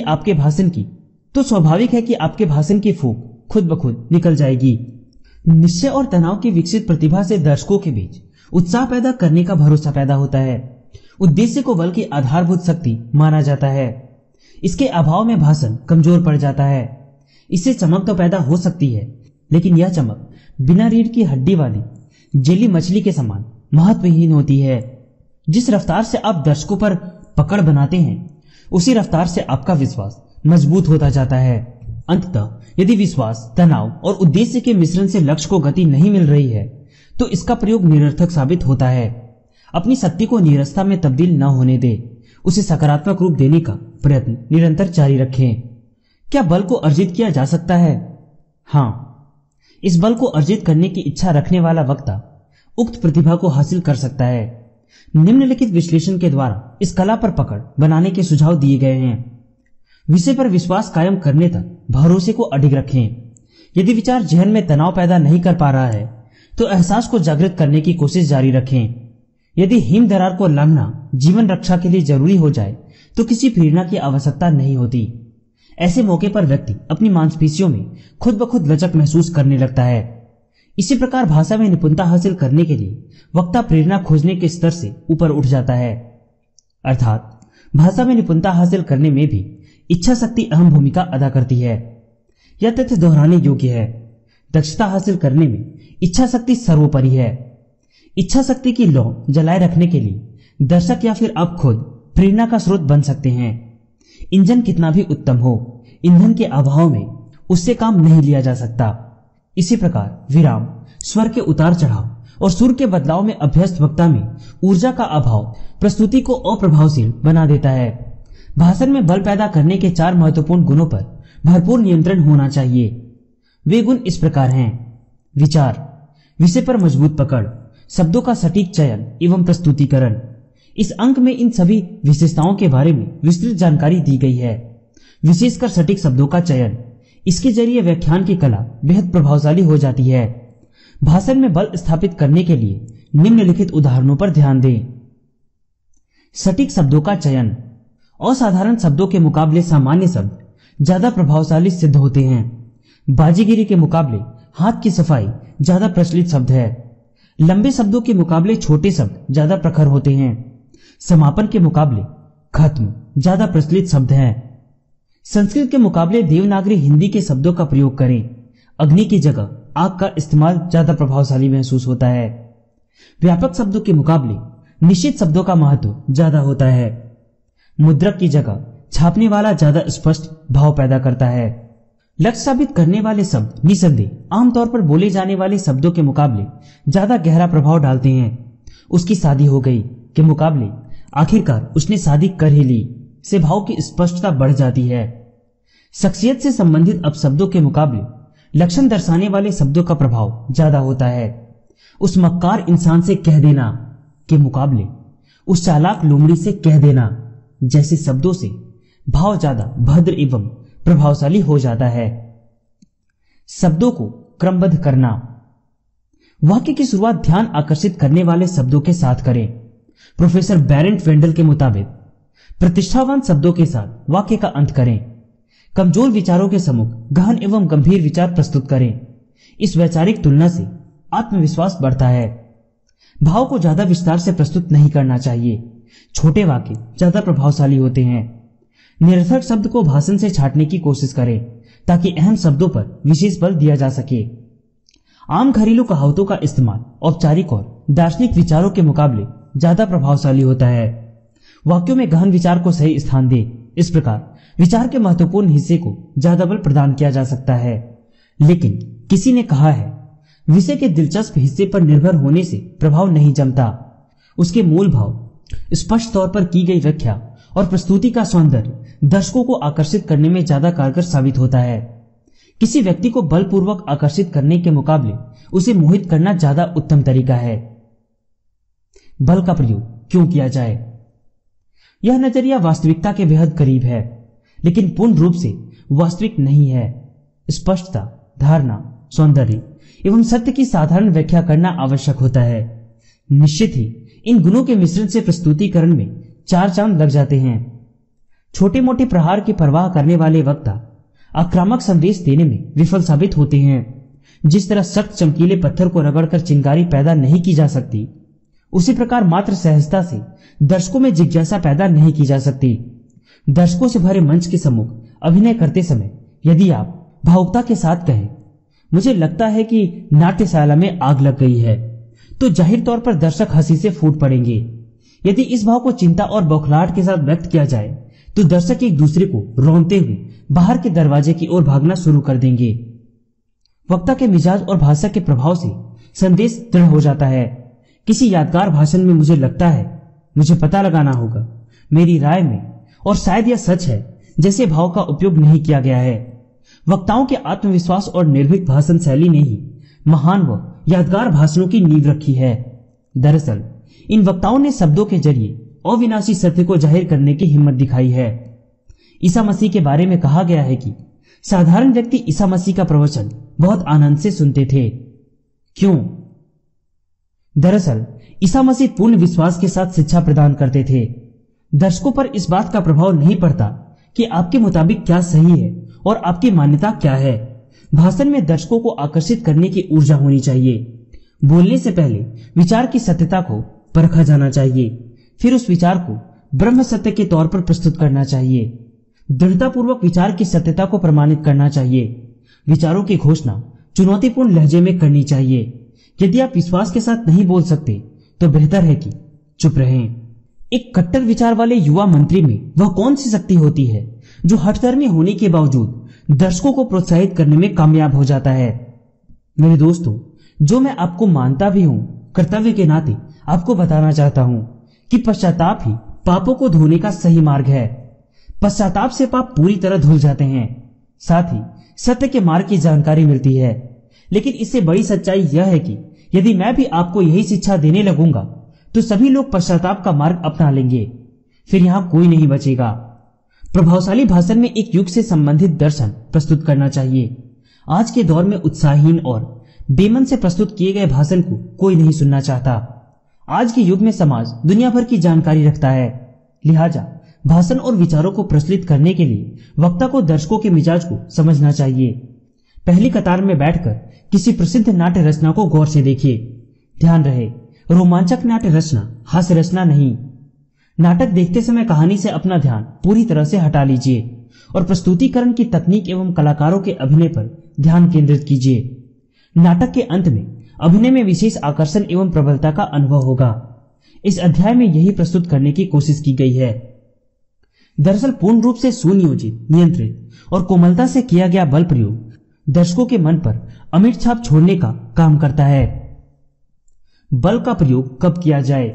आपके भाषण की फूंक खुद ब खुद निकल जाएगी। निश्चय और तनाव की विकसित प्रतिभा से दर्शकों के बीच उत्साह पैदा करने का भरोसा पैदा होता है। उद्देश्य को बल की आधारभूत शक्ति माना जाता है। इसके अभाव में भाषण कमजोर पड़ जाता है। इससे चमक तो पैदा हो सकती है, लेकिन यह चमक बिना रीढ़ की हड्डी वाली जेली मछली के समान महत्वहीन होती है। जिस रफ्तार से आप दर्शकों पर पकड़ बनाते हैं, उसी रफ्तार से आपका विश्वास मजबूत होता जाता है। अंततः यदि विश्वास, तनाव और उद्देश्य के मिश्रण से लक्ष्य को गति नहीं मिल रही है तो इसका प्रयोग निरर्थक साबित होता है। अपनी शक्ति को नीरसता में तब्दील न होने दे, उसे सकारात्मक रूप देने का प्रयत्न निरंतर जारी रखें। क्या बल को अर्जित किया जा सकता है? हाँ, इस बल को अर्जित करने की इच्छा रखने वाला वक्ता उक्त प्रतिभा को हासिल कर सकता है। निम्नलिखित विश्लेषण के द्वारा इस कला पर पकड़ बनाने के सुझाव दिए गए हैं। विषय पर विश्वास कायम करने तक भरोसे को अडिग रखें। यदि विचार जहन में तनाव पैदा नहीं कर पा रहा है तो एहसास को जागृत करने की कोशिश जारी रखें। यदि हिम दरार को लांघना जीवन रक्षा के लिए जरूरी हो जाए तो किसी प्रेरणा की आवश्यकता नहीं होती। ऐसे मौके पर व्यक्ति अपनी मांसपेशियों में खुद ब खुद लचक महसूस करने लगता है। इसी प्रकार भाषा में निपुणता हासिल करने के लिए वक्ता प्रेरणा खोजने के स्तर से ऊपर उठ जाता है। अर्थात भाषा में निपुणता हासिल करने में भी इच्छा शक्ति अहम भूमिका अदा करती है। यह तथ्य दोहराने योग्य है। दक्षता हासिल करने में इच्छा शक्ति सर्वोपरि है। इच्छा शक्ति की लौ जलाए रखने के लिए दर्शक या फिर आप खुद प्रेरणा का स्रोत बन सकते हैं। इंजन कितना भी उत्तम हो, ईंधन के अभाव में उससे काम नहीं लिया जा सकता। इसी प्रकार विराम, स्वर के उतार चढ़ाव और सुर के बदलाव में अभ्यस्त वक्ता में ऊर्जा का अभाव प्रस्तुति को अप्रभावशील बना देता है। भाषण में बल पैदा करने के 4 महत्वपूर्ण गुणों पर भरपूर नियंत्रण होना चाहिए। वे गुण इस प्रकार हैं: विचार, विषय पर मजबूत पकड़, शब्दों का सटीक चयन एवं प्रस्तुतिकरण। इस अंक में इन सभी विशेषताओं के बारे में विस्तृत जानकारी दी गई है, विशेषकर सटीक शब्दों का चयन। इसके जरिए व्याख्यान की कला बेहद प्रभावशाली हो जाती है। भाषण में बल स्थापित करने के लिए निम्नलिखित उदाहरणों पर ध्यान दें। सटीक शब्दों का चयन। असाधारण शब्दों के मुकाबले सामान्य शब्द ज्यादा प्रभावशाली सिद्ध होते हैं। बाजीगिरी के मुकाबले हाथ की सफाई ज्यादा प्रचलित शब्द है। लंबे शब्दों के मुकाबले छोटे शब्द ज्यादा प्रखर होते हैं। समापन के मुकाबले खत्म ज्यादा प्रचलित शब्द हैं। संस्कृत के मुकाबले देवनागरी हिंदी के शब्दों का प्रयोग करें। अग्नि की जगह आग का इस्तेमाल ज्यादा प्रभावशाली महसूस होता है। व्यापक शब्दों के मुकाबले निश्चित शब्दों का महत्व ज्यादा होता है। मुद्रक की जगह छापने वाला ज्यादा स्पष्ट भाव पैदा करता है। लक्ष्य साबित करने वाले शब्द निसंदेह आमतौर पर बोले जाने वाले शब्दों के मुकाबले ज्यादा गहरा प्रभाव डालते हैं। उसकी शादी हो गई के मुकाबले आखिरकार उसने शादी कर ही ली से भाव की स्पष्टता बढ़ जाती है। शख्सियत से संबंधित अपशब्दों के मुकाबले लक्षण दर्शाने वाले शब्दों का प्रभाव ज्यादा होता है। उस मक्कार इंसान से कह देना के मुकाबले उस चालाक लोमड़ी से कह देना जैसे शब्दों से भाव ज्यादा भद्र एवं प्रभावशाली हो जाता है। शब्दों को क्रमबद्ध करना। वाक्य की शुरुआत ध्यान आकर्षित करने वाले शब्दों के साथ करें। प्रोफेसर बैरेंट वेंडल के मुताबिक प्रतिष्ठावान शब्दों के साथ वाक्य का अंत करें। कमजोर विचारों के सम्मुख गहन एवं गंभीर विचार प्रस्तुत करें। इस वैचारिक तुलना से आत्मविश्वास बढ़ता है। भाव को ज्यादा विस्तार से प्रस्तुत नहीं करना चाहिए। छोटे वाक्य ज्यादा प्रभावशाली होते हैं। निरर्थक शब्द को भाषण से छांटने की कोशिश करें ताकि अहम शब्दों पर विशेष बल दिया जा सके। आम घरेलू कहावतों का इस्तेमाल औपचारिक और दार्शनिक विचारों के मुकाबले ज्यादा प्रभावशाली होता है। वाक्यों में गहन विचार को सही स्थान दे। इस प्रकार विचार के महत्वपूर्ण हिस्से को ज्यादा बल प्रदान किया जा सकता है। लेकिन किसी ने कहा है, विषय के दिलचस्प हिस्से पर निर्भर होने से प्रभाव नहीं जमता। उसके मूल भाव, स्पष्ट तौर पर की गई व्याख्या और प्रस्तुति का सौंदर्य दर्शकों को आकर्षित करने में ज्यादा कारगर साबित होता है। किसी व्यक्ति को बलपूर्वक आकर्षित करने के मुकाबले उसे मोहित करना ज्यादा उत्तम तरीका है। बल का प्रयोग क्यों किया जाए? यह नजरिया वास्तविकता के बेहद करीब है, लेकिन पूर्ण रूप से वास्तविक नहीं है। स्पष्टता, धारणा, सौंदर्य एवं सत्य की साधारण व्याख्या करना आवश्यक होता है। निश्चित ही इन गुणों के मिश्रण से प्रस्तुतिकरण में चार चांद लग जाते हैं। छोटे मोटे प्रहार की परवाह करने वाले वक्ता आक्रामक संदेश देने में विफल साबित होते हैं। जिस तरह सख्त चमकीले पत्थर को रगड़कर चिंगारी पैदा नहीं की जा सकती, उसी प्रकार मात्र सहजता से दर्शकों में जिज्ञासा पैदा नहीं की जा सकती। दर्शकों से भरे मंच के सम्मुख अभिनय करते समय यदि आप भावुकता के साथ कहें, मुझे लगता है कि नाट्यशाला में आग लग गई है, तो जाहिर तौर पर दर्शक हंसी से फूट पड़ेंगे। यदि इस भाव को चिंता और बौखलाहट के साथ व्यक्त किया जाए तो दर्शक एक दूसरे को रौंदते हुए बाहर के दरवाजे की ओर भागना शुरू कर देंगे। वक्ता के मिजाज और भाषा के प्रभाव से संदेश दृढ़ हो जाता है। किसी यादगार भाषण में मुझे लगता है, मुझे पता लगाना होगा, मेरी राय में, और शायद यह सच है जैसे भाव का उपयोग नहीं किया गया है। वक्ताओं के आत्मविश्वास और निर्भीक भाषण शैली ने ही महान व यादगार भाषणों की नींव रखी है। दरअसल इन वक्ताओं ने शब्दों के जरिए अविनाशी सत्य को जाहिर करने की हिम्मत दिखाई है। ईसा मसीह के बारे में कहा गया है कि साधारण व्यक्ति ईसा मसीह का प्रवचन बहुत आनंद से सुनते थे। क्यों? दरअसल ईसा मसीह पूर्ण विश्वास के साथ शिक्षा प्रदान करते थे। दर्शकों पर इस बात का प्रभाव नहीं पड़ता कि आपके मुताबिक क्या सही है और आपकी मान्यता क्या है। भाषण में दर्शकों को आकर्षित करने की ऊर्जा होनी चाहिए। बोलने से पहले विचार की सत्यता को परखा जाना चाहिए, फिर उस विचार को ब्रह्म सत्य के तौर पर प्रस्तुत करना चाहिए। दृढ़तापूर्वक विचार की सत्यता को प्रमाणित करना चाहिए। विचारों की घोषणा चुनौतीपूर्ण लहजे में करनी चाहिए। यदि आप विश्वास के साथ नहीं बोल सकते तो बेहतर है कि चुप रहें। एक कट्टर विचार वाले युवा मंत्री में वह कौन सी शक्ति होती है जो हठधर्मी होने के बावजूद दर्शकों को प्रोत्साहित करने में कामयाब हो जाता है? मेरे दोस्तों, जो मैं आपको मानता भी हूं, कर्तव्य के नाते आपको बताना चाहता हूं कि पश्चाताप ही पापों को धोने का सही मार्ग है। पश्चाताप से पाप पूरी तरह धुल जाते हैं, साथ ही सत्य के मार्ग की जानकारी मिलती है। लेकिन इससे बड़ी सच्चाई यह है कि यदि मैं भी आपको यही शिक्षा देने लगूंगा तो सभी लोग पश्चाताप का मार्ग अपना लेंगे, फिर यहां कोई नहीं बचेगा। प्रभावशाली भाषण में एक युग से संबंधित दर्शन प्रस्तुत करना चाहिए। आज के दौर में उत्साहहीन और बेमन से प्रस्तुत किए गए भाषण को कोई नहीं सुनना चाहता। आज के युग में समाज दुनिया भर की जानकारी रखता है, लिहाजा भाषण और विचारों को प्रचलित करने के लिए वक्ता को दर्शकों के मिजाज को समझना चाहिए। पहली कतार में बैठकर किसी प्रसिद्ध नाट्य रचना को गौर से देखिए। ध्यान रहे, रोमांचक नाट्य रचना हास्य रचना नहीं। नाटक देखते समय कहानी से अपना ध्यान पूरी तरह से हटा लीजिए और प्रस्तुतिकरण की तकनीक एवं कलाकारों के अभिनय पर ध्यान केंद्रित कीजिए। नाटक के अंत में अभिनय में विशेष आकर्षण एवं प्रबलता का अनुभव होगा। इस अध्याय में यही प्रस्तुत करने की कोशिश की गई है। दरअसल पूर्ण रूप से सुनियोजित, नियंत्रित और कोमलता से किया गया बल प्रयोग दर्शकों के मन पर अमिट छाप छोड़ने का काम करता है। बल का प्रयोग कब किया जाए?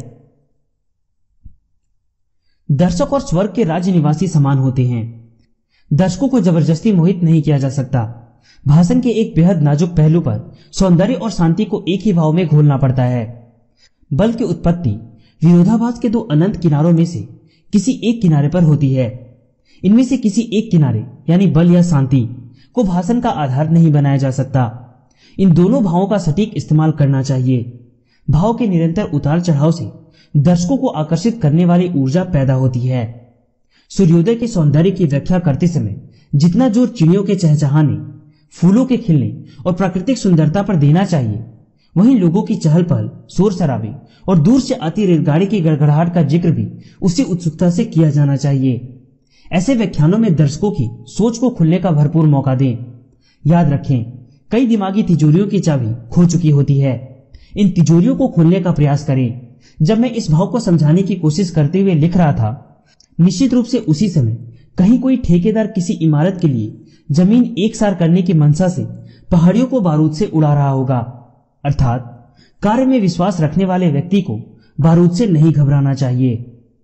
दर्शक और स्वर्ग के राज्य निवासी समान होते हैं। दर्शकों को जबरदस्ती मोहित नहीं किया जा सकता। भाषण के एक बेहद नाजुक पहलू पर सौंदर्य और शांति को एक ही भाव में घोलना पड़ता है। बल की उत्पत्ति विरोधाभास के दो अनंत किनारों में से किसी एक किनारे पर होती है। इनमें से किसी एक किनारे यानी बल या शांति को भाषण का आधार नहीं बनाया जा सकता। इन दोनों भावों का सटीक इस्तेमाल करना चाहिए। भाव के निरंतर उतार चढ़ाव से दर्शकों को आकर्षित करने वाली ऊर्जा पैदा होती है। सूर्योदय के सौंदर्य की व्याख्या करते समय जितना जोर चिड़ियों के चहचहाने, फूलों के खिलने और प्राकृतिक सुंदरता पर देना चाहिए, वहीं लोगों की चहल पहल, शोर शराबे और दूर से आती रेलगाड़ी की गड़गड़ाहट का जिक्र भी उसी उत्सुकता से किया जाना चाहिए। ऐसे व्याख्यानों में दर्शकों की सोच को खुलने का भरपूर मौका दें। याद रखें, कई दिमागी तिजोरियों की चाबी खो चुकी होती है। इन तिजोरियों को खोलने का प्रयास करें। जब मैं इस भाव को समझाने की कोशिश करते हुए लिख रहा था, निश्चित रूप से उसी समय कहीं कोई ठेकेदार किसी इमारत के लिए जमीन एकसार करने की मंशा से पहाड़ियों को बारूद से उड़ा रहा होगा। अर्थात कार्य में विश्वास रखने वाले व्यक्ति को बारूद से नहीं घबराना चाहिए।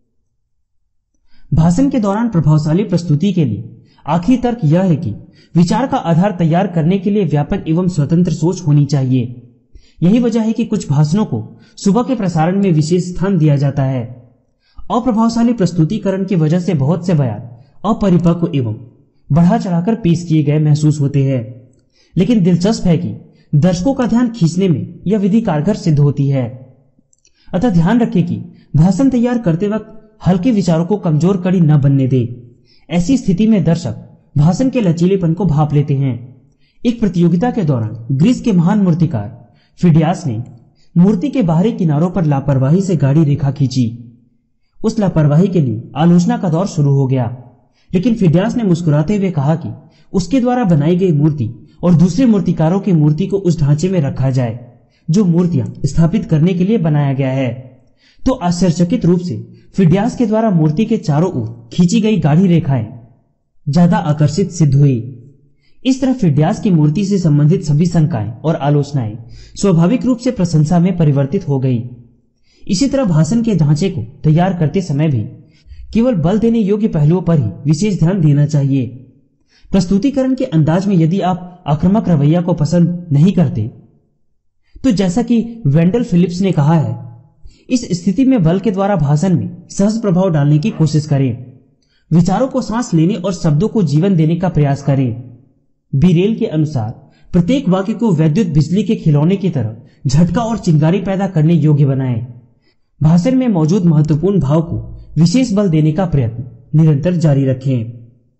भाषण के दौरान प्रभावशाली प्रस्तुति के लिए आखिरी तर्क यह है कि विचार का आधार तैयार करने के लिए व्यापक एवं स्वतंत्र सोच होनी चाहिए। यही वजह है कि कुछ भाषणों को सुबह के प्रसारण में विशेष स्थान दिया जाता है। अप्रभावशाली प्रस्तुतिकरण की वजह से बहुत से बयान अपरिपक्व एवं बढ़ा चढ़ाकर पेश किए गए महसूस होते हैं। लेकिन दिलचस्प है कि दर्शकों का ध्यान खींचने में यह विधि कारगर सिद्ध होती है। अतः ध्यान रखें कि भाषण तैयार करते वक्त हल्के विचारों को कमजोर कड़ी न बनने दे। ऐसी स्थिति में दर्शक भाषण के लचीलेपन को भांप लेते हैं। एक प्रतियोगिता के दौरान ग्रीस के महान मूर्तिकार फिडियास ने मूर्ति के बाहरी किनारों पर लापरवाही से गाढ़ी रेखा खींची। उस लापरवाही के लिए आलोचना का दौर शुरू हो गया, लेकिन फिडियास ने मुस्कुराते हुए कहा कि उसके द्वारा बनाई गई मूर्ति और दूसरे मूर्तिकारों की मूर्ति को उस ढांचे में रखा जाए जो मूर्तियां स्थापित करने के लिए बनाया गया है। तो आश्चर्यचकित रूप से फिडियास के द्वारा मूर्ति के चारों ओर खींची गई गाढ़ी रेखाएं ज्यादा आकर्षित सिद्ध हुई। इस तरह फिडियास की मूर्ति से संबंधित सभी शंकाएं और आलोचनाएं स्वाभाविक रूप से प्रशंसा में परिवर्तित हो गई। इसी तरह भाषण के ढांचे को तैयार करते समय भी केवल बल देने योग्य पहलुओं पर ही विशेष ध्यान देना चाहिए। प्रस्तुतिकरण के अंदाज में यदि आप आक्रामक रवैया को पसंद नहीं करते, तो जैसा कि वेंडल फिलिप्स ने कहा है, इस स्थिति में बल के द्वारा भाषण में सहज प्रभाव डालने की कोशिश करें। विचारों को सांस लेने और शब्दों को जीवन देने का प्रयास करें। बीरेल के अनुसार प्रत्येक वाक्य को वैद्युत बिजली के खिलौने की तरह झटका और चिंगारी पैदा करने योग्य बनाएं। भाषण में मौजूद महत्वपूर्ण भाव को विशेष बल देने का प्रयत्न निरंतर जारी रखें।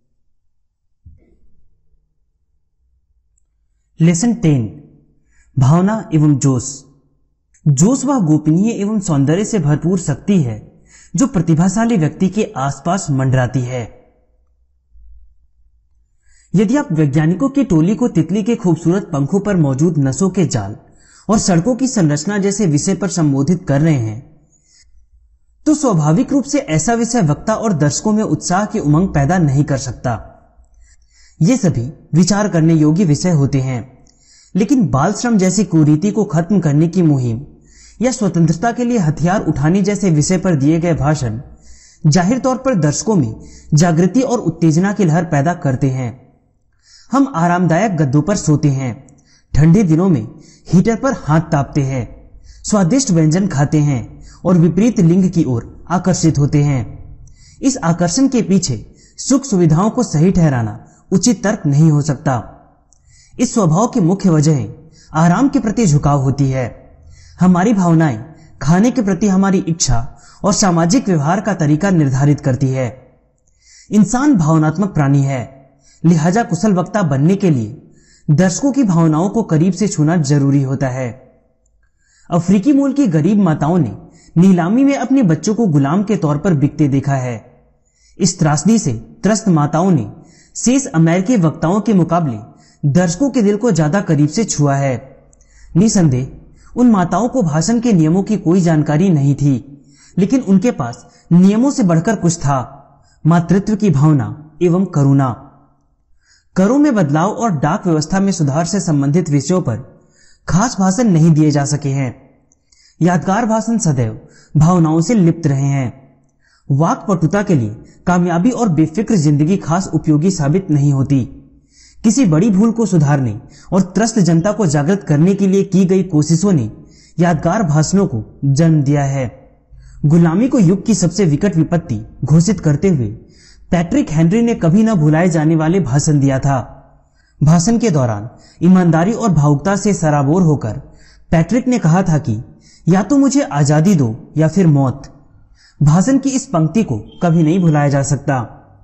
लेसन 10 भावना एवं जोश। जोश वह गोपनीय एवं सौंदर्य से भरपूर शक्ति है जो प्रतिभाशाली व्यक्ति के आसपास मंडराती है। यदि आप वैज्ञानिकों की टोली को तितली के खूबसूरत पंखों पर मौजूद नसों के जाल और सड़कों की संरचना जैसे विषय पर संबोधित कर रहे हैं, तो स्वाभाविक रूप से ऐसा विषय वक्ता और दर्शकों में उत्साह की उमंग पैदा नहीं कर सकता। ये सभी विचार करने योग्य विषय होते हैं, लेकिन बाल श्रम जैसी कुरीति को खत्म करने की मुहिम या स्वतंत्रता के लिए हथियार उठाने जैसे विषय पर दिए गए भाषण जाहिर तौर पर दर्शकों में जागृति और उत्तेजना की लहर पैदा करते हैं। हम आरामदायक गद्दों पर सोते हैं, ठंडे दिनों में हीटर पर हाथ तापते हैं, स्वादिष्ट व्यंजन खाते हैं और विपरीत लिंग की ओर आकर्षित होते हैं। इस आकर्षण के पीछे सुख सुविधाओं को सही ठहराना उचित तर्क नहीं हो सकता। इस स्वभाव की मुख्य वजह आराम के प्रति झुकाव होती है। हमारी भावनाएं खाने के प्रति हमारी इच्छा और सामाजिक व्यवहार का तरीका निर्धारित करती है। इंसान भावनात्मक प्राणी है, लिहाजा कुशल वक्ता बनने के लिए दर्शकों की भावनाओं को करीब से छूना जरूरी होता है। अफ्रीकी मूल की गरीब माताओं ने नीलामी में अपने बच्चों को गुलाम के तौर पर बिकते देखा है। इस त्रासदी से त्रस्त माताओं ने शेष अमेरिकी वक्ताओं के मुकाबले दर्शकों के दिल को ज्यादा करीब से छुआ है। निसंदेह उन माताओं को भाषण के नियमों की कोई जानकारी नहीं थी, लेकिन उनके पास नियमों से बढ़कर कुछ था, मातृत्व की भावना एवं करुणा। करों में बदलाव और डाक व्यवस्था में सुधार से संबंधित विषयों पर खास भाषण नहीं दिए जा सके हैं। यादगार भाषण सदैव भावनाओं से लिप्त रहे हैं। वाक्पटुता के लिए कामयाबी और बेफिक्र जिंदगी खास उपयोगी साबित नहीं होती। किसी बड़ी भूल को सुधारने और त्रस्त जनता को जागृत करने के लिए की गई कोशिशों ने यादगार भाषणों को जन्म दिया है। गुलामी को युग की सबसे विकट विपत्ति घोषित करते हुए पैट्रिक हेनरी ने कभी न भुलाए जाने वाले भाषण दिया था। भाषण के दौरान ईमानदारी और भावुकता से सराबोर होकर पैट्रिक ने कहा था कि या तो मुझे आजादी दो या फिर मौत। भाषण की इस पंक्ति को कभी नहीं भुलाया जा सकता।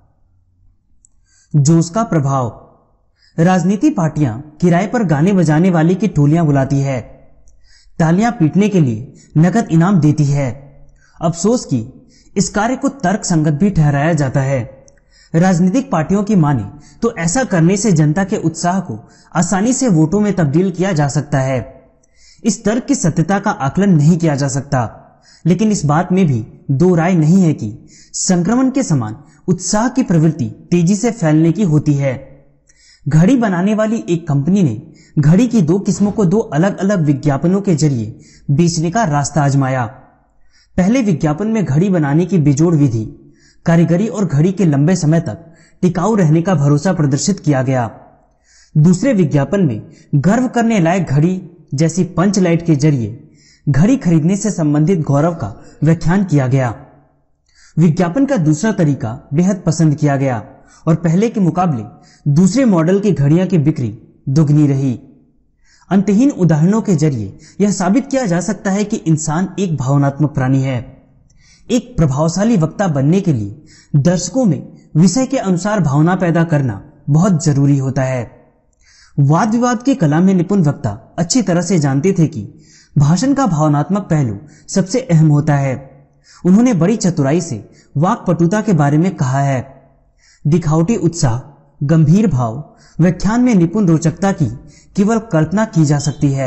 जोश का प्रभाव। राजनीति पार्टियां किराए पर गाने बजाने वाले की टोलियां बुलाती है, तालियां पीटने के लिए नकद इनाम देती है। अफसोस कि इस कार्य को तर्क संगत भी ठहराया जाता है। राजनीतिक पार्टियों की माने तो ऐसा करने से जनता के उत्साह को आसानी से वोटों में तब्दील किया जा सकता है। इस तर्क की सत्यता का आकलन नहीं किया जा सकता, लेकिन इस बात में भी दो राय नहीं है कि संक्रमण के समान उत्साह की प्रवृत्ति तेजी से फैलने की होती है। घड़ी बनाने वाली एक कंपनी ने घड़ी की दो किस्मों को दो अलग अलग विज्ञापनों के जरिए बेचने का रास्ता आजमाया। पहले विज्ञापन में घड़ी बनाने की बेजोड़ विधि, कारीगरी और घड़ी के लंबे समय तक टिकाऊ रहने का भरोसा प्रदर्शित किया गया। दूसरे विज्ञापन में गर्व करने लायक घड़ी जैसी पंच लाइट के जरिए घड़ी खरीदने से संबंधित गौरव का व्याख्यान किया गया। विज्ञापन का दूसरा तरीका बेहद पसंद किया गया और पहले के मुकाबले दूसरे मॉडल की घड़ियां की बिक्री दुगनी रही। अंतहीन उदाहरणों के जरिए यह साबित किया जा सकता है कि इंसान एक भावनात्मक प्राणी है। एक प्रभावशाली वक्ता बनने के लिए दर्शकों में विषय के अनुसार भावना पैदा करना बहुत जरूरी होता है। वाद विवाद की कला में निपुण वक्ता अच्छी तरह से जानते थे कि भाषण का भावनात्मक पहलू सबसे अहम होता है। उन्होंने बड़ी चतुराई से वाक्पटुता के बारे में कहा है। दिखावटी उत्साह, गंभीर भाव, व्याख्यान में निपुण रोचकता की केवल कल्पना की जा सकती है।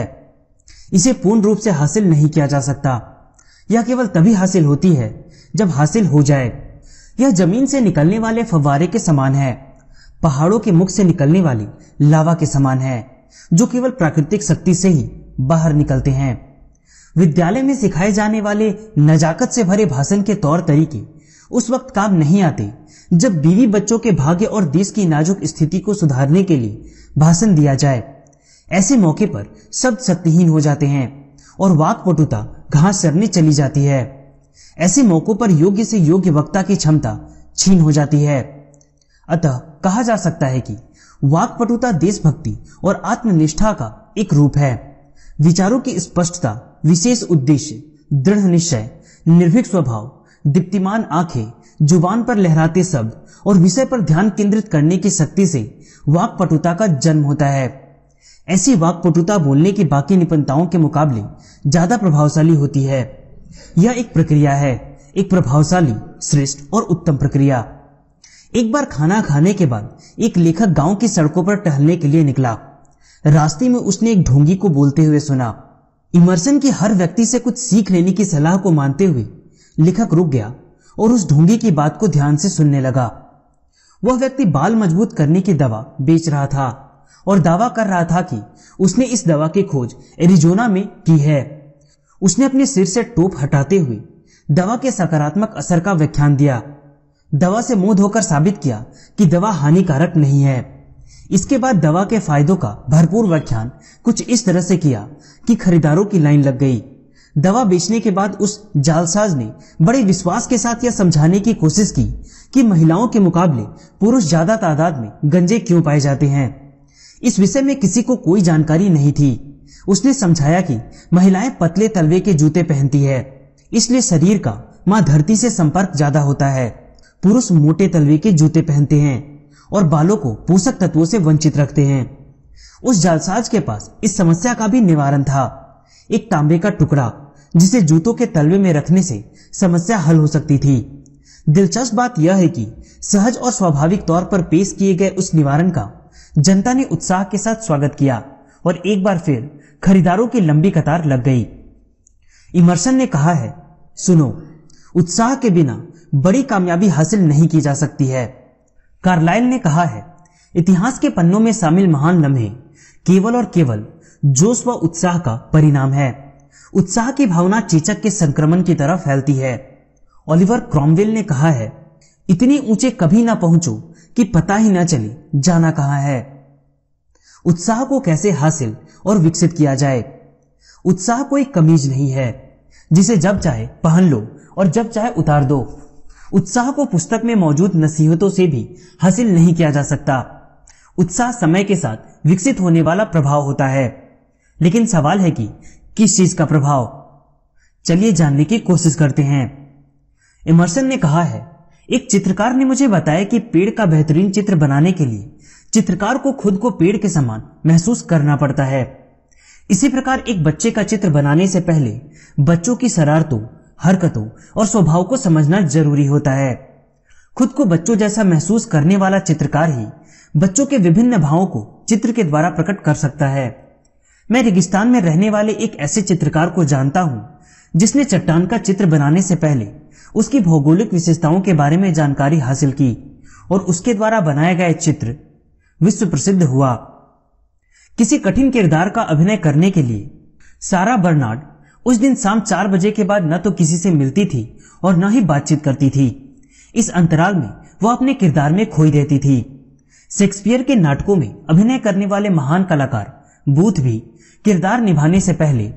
इसे पूर्ण रूप से हासिल नहीं किया जा सकता। यह केवल तभी हासिल होती है जब हासिल हो जाए। यह जमीन से निकलने वाले फव्वारे के समान है, पहाड़ों के मुख से निकलने वाली लावा के समान है, जो केवल प्राकृतिक शक्ति से ही बाहर निकलते हैं। विद्यालय में सिखाए जाने वाले नजाकत से भरे भाषण के तौर तरीके उस वक्त काम नहीं आते जब बीवी बच्चों के भाग्य और देश की नाजुक स्थिति को सुधारने के लिए भाषण दिया जाए। ऐसे मौके पर शब्द शक्तिहीन हो जाते हैं और वाक्पटुता घास चरने चली जाती है। ऐसे मौकों पर योग्य से योग्य वक्ता की क्षमता छीन हो जाती है। अतः कहा जा सकता है कि वाक्पटुता देशभक्ति और आत्मनिष्ठा का एक रूप है। विचारों की स्पष्टता, विशेष उद्देश्य, दृढ़ निश्चय, निर्भीक स्वभाव, दीप्तिमान आंखें, जुबान पर लहराते शब्द और विषय पर ध्यान केंद्रित करने की शक्ति से वाक्पटुता का जन्म होता है। ऐसी वाक्पटुता बोलने की बाकी निपुणताओं के मुकाबले ज्यादा प्रभावशाली होती है। यह एक प्रक्रिया है, एक प्रभावशाली, श्रेष्ठ और उत्तम प्रक्रिया। एक बार खाना खाने के बाद एक लेखक गांव की सड़कों पर टहलने के लिए निकला। रास्ते में उसने एक ढोंगी को बोलते हुए सुना। इमर्सन की हर व्यक्ति से कुछ सीख लेने की सलाह को मानते हुए लेखक रुक गया और उस ढोंगी की बात को ध्यान से सुनने लगा। वह व्यक्ति बाल मजबूत करने की दवा बेच रहा था और दावा कर रहा था कि उसने इस दवा की खोज एरिजोना में की है। उसने अपने सिर से टोप हटाते हुए दवा के सकारात्मक असर का व्याख्यान दिया। दवा से मुंह धोकर साबित किया कि दवा हानिकारक नहीं है। इसके बाद दवा के फायदों का भरपूर व्याख्यान कुछ इस तरह से किया कि खरीदारों की लाइन लग गई। दवा बेचने के बाद उस जालसाज ने बड़े विश्वास के साथ यह समझाने की कोशिश की कि महिलाओं के मुकाबले पुरुष ज्यादा तादाद में गंजे क्यों पाए जाते हैं। इस विषय में किसी को कोई जानकारी नहीं थी। उसने समझाया कि महिलाएं पतले तलवे के जूते पहनती है, इसलिए शरीर का मां धरती से संपर्क ज्यादा होता है। पुरुष मोटे तलवे के जूते पहनते हैं और बालों को पोषक तत्वों से वंचित रखते हैं। उस जालसाज के पास इस समस्या का भी निवारण था, एक तांबे का टुकड़ा जिसे जूतों के तलवे में रखने से समस्या हल हो सकती थी। दिलचस्प बात यह है कि सहज और स्वाभाविक तौर पर पेश किए गए उस निवारण का जनता ने उत्साह के साथ स्वागत किया और एक बार फिर खरीदारों की लंबी कतार लग गई। इमर्सन ने कहा है, सुनो, उत्साह के बिना बड़ी कामयाबी हासिल नहीं की जा सकती है। कार्लाइल ने कहा है, इतिहास के पन्नों में शामिल महान लम्हे केवल और केवल जोश व उत्साह का परिणाम है। उत्साह की भावना चेचक के संक्रमण की तरह फैलती है। ओलिवर क्रॉमवेल ने कहा है, इतनी ऊंचे कभी ना पहुंचो कि पता ही ना चले जाना कहां है। उत्साह को कैसे हासिल और विकसित किया जाए? उत्साह कोई कमीज नहीं है जिसे जब चाहे पहन लो और जब चाहे उतार दो। उत्साह को पुस्तक में मौजूद नसीहतों से भी हासिल नहीं किया जा सकता। उत्साह समय के साथ विकसित होने वाला प्रभाव होता है, लेकिन सवाल है कि किस चीज का प्रभाव? चलिए जानने की कोशिश करते हैं। इमर्सन ने कहा है, एक चित्रकार ने मुझे बताया कि पेड़ का बेहतरीन चित्र बनाने के लिए चित्रकार को खुद को पेड़ के समान महसूस करना पड़ता है। इसी प्रकार एक बच्चे का चित्र बनाने से पहले बच्चों की शरारतों, हरकतों और स्वभाव को समझना जरूरी होता है। खुद को बच्चों जैसा महसूस करने वाला चित्रकार ही बच्चों के विभिन्न भावों को चित्र के द्वारा प्रकट कर सकता है। मैं रेगिस्तान में रहने वाले एक ऐसे चित्रकार को जानता हूं जिसने चट्टान का चित्र बनाने से पहले उसकी भौगोलिक विशेषताओं के बारे में जानकारी हासिल की और उसके द्वारा बनाया गया चित्र विश्व प्रसिद्ध हुआ। किसी कठिन किरदार का अभिनय करने के लिए सारा बर्नार्ड उस दिन शाम 4 बजे के बाद न तो किसी से मिलती थी और न ही बातचीत करती थी। इस अंतराल में वह अपने किरदार में खोई रहती थी। शेक्सपियर के नाटकों में अभिनय करने वाले महान कलाकार बूथ भी किरदार निभाने से पहले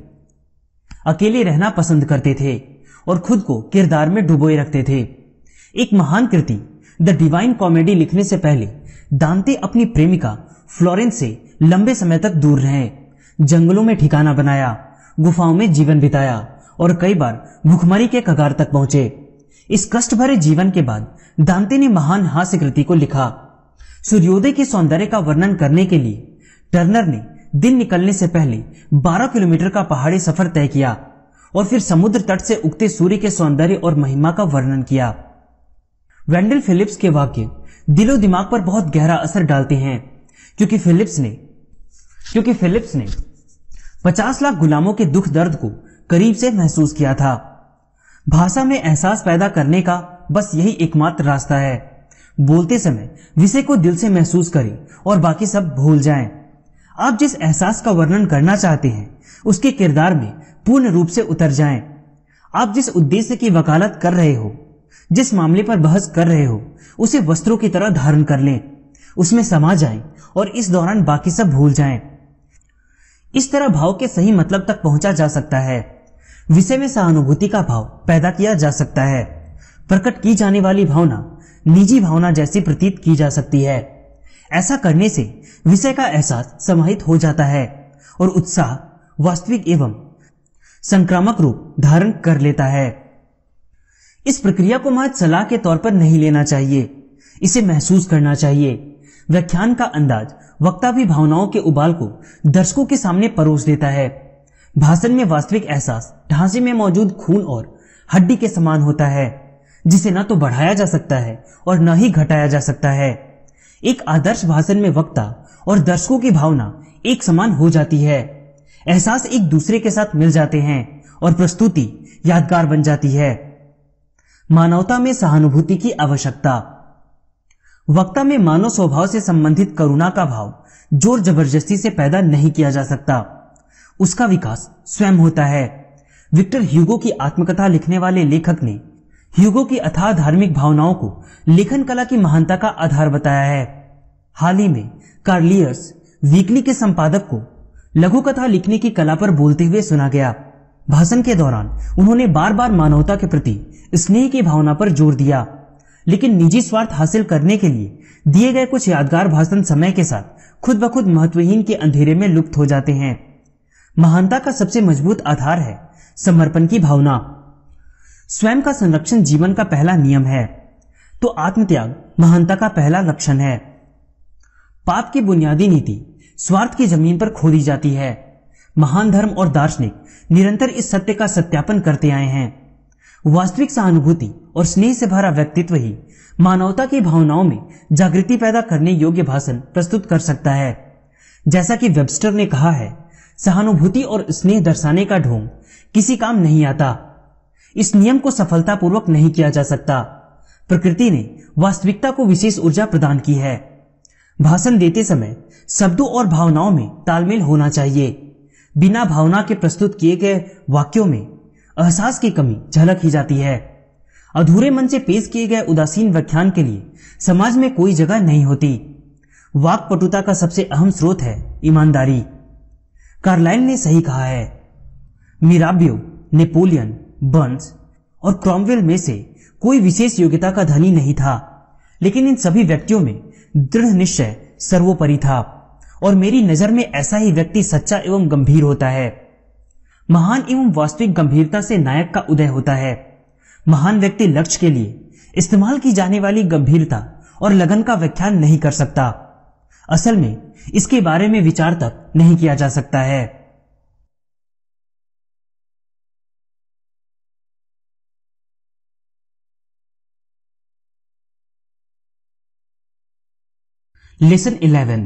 अकेले रहना पसंद करते थे और खुद को किरदार में डुबोए रखते थे। एक महान कृति द डिवाइन कॉमेडी लिखने से पहले दांते अपनी प्रेमिका फ्लोरेंस से लंबे समय तक दूर रहे, जंगलों में ठिकाना बनाया, गुफाओं में जीवन बिताया और कई बार भूखमरी के कगार तक पहुंचे। इस कष्ट भरे जीवन के बाद दांते ने महान हास्य कृति को लिखा। सूर्योदय के सौंदर्य का वर्णन करने के लिए टर्नर ने दिन निकलने से पहले 12 किलोमीटर का पहाड़ी सफर तय किया और फिर समुद्र तट से उगते सूर्य के सौंदर्य और महिमा का वर्णन किया। वेंडल फिलिप्स के वाक्य दिलो दिमाग पर बहुत गहरा असर डालते हैं क्योंकि फिलिप्स ने 50 लाख गुलामों के दुख दर्द को करीब से महसूस किया था। भाषा में एहसास पैदा करने का बस यही एकमात्र रास्ता है। बोलते समय विषय को दिल से महसूस करें और बाकी सब भूल जाएं। आप जिस एहसास का वर्णन करना चाहते हैं उसके किरदार में पूर्ण रूप से उतर जाएं। आप जिस उद्देश्य की वकालत कर रहे हो, जिस मामले पर बहस कर रहे हो, उसे वस्त्रों की तरह धारण कर लें, उसमें समा जाएं और इस दौरान बाकी सब भूल जाएं। इस तरह भाव के सही मतलब तक पहुंचा जा सकता है। विषय में सहानुभूति का भाव पैदा किया जा सकता है। प्रकट की जाने वाली भावना निजी भावना जैसी प्रतीत की जा सकती है। ऐसा करने से विषय का एहसास समाहित हो जाता है और उत्साह वास्तविक एवं संक्रामक रूप धारण कर लेता है। इस प्रक्रिया को महज सलाह के तौर पर नहीं लेना चाहिए, इसे महसूस करना चाहिए। व्याख्यान का अंदाज वक्ता भी भावनाओं के उबाल को दर्शकों के सामने परोस देता है। भाषण में वास्तविक एहसास ढांचे में मौजूद खून और हड्डी के समान होता है, जिसे न तो बढ़ाया जा सकता है और न ही घटाया जा सकता है। एक आदर्श भाषण में वक्ता और दर्शकों की भावना एक समान हो जाती है। एहसास एक दूसरे के साथ मिल जाते हैं और प्रस्तुति यादगार बन जाती है। मानवता में सहानुभूति की आवश्यकता। वक्ता में मानव स्वभाव से संबंधित करुणा का भाव जोर जबरदस्ती से पैदा नहीं किया जा सकता, उसका विकास स्वयं होता है। विक्टर ह्यूगो की आत्मकथा लिखने वाले लेखक ने ह्यूगो की अथाह धार्मिक भावनाओं को लेखन कला की महानता का आधार बताया है। हाल ही में कार्लियर्स वीकली के संपादक को लघु कथा लिखने की कला पर बोलते हुए सुना गया। भाषण के दौरान उन्होंने बार बार मानवता के प्रति स्नेह की भावना पर जोर दिया, लेकिन निजी स्वार्थ हासिल करने के लिए दिए गए कुछ यादगार भाषण समय के साथ खुद ब खुद महत्वहीन के अंधेरे में लुप्त हो जाते हैं। महानता का सबसे मजबूत आधार है समर्पण की भावना। स्वयं का संरक्षण जीवन का पहला नियम है, तो आत्मत्याग महानता का पहला लक्षण है। पाप की बुनियादी नीति स्वार्थ की जमीन पर खोदी जाती है। महान धर्म और दार्शनिक निरंतर इस सत्य का सत्यापन करते आए हैं। वास्तविक सहानुभूति और स्नेह से भरा व्यक्तित्व ही मानवता की भावनाओं में जागृति पैदा करने योग्य भाषण प्रस्तुत कर सकता है। जैसा कि वेबस्टर ने कहा है, सहानुभूति और स्नेह दर्शाने का ढोंग किसी काम नहीं आता। इस नियम को सफलतापूर्वक नहीं किया जा सकता। प्रकृति ने वास्तविकता को विशेष ऊर्जा प्रदान की है। भाषण देते समय शब्दों और भावनाओं में तालमेल होना चाहिए। बिना भावना के प्रस्तुत किए गए वाक्यों में एहसास की कमी झलक ही जाती है। अधूरे मन से पेश किए गए उदासीन व्याख्यान के लिए समाज में कोई जगह नहीं होती। वाक्पटुता का सबसे अहम स्रोत है ईमानदारी। कार्लाइल ने सही कहा है, मिराबियो, नेपोलियन, बर्न्स और क्रॉमवेल में से कोई विशेष योग्यता का धनी नहीं था, लेकिन इन सभी व्यक्तियों में दृढ़ निश्चय सर्वोपरि था, और मेरी नजर में ऐसा ही व्यक्ति सच्चा एवं गंभीर होता है। महान एवं वास्तविक गंभीरता से नायक का उदय होता है। महान व्यक्ति लक्ष्य के लिए इस्तेमाल की जाने वाली गंभीरता और लगन का व्याख्यान नहीं कर सकता। असल में इसके बारे में विचार तक नहीं किया जा सकता है। लेसन 11।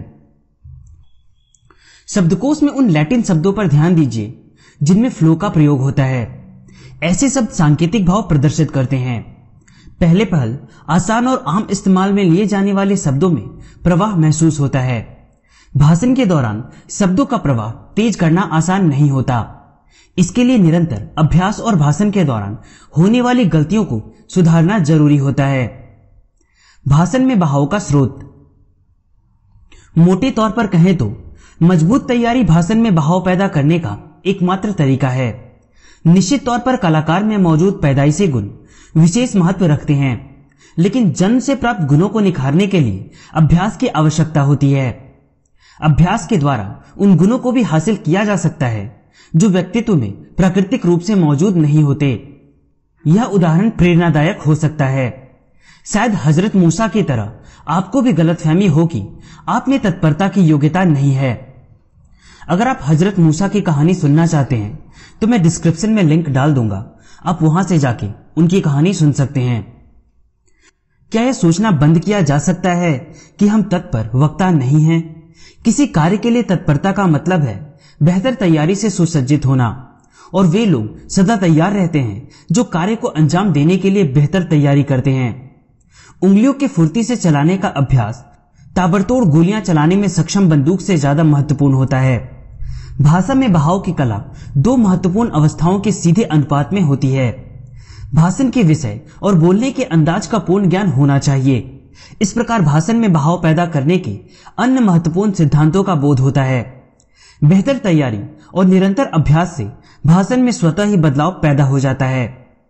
शब्दकोश में उन लैटिन शब्दों पर ध्यान दीजिए जिनमें फ्लो का प्रयोग होता है। ऐसे शब्द सांकेतिक भाव प्रदर्शित करते हैं। पहले पहल आसान और आम इस्तेमाल में लिए जाने वाले शब्दों में प्रवाह महसूस होता है। भाषण के दौरान शब्दों का प्रवाह तेज करना आसान नहीं होता। इसके लिए निरंतर अभ्यास और भाषण के दौरान होने वाली गलतियों को सुधारना जरूरी होता है। भाषण में बहाव का स्रोत। मोटे तौर पर कहें तो मजबूत तैयारी भाषण में बहाव पैदा करने का एकमात्र तरीका है। निश्चित तौर पर कलाकार में मौजूद पैदाइशी गुण विशेष महत्व रखते हैं, लेकिन जन्म से प्राप्त गुणों को निखारने के लिए अभ्यास की आवश्यकता होती है। अभ्यास के द्वारा उन गुणों को भी हासिल किया जा सकता है जो व्यक्तित्व में प्राकृतिक रूप से मौजूद नहीं होते। यह उदाहरण प्रेरणादायक हो सकता है। शायद हजरत मूसा की तरह आपको भी गलतफहमी हो कि आप में तत्परता की योग्यता नहीं है। अगर आप हजरत मूसा की कहानी सुनना चाहते हैं तो मैं डिस्क्रिप्शन में लिंक डाल दूंगा, आप वहां से जाके उनकी कहानी सुन सकते हैं। क्या यह सोचना बंद किया जा सकता है कि हम तत्पर वक्ता नहीं हैं? किसी कार्य के लिए तत्परता का मतलब है बेहतर तैयारी से सुसज्जित होना, और वे लोग सदा तैयार रहते हैं जो कार्य को अंजाम देने के लिए बेहतर तैयारी करते हैं। उंगलियों की फुर्ती से चलाने का अभ्यास ताबड़तोड़ गोलियां चलाने में सक्षम बंदूक से ज्यादा महत्वपूर्ण होता है। भाषा में बहाव की कला दो महत्वपूर्ण अवस्थाओं के सीधे अनुपात में होती है। भाषण के विषय और बोलने के अंदाज का पूर्ण ज्ञान होना चाहिए। इस प्रकार भाषण में बहाव पैदा करने के अन्य महत्वपूर्ण सिद्धांतों का बोध होता है। बेहतर तैयारी और निरंतर अभ्यास से भाषण में स्वतः ही बदलाव पैदा हो जाता है।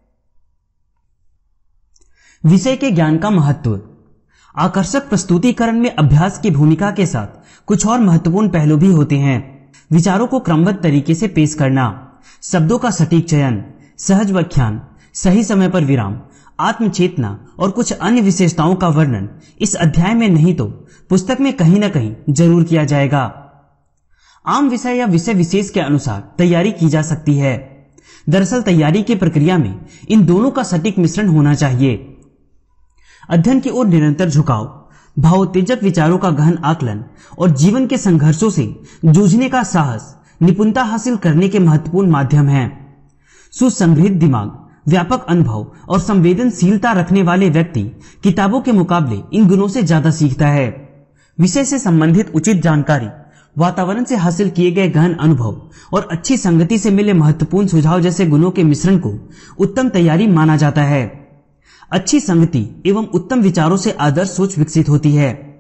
विषय के ज्ञान का महत्व। आकर्षक प्रस्तुतिकरण में अभ्यास की भूमिका के साथ कुछ और महत्वपूर्ण पहलू भी होते हैं। विचारों को क्रमबद्ध तरीके से पेश करना, शब्दों का सटीक चयन, सहज व्याख्यान, सही समय पर विराम, आत्मचेतना और कुछ अन्य विशेषताओं का वर्णन इस अध्याय में नहीं तो पुस्तक में कहीं न कहीं जरूर किया जाएगा। आम विषय या विषय विशेष के अनुसार तैयारी की जा सकती है। दरअसल तैयारी की प्रक्रिया में इन दोनों का सटीक मिश्रण होना चाहिए। अध्ययन की ओर निरंतर झुकाव, भावोत्तेजक विचारों का गहन आकलन और जीवन के संघर्षों से जूझने का साहस निपुणता हासिल करने के महत्वपूर्ण माध्यम हैं। सुसंगृहित दिमाग, व्यापक अनुभव और संवेदनशीलता रखने वाले व्यक्ति किताबों के मुकाबले इन गुणों से ज्यादा सीखता है। विषय से संबंधित उचित जानकारी, वातावरण से हासिल किए गए गहन अनुभव और अच्छी संगति से मिले महत्वपूर्ण सुझाव जैसे गुणों के मिश्रण को उत्तम तैयारी माना जाता है। अच्छी संगति एवं उत्तम विचारों से आदर्श सोच विकसित होती है।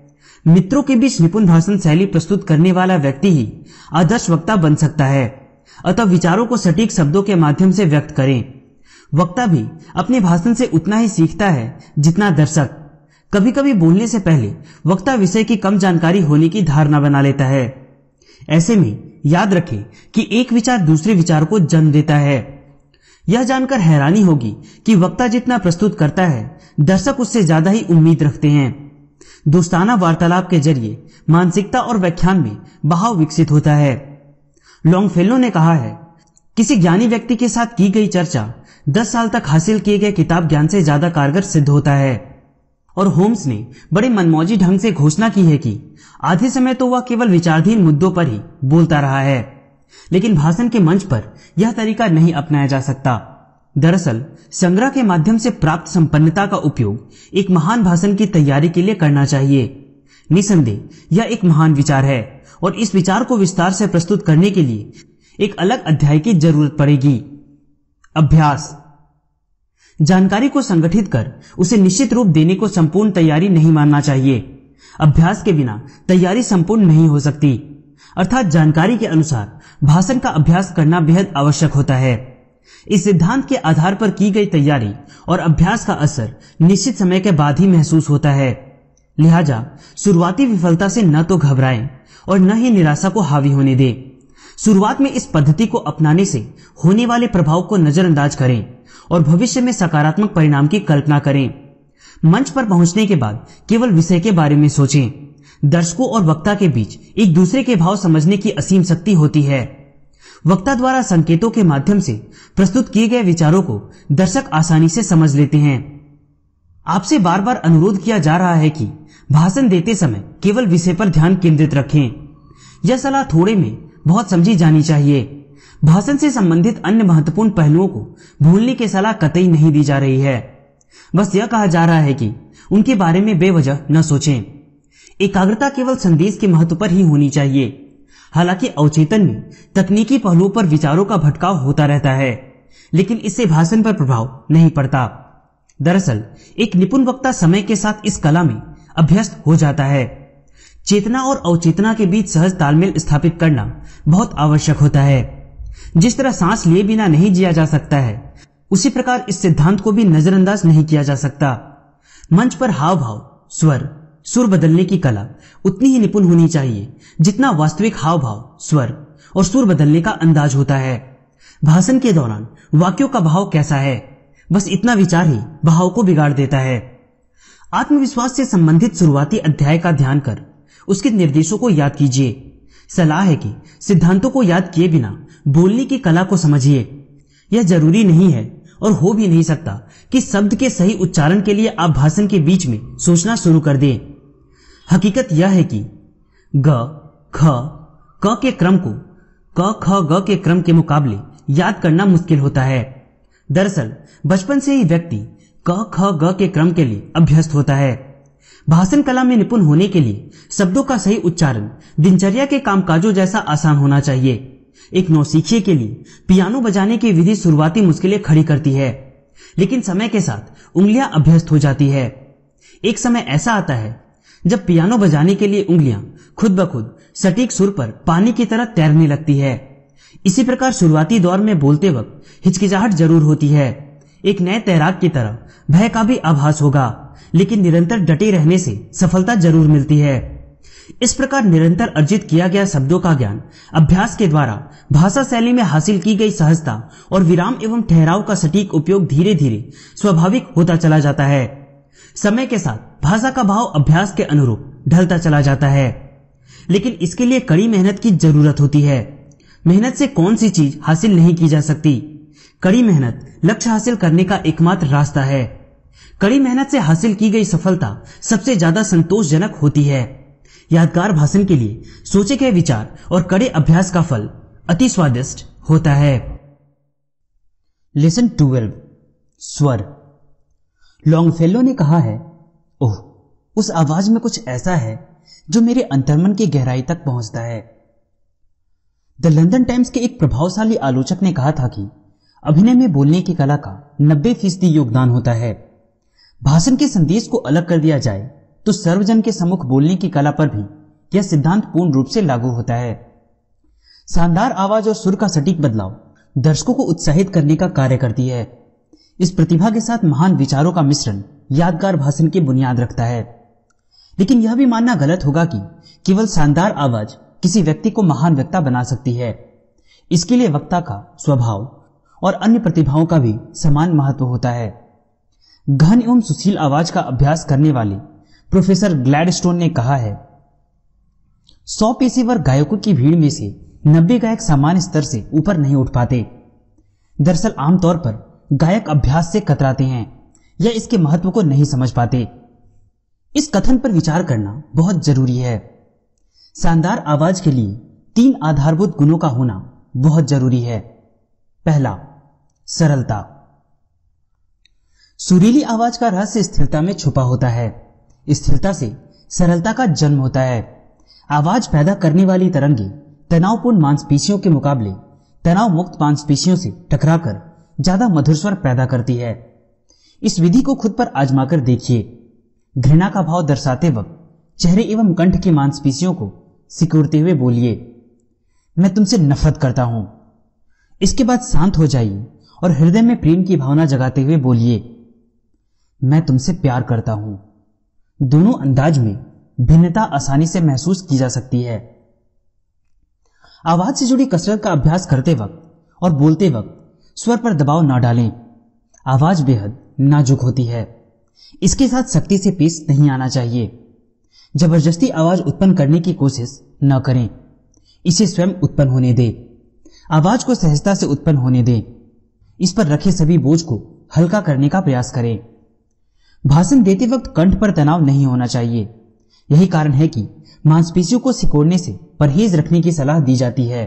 मित्रों के बीच निपुण भाषण शैली प्रस्तुत करने वाला व्यक्ति ही आदर्श वक्ता बन सकता है। अतः विचारों को सटीक शब्दों के माध्यम से व्यक्त करें। वक्ता भी अपने भाषण से उतना ही सीखता है जितना दर्शक। कभी कभी बोलने से पहले वक्ता विषय की कम जानकारी होने की धारणा बना लेता है। ऐसे में याद रखें कि एक विचार दूसरे विचार को जन्म देता है। यह जानकर हैरानी होगी कि वक्ता जितना प्रस्तुत करता है, दर्शक उससे ज्यादा ही उम्मीद रखते हैं। दोस्ताना वार्तालाप के जरिए मानसिकता और व्याख्यान में बहाव विकसित होता है। लॉन्गफेलो ने कहा है, किसी ज्ञानी व्यक्ति के साथ की गई चर्चा 10 साल तक हासिल किए गए किताब ज्ञान से ज्यादा कारगर सिद्ध होता है। और होम्स ने बड़े मनमौजी ढंग से घोषणा की है कि आधे समय तो वह केवल विचाराधीन मुद्दों पर ही बोलता रहा है, लेकिन भाषण के मंच पर यह तरीका नहीं अपनाया जा सकता। दरअसल संग्रह के माध्यम से प्राप्त संपन्नता का उपयोग एक महान भाषण की तैयारी के लिए करना चाहिए। निसंदेह यह एक महान विचार है और इस विचार को विस्तार से प्रस्तुत करने के लिए एक अलग अध्याय की जरूरत पड़ेगी। अभ्यास। जानकारी को संगठित कर उसे निश्चित रूप देने को संपूर्ण तैयारी नहीं मानना चाहिए। अभ्यास के बिना तैयारी संपूर्ण नहीं हो सकती। अर्थात जानकारी के अनुसार भाषण का अभ्यास करना बेहद आवश्यक होता है। इस सिद्धांत के आधार पर की गई तैयारी और अभ्यास का असर निश्चित समय के बाद ही महसूस होता है। लिहाजा शुरुआती विफलता से न तो घबराएं और न ही निराशा को हावी होने दें। शुरुआत में इस पद्धति को अपनाने से होने वाले प्रभाव को नजरअंदाज करें और भविष्य में सकारात्मक परिणाम की कल्पना करें। मंच पर पहुंचने के बाद केवल विषय के बारे में सोचें। दर्शकों और वक्ता के बीच एक दूसरे के भाव समझने की असीम शक्ति होती है। वक्ता द्वारा संकेतों के माध्यम से प्रस्तुत किए गए विचारों को दर्शक आसानी से समझ लेते हैं। आपसे बार बार अनुरोध किया जा रहा है कि भाषण देते समय केवल विषय पर ध्यान केंद्रित रखें। यह सलाह थोड़े में बहुत समझी जानी चाहिए। भाषण से संबंधित अन्य महत्वपूर्ण पहलुओं को भूलने की सलाह कतई नहीं दी जा रही है। बस यह कहा जा रहा है कि उनके बारे में बेवजह न सोचें। एकाग्रता केवल संदेश के महत्व पर ही होनी चाहिए। हालांकि अवचेतन में तकनीकी पहलुओं पर विचारों का भटकाव होता रहता है, लेकिन इससे भाषण पर प्रभाव नहीं पड़ता। दरअसल एक निपुण वक्ता समय के साथ इस कला में अभ्यस्त हो जाता है। चेतना और अवचेतना के बीच सहज तालमेल स्थापित करना बहुत आवश्यक होता है। जिस तरह सांस लिए बिना नहीं जिया जा सकता है, उसी प्रकार इस सिद्धांत को भी नजरअंदाज नहीं किया जा सकता। मंच पर हाव भाव, स्वर, सुर बदलने की कला उतनी ही निपुण होनी चाहिए जितना वास्तविक हाव भाव, स्वर और सुर बदलने का अंदाज होता है। भाषण के दौरान वाक्यों का भाव कैसा है, बस इतना विचार ही भाव को बिगाड़ देता है। आत्मविश्वास से संबंधित शुरुआती अध्याय का ध्यान कर उसके निर्देशों को याद कीजिए। सलाह है कि सिद्धांतों को याद किए बिना बोलने की कला को समझिए। यह जरूरी नहीं है और हो भी नहीं सकता कि शब्द के सही उच्चारण के लिए आप भाषण के बीच में सोचना शुरू कर दें। हकीकत यह है कि ग, ख, क के क्रम को क, ख, ग के क्रम के मुकाबले याद करना मुश्किल होता है। दरअसल बचपन से ही व्यक्ति क, ख, ग के क्रम के लिए अभ्यस्त होता है। भाषण कला में निपुण होने के लिए शब्दों का सही उच्चारण दिनचर्या के कामकाजों जैसा आसान होना चाहिए। एक नौसिखिए के लिए पियानो बजाने की विधि शुरुआती मुश्किलें खड़ी करती है, लेकिन समय के साथ उंगलियां अभ्यस्त हो जाती है। एक समय ऐसा आता है जब पियानो बजाने के लिए उंगलियां खुद ब खुद सटीक सुर पर पानी की तरह तैरने लगती है। इसी प्रकार शुरुआती दौर में बोलते वक्त हिचकिचाहट जरूर होती है। एक नए तैराक की तरह भय का भी आभास होगा, लेकिन निरंतर डटे रहने से सफलता जरूर मिलती है। इस प्रकार निरंतर अर्जित किया गया शब्दों का ज्ञान अभ्यास के द्वारा भाषा शैली में हासिल की गई सहजता और विराम एवं ठहराव का सटीक उपयोग धीरे धीरे स्वाभाविक होता चला जाता है। समय के साथ भाषा का भाव अभ्यास के अनुरूप ढलता चला जाता है, लेकिन इसके लिए कड़ी मेहनत की जरूरत होती है। मेहनत से कौन सी चीज हासिल नहीं की जा सकती। कड़ी मेहनत लक्ष्य हासिल करने का एकमात्र रास्ता है। कड़ी मेहनत से हासिल की गई सफलता सबसे ज्यादा संतोषजनक होती है। यादगार भाषण के लिए सोचे गए विचार और कड़े अभ्यास का फल अति स्वादिष्ट होता है। लेसन 12 स्वर। लॉन्गफेलो ने कहा है, ओह, उस आवाज में कुछ ऐसा है जो मेरे अंतर्मन की गहराई तक पहुंचता है। द लंदन टाइम्स के एक प्रभावशाली आलोचक ने कहा था कि अभिनय में बोलने की कला का 90% योगदान होता है। भाषण के संदेश को अलग कर दिया जाए तो सर्वजन के सम्मुख बोलने की कला पर भी यह सिद्धांत पूर्ण रूप से लागू होता है। शानदार आवाज और सुर का सटीक बदलाव दर्शकों को उत्साहित करने का कार्य करती है। इस प्रतिभा के साथ महान विचारों का मिश्रण यादगार भाषण की बुनियाद रखता है। लेकिन यह भी मानना गलत होगा कि केवल शानदार आवाज किसी व्यक्ति को महान वक्ता बना सकती है। इसके लिए वक्ता का स्वभाव और अन्य प्रतिभाओं का भी समान महत्व होता है। गहन एवं सुशील आवाज का अभ्यास करने वाले प्रोफेसर ग्लैडस्टोन ने कहा है, 100 पेशेवर गायकों की भीड़ में से 90 गायक सामान्य स्तर से ऊपर नहीं उठ पाते। दरअसल आमतौर पर गायक अभ्यास से कतराते हैं या इसके महत्व को नहीं समझ पाते। इस कथन पर विचार करना बहुत जरूरी है। शानदार आवाज के लिए 3 आधारभूत गुणों का होना बहुत जरूरी है। पहला, सरलता। सुरीली आवाज का रहस्य स्थिरता में छुपा होता है। स्थिरता से सरलता का जन्म होता है। आवाज पैदा करने वाली तरंगे तनावपूर्ण मांसपेशियों के मुकाबले तनाव मुक्त मांसपेशियों से टकराकर ज्यादा मधुर स्वर पैदा करती है। इस विधि को खुद पर आजमाकर देखिए। घृणा का भाव दर्शाते वक्त चेहरे एवं कंठ की मांसपेशियों को सिकुड़ते हुए बोलिए, मैं तुमसे नफरत करता हूं। इसके बाद शांत हो जाइए और हृदय में प्रेम की भावना जगाते हुए बोलिए, मैं तुमसे प्यार करता हूं। दोनों अंदाज में भिन्नता आसानी से महसूस की जा सकती है। आवाज से जुड़ी कसरत का अभ्यास करते वक्त और बोलते वक्त स्वर पर दबाव न डालें। आवाज बेहद नाजुक होती है। इसके साथ सख्ती से पेश नहीं आना चाहिए। जबरदस्ती आवाज उत्पन्न करने की कोशिश न करें। इसे स्वयं उत्पन्न होने दें। आवाज को सहजता से उत्पन्न होने दें। इस पर रखे सभी बोझ को हल्का करने का प्रयास करें। भाषण देते वक्त कंठ पर तनाव नहीं होना चाहिए। यही कारण है कि मांसपेशियों को सिकोड़ने से परहेज रखने की सलाह दी जाती है।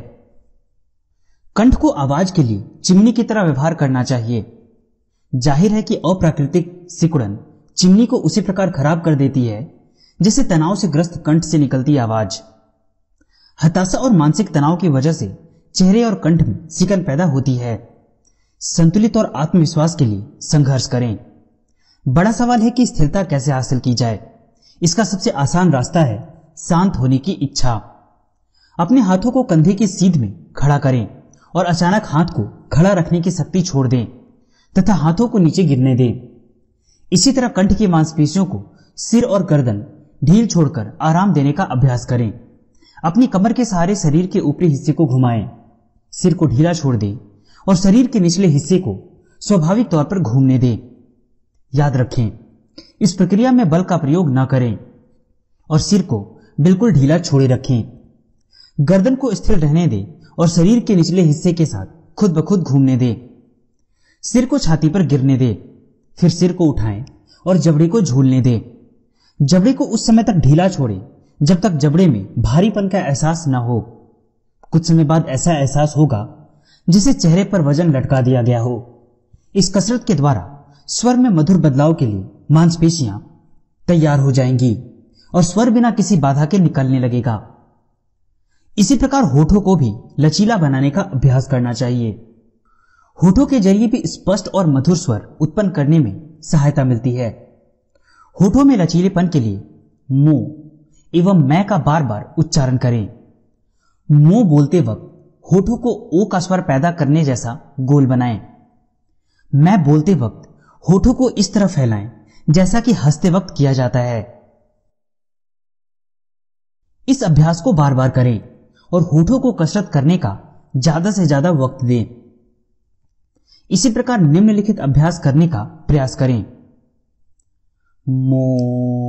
कंठ को आवाज के लिए चिमनी की तरह व्यवहार करना चाहिए। जाहिर है कि अप्राकृतिक सिकुड़न चिमनी को उसी प्रकार खराब कर देती है जैसे तनाव से ग्रस्त कंठ से निकलती आवाज। हताशा और मानसिक तनाव की वजह से चेहरे और कंठ में सिकन पैदा होती है। संतुलित और आत्मविश्वास के लिए संघर्ष करें। बड़ा सवाल है कि स्थिरता कैसे हासिल की जाए। इसका सबसे आसान रास्ता है शांत होने की इच्छा। अपने हाथों को कंधे की सीध में खड़ा करें और अचानक हाथ को खड़ा रखने की शक्ति छोड़ दें तथा हाथों को नीचे गिरने दें। इसी तरह कंठ की मांसपेशियों को सिर और गर्दन ढील छोड़कर आराम देने का अभ्यास करें। अपनी कमर के सहारे शरीर के ऊपरी हिस्से को घुमाएं। सिर को ढीला छोड़ दें और शरीर के निचले हिस्से को स्वाभाविक तौर पर घूमने दें। याद रखें, इस प्रक्रिया में बल का प्रयोग न करें और सिर को बिल्कुल ढीला छोड़े रखें। गर्दन को स्थिर रहने दें और शरीर के निचले हिस्से के साथ खुद ब खुद घूमने दें। सिर को छाती पर गिरने दें। फिर सिर को उठाएं और जबड़े को झूलने दें। जबड़े को उस समय तक ढीला छोड़ें जब तक जबड़े में भारीपन का एहसास न हो। कुछ समय बाद ऐसा एहसास होगा जिसे चेहरे पर वजन लटका दिया गया हो। इस कसरत के द्वारा स्वर में मधुर बदलाव के लिए मांसपेशियां तैयार हो जाएंगी और स्वर बिना किसी बाधा के निकलने लगेगा। इसी प्रकार होठों को भी लचीला बनाने का अभ्यास करना चाहिए। होठों के जरिए भी स्पष्ट और मधुर स्वर उत्पन्न करने में सहायता मिलती है। होठों में लचीलेपन के लिए मो एवं मैं का बार बार उच्चारण करें। मो बोलते वक्त होठों को ओ का स्वर पैदा करने जैसा गोल बनाएं। मैं बोलते वक्त होठों को इस तरह फैलाएं जैसा कि हंसते वक्त किया जाता है। इस अभ्यास को बार बार करें और होठों को कसरत करने का ज्यादा से ज्यादा वक्त दें। इसी प्रकार निम्नलिखित अभ्यास करने का प्रयास करें। मो,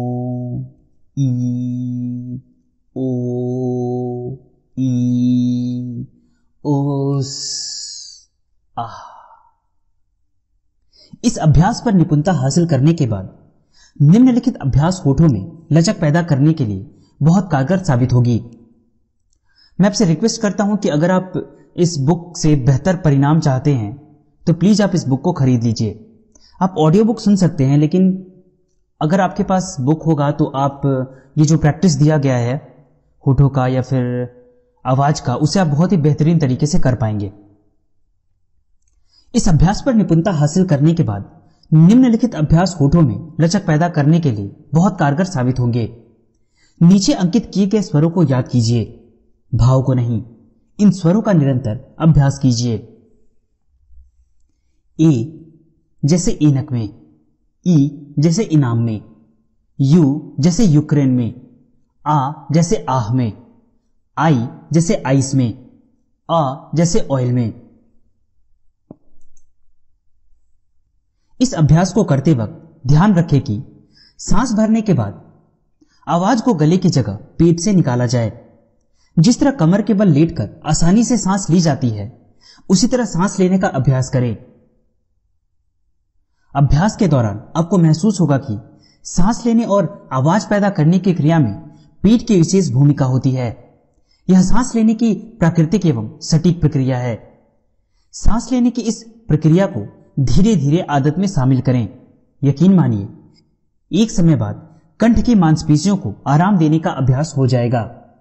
ई, ओ, ई, ओस, आह। इस अभ्यास पर निपुणता हासिल करने के बाद निम्नलिखित अभ्यास होठों में लचक पैदा करने के लिए बहुत कारगर साबित होगी। मैं आपसे रिक्वेस्ट करता हूं कि अगर आप इस बुक से बेहतर परिणाम चाहते हैं तो प्लीज आप इस बुक को खरीद लीजिए। आप ऑडियो बुक सुन सकते हैं, लेकिन अगर आपके पास बुक होगा तो आप ये जो प्रैक्टिस दिया गया है होठों का या फिर आवाज का, उसे आप बहुत ही बेहतरीन तरीके से कर पाएंगे। इस अभ्यास पर निपुणता हासिल करने के बाद निम्नलिखित अभ्यास होठों में लचक पैदा करने के लिए बहुत कारगर साबित होंगे। नीचे अंकित किए गए स्वरों को याद कीजिए, भाव को नहीं। इन स्वरों का निरंतर अभ्यास कीजिए। ए जैसे इनक में, ई जैसे इनाम में, यू जैसे यूक्रेन में, आ जैसे आह में, आई जैसे आइस में, आ जैसे ऑयल में। इस अभ्यास को करते वक्त ध्यान रखें कि सांस भरने के बाद आवाज को गले की जगह पेट से निकाला जाए। जिस तरह कमर के बल लेटकर आसानी से सांस ली जाती है, उसी तरह सांस लेने का अभ्यास करें। अभ्यास के दौरान आपको महसूस होगा कि सांस लेने और आवाज पैदा करने की क्रिया में पेट की विशेष भूमिका होती है। यह सांस लेने की प्राकृतिक एवं सटीक प्रक्रिया है। सांस लेने की इस प्रक्रिया को धीरे धीरे आदत में शामिल करें। यकीन मानिए, एक समय बाद कंठ की मांसपेशियों को आराम देने का अभ्यास हो जाएगा।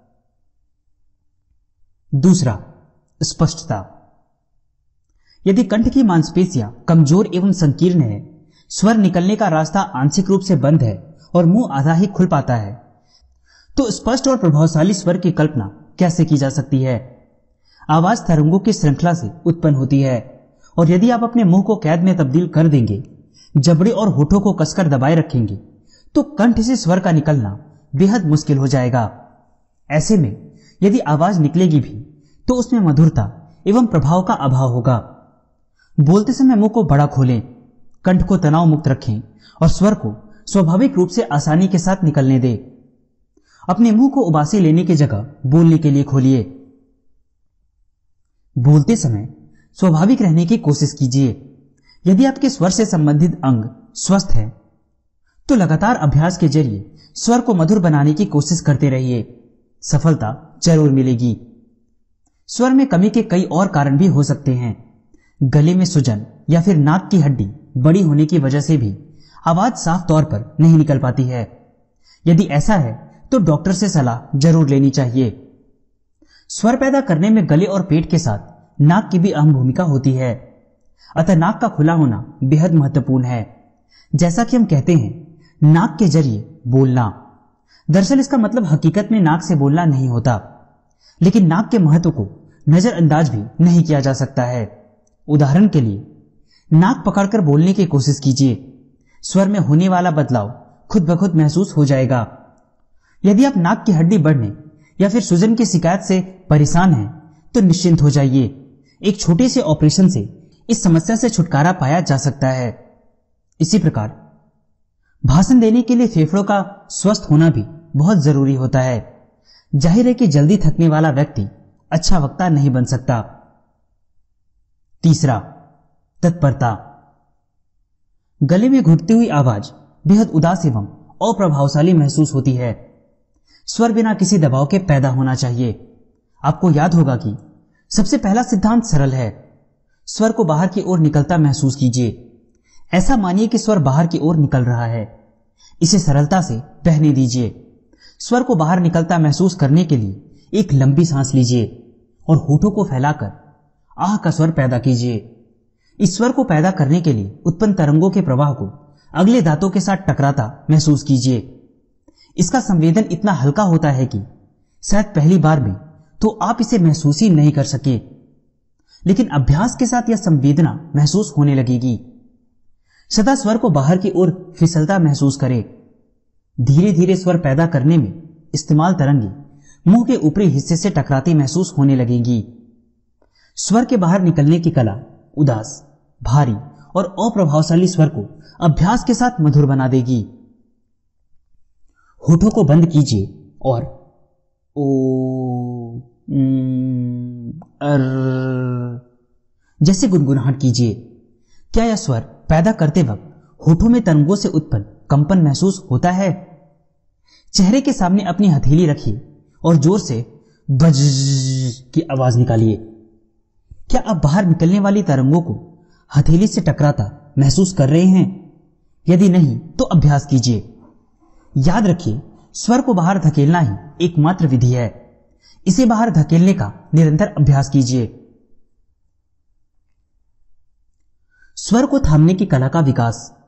दूसरा, स्पष्टता। यदि कंठ की मांसपेशियां कमजोर एवं संकीर्ण है, स्वर निकलने का रास्ता आंशिक रूप से बंद है और मुंह आधा ही खुल पाता है, तो स्पष्ट और प्रभावशाली स्वर की कल्पना कैसे की जा सकती है? आवाज तरंगों की श्रृंखला से उत्पन्न होती है, और यदि आप अपने मुंह को कैद में तब्दील कर देंगे, जबड़े और होठों को कसकर दबाए रखेंगे, तो कंठ से स्वर का निकलना बेहद मुश्किल हो जाएगा। ऐसे में यदि आवाज निकलेगी भी तो उसमें मधुरता एवं प्रभाव का अभाव होगा। बोलते समय मुंह को बड़ा खोलें, कंठ को तनाव मुक्त रखें और स्वर को स्वाभाविक रूप से आसानी के साथ निकलने दें। अपने मुंह को उबासी लेने की जगह बोलने के लिए खोलिए। बोलते समय स्वाभाविक रहने की कोशिश कीजिए। यदि आपके स्वर से संबंधित अंग स्वस्थ है, तो लगातार अभ्यास के जरिए स्वर को मधुर बनाने की कोशिश करते रहिए। सफलता जरूर मिलेगी। स्वर में कमी के कई और कारण भी हो सकते हैं। गले में सूजन या फिर नाक की हड्डी बड़ी होने की वजह से भी आवाज साफ तौर पर नहीं निकल पाती है। यदि ऐसा है तो डॉक्टर से सलाह जरूर लेनी चाहिए। स्वर पैदा करने में गले और पेट के साथ नाक की भी अहम भूमिका होती है, अतः नाक का खुला होना बेहद महत्वपूर्ण है। जैसा कि हम कहते हैं, नाक के जरिए बोलना। दरअसल इसका मतलब हकीकत में नाक से बोलना नहीं होता, लेकिन नाक के महत्व को नजरअंदाज भी नहीं किया जा सकता है। उदाहरण के लिए, नाक पकड़कर बोलने की कोशिश कीजिए। स्वर में होने वाला बदलाव खुद ब खुद महसूस हो जाएगा। यदि आप नाक की हड्डी बढ़ने या फिर सूजन की शिकायत से परेशान हैं, तो निश्चिंत हो जाइए। एक छोटे से ऑपरेशन से इस समस्या से छुटकारा पाया जा सकता है। इसी प्रकार भाषण देने के लिए फेफड़ों का स्वस्थ होना भी बहुत जरूरी होता है। जाहिर है कि जल्दी थकने वाला व्यक्ति अच्छा वक्ता नहीं बन सकता। तीसरा, तत्परता। गले में घुटती हुई आवाज बेहद उदास एवं अप्रभावशाली महसूस होती है। स्वर बिना किसी दबाव के पैदा होना चाहिए। आपको याद होगा कि सबसे पहला सिद्धांत सरल है। स्वर को बाहर की ओर निकलता महसूस कीजिए। ऐसा मानिए कि स्वर बाहर की ओर निकल रहा है। इसे सरलता से बहने दीजिए। स्वर को बाहर निकलता महसूस करने के लिए एक लंबी सांस लीजिए और होठों को फैलाकर आह का स्वर पैदा कीजिए। इस स्वर को पैदा करने के लिए उत्पन्न तरंगों के प्रवाह को अगले दांतों के साथ टकराता महसूस कीजिए। इसका संवेदन इतना हल्का होता है कि शायद पहली बार में तो आप इसे महसूस ही नहीं कर सके, लेकिन अभ्यास के साथ यह संवेदना महसूस होने लगेगी। सदा स्वर को बाहर की ओर फिसलता महसूस करें। धीरे धीरे स्वर पैदा करने में इस्तेमाल तरंगे मुंह के ऊपरी हिस्से से टकराती महसूस होने लगेंगी। स्वर के बाहर निकलने की कला उदास, भारी और अप्रभावशाली स्वर को अभ्यास के साथ मधुर बना देगी। होठों को बंद कीजिए और ओ जैसे गुनगुनाहट कीजिए। क्या यह स्वर पैदा करते वक्त होठों में तरंगों से उत्पन्न कंपन महसूस होता है? चेहरे के सामने अपनी हथेली रखिए और जोर से बज की आवाज निकालिए। क्या आप बाहर निकलने वाली तरंगों को हथेली से टकराता महसूस कर रहे हैं? यदि नहीं तो अभ्यास कीजिए। याद रखिए, स्वर को बाहर धकेलना ही एकमात्र विधि है। इसे बाहर धकेलने का निरंतर अभ्यास कीजिए। स्वर को थामने की कला का विकास।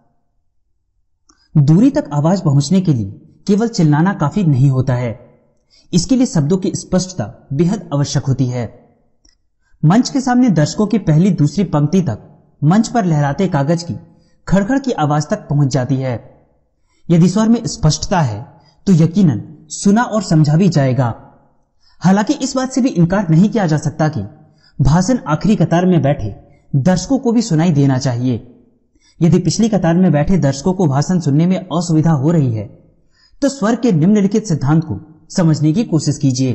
दूरी तक आवाज पहुंचने के लिए केवल चिल्लाना काफी नहीं होता है, इसके लिए शब्दों की स्पष्टता बेहद आवश्यक होती है। मंच के सामने दर्शकों की पहली दूसरी पंक्ति तक मंच पर लहराते कागज की खड़खड़ की आवाज तक पहुंच जाती है। यदि स्वर में स्पष्टता है तो यकीनन सुना और समझा भी जाएगा। हालांकि इस बात से भी इनकार नहीं किया जा सकता कि भाषण आखिरी कतार में बैठे दर्शकों को भी सुनाई देना चाहिए। यदि पिछली कतार में बैठे दर्शकों को भाषण सुनने में असुविधा हो रही है तो स्वर के निम्नलिखित सिद्धांत को समझने की कोशिश कीजिए।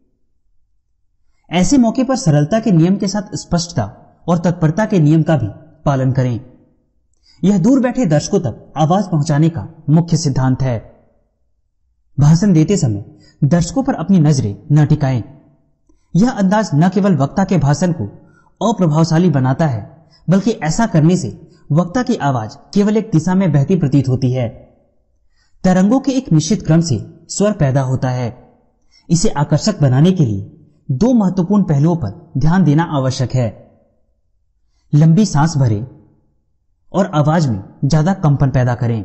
ऐसे मौके पर सरलता के नियम के साथ स्पष्टता और तत्परता के नियम का भी पालन करें। यह दूर बैठे दर्शकों तक आवाज पहुंचाने का मुख्य सिद्धांत है। भाषण देते समय दर्शकों पर अपनी नजरें न टिकाएं। यह अंदाज न केवल वक्ता के भाषण को अप्रभावशाली बनाता है, बल्कि ऐसा करने से वक्ता की आवाज केवल एक दिशा में बहती प्रतीत होती है। तरंगों के एक निश्चित क्रम से स्वर पैदा होता है। इसे आकर्षक बनाने के लिए दो महत्वपूर्ण पहलुओं पर ध्यान देना आवश्यक है। लंबी सांस भरें और आवाज में ज्यादा कंपन पैदा करें।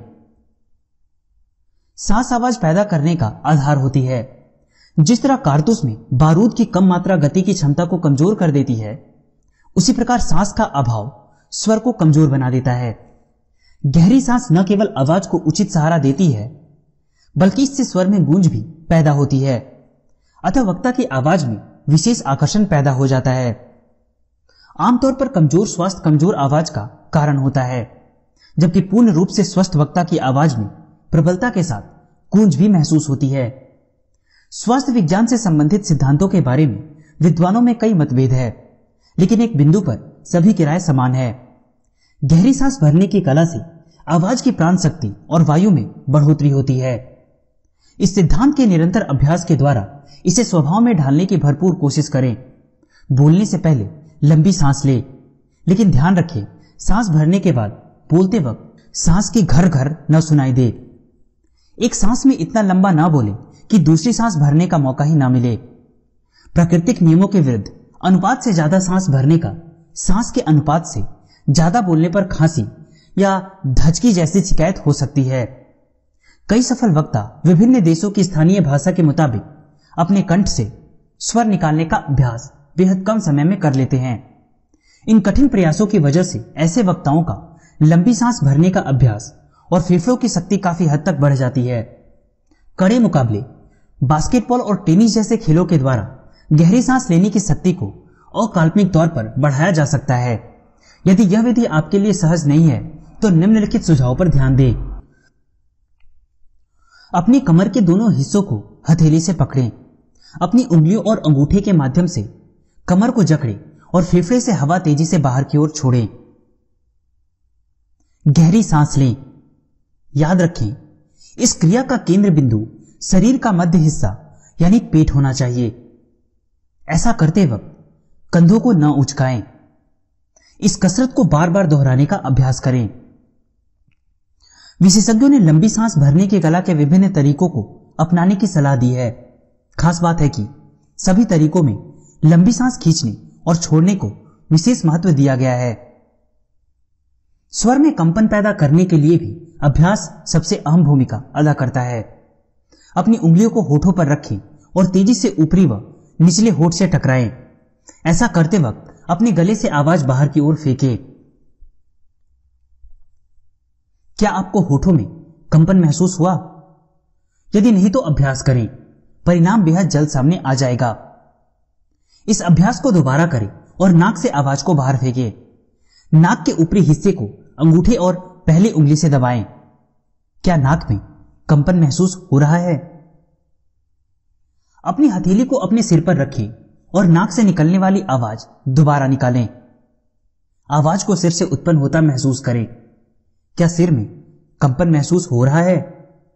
सांस आवाज पैदा करने का आधार होती है। जिस तरह कारतूस में बारूद की कम मात्रा गति की क्षमता को कमजोर कर देती है, उसी प्रकार सांस का अभाव स्वर को कमजोर बना देता है। गहरी सांस न केवल आवाज को उचित सहारा देती है, बल्कि इससे स्वर में गूंज भी पैदा होती है। अतः वक्ता की आवाज में विशेष आकर्षण पैदा हो जाता है। आमतौर पर कमजोर स्वास्थ्य कमजोर आवाज का कारण होता है, जबकि पूर्ण रूप से स्वस्थ वक्ता की आवाज में प्रबलता के साथ गूंज भी महसूस होती है। स्वास्थ्य विज्ञान से संबंधित सिद्धांतों के बारे में विद्वानों में कई मतभेद है, लेकिन एक बिंदु पर सभी की राय समान है। गहरी सांस भरने की कला से आवाज की प्राण शक्ति और वायु में बढ़ोतरी होती है। इस सिद्धांत के निरंतर अभ्यास के द्वारा इसे स्वभाव में ढालने की भरपूर कोशिश करें। बोलने से पहले लंबी सांस ले, लेकिन ध्यान रखें सांस भरने के बाद बोलते वक्त सांस की घर घर न सुनाई दे। एक सांस में इतना लंबा ना बोले कि दूसरी सांस भरने का मौका ही ना मिले। प्राकृतिक नियमों के विरुद्ध अनुपात से ज्यादा सांस भरने का सांस के अनुपात से ज्यादा बोलने पर खांसी या धचकी जैसी शिकायत हो सकती है। कई सफल वक्ता विभिन्न देशों की स्थानीय भाषा के मुताबिक अपने कंठ से स्वर निकालने का अभ्यास बेहद कम समय में कर लेते हैं। इन कठिन प्रयासों की वजह से ऐसे वक्ताओं का लंबी सांस भरने का अभ्यास और फेफड़ों की शक्ति काफी हद तक बढ़ जाती है। कड़े मुकाबले बास्केटबॉल और टेनिस जैसे खेलों के द्वारा गहरी सांस लेने की शक्ति को अकाल्पनिक तौर पर बढ़ाया जा सकता है। यदि यह विधि आपके लिए सहज नहीं है तो निम्नलिखित सुझाव पर ध्यान दें। अपनी कमर के दोनों हिस्सों को हथेली से पकड़ें। अपनी उंगलियों और अंगूठे के माध्यम से कमर को जकड़ें और फेफड़े से हवा तेजी से बाहर की ओर छोड़ें। गहरी सांस लें। याद रखें, इस क्रिया का केंद्र बिंदु शरीर का मध्य हिस्सा यानी पेट होना चाहिए। ऐसा करते वक्त कंधों को न उचकाएं। इस कसरत को बार बार दोहराने का अभ्यास करें। विशेषज्ञों ने लंबी सांस भरने की कला के विभिन्न तरीकों को अपनाने की सलाह दी है। खास बात है कि सभी तरीकों में लंबी सांस खींचने और छोड़ने को विशेष महत्व दिया गया है। स्वर में कंपन पैदा करने के लिए भी अभ्यास सबसे अहम भूमिका अदा करता है। अपनी उंगलियों को होठों पर रखें और तेजी से ऊपरी व निचले होठ से टकराएं। ऐसा करते वक्त अपने गले से आवाज बाहर की ओर फेंकें। क्या आपको होठों में कंपन महसूस हुआ? यदि नहीं तो अभ्यास करें, परिणाम बेहद जल्द सामने आ जाएगा। इस अभ्यास को दोबारा करें और नाक से आवाज को बाहर फेंकें। नाक के ऊपरी हिस्से को अंगूठे और पहली उंगली से दबाएं। क्या नाक में कंपन महसूस हो रहा है? अपनी हथेली को अपने सिर पर रखें और नाक से निकलने वाली आवाज दोबारा निकालें। आवाज को सिर से उत्पन्न होता महसूस करें। क्या सिर में कंपन महसूस हो रहा है?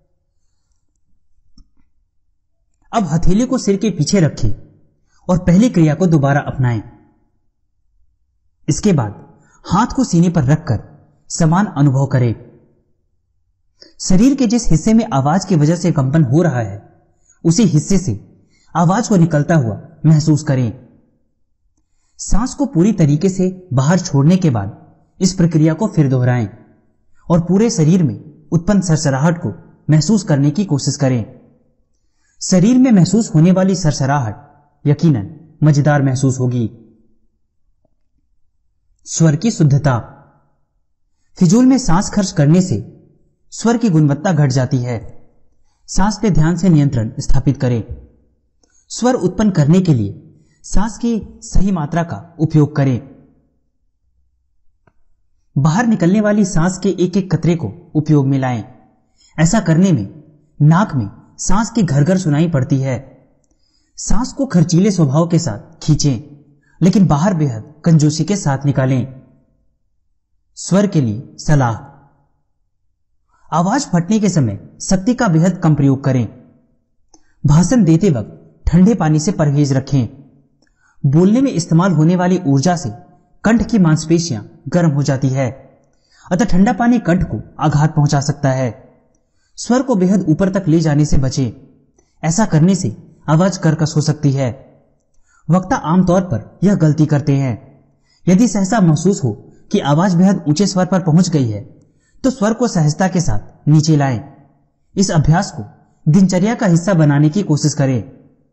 अब हथेली को सिर के पीछे रखें और पहली क्रिया को दोबारा अपनाएं। इसके बाद हाथ को सीने पर रखकर समान अनुभव करें। शरीर के जिस हिस्से में आवाज की वजह से कंपन हो रहा है, उसी हिस्से से आवाज को निकलता हुआ महसूस करें। सांस को पूरी तरीके से बाहर छोड़ने के बाद इस प्रक्रिया को फिर दोहराएं और पूरे शरीर में उत्पन्न सरसराहट को महसूस करने की कोशिश करें। शरीर में महसूस होने वाली सरसराहट यकीनन मजेदार महसूस होगी। स्वर की शुद्धता। फिजूल में सांस खर्च करने से स्वर की गुणवत्ता घट जाती है। सांस पे ध्यान से नियंत्रण स्थापित करें। स्वर उत्पन्न करने के लिए सांस की सही मात्रा का उपयोग करें। बाहर निकलने वाली सांस के एक एक कतरे को उपयोग में लाएं। ऐसा करने में नाक में सांस की घरघर सुनाई पड़ती है। सांस को खर्चीले स्वभाव के साथ खींचें, लेकिन बाहर बेहद कंजूसी के साथ निकालें। स्वर के लिए सलाह। आवाज फटने के समय शक्ति का बेहद कम प्रयोग करें। भाषण देते वक्त ठंडे पानी से परहेज रखें। बोलने में इस्तेमाल होने वाली ऊर्जा से कंठ की मांसपेशियां गर्म हो जाती है, अतः ठंडा पानी कंठ को आघात पहुंचा सकता है। स्वर को बेहद ऊपर तक ले जाने से बचें। ऐसा करने से आवाज कर्कश हो सकती है। वक्ता आमतौर पर यह गलती करते हैं। यदि सहसा महसूस हो कि आवाज बेहद ऊंचे स्वर पर पहुंच गई है, तो स्वर को सहजता के साथ नीचे लाएं। इस अभ्यास को दिनचर्या का हिस्सा बनाने की कोशिश करें।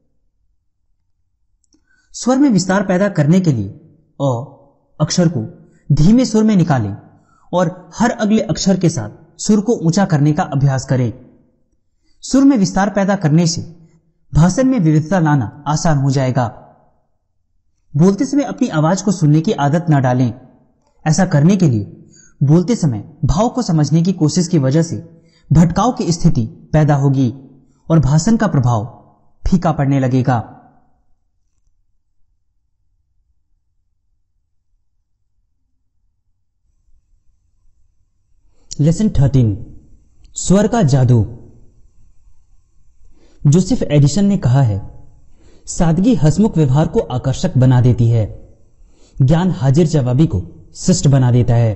स्वर में विस्तार पैदा करने के लिए अ अक्षर को धीमे सुर में निकालें और हर अगले अक्षर के साथ सुर को ऊंचा करने का अभ्यास करें। सुर में विस्तार पैदा करने से भाषण में विविधता लाना आसान हो जाएगा। बोलते समय अपनी आवाज को सुनने की आदत न डालें। ऐसा करने के लिए बोलते समय भाव को समझने की कोशिश की वजह से भटकाव की स्थिति पैदा होगी और भाषण का प्रभाव फीका पड़ने लगेगा। लेसन 13 स्वर का जादू। जोसेफ एडिसन ने कहा है, सादगी हंसमुख व्यवहार को आकर्षक बना देती है, ज्ञान हाजिर जवाबी को शिष्ट बना देता है।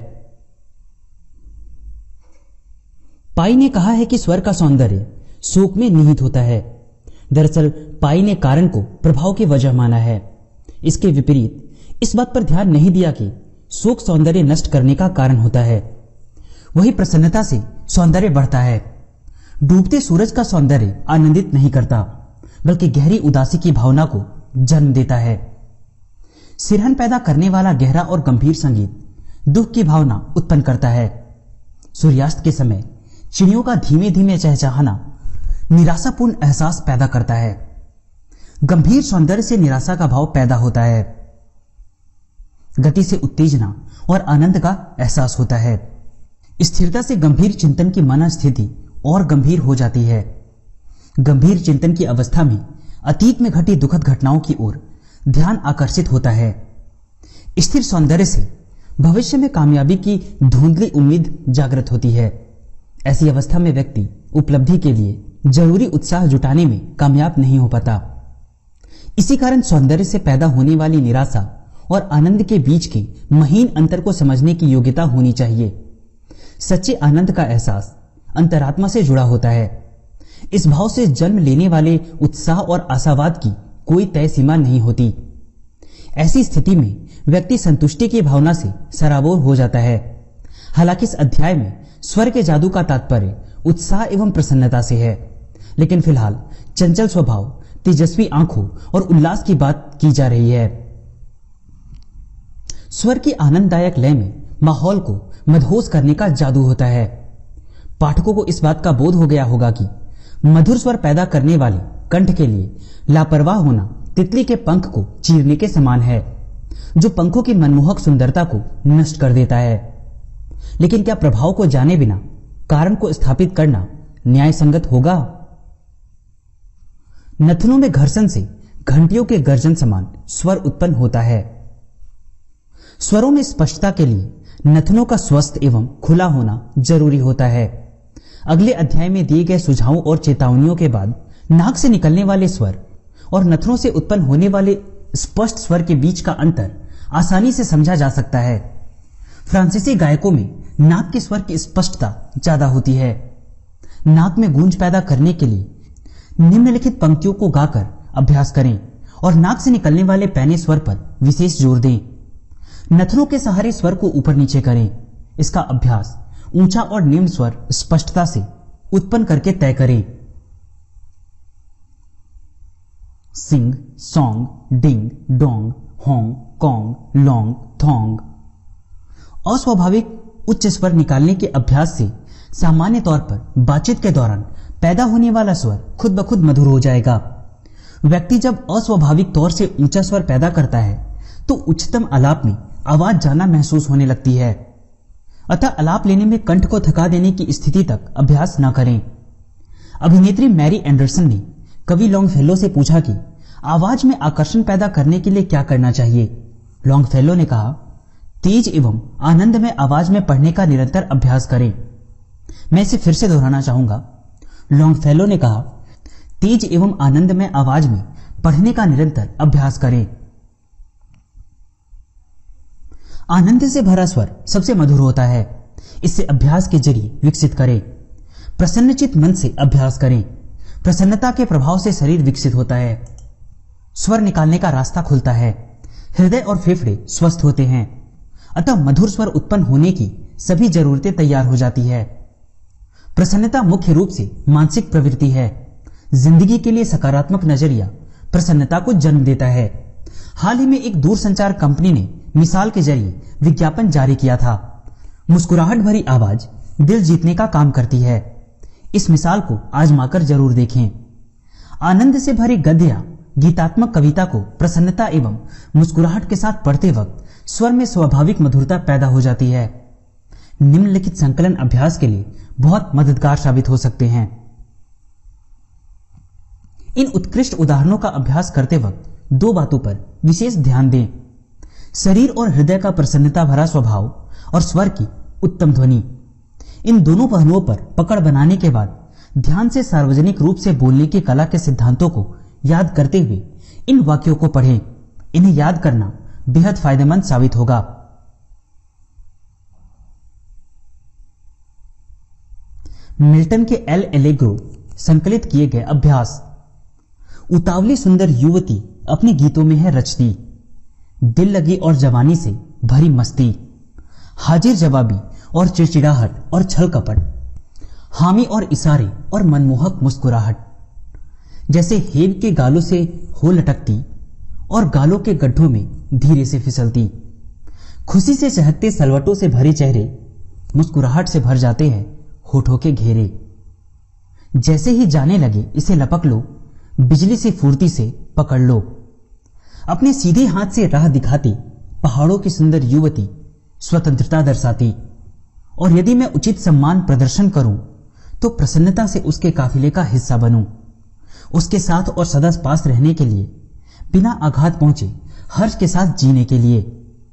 पाई ने कहा है कि स्वर का सौंदर्य शोक में निहित होता है। दरअसल पाई ने कारण को प्रभाव की वजह माना है। इसके विपरीत इस बात पर ध्यान नहीं दिया कि शोक सौंदर्य नष्ट करने का कारण होता है। वही प्रसन्नता से सौंदर्य बढ़ता है। डूबते सूरज का सौंदर्य आनंदित नहीं करता, बल्कि गहरी उदासी की भावना को जन्म देता है। सिरहन पैदा करने वाला गहरा और गंभीर संगीत दुख की भावना उत्पन्न करता है। सूर्यास्त के समय चिड़ियों का धीमे धीमे चहचहाना निराशापूर्ण एहसास पैदा करता है। गंभीर सौंदर्य से निराशा का भाव पैदा होता है। गति से उत्तेजना और आनंद का एहसास होता है। स्थिरता से गंभीर चिंतन की मन स्थिति और गंभीर हो जाती है। गंभीर चिंतन की अवस्था में अतीत में घटी दुखद घटनाओं की ओर ध्यान आकर्षित होता है। स्थिर सौंदर्य से भविष्य में कामयाबी की धुंधली उम्मीद जागृत होती है। ऐसी अवस्था में व्यक्ति उपलब्धि के लिए जरूरी उत्साह जुटाने में कामयाब नहीं हो पाता। इसी कारण सौंदर्य से पैदा होने वाली निराशा और आनंद के बीच के महीन अंतर को समझने की योग्यता होनी चाहिए। सच्चे आनंद का एहसास अंतरात्मा से जुड़ा होता है। इस भाव से जन्म लेने वाले उत्साह और आशावाद की कोई तय सीमा नहीं होती। ऐसी स्थिति में व्यक्ति संतुष्टि की भावना से सराबोर हो जाता है। हालांकि इस अध्याय में स्वर के जादू का तात्पर्य उत्साह एवं प्रसन्नता से है, लेकिन फिलहाल चंचल स्वभाव, तेजस्वी आंखों और उल्लास की बात की जा रही है। स्वर की आनंददायक लय में माहौल को मदहोश करने का जादू होता है। पाठकों को इस बात का बोध हो गया होगा कि मधुर स्वर पैदा करने वाले कंठ के लिए लापरवाह होना तितली के पंख को चीरने के समान है, जो पंखों की मनमोहक सुंदरता को नष्ट कर देता है। लेकिन क्या प्रभाव को जाने बिना कारण को स्थापित करना न्याय संगत होगा? नथनों में घर्षण से घंटियों के गर्जन समान स्वर उत्पन्न होता है। स्वरों में स्पष्टता के लिए नथनों का स्वस्थ एवं खुला होना जरूरी होता है। अगले अध्याय में दिए गए सुझावों और चेतावनियों के बाद नाक से निकलने वाले स्वर और नथनों से उत्पन्न होने वाले स्पष्ट स्वर के बीच का अंतर आसानी से समझा जा सकता है। फ्रांसीसी गायकों में नाक के स्वर की स्पष्टता ज्यादा होती है। नाक में गूंज पैदा करने के लिए निम्नलिखित पंक्तियों को गाकर अभ्यास करें और नाक से निकलने वाले पैने स्वर पर विशेष जोर दें। नथनों के सहारे स्वर को ऊपर नीचे करें। इसका अभ्यास ऊंचा और निम्न स्वर स्पष्टता से उत्पन्न करके तय करें। Sing, song, ding, dong, hong, kong, long, thong. अस्वाभाविक उच्च स्वर निकालने के अभ्यास से सामान्य तौर पर बातचीत के दौरान पैदा होने वाला स्वर खुद ब खुद मधुर हो जाएगा। व्यक्ति जब अस्वाभाविक तौर से ऊंचा स्वर पैदा करता है तो उच्चतम आलाप में आवाज जाना महसूस होने लगती है। अतः आलाप लेने में कंठ को थका देने की स्थिति तक अभ्यास न करें। अभिनेत्री मैरी एंडरसन ने कवि लॉन्गफेलो से पूछा कि आवाज में आकर्षण पैदा करने के लिए क्या करना चाहिए। लॉन्गफेलो ने कहा, तेज एवं आनंदमय आवाज में पढ़ने का निरंतर अभ्यास करें। मैं इसे फिर से दोहराना चाहूंगा। लॉन्गफेलो ने कहा, तेज एवं आनंदमय आवाज में पढ़ने का निरंतर अभ्यास करें। आनंद से भरा स्वर सबसे मधुर होता है। इसे अभ्यास के जरिए विकसित करें। प्रसन्नचित मन से अभ्यास करें। प्रसन्नता के प्रभाव से शरीर विकसित होता है। स्वर निकालने का रास्ता खुलता है। हृदय और फेफड़े स्वस्थ होते हैं। अतः मधुर स्वर उत्पन्न होने की सभी जरूरतें तैयार हो जाती है। प्रसन्नता मुख्य रूप से मानसिक प्रवृत्ति है। जिंदगी के लिए सकारात्मक नजरिया प्रसन्नता को जन्म देता है। हाल ही में एक दूरसंचार कंपनी ने मिसाल के जरिए विज्ञापन जारी किया था। मुस्कुराहट भरी आवाज दिल जीतने का काम करती है। इस मिसाल को आजमाकर जरूर देखें। आनंद से भरी गद्य या गीतात्मक कविता को प्रसन्नता एवं मुस्कुराहट के साथ पढ़ते वक्त स्वर में स्वाभाविक मधुरता पैदा हो जाती है। निम्नलिखित संकलन अभ्यास के लिए बहुत मददगार साबित हो सकते हैं। इन उत्कृष्ट उदाहरणों का अभ्यास करते वक्त दो बातों पर विशेष ध्यान दें। शरीर और हृदय का प्रसन्नता भरा स्वभाव और स्वर की उत्तम ध्वनि। इन दोनों पहलुओं पर पकड़ बनाने के बाद ध्यान से सार्वजनिक रूप से बोलने की कला के सिद्धांतों को याद करते हुए इन वाक्यों को पढ़ें। इन्हें याद करना बेहद फायदेमंद साबित होगा। मिल्टन के एल एलेग्रो संकलित किए गए अभ्यास। उतावली सुंदर युवती अपने गीतों में है रचती, दिल लगी और जवानी से भरी मस्ती, हाजिर जवाबी और चिड़चिड़ाहट और छल कपट, हामी और इशारे और मनमोहक मुस्कुराहट, जैसे हेव के गालों से हो लटकती और गालों के गड्ढों में धीरे से फिसलती। खुशी से चहकते सलवटों से भरे चेहरे मुस्कुराहट से भर जाते हैं होठों के घेरे। जैसे ही जाने लगे इसे लपक लो, बिजली से फुर्ती से पकड़ लो। अपने सीधे हाथ से राह दिखाती पहाड़ों की सुंदर युवती स्वतंत्रता दर्शाती, और यदि मैं उचित सम्मान प्रदर्शन करूं तो प्रसन्नता से उसके काफिले का हिस्सा बनूं। उसके साथ और सदा पास रहने के लिए, बिना आघात पहुंचे हर्ष के साथ जीने के लिए,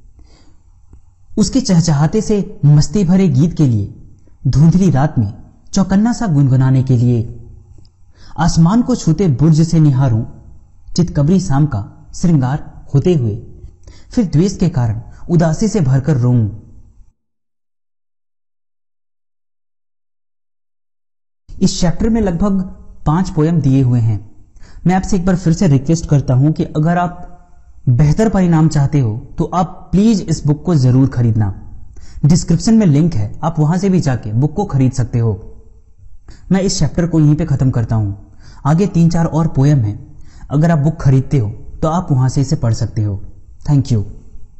उसके चहचहाते से मस्ती भरे गीत के लिए, धुंधली रात में चौकन्ना सा गुनगुनाने के लिए, आसमान को छूते बुर्ज से निहारूं चितकबरी शाम का श्रृंगार होते हुए, फिर द्वेष के कारण उदासी से भरकर रोऊं। इस चैप्टर में लगभग 5 पोयम दिए हुए हैं। मैं आपसे एक बार फिर से रिक्वेस्ट करता हूं कि अगर आप बेहतर परिणाम चाहते हो तो आप प्लीज इस बुक को जरूर खरीदना। डिस्क्रिप्शन में लिंक है, आप वहां से भी जाके बुक को खरीद सकते हो। मैं इस चैप्टर को यहीं पे खत्म करता हूं। आगे 3-4 और पोयम हैं। अगर आप बुक खरीदते हो तो आप वहां से इसे पढ़ सकते हो। Thank you.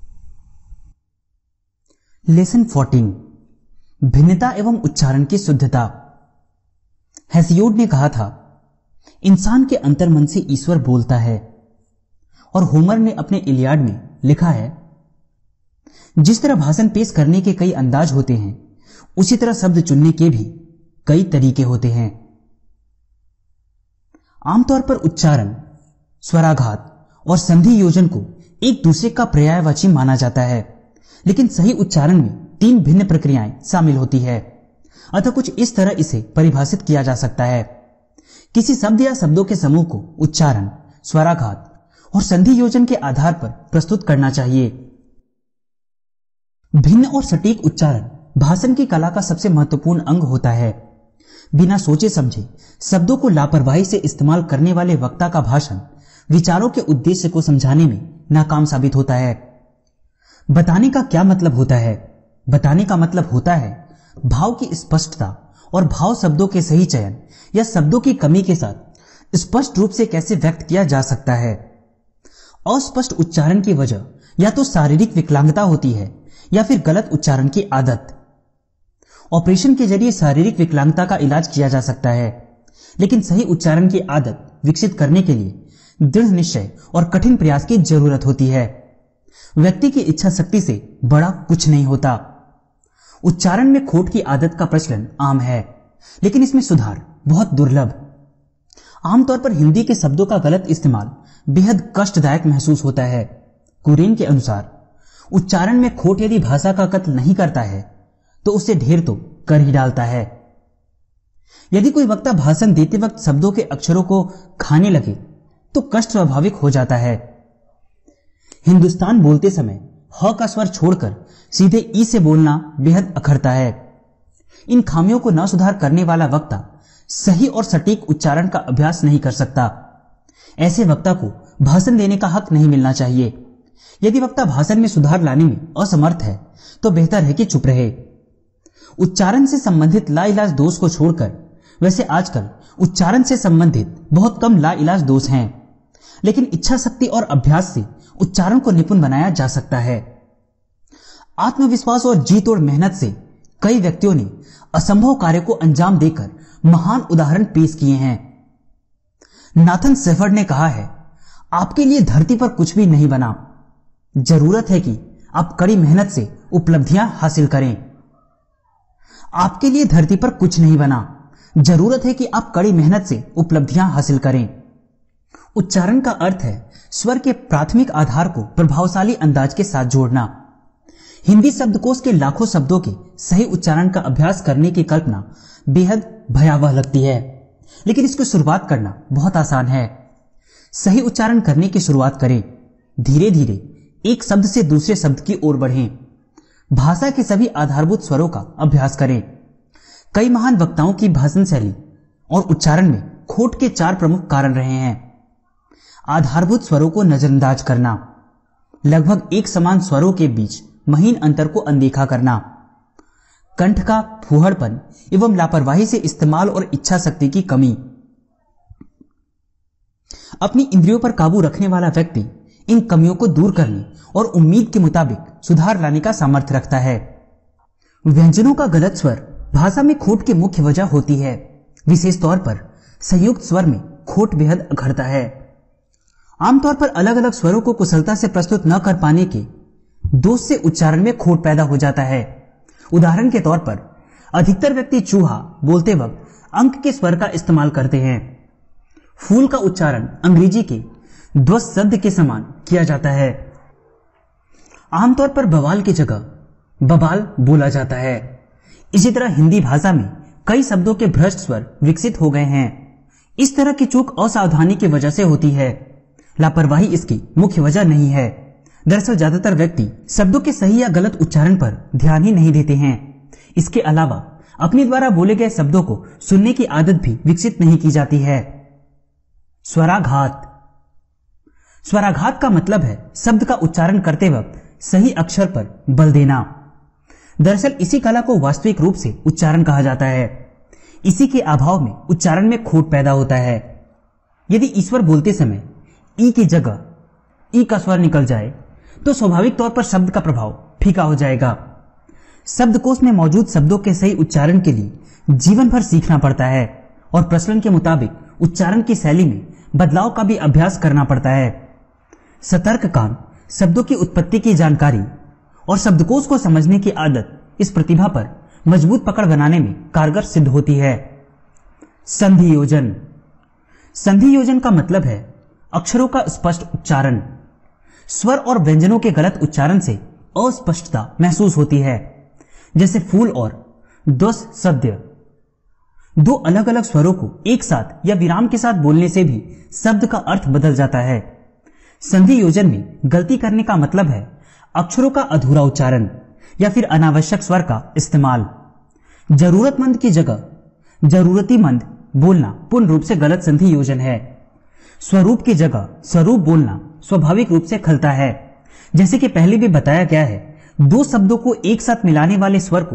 लेसन 14, भिन्नता एवं उच्चारण की शुद्धता। हेसियोड ने कहा था, इंसान के अंतर्मन से ईश्वर बोलता है। और होमर ने अपने इलियाड में लिखा है, जिस तरह भाषण पेश करने के कई अंदाज होते हैं, उसी तरह शब्द चुनने के भी कई तरीके होते हैं। आमतौर पर उच्चारण, स्वराघात और संधि योजन को एक दूसरे का पर्यायवाची माना जाता है, लेकिन सही उच्चारण में 3 भिन्न प्रक्रियाएं शामिल होती है। अतः कुछ इस तरह इसे परिभाषित किया जा सकता है। किसी शब्द या शब्दों के समूह को उच्चारण, स्वराघात और संधि योजन के आधार पर प्रस्तुत करना चाहिए। भिन्न और सटीक उच्चारण भाषण की कला का सबसे महत्वपूर्ण अंग होता है। बिना सोचे समझे शब्दों को लापरवाही से इस्तेमाल करने वाले वक्ता का भाषण विचारों के उद्देश्य को समझाने में नाकाम साबित होता है। बताने का क्या मतलब होता है? बताने का मतलब होता है भाव की स्पष्टता और भाव शब्दों के सही चयन या शब्दों की कमी के साथ स्पष्ट रूप से कैसे व्यक्त किया जा सकता है। अस्पष्ट उच्चारण की वजह या तो शारीरिक विकलांगता होती है या फिर गलत उच्चारण की आदत। ऑपरेशन के जरिए शारीरिक विकलांगता का इलाज किया जा सकता है, लेकिन सही उच्चारण की आदत विकसित करने के लिए दृढ़ निश्चय और कठिन प्रयास की जरूरत होती है। व्यक्ति की इच्छा शक्ति से बड़ा कुछ नहीं होता। उच्चारण में खोट की आदत का प्रचलन आम है, लेकिन इसमें सुधार बहुत दुर्लभ। आमतौर पर हिंदी के शब्दों का गलत इस्तेमाल बेहद कष्टदायक महसूस होता है। कुरेन के अनुसार उच्चारण में खोट यदि भाषा का कत्ल नहीं करता है तो उसे ढेर तो कर ही डालता है। यदि कोई वक्ता भाषण देते वक्त शब्दों के अक्षरों को खाने लगे तो कष्ट स्वाभाविक हो जाता है। हिंदुस्तान बोलते समय ह का स्वर छोड़कर सीधे ई से बोलना बेहद अखरता है। इन खामियों को न सुधार करने वाला वक्ता सही और सटीक उच्चारण का अभ्यास नहीं कर सकता। ऐसे वक्ता को भाषण देने का हक नहीं मिलना चाहिए। यदि वक्ता भाषण में सुधार लाने में असमर्थ है तो बेहतर है कि चुप रहे। उच्चारण से संबंधित लाइलाज दोष को छोड़कर वैसे आजकल उच्चारण से संबंधित बहुत कम लाइलाज दोष हैं, लेकिन इच्छा शक्ति और अभ्यास से उच्चारण को निपुण बनाया जा सकता है। आत्मविश्वास और जी तोड़ मेहनत से कई व्यक्तियों ने असंभव कार्य को अंजाम देकर महान उदाहरण पेश किए हैं। नाथन सेफर्ड ने कहा है, आपके लिए धरती पर कुछ भी नहीं बना, जरूरत है कि आप कड़ी मेहनत से उपलब्धियां हासिल करें। आपके लिए धरती पर कुछ नहीं बना, जरूरत है कि आप कड़ी मेहनत से उपलब्धियां हासिल करें। उच्चारण का अर्थ है स्वर के प्राथमिक आधार को प्रभावशाली अंदाज के साथ जोड़ना। हिंदी शब्दकोश के लाखों शब्दों के सही उच्चारण का अभ्यास करने की कल्पना बेहद भयावह लगती है, लेकिन इसकी शुरुआत करना बहुत आसान है। सही उच्चारण करने की शुरुआत करें। धीरे धीरे एक शब्द से दूसरे शब्द की ओर बढ़ें। भाषा के सभी आधारभूत स्वरों का अभ्यास करें। कई महान वक्ताओं की भाषण शैली और उच्चारण में खोट के 4 प्रमुख कारण रहे हैं। आधारभूत स्वरों को नजरअंदाज करना, लगभग एक समान स्वरों के बीच महीन अंतर को अनदेखा करना, कंठ का फूहड़पन एवं लापरवाही से इस्तेमाल और इच्छा शक्ति की कमी। अपनी इंद्रियों पर काबू रखने वाला व्यक्ति इन कमियों को दूर करने और उम्मीद के मुताबिक सुधार लाने का सामर्थ्य रखता है। व्यंजनों का गलत स्वर भाषा में खोट की मुख्य वजह होती है। विशेष तौर पर संयुक्त स्वर में खोट बेहद अखरता है। आमतौर पर अलग अलग स्वरों को कुशलता से प्रस्तुत न कर पाने के दोष से उच्चारण में खोट पैदा हो जाता है। उदाहरण के तौर पर अधिकतर व्यक्ति चूहा बोलते वक्त अंक के स्वर का इस्तेमाल करते हैं। फूल का उच्चारण अंग्रेजी के ध्वज शब्द के समान किया जाता है। आमतौर पर बवाल की जगह बबाल बोला जाता है। इसी तरह हिंदी भाषा में कई शब्दों के भ्रष्ट स्वर विकसित हो गए हैं। इस तरह की चूक असावधानी की वजह से होती है, लापरवाही इसकी मुख्य वजह नहीं है। दरअसल ज्यादातर व्यक्ति शब्दों के सही या गलत उच्चारण पर ध्यान ही नहीं देते हैं। इसके अलावा अपने द्वारा बोले गए शब्दों को सुनने की आदत भी विकसित नहीं की जाती है। स्वराघात। स्वराघात का मतलब है शब्द का उच्चारण करते वक्त सही अक्षर पर बल देना। दरअसल इसी कला को वास्तविक रूप से उच्चारण कहा जाता है। इसी के अभाव में उच्चारण में खोट पैदा होता है। यदि ईश्वर बोलते समय ई की जगह ई का स्वर निकल जाए तो स्वाभाविक तौर पर शब्द का प्रभाव फीका हो जाएगा। शब्दकोश में मौजूद शब्दों के सही उच्चारण के लिए जीवन भर सीखना पड़ता है और प्रचलन के मुताबिक उच्चारण की शैली में बदलाव का भी अभ्यास करना पड़ता है। सतर्क कान, शब्दों की उत्पत्ति की जानकारी और शब्दकोश को समझने की आदत इस प्रतिभा पर मजबूत पकड़ बनाने में कारगर सिद्ध होती है। संधि योजन। संधि योजन का मतलब है अक्षरों का स्पष्ट उच्चारण। स्वर और व्यंजनों के गलत उच्चारण से अस्पष्टता महसूस होती है, जैसे फूल और द्वस सद्य। दो अलग अलग स्वरों को एक साथ या विराम के साथ बोलने से भी शब्द का अर्थ बदल जाता है। संधि योजन में गलती करने का मतलब है अक्षरों का अधूरा उच्चारण या फिर अनावश्यक स्वर का इस्तेमाल। जरूरतमंद की जगह जरूरतीमंद बोलना पूर्ण रूप से गलत संधि योजन है। स्वरूप की जगह स्वरूप बोलना स्वाभाविक रूप से खलता है। जैसे कि पहले भी बताया गया है, दो शब्दों को एक साथ मिलाने वाले स्वर को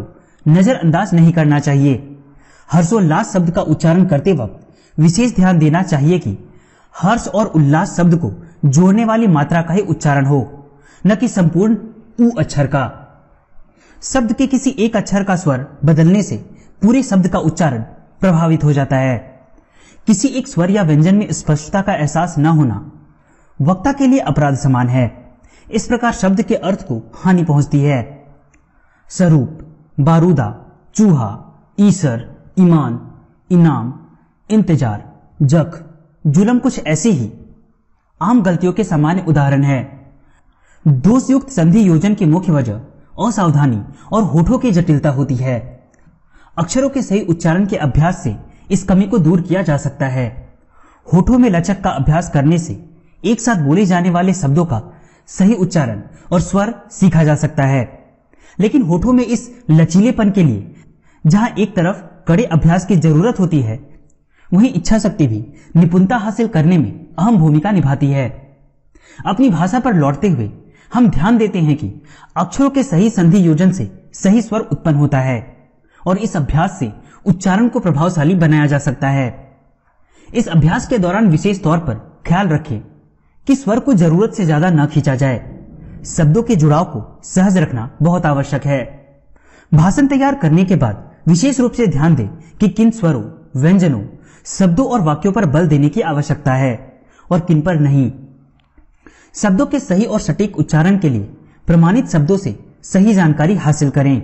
नजरअंदाज नहीं करना चाहिए। हर्षोल्लास शब्द का उच्चारण करते वक्त विशेष ध्यान देना चाहिए कि हर्ष और उल्लास शब्द को जोड़ने वाली मात्रा का ही उच्चारण हो, न कि संपूर्ण उ अक्षर का। शब्द के किसी एक अक्षर का स्वर बदलने से पूरे शब्द का उच्चारण प्रभावित हो जाता है। किसी एक स्वर या व्यंजन में स्पष्टता का एहसास न होना वक्ता के लिए अपराध समान है। इस प्रकार शब्द के अर्थ को हानि पहुंचती है। स्वरूप, बारूदा, चूहा, ईसर, ईमान, इनाम, इंतजार, जख, जुलम कुछ ऐसे ही आम गलतियों के सामान्य उदाहरण है। दोषयुक्त संधि योजन की मुख्य वजह असावधानी और होठों की जटिलता होती है। अक्षरों के सही उच्चारण के अभ्यास से इस कमी को दूर किया जा सकता है। होठों में लचक का अभ्यास करने से एक साथ बोले जाने वाले शब्दों का सही उच्चारण और स्वर सीखा जा सकता है। लेकिन होठों में इस लचीलेपन के लिए जहां एक तरफ कड़े अभ्यास की जरूरत होती है, वहीं इच्छा शक्ति भी निपुणता हासिल करने में अहम भूमिका निभाती है। अपनी भाषा पर लौटते हुए हम ध्यान देते हैं कि अक्षरों के सही संधि योजन से सही स्वर उत्पन्न होता है और इस अभ्यास से उच्चारण को प्रभावशाली बनाया जा सकता है। इस अभ्यास के दौरान विशेष तौर पर ख्याल रखें कि स्वर को जरूरत से ज्यादा न खींचा जाए। शब्दों के जुड़ाव को सहज रखना बहुत आवश्यक है। भाषण तैयार करने के बाद विशेष रूप से ध्यान दें कि किन स्वरों, व्यंजनों, शब्दों और वाक्यों पर बल देने की आवश्यकता है और किन पर नहीं। शब्दों के सही और सटीक उच्चारण के लिए प्रमाणित शब्दों से सही जानकारी हासिल करें।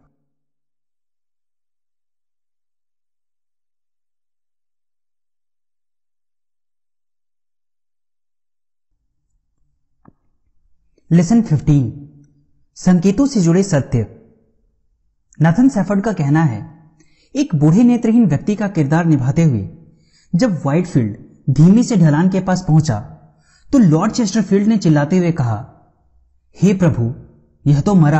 लेसन 15, संकेतों से जुड़े सत्य। नाथन सैफर्ड का कहना है, एक बूढ़े नेत्रहीन व्यक्ति का किरदार निभाते हुए जब व्हाइटफील्ड धीमे से ढलान के पास पहुंचा तो लॉर्ड चेस्टरफील्ड ने चिल्लाते हुए कहा, हे प्रभु, यह तो मरा।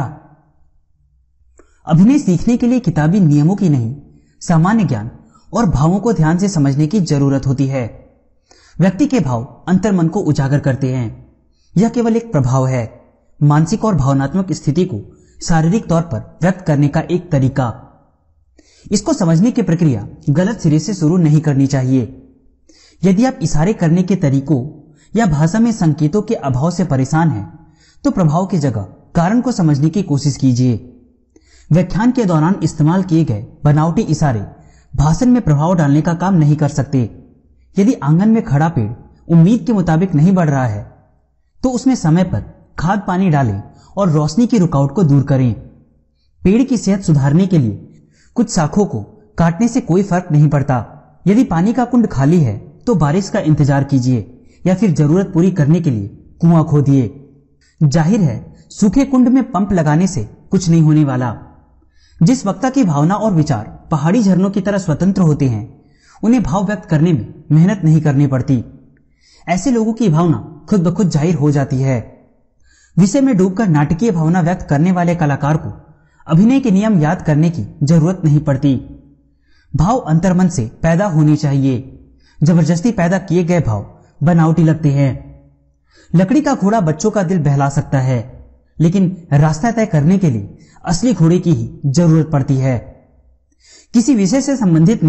अभिनय सीखने के लिए किताबी नियमों की नहीं, सामान्य ज्ञान और भावों को ध्यान से समझने की जरूरत होती है। व्यक्ति के भाव अंतर्मन को उजागर करते हैं। यह केवल एक प्रभाव है, मानसिक और भावनात्मक स्थिति को शारीरिक तौर पर व्यक्त करने का एक तरीका। इसको समझने की प्रक्रिया गलत सिरे से शुरू नहीं करनी चाहिए। यदि आप इशारे करने के तरीकों या भाषा में संकेतों के अभाव से परेशान हैं, तो प्रभाव की जगह कारण को समझने की कोशिश कीजिए। व्याख्यान के दौरान इस्तेमाल किए गए बनावटी इशारे भाषण में प्रभाव डालने का काम नहीं कर सकते। यदि आंगन में खड़ा पेड़ उम्मीद के मुताबिक नहीं बढ़ रहा है, तो उसमें समय पर खाद पानी डालें और रोशनी की रुकावट को दूर करें। पेड़ की सेहत सुधारने के लिए कुछ शाखों को काटने से कोई फर्क नहीं पड़ता। यदि पानी का कुंड खाली है तो बारिश का इंतजार कीजिए या फिर जरूरत पूरी करने के लिए कुआं खोदिए। जाहिर है, सूखे कुंड में पंप लगाने से कुछ नहीं होने वाला। जिस वक्ता की भावना और विचार पहाड़ी झरनों की तरह स्वतंत्र होते हैं, उन्हें भाव व्यक्त करने में मेहनत नहीं करनी पड़ती। ऐसे लोगों की भावना खुद ब खुद जाहिर हो जाती है। विषय में डूबकर नाटकीय भावना व्यक्त करने वाले कलाकार को अभिनय के नियम याद करने की जरूरत नहीं पड़ती। भाव अंतर्मन से पैदा होने चाहिए। जबरदस्ती पैदा किए गए भाव बनावटी लगते हैं। लकड़ी का घोड़ा बच्चों का दिल बहला सकता है, लेकिन रास्ता तय करने के लिए असली घोड़े की ही जरूरत पड़ती है। किसी विषय से संबंधित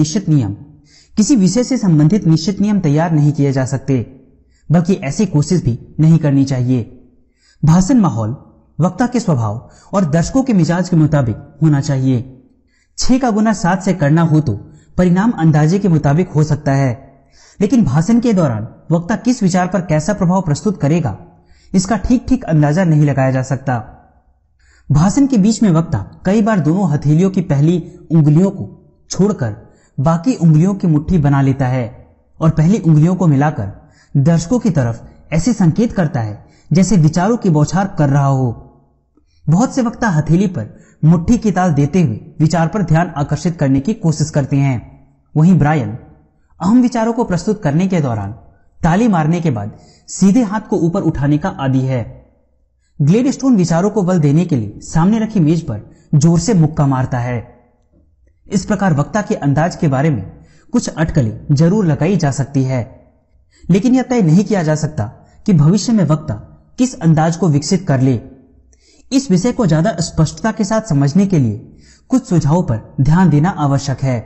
निश्चित नियम तैयार नहीं किए जा सकते, बल्कि ऐसी कोशिश भी नहीं करनी चाहिए। भाषण माहौल, वक्ता के स्वभाव और दर्शकों के मिजाज के मुताबिक होना चाहिए। 6 का गुना 7 से करना हो तो परिणाम अंदाजे के मुताबिक हो सकता है, लेकिन भाषण के दौरान वक्ता किस विचार पर कैसा प्रभाव प्रस्तुत करेगा, इसका ठीक अंदाजा नहीं लगाया जा सकता। भाषण के बीच में वक्ता कई बार दोनों हथेलियों की पहली उंगलियों को छोड़कर बाकी उंगलियों की मुट्ठी बना लेता है और पहली उंगलियों को मिलाकर दर्शकों की तरफ ऐसे संकेत करता है जैसे विचारों की बौछार कर रहा हो। बहुत से वक्ता हथेली पर मुट्ठी की ताल देते हुए विचार पर ध्यान आकर्षित करने की कोशिश करते हैं। वहीं ब्रायन अहम विचारों को प्रस्तुत करने के दौरान ताली मारने के बाद सीधे हाथ को ऊपर उठाने का आदी है। ग्लेडस्टोन विचारों को बल देने के लिए सामने रखी मेज पर जोर से मुक्का मारता है। इस प्रकार वक्ता के अंदाज के बारे में कुछ अटकलें जरूर लगाई जा सकती है, लेकिन यह तय नहीं किया जा सकता कि भविष्य में वक्ता किस अंदाज को विकसित कर ले। इस विषय को ज्यादा स्पष्टता के साथ समझने के लिए कुछ सुझावों पर ध्यान देना आवश्यक है।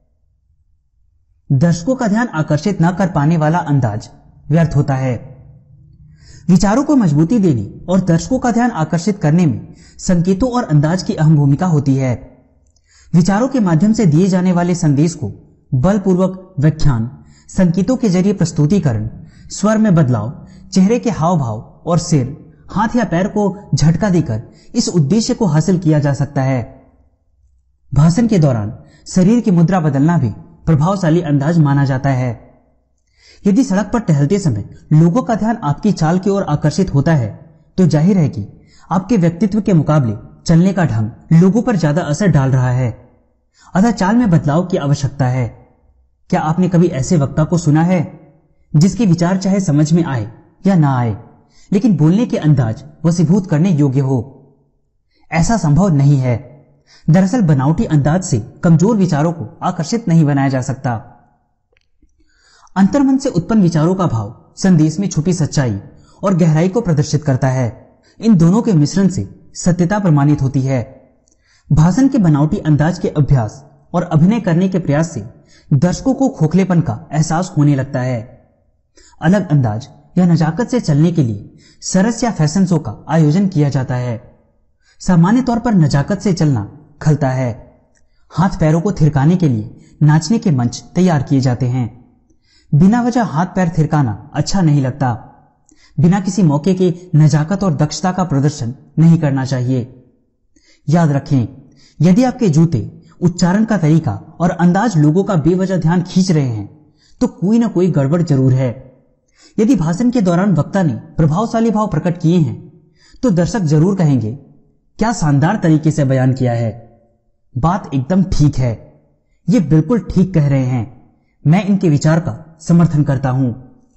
दर्शकों का ध्यान आकर्षित न कर पाने वाला अंदाज व्यर्थ होता है। विचारों को मजबूती देने और दर्शकों का ध्यान आकर्षित करने में संकेतों और अंदाज की अहम भूमिका होती है। विचारों के माध्यम से दिए जाने वाले संदेश को बलपूर्वक व्याख्यान, संकेतों के जरिए प्रस्तुतिकरण, स्वर में बदलाव, चेहरे के हाव भाव और सिर, हाथ या पैर को झटका देकर इस उद्देश्य को हासिल किया जा सकता है। भाषण के दौरान शरीर की मुद्रा बदलना भी प्रभावशाली अंदाज माना जाता है। यदि सड़क पर टहलते समय लोगों का ध्यान आपकी चाल की ओर आकर्षित होता है तो जाहिर है कि आपके व्यक्तित्व के मुकाबले चलने का ढंग लोगों पर ज्यादा असर डाल रहा है। अतः चाल में बदलाव की आवश्यकता है। क्या आपने कभी ऐसे वक्ता को सुना है जिसके विचार चाहे समझ में आए या ना आए, लेकिन बोलने के अंदाज वशीभूत करने योग्य हो? ऐसा संभव नहीं है। दरअसल बनावटी अंदाज से कमजोर विचारों को आकर्षित नहीं बनाया जा सकता। अंतर्मन से उत्पन्न विचारों का भाव संदेश में छुपी सच्चाई और गहराई को प्रदर्शित करता है। इन दोनों के मिश्रण से सत्यता प्रमाणित होती है। भाषण के बनावटी अंदाज के अभ्यास और अभिनय करने के प्रयास से दर्शकों को खोखलेपन का एहसास होने लगता है। अलग अंदाज या नजाकत से चलने के लिए सरस या फैशन शो का आयोजन किया जाता है। सामान्य तौर पर नजाकत से चलना खलता है। हाथ पैरों को थिरकाने के लिए नाचने के मंच तैयार किए जाते हैं। बिना वजह हाथ पैर थिरकाना अच्छा नहीं लगता। बिना किसी मौके के नजाकत और दक्षता का प्रदर्शन नहीं करना चाहिए। याद रखें, यदि आपके जूते, उच्चारण का तरीका और अंदाज लोगों का बेवजह ध्यान खींच रहे हैं तो कोई ना कोई गड़बड़ जरूर है। यदि भाषण के दौरान वक्ता ने प्रभावशाली भाव प्रकट किए हैं तो दर्शक जरूर कहेंगे, क्या शानदार तरीके से बयान किया है, बात एकदम ठीक है, ये बिल्कुल ठीक कह रहे हैं, मैं इनके विचार का समर्थन करता हूं।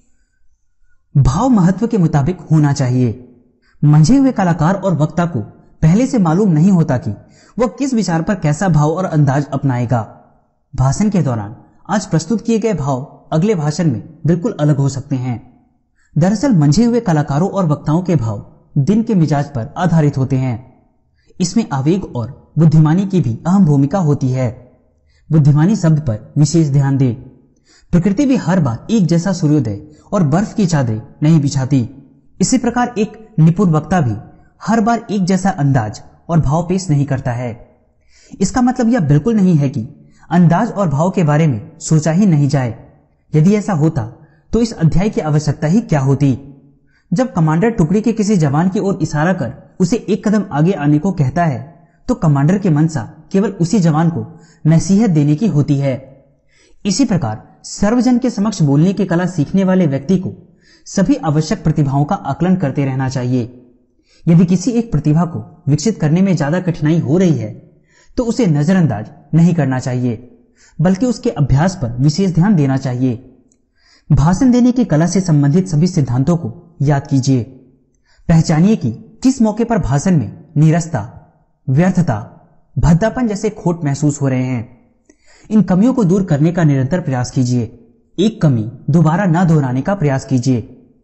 भाव महत्व के मुताबिक होना चाहिए। मंझे हुए कलाकार और वक्ता को पहले से मालूम नहीं होता कि वह किस विचार पर कैसा भाव और अंदाज अपनाएगा। भाषण के दौरान आज प्रस्तुत किए गए भाव अगले भाषण में बिल्कुल अलग हो सकते हैं। दरअसल मंझे हुए कलाकारों और वक्ताओं के भाव दिन के मिजाज पर आधारित होते हैं। इसमें आवेग और बुद्धिमानी की भी अहम भूमिका होती है। बुद्धिमानी शब्द पर विशेष ध्यान दें। प्रकृति भी हर बार एक जैसा सूर्योदय और बर्फ की चादरें नहीं बिछाती। इसी प्रकार एक निपुण वक्ता भी हर बार एक जैसा अंदाज और भाव पेश नहीं करता है। इसका मतलब यह बिल्कुल नहीं है कि अंदाज और भाव के बारे में सोचा ही नहीं जाए। यदि ऐसा होता तो इस अध्याय की आवश्यकता ही क्या होती। जब कमांडर टुकड़ी के किसी जवान की ओर इशारा कर उसे एक कदम आगे आने को कहता है तो कमांडर की मंशा केवल उसी जवान को नसीहत देने की होती है। इसी प्रकार सर्वजन के समक्ष बोलने की कला सीखने वाले व्यक्ति को सभी आवश्यक प्रतिभाओं का आकलन करते रहना चाहिए। यदि किसी एक प्रतिभा को विकसित करने में ज्यादा कठिनाई हो रही है तो उसे नजरअंदाज नहीं करना चाहिए, बल्कि उसके अभ्यास पर विशेष ध्यान देना चाहिए। भाषण देने की कला से संबंधित सभी सिद्धांतों को याद कीजिए। पहचानिए कि किस मौके पर भाषण में नीरसता, व्यर्थता, भद्दापन जैसे खोट महसूस हो रहे हैं। इन कमियों को दूर करने का निरंतर प्रयास कीजिए। एक कमी दोबारा न दोहराने का प्रयास कीजिए।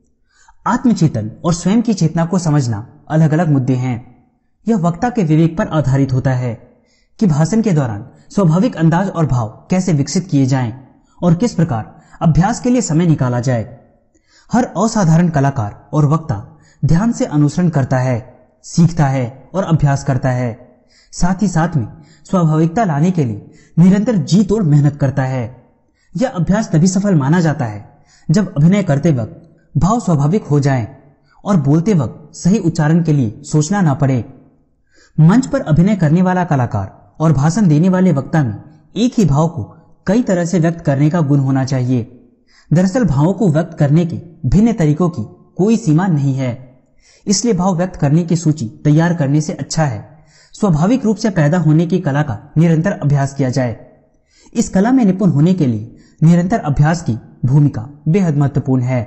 आत्मचेतन और स्वयं की चेतना को समझना अलग अलग मुद्दे हैं। यह वक्ता के विवेक पर आधारित होता है कि भाषण के दौरान स्वाभाविक अंदाज और भाव कैसे विकसित किए जाएं और किस प्रकार अभ्यास के लिए समय निकाला जाए। हर असाधारण कलाकार और वक्ता ध्यान से अनुसरण करता है, सीखता है और अभ्यास करता है। साथ ही साथ में स्वाभाविकता लाने के लिए निरंतर जी तोड़ मेहनत करता है। यह अभ्यास तभी सफल माना जाता है जब अभिनय करते वक्त भाव स्वाभाविक हो जाएं और बोलते वक्त सही उच्चारण के लिए सोचना ना पड़े। मंच पर अभिनय करने वाला कलाकार और भाषण देने वाले वक्ता में एक ही भाव को कई तरह से व्यक्त करने का गुण होना चाहिए। दरअसल भावों को व्यक्त करने के भिन्न तरीकों की कोई सीमा नहीं है, इसलिए भाव व्यक्त करने की सूची तैयार करने से अच्छा है स्वाभाविक रूप से पैदा होने की कला का निरंतर अभ्यास किया जाए। इस कला में निपुण होने के लिए निरंतर अभ्यास की भूमिका बेहद महत्वपूर्ण है।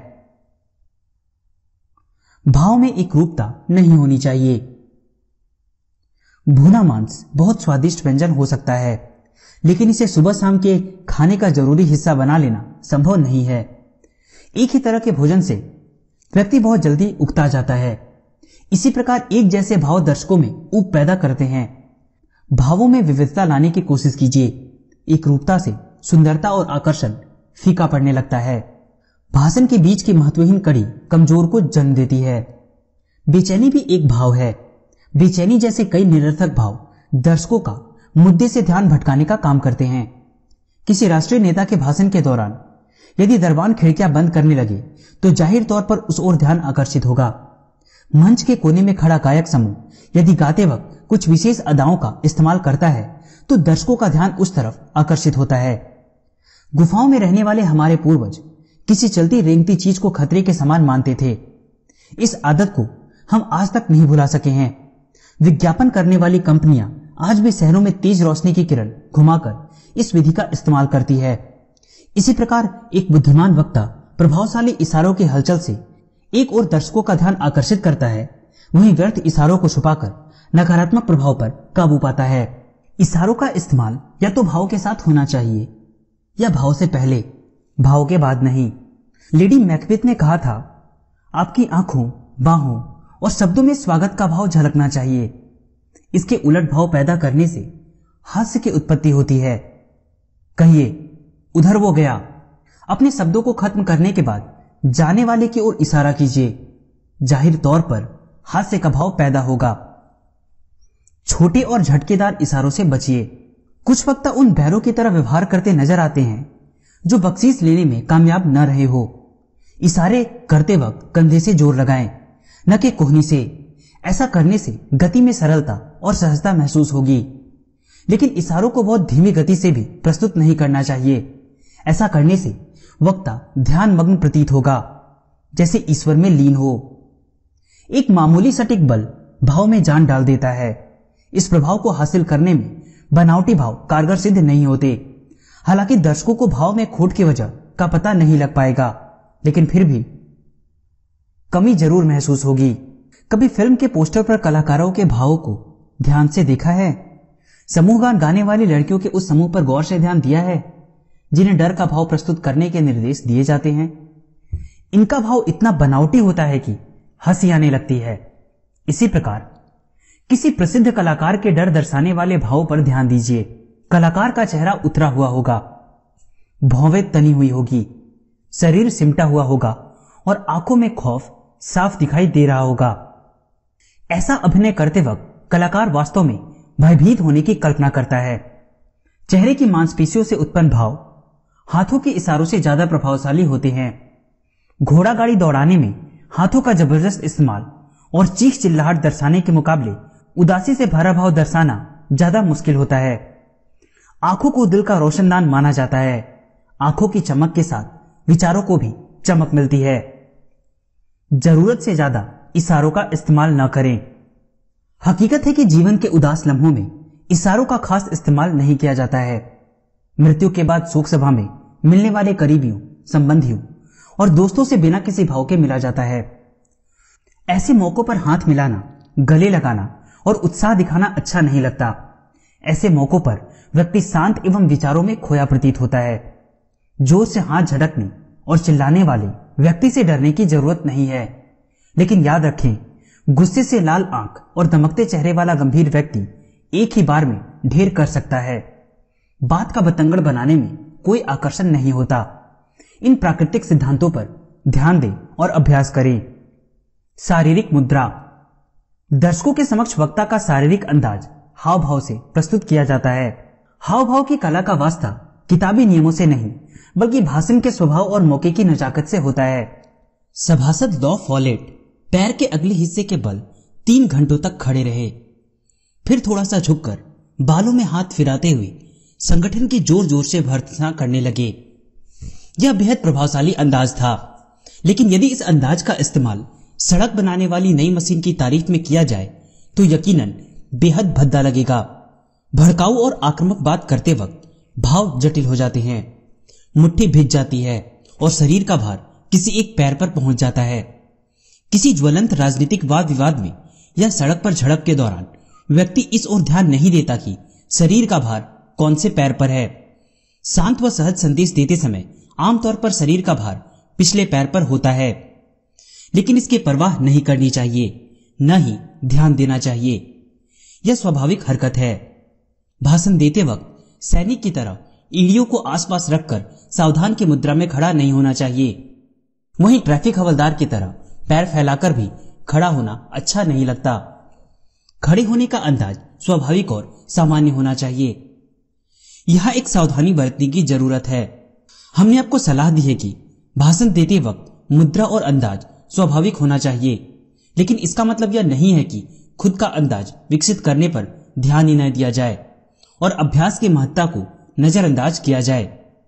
भाव में एक रूपता नहीं होनी चाहिए। भुना मांस बहुत स्वादिष्ट व्यंजन हो सकता है, लेकिन इसे सुबह शाम के खाने का जरूरी हिस्सा बना लेना संभव नहीं है। एक ही तरह के भोजन से व्यक्ति बहुत जल्दी उकता जाता है। इसी प्रकार एक जैसे भाव दर्शकों में ऊब पैदा करते हैं। भावों में विविधता लाने की कोशिश कीजिए। एकरूपता से सुंदरता और आकर्षण फीका पड़ने लगता है। भाषण के बीच की महत्वहीन कड़ी कमजोर को जन्म देती है। बेचैनी भी एक भाव है। बेचैनी जैसे कई निरर्थक भाव दर्शकों का मुद्दे से ध्यान भटकाने का काम करते हैं। किसी राष्ट्रीय नेता के भाषण के दौरान यदि दरबान खिड़कियां बंद करने लगे तो जाहिर तौर पर उस ओर ध्यान आकर्षित होगा। मंच के कोने में खड़ा गायक समूह यदि गाते वक्त कुछ विशेष अदाओं का इस्तेमाल करता है तो दर्शकों का ध्यान उस तरफ आकर्षित होता है। गुफाओं में रहने वाले हमारे पूर्वज किसी चलती रेंगती चीज को खतरे के समान मानते थे। इस आदत को हम आज तक नहीं भुला सके हैं। विज्ञापन करने वाली कंपनियां आज भी शहरों में तेज रोशनी की किरण घुमाकर इस विधि का इस्तेमाल करती है। इसी प्रकार एक बुद्धिमान वक्ता प्रभावशाली इशारों की हलचल से एक और दर्शकों का ध्यान आकर्षित करता है, वहीं व्यर्थ इशारों को छुपाकर नकारात्मक प्रभाव पर काबू पाता है। इशारों का इस्तेमाल या तो भाव के साथ होना चाहिए या भाव से पहले, भाव के बाद नहीं। लेडी मैकबेथ ने कहा था, आपकी आंखों, बाहों और शब्दों में स्वागत का भाव झलकना चाहिए। इसके उलट भाव पैदा करने से हास्य की उत्पत्ति होती है। कहिए, उधर वो गया। अपने शब्दों को खत्म करने के बाद जाने वाले की ओर इशारा कीजिए। जाहिर तौर पर हास्य का भाव पैदा होगा। छोटे और झटकेदार इशारों से बचिए। कुछ वक्ता उन बैरों की तरह व्यवहार करते नजर आते हैं जो बख्शीश लेने में कामयाब न रहे हो। इशारे करते वक्त कंधे से जोर लगाएं, न कि कोहनी से। ऐसा करने से गति में सरलता और सहजता महसूस होगी। लेकिन इशारों को बहुत धीमी गति से भी प्रस्तुत नहीं करना चाहिए। ऐसा करने से वक्ता ध्यान मग्न प्रतीत होगा, जैसे ईश्वर में लीन हो। एक मामूली सटीक बल भाव में जान डाल देता है। इस प्रभाव को हासिल करने में बनावटी भाव कारगर सिद्ध नहीं होते। हालांकि दर्शकों को भाव में खोट की वजह का पता नहीं लग पाएगा, लेकिन फिर भी कमी जरूर महसूस होगी। कभी फिल्म के पोस्टर पर कलाकारों के भावों को ध्यान से देखा है? समूह गान गाने वाली लड़कियों के उस समूह पर गौर से ध्यान दिया है जिन्हें डर का भाव प्रस्तुत करने के निर्देश दिए जाते हैं? इनका भाव इतना बनावटी होता है कि हंसी आने लगती है। इसी प्रकार किसी प्रसिद्ध कलाकार के डर दर्शाने वाले भाव पर ध्यान दीजिए। कलाकार का चेहरा उतरा हुआ होगा, भौवें तनी हुई होगी, शरीर सिमटा हुआ होगा और आंखों में खौफ साफ दिखाई दे रहा होगा। ऐसा अभिनय करते वक्त कलाकार वास्तव में भयभीत होने की कल्पना करता है। चेहरे की मांसपेशियों से उत्पन्न भाव हाथों के इशारों से ज्यादा प्रभावशाली होते हैं। घोड़ा गाड़ी दौड़ाने में हाथों का जबरदस्त इस्तेमाल और चीख चिल्लाहट दर्शाने के मुकाबले उदासी से भरा भाव दर्शाना ज्यादा मुश्किल होता है। आंखों को दिल का रोशनदान माना जाता है। आंखों की चमक के साथ विचारों को भी चमक मिलती है। जरूरत से ज्यादा इशारों का इस्तेमाल न करें। हकीकत है कि जीवन के उदास लम्हों में इशारों का खास इस्तेमाल नहीं किया जाता है। मृत्यु के बाद शोक सभा में मिलने वाले करीबियों, संबंधियों और दोस्तों से बिना किसी भाव के मिला जाता है। ऐसे मौकों पर हाथ मिलाना, गले लगाना और उत्साह दिखाना अच्छा नहीं लगता। ऐसे मौकों पर व्यक्ति शांत एवं विचारों में खोया प्रतीत होता है। जोर से हाथ झटकने और चिल्लाने वाले व्यक्ति से डरने की जरूरत नहीं है। लेकिन याद रखें, गुस्से से लाल आंख और दमकते चेहरे वाला गंभीर व्यक्ति एक ही बार में ढेर कर सकता है। बात का बतंगड़ बनाने में कोई आकर्षण नहीं होता। इन प्राकृतिक सिद्धांतों पर ध्यान दें और अभ्यास करें। शारीरिक मुद्रा। दर्शकों के समक्ष वक्ता का शारीरिक अंदाज हाव भाव से प्रस्तुत किया जाता है। हाव भाव की कला का वास्ता किताबी नियमों से नहीं, बल्कि भाषण के स्वभाव और मौके की नजाकत से होता है। सभासद लॉ फॉलेट पैर के अगले हिस्से के बल 3 घंटों तक खड़े रहे, फिर थोड़ा सा झुककर बालों में हाथ फिराते हुए संगठन की जोर जोर से भर्त्सना करने लगे। यह बेहद प्रभावशाली अंदाज था, लेकिन यदि इस अंदाज का इस्तेमाल सड़क बनाने वाली नई मशीन की तारीफ में किया जाए तो यकीनन बेहद भद्दा लगेगा। भड़काऊ और आक्रामक बात करते वक्त भाव जटिल हो जाते हैं। मुट्ठी भिज जाती है और शरीर का भार किसी एक पैर पर पहुंच जाता है। किसी ज्वलंत राजनीतिक वाद विवाद में या सड़क पर झड़प के दौरान व्यक्ति इस ओर ध्यान नहीं देता कि शरीर का भार कौन से पैर पर है। शांत व सहज संदेश देते समय आमतौर पर शरीर का भार पिछले पैर पर होता है, लेकिन इसकी परवाह नहीं करनी चाहिए, न ही ध्यान देना चाहिए। यह स्वाभाविक हरकत है। भाषण देते वक्त सैनिक की तरह एड़ियों को आसपास रखकर सावधान की मुद्रा में खड़ा नहीं होना चाहिए। वहीं ट्रैफिक हवलदार की तरह पैर फैलाकर भी खड़ा होना अच्छा नहीं लगता। खड़े होने का अंदाज स्वाभाविक और सामान्य होना चाहिए। यह एक सावधानी बरतने की जरूरत है। हमने आपको सलाह दी है कि भाषण देते वक्त मुद्रा और अंदाज स्वाभाविक होना चाहिए, लेकिन इसका मतलब यह नहीं है कि खुद का अंदाज विकसित करने पर ध्यान ही न दिया जाए और अभ्यास की महत्ता को नजरअंदाज किया जाए।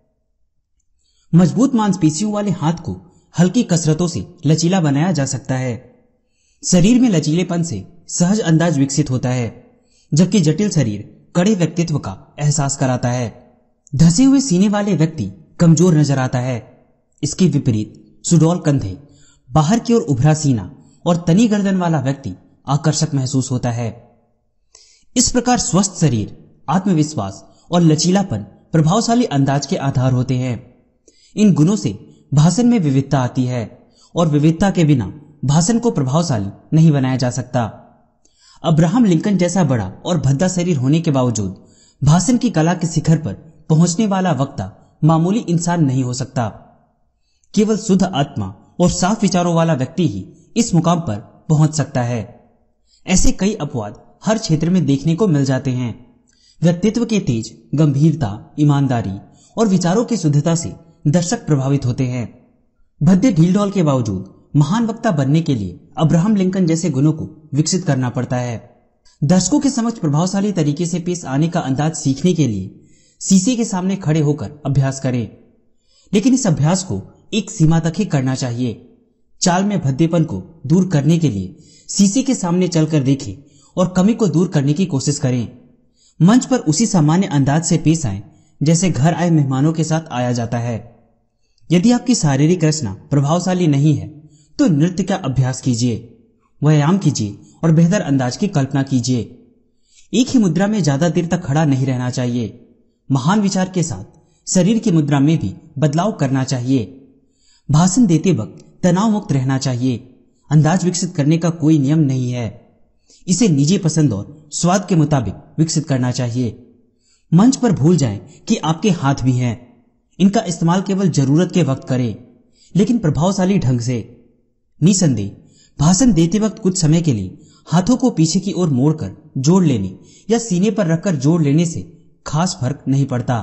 मजबूत मांसपेशियों वाले हाथ को हल्की कसरतों से लचीला बनाया जा सकता है। शरीर में लचीलेपन से सहज अंदाज विकसित होता है, जबकि जटिल शरीर कड़े व्यक्तित्व का एहसास कराता है। धसे हुए सीने वाले व्यक्ति कमजोर नजर आता है। इसके विपरीत सुडौल कंधे, बाहर की ओर उभरा सीना और तनी गर्दन वाला व्यक्ति आकर्षक महसूस होता है। इस प्रकार स्वस्थ शरीर, आत्मविश्वास और लचीलापन प्रभावशाली अंदाज के आधार होते हैं। इन गुणों से भाषण में विविधता आती है और विविधता के बिना भाषण को प्रभावशाली नहीं बनाया जा सकता। अब्राहम लिंकन जैसा बड़ा और भद्दा शरीर होने के बावजूद भाषण की कला के शिखर पर पहुंचने वाला वक्ता मामूली इंसान नहीं हो सकता। केवल शुद्ध आत्मा और साफ विचारों वाला व्यक्ति ही इस मुकाम पर पहुंच सकता है। ऐसे कई अपवाद हर क्षेत्र में देखने को मिल जाते हैं। व्यक्तित्व के तेज, गंभीरता, ईमानदारी और विचारों की शुद्धता से दर्शक प्रभावित होते हैं। भद्दे ढील-ढाल के बावजूद महान वक्ता बनने के लिए अब्राहम लिंकन जैसे गुणों को विकसित करना पड़ता है। दर्शकों के समक्ष प्रभावशाली तरीके से पेश आने का अंदाज सीखने के लिए शीशे के सामने खड़े होकर अभ्यास करें, लेकिन इस अभ्यास को एक सीमा तक ही करना चाहिए। चाल में भद्देपन को दूर करने के लिए शीशे के सामने चलकर देखें और कमी को दूर करने की कोशिश करें। मंच पर उसी सामान्य अंदाज से पेश आएं जैसे घर आए मेहमानों के साथ आया जाता है। यदि आपकी शारीरिक रचना प्रभावशाली नहीं है तो नृत्य का अभ्यास कीजिए, व्यायाम कीजिए और बेहतर अंदाज की कल्पना कीजिए। एक ही मुद्रा में ज्यादा देर तक खड़ा नहीं रहना चाहिए। महान विचार के साथ शरीर की मुद्रा में भी बदलाव करना चाहिए। भाषण देते वक्त तनाव मुक्त रहना चाहिए। अंदाज विकसित करने का कोई नियम नहीं है। इसे निजी पसंद और स्वाद के मुताबिक विकसित करना चाहिए। मंच पर भूल जाएं कि आपके हाथ भी हैं। इनका इस्तेमाल केवल जरूरत के वक्त करें, लेकिन प्रभावशाली ढंग से। निसंदेह भाषण देते वक्त कुछ समय के लिए हाथों को पीछे की ओर मोड़कर जोड़ लेने या सीने पर रखकर जोड़ लेने से खास फर्क नहीं पड़ता।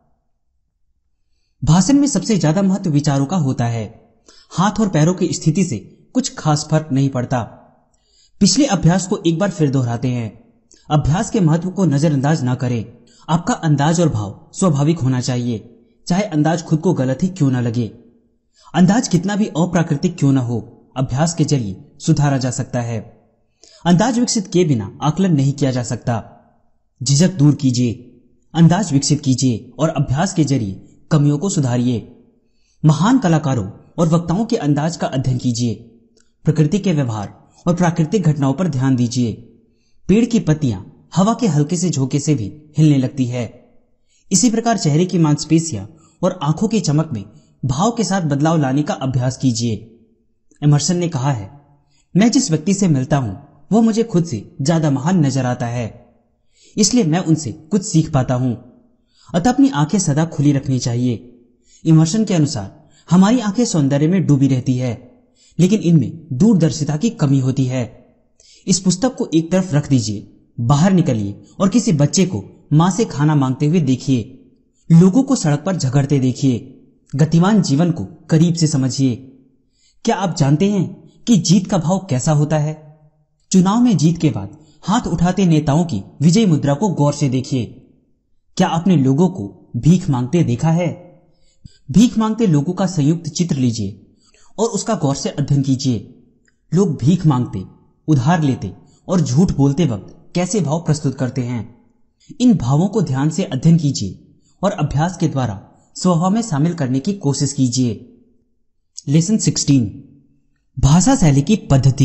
भाषण में सबसे ज्यादा महत्व विचारों का होता है। हाथ और पैरों की स्थिति से कुछ खास फर्क नहीं पड़ता। पिछले अभ्यास को एक बार फिर दोहराते हैं। अभ्यास के महत्व को नजरअंदाज न करें। आपका अंदाज और भाव स्वाभाविक होना चाहिए, चाहे अंदाज खुद को गलत ही क्यों न लगे। अंदाज कितना भी अप्राकृतिक क्यों न हो, अभ्यास के जरिए सुधारा जा सकता है। अंदाज विकसित किए बिना आकलन नहीं किया जा सकता। झिझक दूर कीजिए, अंदाज विकसित कीजिए और अभ्यास के जरिए कमियों को सुधारिए। महान कलाकारों और वक्ताओं के अंदाज का अध्ययन कीजिए। प्रकृति के व्यवहार और प्राकृतिक घटनाओं पर ध्यान दीजिए। पेड़ की पत्तियां हवा के हल्के से झोंके से भी हिलने लगती है। इसी प्रकार चेहरे की मांसपेशियां और आंखों की चमक में भाव के साथ बदलाव लाने का अभ्यास कीजिए। एमर्सन ने कहा है, मैं जिस व्यक्ति से मिलता हूं वो मुझे खुद से ज्यादा महान नजर आता है, इसलिए मैं उनसे कुछ सीख पाता हूं। अतः अपनी आंखें सदा खुली रखनी चाहिए। एमर्सन के अनुसार हमारी आंखें सौंदर्य में डूबी रहती है, लेकिन इनमें दूरदर्शिता की कमी होती है। इस पुस्तक को एक तरफ रख दीजिए, बाहर निकलिए और किसी बच्चे को मां से खाना मांगते हुए देखिए। लोगों को सड़क पर झगड़ते देखिए। गतिमान जीवन को करीब से समझिए। क्या आप जानते हैं कि जीत का भाव कैसा होता है? चुनाव में जीत के बाद हाथ उठाते नेताओं की विजय मुद्रा को गौर से देखिए। क्या आपने लोगों को भीख मांगते देखा है? भीख मांगते लोगों का संयुक्त चित्र लीजिए और उसका गौर से अध्ययन कीजिए। लोग भीख मांगते, उधार लेते और झूठ बोलते वक्त कैसे भाव प्रस्तुत करते हैं। इन भावों को ध्यान से अध्ययन कीजिए और अभ्यास के द्वारा स्वभाव में शामिल करने की कोशिश कीजिए। लेसन 16, भाषा शैली की पद्धति।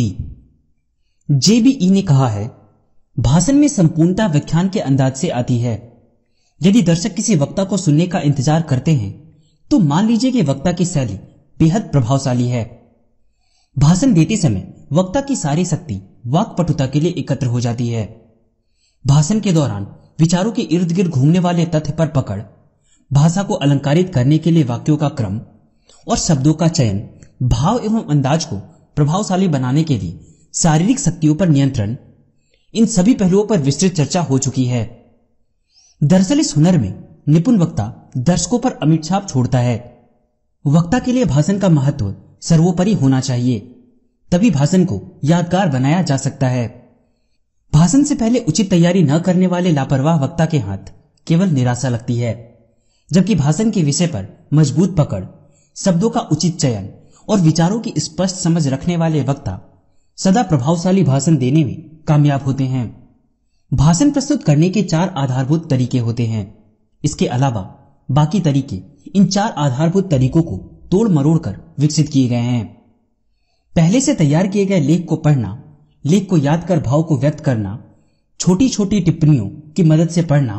जेबीई ने कहा है, भाषण में संपूर्णता व्याख्यान के अंदाज से आती है। यदि दर्शक किसी वक्ता को सुनने का इंतजार करते हैं तो मान लीजिए कि वक्ता की शैली बेहद प्रभावशाली है। भाषण देते समय वक्ता की सारी शक्ति वाक्पटुता के लिए एकत्र हो जाती है। भाषण के दौरान विचारों के इर्द गिर्द घूमने वाले तथ्य पर पकड़, भाषा को अलंकारित करने के लिए वाक्यों का क्रम और शब्दों का चयन, भाव एवं अंदाज को प्रभावशाली बनाने के लिए शारीरिक शक्तियों पर नियंत्रण, इन सभी पहलुओं पर विस्तृत चर्चा हो चुकी है। दरअसल इस हुनर में निपुण वक्ता दर्शकों पर अमिट छाप छोड़ता है। वक्ता के लिए भाषण का महत्व सर्वोपरि होना चाहिए, तभी भाषण को यादगार बनाया जा सकता है। भाषण से पहले उचित तैयारी न करने वाले लापरवाह वक्ता के हाथ केवल निराशा लगती है, जबकि भाषण के विषय पर मजबूत पकड़, शब्दों का उचित चयन और विचारों की स्पष्ट समझ रखने वाले वक्ता सदा प्रभावशाली भाषण देने में कामयाब होते हैं। भाषण प्रस्तुत करने के 4 आधारभूत तरीके होते हैं। इसके अलावा बाकी तरीके इन 4 आधारभूत तरीकों को तोड़ मरोड़ कर विकसित किए गए हैं। पहले से तैयार किए गए लेख को पढ़ना, लेख को याद कर भाव को व्यक्त करना, छोटी छोटी टिप्पणियों की मदद से पढ़ना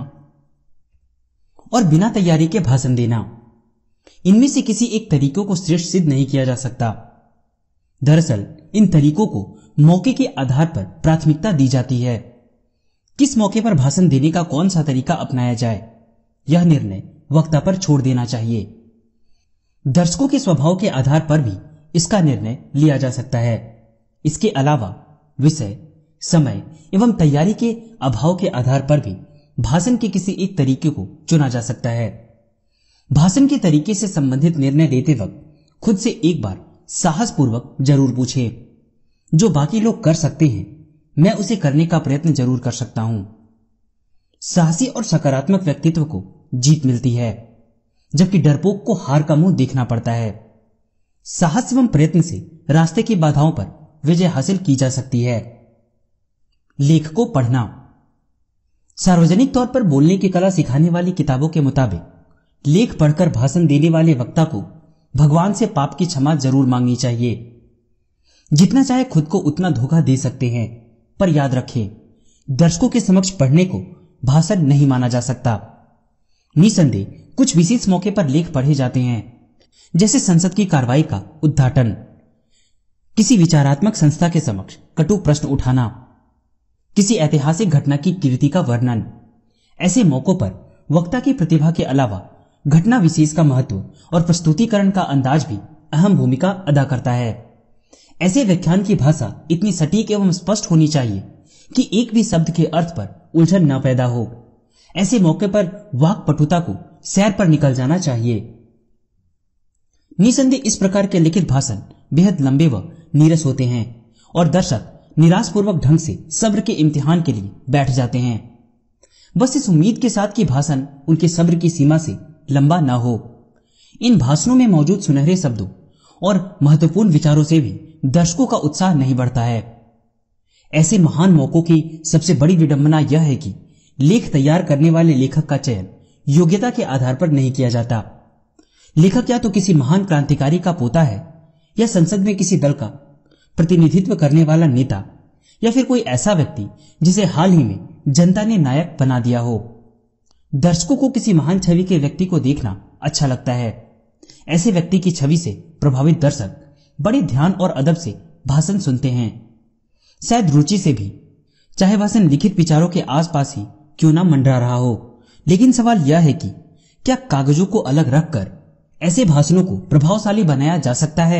और बिना तैयारी के भाषण देना, इनमें से किसी एक तरीकों को श्रेष्ठ सिद्ध नहीं किया जा सकता। दरअसल इन तरीकों को मौके के आधार पर प्राथमिकता दी जाती है। किस मौके पर भाषण देने का कौन सा तरीका अपनाया जाए, यह निर्णय वक्ता पर छोड़ देना चाहिए। दर्शकों के स्वभाव के आधार पर भी इसका निर्णय लिया जा सकता है। इसके अलावा विषय, समय एवं तैयारी के अभाव के आधार पर भी भाषण के किसी एक तरीके को चुना जा सकता है। भाषण के तरीके से संबंधित निर्णय लेते वक्त खुद से एक बार साहसपूर्वक जरूर पूछें, जो बाकी लोग कर सकते हैं मैं उसे करने का प्रयत्न जरूर कर सकता हूं। साहसी और सकारात्मक व्यक्तित्व को जीत मिलती है, जबकि डरपोक को हार का मुंह देखना पड़ता है। साहस एवं प्रयत्न से रास्ते की बाधाओं पर विजय हासिल की जा सकती है। लेख को पढ़ना। सार्वजनिक तौर पर बोलने की कला सिखाने वाली किताबों के मुताबिक लेख पढ़कर भाषण देने वाले वक्ता को भगवान से पाप की क्षमा जरूर मांगनी चाहिए। जितना चाहे खुद को उतना धोखा दे सकते हैं, पर याद रखें, दर्शकों के समक्ष पढ़ने को भाषण नहीं माना जा सकता। निसंदेह कुछ विशेष मौके पर लेख पढ़े जाते हैं, जैसे संसद की कार्रवाई का उद्घाटन, किसी विचारात्मक संस्था के समक्ष कटु प्रश्न उठाना, किसी ऐतिहासिक घटना की कीर्ति का वर्णन। ऐसे मौकों पर वक्ता की प्रतिभा के अलावा घटना विशेष का महत्व और प्रस्तुतिकरण का अंदाज भी अहम भूमिका अदा करता है। ऐसे व्याख्यान की भाषा इतनी सटीक एवं स्पष्ट होनी चाहिए कि एक भी शब्द के अर्थ पर उलझन न पैदा हो। ऐसे मौके पर वाक्पटुता को सैर पर निकल जाना चाहिए। निसंदेह इस प्रकार के लिखित भाषण बेहद लंबे व नीरस होते हैं और दर्शक निराशपूर्वक ढंग से सब्र के इम्तिहान के लिए बैठ जाते हैं, बस इस उम्मीद के साथ कि भाषण उनके सब्र की सीमा से लंबा न हो। इन भाषणों में मौजूद सुनहरे शब्दों और महत्वपूर्ण विचारों से भी दर्शकों का उत्साह नहीं बढ़ता है। ऐसे महान मौकों की सबसे बड़ी विडंबना यह है कि लेख तैयार करने वाले लेखक का चयन योग्यता के आधार पर नहीं किया जाता। लेखक या तो किसी महान क्रांतिकारी का पोता है, या संसद में किसी दल का प्रतिनिधित्व करने वाला नेता, या फिर कोई ऐसा व्यक्ति जिसे हाल ही में जनता ने नायक बना दिया हो। दर्शकों को किसी महान छवि के व्यक्ति को देखना अच्छा लगता है। ऐसे व्यक्ति की छवि से प्रभावित दर्शक बड़े ध्यान और अदब से भाषण सुनते हैं, शायद रुचि से भी, चाहे भाषण लिखित विचारों के आसपास ही क्यों ना मंडरा रहा हो। लेकिन सवाल यह है कि क्या कागजों को अलग रखकर ऐसे भाषणों को प्रभावशाली बनाया जा सकता है?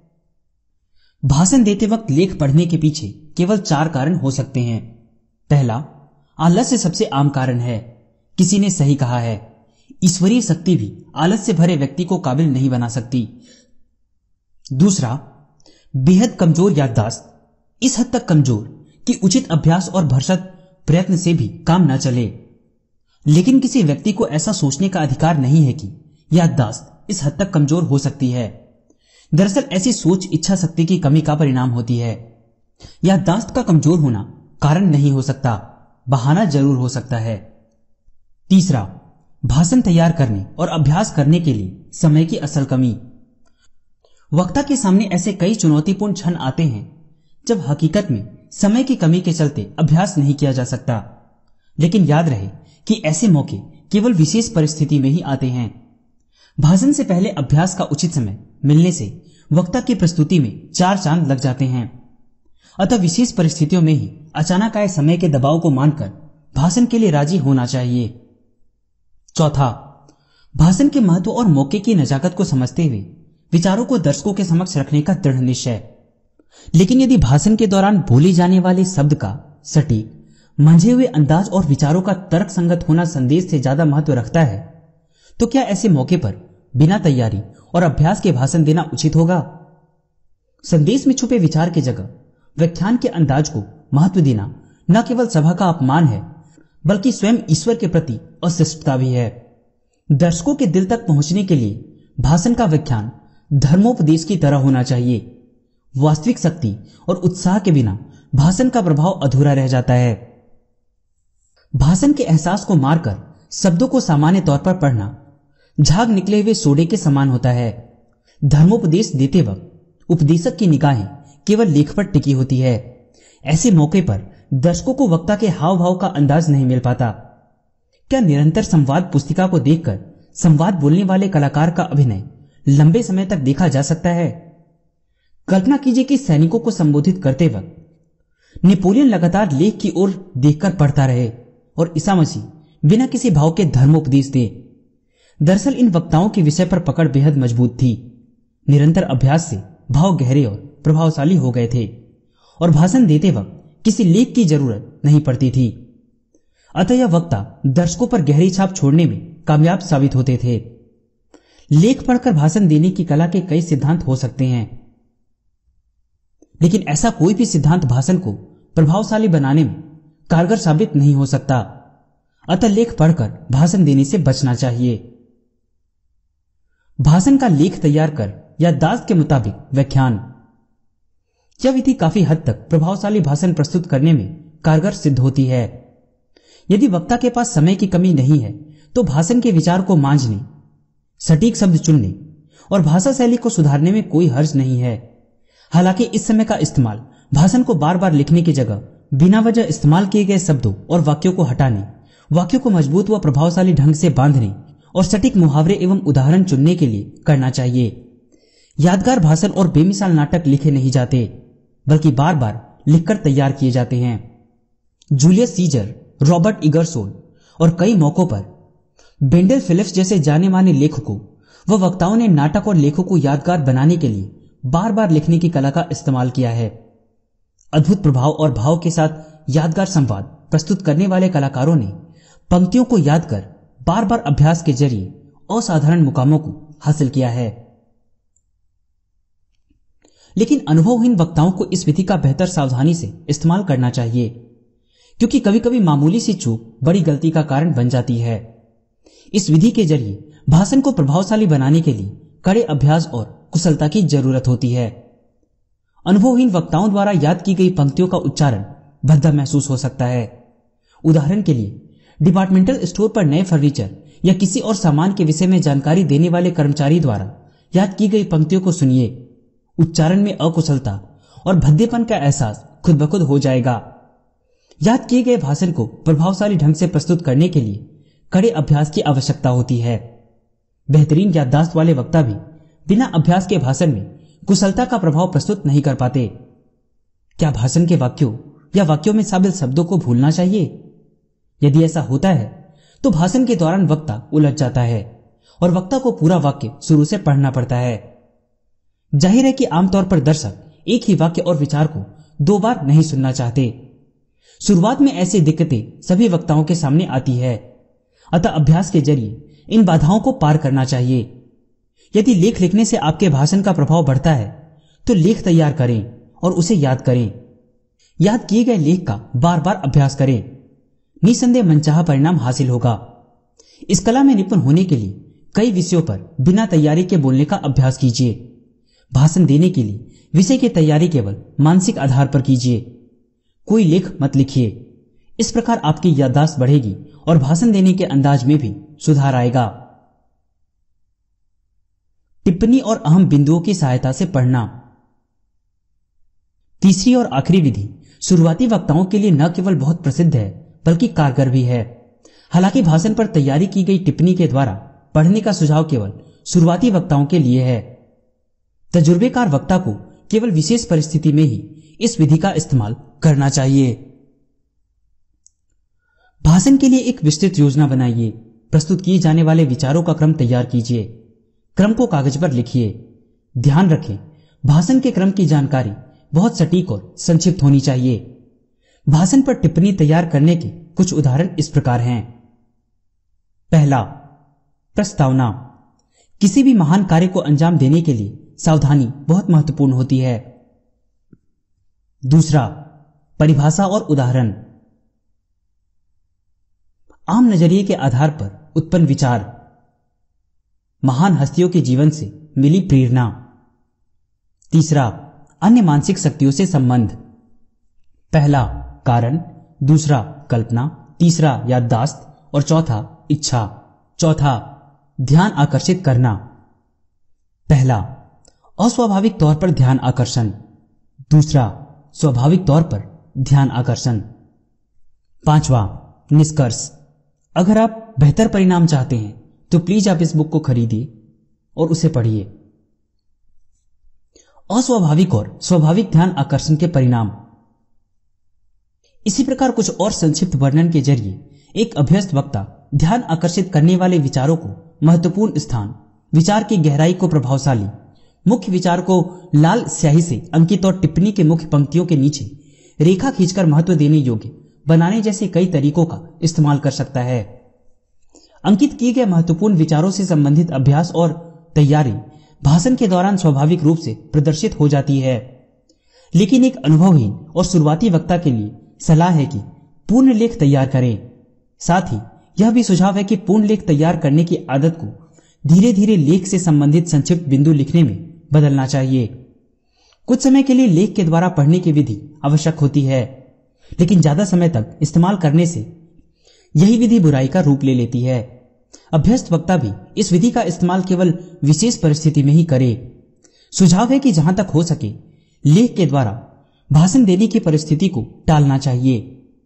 भाषण देते वक्त लेख पढ़ने के पीछे केवल 4 कारण हो सकते हैं। पहला, आलस्य सबसे आम कारण है। किसी ने सही कहा है, ईश्वरीय शक्ति भी आलस से भरे व्यक्ति को काबिल नहीं बना सकती। दूसरा, बेहद कमजोर याददाश्त, इस हद तक कमजोर कि उचित अभ्यास और भरसक प्रयत्न से भी काम न चले। लेकिन किसी व्यक्ति को ऐसा सोचने का अधिकार नहीं है कि याददाश्त इस हद तक कमजोर हो सकती है। दरअसल ऐसी सोच इच्छा शक्ति की कमी का परिणाम होती है। याददाश्त का कमजोर होना कारण नहीं हो सकता, बहाना जरूर हो सकता है। तीसरा, भाषण तैयार करने और अभ्यास करने के लिए समय की असल कमी। वक्ता के सामने ऐसे कई चुनौतीपूर्ण क्षण आते हैं जब हकीकत में समय की कमी के चलते अभ्यास नहीं किया जा सकता। लेकिन याद रहे कि ऐसे मौके केवल विशेष परिस्थिति में ही आते हैं। भाषण से पहले अभ्यास का उचित समय मिलने से वक्ता की प्रस्तुति में 4 चांद लग जाते हैं। अतः विशेष परिस्थितियों में ही अचानक आए समय के दबाव को मानकर भाषण के लिए राजी होना चाहिए। चौथा, भाषण के महत्व और मौके की नजाकत को समझते हुए विचारों को दर्शकों के समक्ष रखने का दृढ़ निश्चय। लेकिन यदि भाषण के दौरान बोले जाने वाले शब्द का सटीक, मंझे हुए अंदाज और विचारों का तर्क संगत होना संदेश से ज्यादा महत्व रखता है, तो क्या ऐसे मौके पर बिना तैयारी और अभ्यास के भाषण देना उचित होगा? संदेश में छुपे विचार की जगह व्याख्यान के अंदाज को महत्व देना न केवल सभा का अपमान है, बल्कि स्वयं ईश्वर के प्रति अशिष्टता भी है। दर्शकों के दिल तक पहुंचने के लिए भाषण का व्याख्यान धर्मोपदेश की तरह होना चाहिए। वास्तविक शक्ति और उत्साह के बिना भाषण का प्रभाव अधूरा रह जाता है। भाषण के एहसास को मारकर शब्दों को सामान्य तौर पर पढ़ना झाग निकले हुए सोडे के समान होता है। धर्मोपदेश देते वक्त उपदेशक की निगाहें केवल लेख पर टिकी होती है। ऐसे मौके पर दर्शकों को वक्ता के हाव भाव का अंदाज नहीं मिल पाता। क्या निरंतर संवाद पुस्तिका को देखकर संवाद बोलने वाले कलाकार का अभिनय लंबे समय तक देखा जा सकता है? कल्पना कीजिए कि सैनिकों को संबोधित करते वक्त नेपोलियन लगातार लेख की ओर देखकर पढ़ता रहे और ईसा मसीह बिना किसी भाव के धर्मोपदेश दे। दरअसल इन वक्ताओं के विषय पर पकड़ बेहद मजबूत थी। निरंतर अभ्यास से भाव गहरे और प्रभावशाली हो गए थे और भाषण देते वक्त किसी लेख की जरूरत नहीं पड़ती थी। अतः यह वक्ता दर्शकों पर गहरी छाप छोड़ने में कामयाब साबित होते थे। लेख पढ़कर भाषण देने की कला के कई सिद्धांत हो सकते हैं, लेकिन ऐसा कोई भी सिद्धांत भाषण को प्रभावशाली बनाने में कारगर साबित नहीं हो सकता। अतः लेख पढ़कर भाषण देने से बचना चाहिए। भाषण का लेख तैयार कर या दास के मुताबिक व्याख्यान। यह विधि काफी हद तक प्रभावशाली भाषण प्रस्तुत करने में कारगर सिद्ध होती है। यदि वक्ता के पास समय की कमी नहीं है तो भाषण के विचार को मांझने, सटीक शब्द चुनने और भाषा शैली को सुधारने में कोई हर्ज नहीं है। हालांकि इस समय का इस्तेमाल भाषण को बार बार लिखने की जगह बिना वजह इस्तेमाल किए गए शब्दों और वाक्यों को हटाने, वाक्यों को मजबूत व प्रभावशाली ढंग से बांधने और सटीक मुहावरे एवं उदाहरण चुनने के लिए करना चाहिए। यादगार भाषण और बेमिसाल नाटक लिखे नहीं जाते, बल्कि बार बार लिखकर तैयार किए जाते हैं। जूलियस सीजर, रॉबर्ट इगरसोल और कई मौकों पर बेंडल फिलिप्स जैसे जाने माने लेखकों व वक्ताओं ने नाटक और लेखों को यादगार बनाने के लिए बार बार लिखने की कला का इस्तेमाल किया है। अद्भुत प्रभाव और भाव के साथ यादगार संवाद प्रस्तुत करने वाले कलाकारों ने पंक्तियों को याद कर बार बार अभ्यास के जरिए असाधारण मुकामों को हासिल किया है। लेकिन अनुभवहीन वक्ताओं को इस विधि का बेहतर सावधानी से इस्तेमाल करना चाहिए, क्योंकि कभी कभी मामूली सी चूक बड़ी गलती का कारण बन जाती है। इस विधि के जरिए भाषण को प्रभावशाली बनाने के लिए कड़े अभ्यास और कुशलता की जरूरत होती है। अनुभवहीन वक्ताओं द्वारा याद की गई पंक्तियों का उच्चारण भद्दा महसूस हो सकता है। उदाहरण के लिए, डिपार्टमेंटल स्टोर पर नए फर्नीचर या किसी और सामान के विषय में जानकारी देने वाले कर्मचारी द्वारा याद की गई पंक्तियों को सुनिए। उच्चारण में अकुशलता और भद्देपन का एहसास खुद ब खुद हो जाएगा। याद किए गए भाषण को प्रभावशाली ढंग से प्रस्तुत करने के लिए कड़े अभ्यास की आवश्यकता होती है। बेहतरीन याददाश्त वाले वक्ता भी बिना अभ्यास के भाषण में कुशलता का प्रभाव प्रस्तुत नहीं कर पाते। क्या भाषण के वाक्यों या वाक्यों में शामिल शब्दों को भूलना चाहिए? यदि ऐसा होता है तो भाषण के दौरान वक्ता उलझ जाता है और वक्ता को पूरा वाक्य शुरू से पढ़ना पड़ता है। जाहिर है कि आमतौर पर दर्शक एक ही वाक्य और विचार को दो बार नहीं सुनना चाहते। शुरुआत में ऐसी दिक्कतें सभी वक्ताओं के सामने आती है, अतः अभ्यास के जरिए इन बाधाओं को पार करना चाहिए। यदि लेख लिखने से आपके भाषण का प्रभाव बढ़ता है तो लेख तैयार करें और उसे याद करें। याद किए गए लेख का बार बार अभ्यास करें, निसंदेह मनचाहा परिणाम हासिल होगा। इस कला में निपुण होने के लिए कई विषयों पर बिना तैयारी के बोलने का अभ्यास कीजिए। भाषण देने के लिए विषय की तैयारी केवल मानसिक आधार पर कीजिए, कोई लेख मत लिखिए। इस प्रकार आपकी याददाश्त बढ़ेगी और भाषण देने के अंदाज में भी सुधार आएगा। टिप्पणी और अहम बिंदुओं की सहायता से पढ़ना। तीसरी और आखिरी विधि शुरुआती वक्ताओं के लिए न केवल बहुत प्रसिद्ध है बल्कि कारगर भी है। हालांकि भाषण पर तैयारी की गई टिप्पणी के द्वारा पढ़ने का सुझाव केवल शुरुआती वक्ताओं के लिए है। तजुर्बेकार वक्ता को केवल विशेष परिस्थिति में ही इस विधि का इस्तेमाल करना चाहिए। भाषण के लिए एक विस्तृत योजना बनाइए। प्रस्तुत किए जाने वाले विचारों का क्रम तैयार कीजिए। क्रम को कागज पर लिखिए। ध्यान रखें, भाषण के क्रम की जानकारी बहुत सटीक और संक्षिप्त होनी चाहिए। भाषण पर टिप्पणी तैयार करने के कुछ उदाहरण इस प्रकार हैं। पहला, प्रस्तावना। किसी भी महान कार्य को अंजाम देने के लिए सावधानी बहुत महत्वपूर्ण होती है। दूसरा, परिभाषा और उदाहरण। आम नजरिए के आधार पर उत्पन्न विचार, महान हस्तियों के जीवन से मिली प्रेरणा। तीसरा, अन्य मानसिक शक्तियों से संबंध। पहला, कारण, दूसरा, कल्पना, तीसरा, याददाश्त और चौथा, इच्छा। चौथा, ध्यान आकर्षित करना। पहला, अस्वाभाविक तौर पर ध्यान आकर्षण। दूसरा, स्वाभाविक तौर पर ध्यान आकर्षण। पांचवा, निष्कर्ष। अगर आप बेहतर परिणाम चाहते हैं तो प्लीज आप इस बुक को खरीदिए और उसे पढ़िए। अस्वाभाविक और स्वाभाविक ध्यान आकर्षण के परिणाम। इसी प्रकार कुछ और संक्षिप्त वर्णन के जरिए एक अभ्यस्त वक्ता ध्यान आकर्षित करने वाले विचारों को महत्वपूर्ण स्थान, विचार की गहराई को प्रभावशाली, मुख्य विचार को लाल स्याही से अंकित और टिप्पणी के मुख्य पंक्तियों के नीचे रेखा खींचकर महत्व देने योग्य बनाने जैसे कई तरीकों का इस्तेमाल कर सकता है। अंकित किए गए महत्वपूर्ण विचारों से संबंधित अभ्यास और तैयारी भाषण के दौरान स्वाभाविक रूप से प्रदर्शित हो जाती है, लेकिन एक अनुभवहीन और शुरुआती वक्ता के लिए सलाह है कि पूर्ण लेख तैयार करें। साथ ही यह भी सुझाव है कि पूर्ण लेख तैयार करने की आदत को धीरे धीरे लेख से संबंधित संक्षिप्त बिंदु लिखने में बदलना चाहिए। कुछ समय के लिए लेख के द्वारा पढ़ने की विधि आवश्यक होती है, लेकिन ज्यादा समय तक इस्तेमाल करने से यही विधि बुराई का रूप ले लेती है। अभ्यस्त वक्ता भी इस विधि का इस्तेमाल केवल विशेष परिस्थिति में ही करे। सुझाव है कि जहां तक हो सके लेख के द्वारा भाषण देने की परिस्थिति को टालना चाहिए।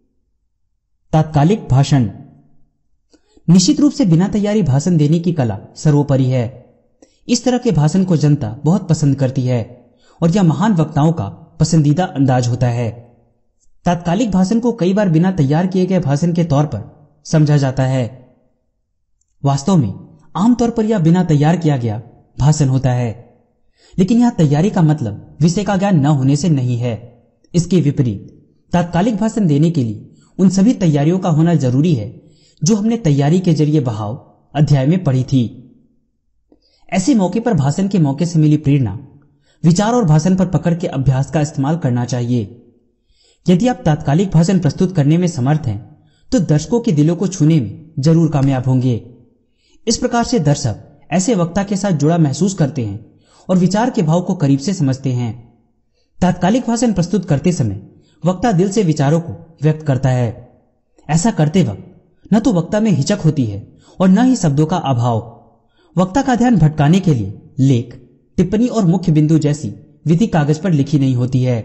तात्कालिक भाषण। निश्चित रूप से बिना तैयारी भाषण देने की कला सर्वोपरि है। इस तरह के भाषण को जनता बहुत पसंद करती है और यह महान वक्ताओं का पसंदीदा अंदाज होता है। तात्कालिक भाषण को कई बार बिना तैयार किए गए भाषण के तौर पर समझा जाता है। वास्तव में आमतौर पर यह बिना तैयार किया गया भाषण होता है, लेकिन यह तैयारी का मतलब विषय का ज्ञान न होने से नहीं है। इसके विपरीत तात्कालिक भाषण देने के लिए उन सभी तैयारियों का होना जरूरी है जो हमने तैयारी के जरिए बहाव अध्याय में पढ़ी थी। ऐसे मौके पर भाषण के मौके से मिली प्रेरणा, विचार और भाषण पर पकड़ के अभ्यास का इस्तेमाल करना चाहिए। यदि आप तात्कालिक भाषण प्रस्तुत करने में समर्थ हैं तो दर्शकों के दिलों को छूने में जरूर कामयाब होंगे। इस प्रकार से दर्शक ऐसे वक्ता के साथ जुड़ा महसूस करते हैं और विचार के भाव को करीब से समझते हैं। तात्कालिक भाषण प्रस्तुत करते समय वक्ता दिल से विचारों को व्यक्त करता है। ऐसा करते वक्त न तो वक्ता में हिचक होती है और न ही शब्दों का अभाव। वक्ता का ध्यान भटकाने के लिए लेख, टिप्पणी और मुख्य बिंदु जैसी विधि कागज पर लिखी नहीं होती है।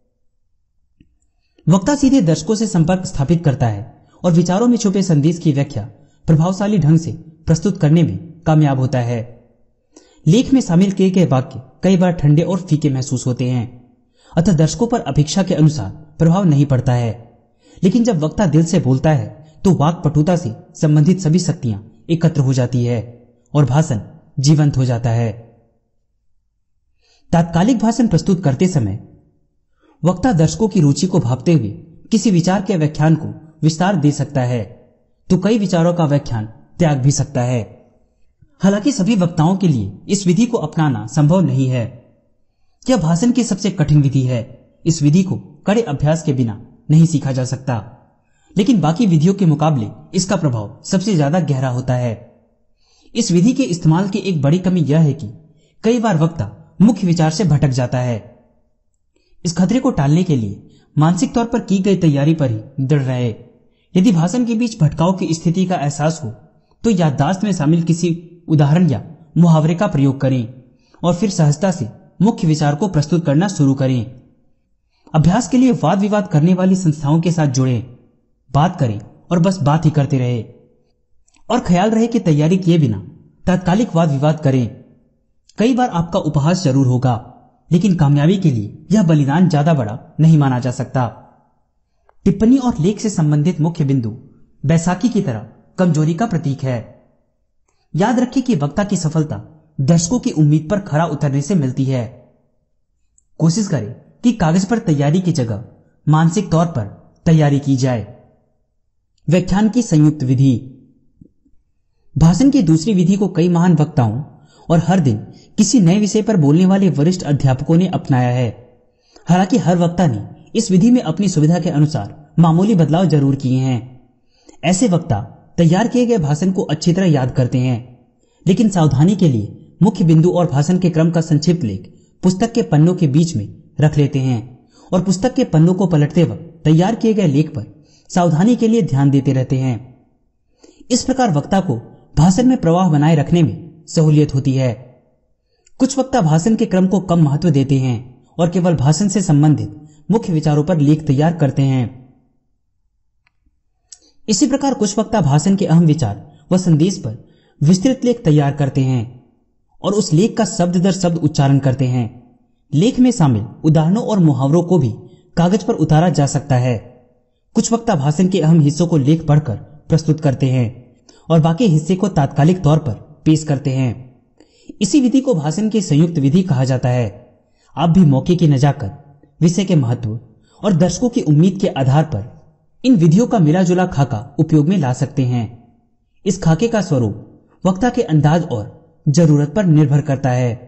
वक्ता सीधे दर्शकों से संपर्क स्थापित करता है और विचारों में छुपे संदेश की व्याख्या प्रभावशाली ढंग से प्रस्तुत करने में कामयाब होता है। लेख में शामिल किए गए वाक्य कई बार ठंडे और फीके महसूस होते हैं, अतः दर्शकों पर अपेक्षा के अनुसार प्रभाव नहीं पड़ता है। लेकिन जब वक्ता दिल से बोलता है तो वाक् पटुता से संबंधित सभी शक्तियां एकत्र हो जाती है और भाषण जीवंत हो जाता है। तात्कालिक भाषण प्रस्तुत करते समय वक्ता दर्शकों की रुचि को भांपते हुए किसी विचार के व्याख्यान को विस्तार दे सकता है तो कई विचारों का व्याख्यान त्याग भी सकता है। हालांकि सभी वक्ताओं के लिए इस विधि को अपनाना संभव नहीं है। यह भाषण की सबसे कठिन विधि है। इस विधि को कड़े अभ्यास के बिना नहीं सीखा जा सकता, लेकिन बाकी विधियों के मुकाबले इसका प्रभाव सबसे ज्यादा गहरा होता है। इस विधि के इस्तेमाल की एक बड़ी कमी यह है कि कई बार वक्ता मुख्य विचार से भटक जाता है। इस खतरे को टालने के लिए मानसिक तौर पर की गई तैयारी पर ही दृढ़ रहे। यदि भाषण के बीच भटकाव की स्थिति का एहसास हो तो याददाश्त में शामिल किसी उदाहरण या मुहावरे का प्रयोग करें और फिर सहजता से मुख्य विचार को प्रस्तुत करना शुरू करें। अभ्यास के लिए वाद विवाद करने वाली संस्थाओं के साथ जुड़ें, बात करें और बस बात ही करते रहे और ख्याल रहे कि तैयारी किए बिना तात्कालिक वाद विवाद करें। कई बार आपका उपहास जरूर होगा, लेकिन कामयाबी के लिए यह बलिदान ज्यादा बड़ा नहीं माना जा सकता। टिप्पणी और लेख से संबंधित मुख्य बिंदु बैसाखी की तरह कमजोरी का प्रतीक है। याद रखें कि वक्ता की सफलता दर्शकों की उम्मीद पर खरा उतरने से मिलती है। कोशिश करें कि कागज पर तैयारी की जगह मानसिक तौर पर तैयारी की जाए। व्याख्यान की संयुक्त विधि। भाषण की दूसरी विधि को कई महान वक्ताओं और हर दिन किसी नए विषय पर बोलने वाले वरिष्ठ अध्यापकों ने अपनाया है। हालांकि हर वक्ता ने इस विधि में अपनी सुविधा के अनुसार मामूली बदलाव जरूर किए हैं। ऐसे वक्ता तैयार किए गए भाषण को अच्छी तरह याद करते हैं, लेकिन सावधानी के लिए मुख्य बिंदु और भाषण के क्रम का संक्षिप्त लेख पुस्तक के पन्नों के बीच में रख लेते हैं और पुस्तक के पन्नों को पलटते वक्त तैयार किए गए लेख पर सावधानी के लिए ध्यान देते रहते हैं। इस प्रकार वक्ता को भाषण में प्रवाह बनाए रखने में सहूलियत होती है। कुछ वक्ता भाषण के क्रम को कम महत्व देते हैं और केवल भाषण से संबंधित मुख्य विचारों पर लेख तैयार करते हैं। इसी प्रकार कुछ वक्ता भाषण के अहम विचार व संदेश पर विस्तृत लेख तैयार करते हैं और उस लेख का शब्द दर शब्द उच्चारण करते हैं। लेख में शामिल उदाहरणों और मुहावरों को भी कागज पर उतारा जा सकता है। कुछ वक्ता भाषण के अहम हिस्सों को लेख पढ़कर प्रस्तुत करते हैं और बाकी हिस्से को तात्कालिक तौर पर पेश करते हैं। इसी विधि को भाषण की संयुक्त विधि कहा जाता है। आप भी मौके की नजाकत, विषय के महत्व और दर्शकों की उम्मीद के आधार पर इन विधियों का मिलाजुला खाका उपयोग में ला सकते हैं। इस खाके का स्वरूप वक्ता के अंदाज और जरूरत पर निर्भर करता है।